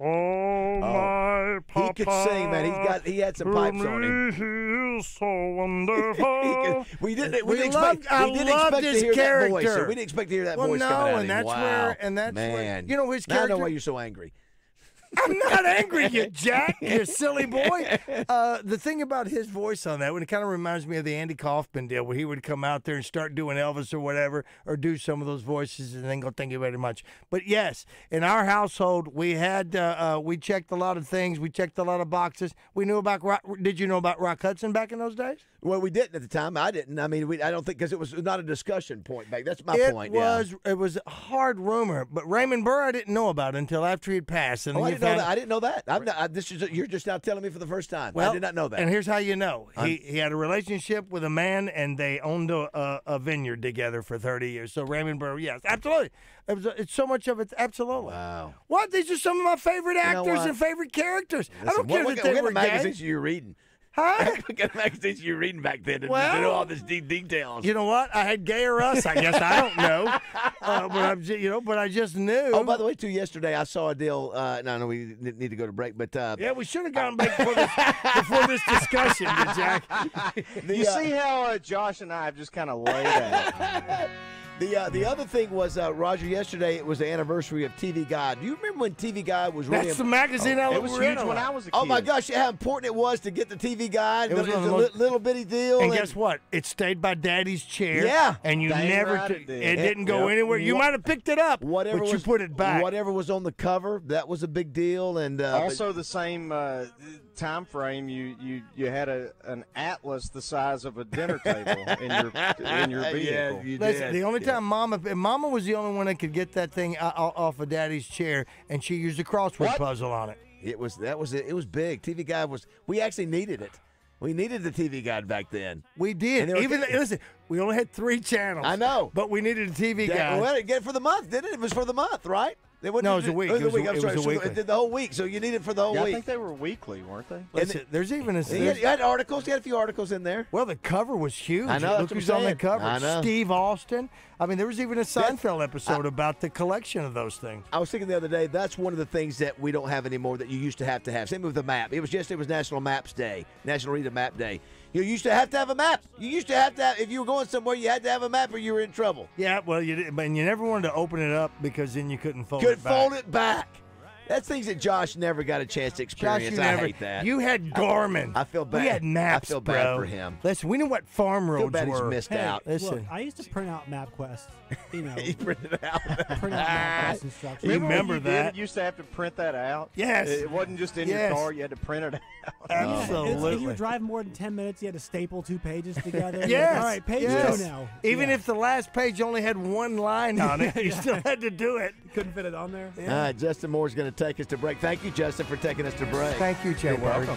oh my Papa. He could sing, man. He's got he had some pipes on him. He is so wonderful. we didn't. We, We didn't loved- expect. I we didn't loved expect his to hear that voice. character. We didn't expect to hear that Well, voice no, coming out of and him. that's wow. where- and that's where- man. you know his Now I know character- why you're so angry. I'm not angry, you jack, you silly boy. Uh, the thing about his voice on that one, it kind of reminds me of the Andy Kaufman deal, where he would come out there and start doing Elvis or whatever, or do some of those voices, and then go thank you very much. But yes, in our household, we had uh, uh, we checked a lot of things. We checked a lot of boxes. We knew about Rock. Did you know about Rock Hudson back in those days? Well, we didn't at the time. I didn't. I mean, we, I don't think because it was not a discussion point back. That's my it point. was it was a hard rumor, but Raymond Burr I didn't know about until after he'd passed. And Yeah. Oh, then I you didn't know found- that. I didn't know that. I'm not, I, this is you're just now telling me for the first time. Well, I did not know that. And here's how you know. I'm- He he had a relationship with a man, and they owned a, a, a vineyard together for thirty years. So Raymond Burr, yes, absolutely. It was, it's so much of it, absolutely. Wow. What? These are some of my favorite You know actors what? and favorite characters. I Listen, don't care what, that what, they what were kind of gay. magazines you were reading? Huh? What kind of magazines you were reading back then to, Well, to know all these de- details? You know what? I had Gay or Us. I guess I don't know, uh, but I'm ju- you know, but I just knew. Oh, by the way, too, yesterday I saw a deal. Uh, no, no, we n- need to go to break, but uh, yeah, we should have gone back before this, before this discussion, Jack. the, you uh, see how uh, Josh and I have just kind of laid out. The uh, the other thing was, uh, Roger, yesterday it was the anniversary of T V Guide. Do you remember when T V Guide was really That's the magazine I It was was in huge a when lot. I was a kid. Oh, my gosh, how important it was to get the T V Guide. It was It one was of a the most- li- little bitty deal. And guess what? It stayed by Daddy's chair. Yeah. And you Dang never. right t- it did. it didn't go Yep. anywhere. You What- might have picked it up, whatever but was, you put it back. Whatever was on the cover, that was a big deal. And uh, but- Also, the same uh, time frame, you, you, you had a an atlas the size of a dinner table in your in your Yeah, vehicle. you Listen, did. the only Yeah. time Mama, Mama was the only one that could get that thing o- o- off of Daddy's chair, and she used a crossword What? puzzle on it. It was that was it. It was big. T V Guide was. We actually needed it. We needed the T V Guide back then. We did. And they were- Even listen, we only had three channels. I know. but we needed a T V Yeah, guide. well, get it for the month, didn't it? It was for the month, right? They wouldn't- No, it was a week. Oh, It the was a- week. I'm it sorry. was a So weekly. it did the whole week. So you need it for the whole Yeah, I week. think they were weekly, weren't they? Listen, there's even a. And you had, there's- you had articles. You had a few articles in there. Well, the cover was huge. I know, Look that's what who's I'm on the saying. cover. I know. Steve Austin. I mean, there was even a Seinfeld episode about the collection of those things. I was thinking the other day, that's one of the things that we don't have anymore that you used to have to have. Same with the map. It was just, it was National Maps Day, National Read a Map Day. You used to have to have a map. You used to have to have, if you were going somewhere, you had to have a map or you were in trouble. Yeah, well, you did, but you never wanted to open it up because then you couldn't fold Could it back. fold it back. That's things that Josh never got a chance to Josh, experience. you I never, hate that. You had Garmin. I feel bad. We had maps, I feel bad bro. for him. Listen, we knew what farm I roads feel bad he's were. missed Hey, out. Listen. look, I used to print out MapQuest. You know, He printed it out. print out MapQuest instructions. You remember when you that? Did? You used to have to print that out. Yes. It wasn't just in Yes. your car. You had to print it out. Yeah, Absolutely. it's- if you were driving more than ten minutes, you had to staple two pages together. You're Yes. Like, all right, page yes. two now. Even Yeah. if the last page only had one line on it, you still had to do it. couldn't fit it on there. All right, Justin Moore's going to take us to break. Thank you, Justin, for taking us to break. Thank you, Chad. You're welcome.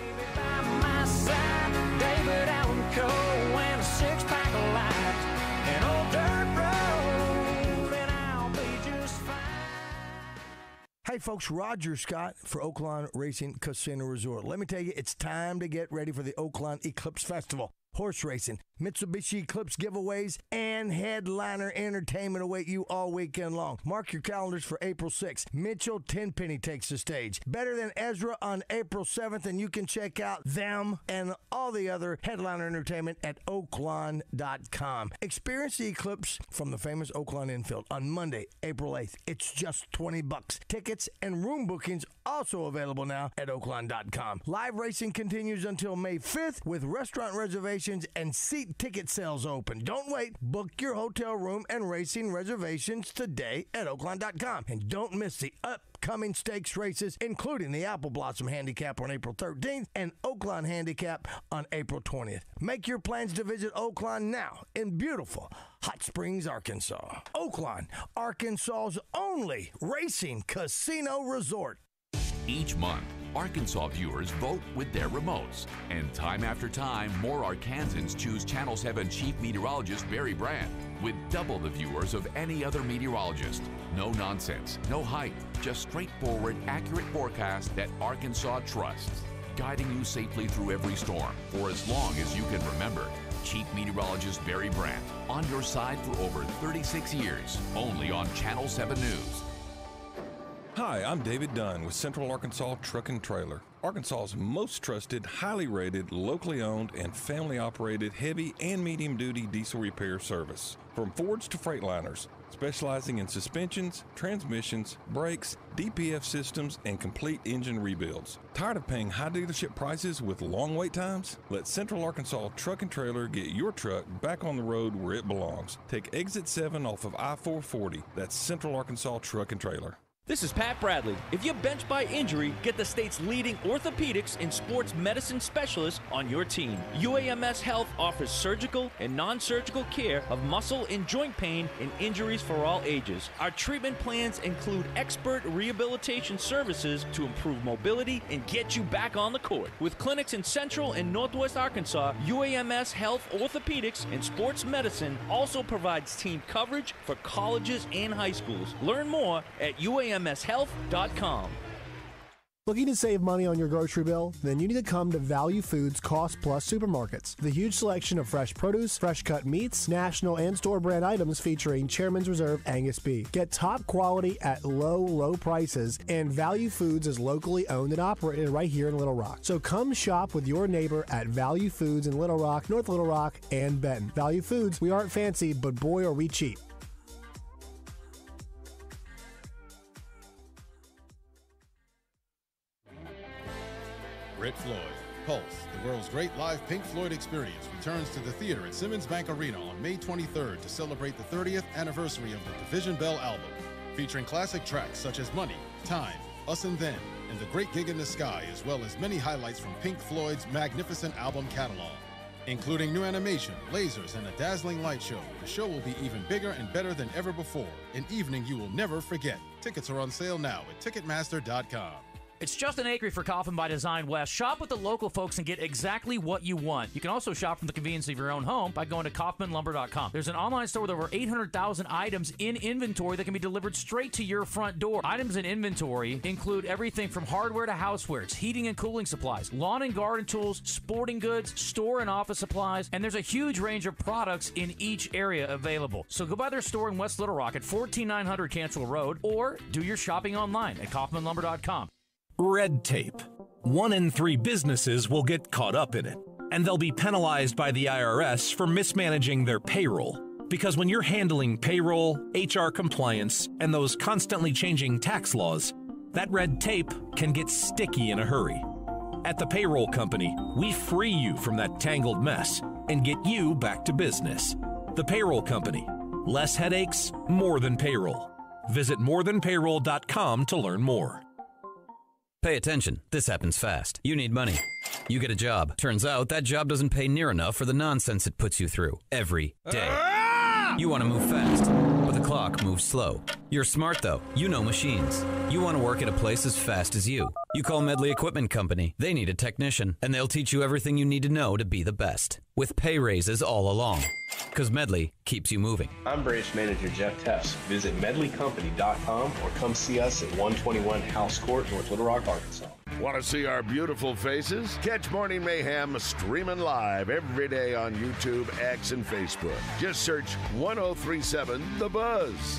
David Allen Coe and a six-pack of light, an old dirt road, and I'll be just fine. Hey, folks, Roger Scott for Oaklawn Racing Casino Resort. Let me tell you, it's time to get ready for the Oaklawn Eclipse Festival. horse racing, Mitsubishi Eclipse giveaways, and headliner entertainment await you all weekend long. Mark your calendars for April sixth. Mitchell Tenpenny takes the stage. Better Than Ezra on April seventh, and you can check out them and all the other headliner entertainment at oaklawn dot com. Experience the Eclipse from the famous Oaklawn Infield on Monday, April eighth. It's just twenty bucks. Tickets and room bookings also available now at oaklawn dot com. Live racing continues until May fifth with restaurant reservations and seat ticket sales open. Don't wait. Book your hotel room and racing reservations today at oaklawn dot com. And don't miss the upcoming stakes races, including the Apple Blossom Handicap on April thirteenth and Oaklawn Handicap on April twentieth. Make your plans to visit Oaklawn now in beautiful Hot Springs, Arkansas. Oaklawn, Arkansas's only racing casino resort. Each month, Arkansas viewers vote with their remotes. And time after time, more Arkansans choose Channel seven Chief Meteorologist Barry Brandt, with double the viewers of any other meteorologist. No nonsense, no hype, just straightforward, accurate forecast that Arkansas trusts. Guiding you safely through every storm for as long as you can remember. Chief Meteorologist Barry Brandt, on your side for over thirty-six years, only on Channel seven News. Hi, I'm David Dunn with Central Arkansas Truck and Trailer, Arkansas's most trusted, highly rated, locally owned, and family-operated heavy and medium-duty diesel repair service. From Fords to Freightliners, specializing in suspensions, transmissions, brakes, D P F systems, and complete engine rebuilds. Tired of paying high dealership prices with long wait times? Let Central Arkansas Truck and Trailer get your truck back on the road where it belongs. Take Exit seven off of I four forty. That's Central Arkansas Truck and Trailer. This is Pat Bradley. If you bench by injury, get the state's leading orthopedics and sports medicine specialist on your team. U A M S Health offers surgical and non-surgical care of muscle and joint pain and injuries for all ages. Our treatment plans include expert rehabilitation services to improve mobility and get you back on the court. With clinics in Central and Northwest Arkansas, U A M S Health Orthopedics and Sports Medicine also provides team coverage for colleges and high schools. Learn more at U A M S health dot com. Looking to save money on your grocery bill? Then you need to come to Value Foods Cost Plus Supermarkets. The huge selection of fresh produce, fresh cut meats, national and store brand items featuring Chairman's Reserve Angus beef. Get top quality at low, low prices, and Value Foods is locally owned and operated right here in Little Rock. So come shop with your neighbor at Value Foods in Little Rock, North Little Rock, and Benton. Value Foods, we aren't fancy, but boy are we cheap. Rick Floyd, Pulse, the world's great live Pink Floyd experience, returns to the theater at Simmons Bank Arena on May twenty-third to celebrate the thirtieth anniversary of the Division Bell album, featuring classic tracks such as Money, Time, Us and Then, and The Great Gig in the Sky, as well as many highlights from Pink Floyd's magnificent album catalog. Including new animation, lasers, and a dazzling light show, the show will be even bigger and better than ever before, an evening you will never forget. Tickets are on sale now at Ticketmaster dot com. It's Justin Acree for Coffin by Design West. Shop with the local folks and get exactly what you want. You can also shop from the convenience of your own home by going to kaufman lumber dot com. There's an online store with over eight hundred thousand items in inventory that can be delivered straight to your front door. Items in inventory include everything from hardware to housewares, heating and cooling supplies, lawn and garden tools, sporting goods, store and office supplies, and there's a huge range of products in each area available. So go by their store in West Little Rock at fourteen nine hundred Cancel Road, or do your shopping online at kaufman lumber dot com. Red tape. One in three businesses will get caught up in it, and they'll be penalized by the I R S for mismanaging their payroll. Because when you're handling payroll, H R compliance, and those constantly changing tax laws, that red tape can get sticky in a hurry. At the Payroll Company, we free you from that tangled mess and get you back to business. The Payroll Company. Less headaches, more than payroll. Visit more than payroll dot com to learn more. Pay attention. This happens fast. You need money. You get a job. Turns out that job doesn't pay near enough for the nonsense it puts you through every day. You want to move fast, but the clock moves slow. You're smart, though. You know machines. You want to work at a place as fast as you. You call Medley Equipment Company. They need a technician, and they'll teach you everything you need to know to be the best, with pay raises all along. Because Medley keeps you moving. I'm Branch Manager Jeff Tefts. Visit medley company dot com or come see us at one twenty-one House Court, North Little Rock, Arkansas. Want to see our beautiful faces? Catch Morning Mayhem streaming live every day on YouTube, X, and Facebook. Just search one oh three seven The Buzz.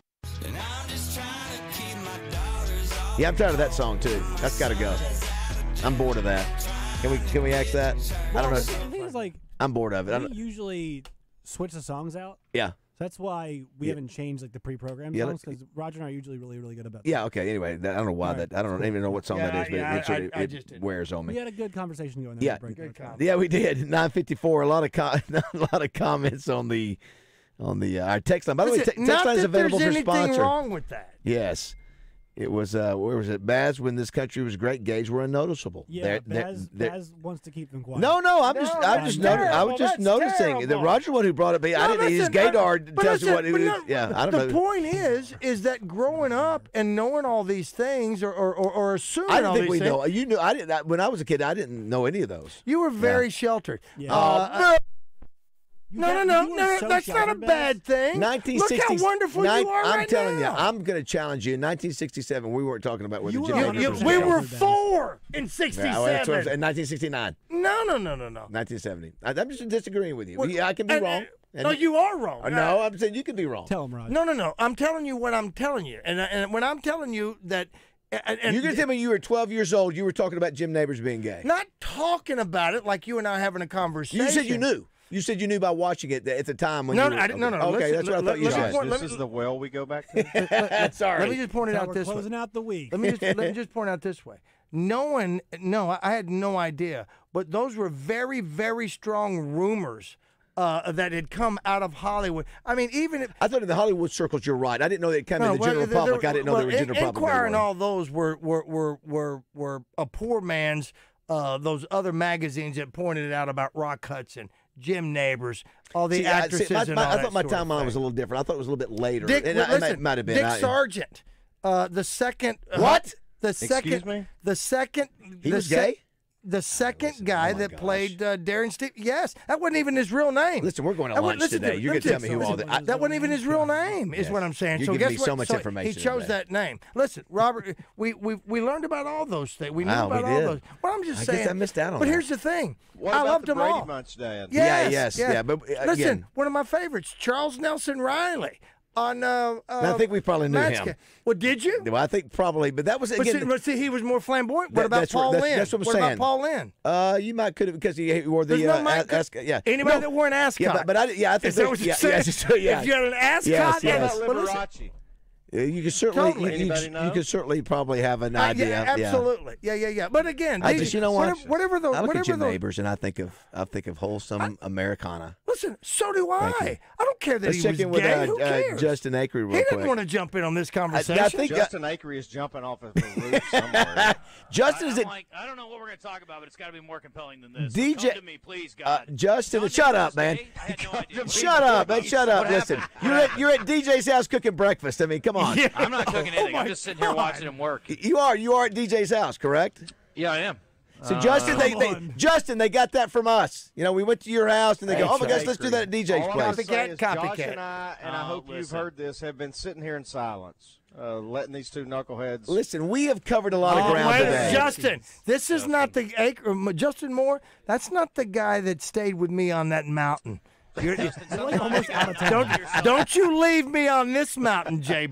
Yeah, I'm tired of that song too. That's got to go. I'm bored of that. Can we can we ask that? I don't know. The thing is, like, I'm bored of it. I we don't, usually switch the songs out. yeah. So that's why we Yeah. haven't changed like the pre-programmed Yeah, songs let's- because Roger and I are usually really, really good about that. Yeah. Okay. Anyway, that, I don't know why All right. that. I don't even know what song Yeah, that is, but yeah, it, it, sort I- of- I it just didn't. wears on me. We had a good conversation going there. Yeah, Break that time. yeah, we did. nine fifty-four. A lot of com- a lot of comments on the on the uh, our text line. By the way, Listen, te- text not line is that available there's for anything sponsor. wrong with that. Yes, it was. Uh, where was it? Baz, when this country was great, gays were unnoticeable. Yeah, They're- they're- Baz, they're- Baz wants to keep them quiet. No, no, I'm just, No, I'm that's just, noti- I terrible. was just That's noticing that terrible. Roger, one who brought it. I No, didn't. His listen, gaydar but tells you listen, what. It but is. no, Yeah, I don't the know. point is, is that growing up and knowing all these things, or or, or, or assuming I all didn't think these we things, know. You knew. I didn't. I, when I was a kid, I didn't know any of those. you were very Yeah. sheltered. Yeah. Uh, You no, no, got- no, you were no, so that's not a sheltered, Baz. bad thing. nineteen Look sixty. how wonderful nine- you are I'm right telling now. you, I'm going to challenge you. In nineteen sixty-seven, we weren't talking about whether You Jim were Nabors You- was we gay. were four in Yeah, well, that's what I'm sixty-seven. saying. nineteen sixty-nine, No, no, no, no, no. nineteen seventy. I- I'm just disagreeing with you. Well, Yeah, I can be and- wrong. and- And- no, you are wrong. Uh, no, I'm saying you can be wrong. Tell him, Roger. No, no, no. I'm telling you what I'm telling you, and and when I'm telling you that, and, and You're going to tell me you were twelve years old. You were talking about Jim Nabors being gay. not talking about it like you and I having a conversation. You said you knew. You said you knew by watching it at the time when No, you no, were, I didn't- no, okay. no, Okay, listen, that's what I let- thought you let me said. point- This let is me- the well we go back to. Sorry. Let me just point it That's how out we're this way. closing out the week. Let me just let me just point out this way. No one, no, I I had no idea, but those were very, very strong rumors uh, that had come out of Hollywood. I mean, even if I thought in the Hollywood circles, you're right. I didn't know they'd come in the well, general there- public. there- I didn't know well, they were general En- public. Enquirer and anyway. all those were were were were were a poor man's. Uh, those other magazines that pointed it out about Rock Hudson, Jim Nabors, all the See, I- see, actresses, my- and my- all I that thought my sort of timeline thing. was a little different. I thought it was a little bit later. Dick, and I- listen, it might have been. Dick I- Sargent, uh, the second. uh, What? The Excuse second. me? The second. He the was sec- gay? The second guy oh my that gosh. played uh, Darren Steve. Yes, that wasn't even his real name. Listen, we're going to That wa- lunch listen today. me, You're going to listen tell me who all me. the. I, That wasn't even his real name, is Yes. what I'm saying. You're so giving guess me so what? much He information chose today. that name. Listen, Robert, we we we learned about all those things. We knew Wow, about we all did. those. Well, I'm just I saying. guess I missed out on But that. here's the thing. What I about loved the them Brady all. Bunch, Dad? Yeah, Yes, yes, yes. yeah, but, uh, listen, again- one of my favorites, Charles Nelson Riley on. Uh, uh, I think we probably knew Match him. Ca- Well, did you? Well, I think probably, but that was But again. see, but see, he was more flamboyant. What that- about that's what- Paul that's, Lynn? That's what I'm what saying. about Paul Lynn? Uh, you might could have because he wore the There's no uh, mic- as- as- yeah. Anybody No. that wore an ascot. Yeah, but, but I, yeah, I think Is that there's- what you're yeah, saying? yeah, just- yeah. If you had an ascot, Yes, yeah, yes. but listen, Liberace. Yeah, you can certainly, Totally. you, you, Anybody you know? can certainly probably have an Uh, idea. yeah, absolutely. Yeah, yeah, yeah. But again, I these- just, you know what? Whatever, whatever those, I look whatever at Jim those, Nabors and I think of, I think of wholesome Americana. Listen, so do Thank I. you. I don't care that Let's he check was in with gay. uh, Who uh, cares? Justin Akery real he quick. didn't want to jump in on this conversation. I think Justin Akery is jumping off of a roof somewhere. Justin is I'm it. like, I don't know what we're going to talk about, but it's got to be more compelling than this. D J Come to me, please, Uh, God. Justin, John shut up, Nicholas man. Day? I had no idea. What Shut are you up, man. talking Shut about? up. What Listen, happened? you're at you're at D J's house cooking breakfast. I mean, come on. Yeah. I'm not cooking anything. Oh I'm my just sitting here God. watching him work. You are you are at D J's house, correct? Yeah, I am. So Uh, Justin, they, Come they on. Justin, they got that from us. You know, we went to your house and they go, Thanks, "Oh my gosh, let's do Akery. that at D J's All I'm place." gonna say is Josh Copycat. and I, and I Oh, hope you've listen. heard this, have been sitting here in silence, uh, letting these two knuckleheads. Listen, we have covered a lot of Oh, ground wait, today. Justin, this is not the Acre, Justin Moore. That's not the guy that stayed with me on that mountain. You're, You're like almost out of town. don't don't you leave me on this mountain, Jay.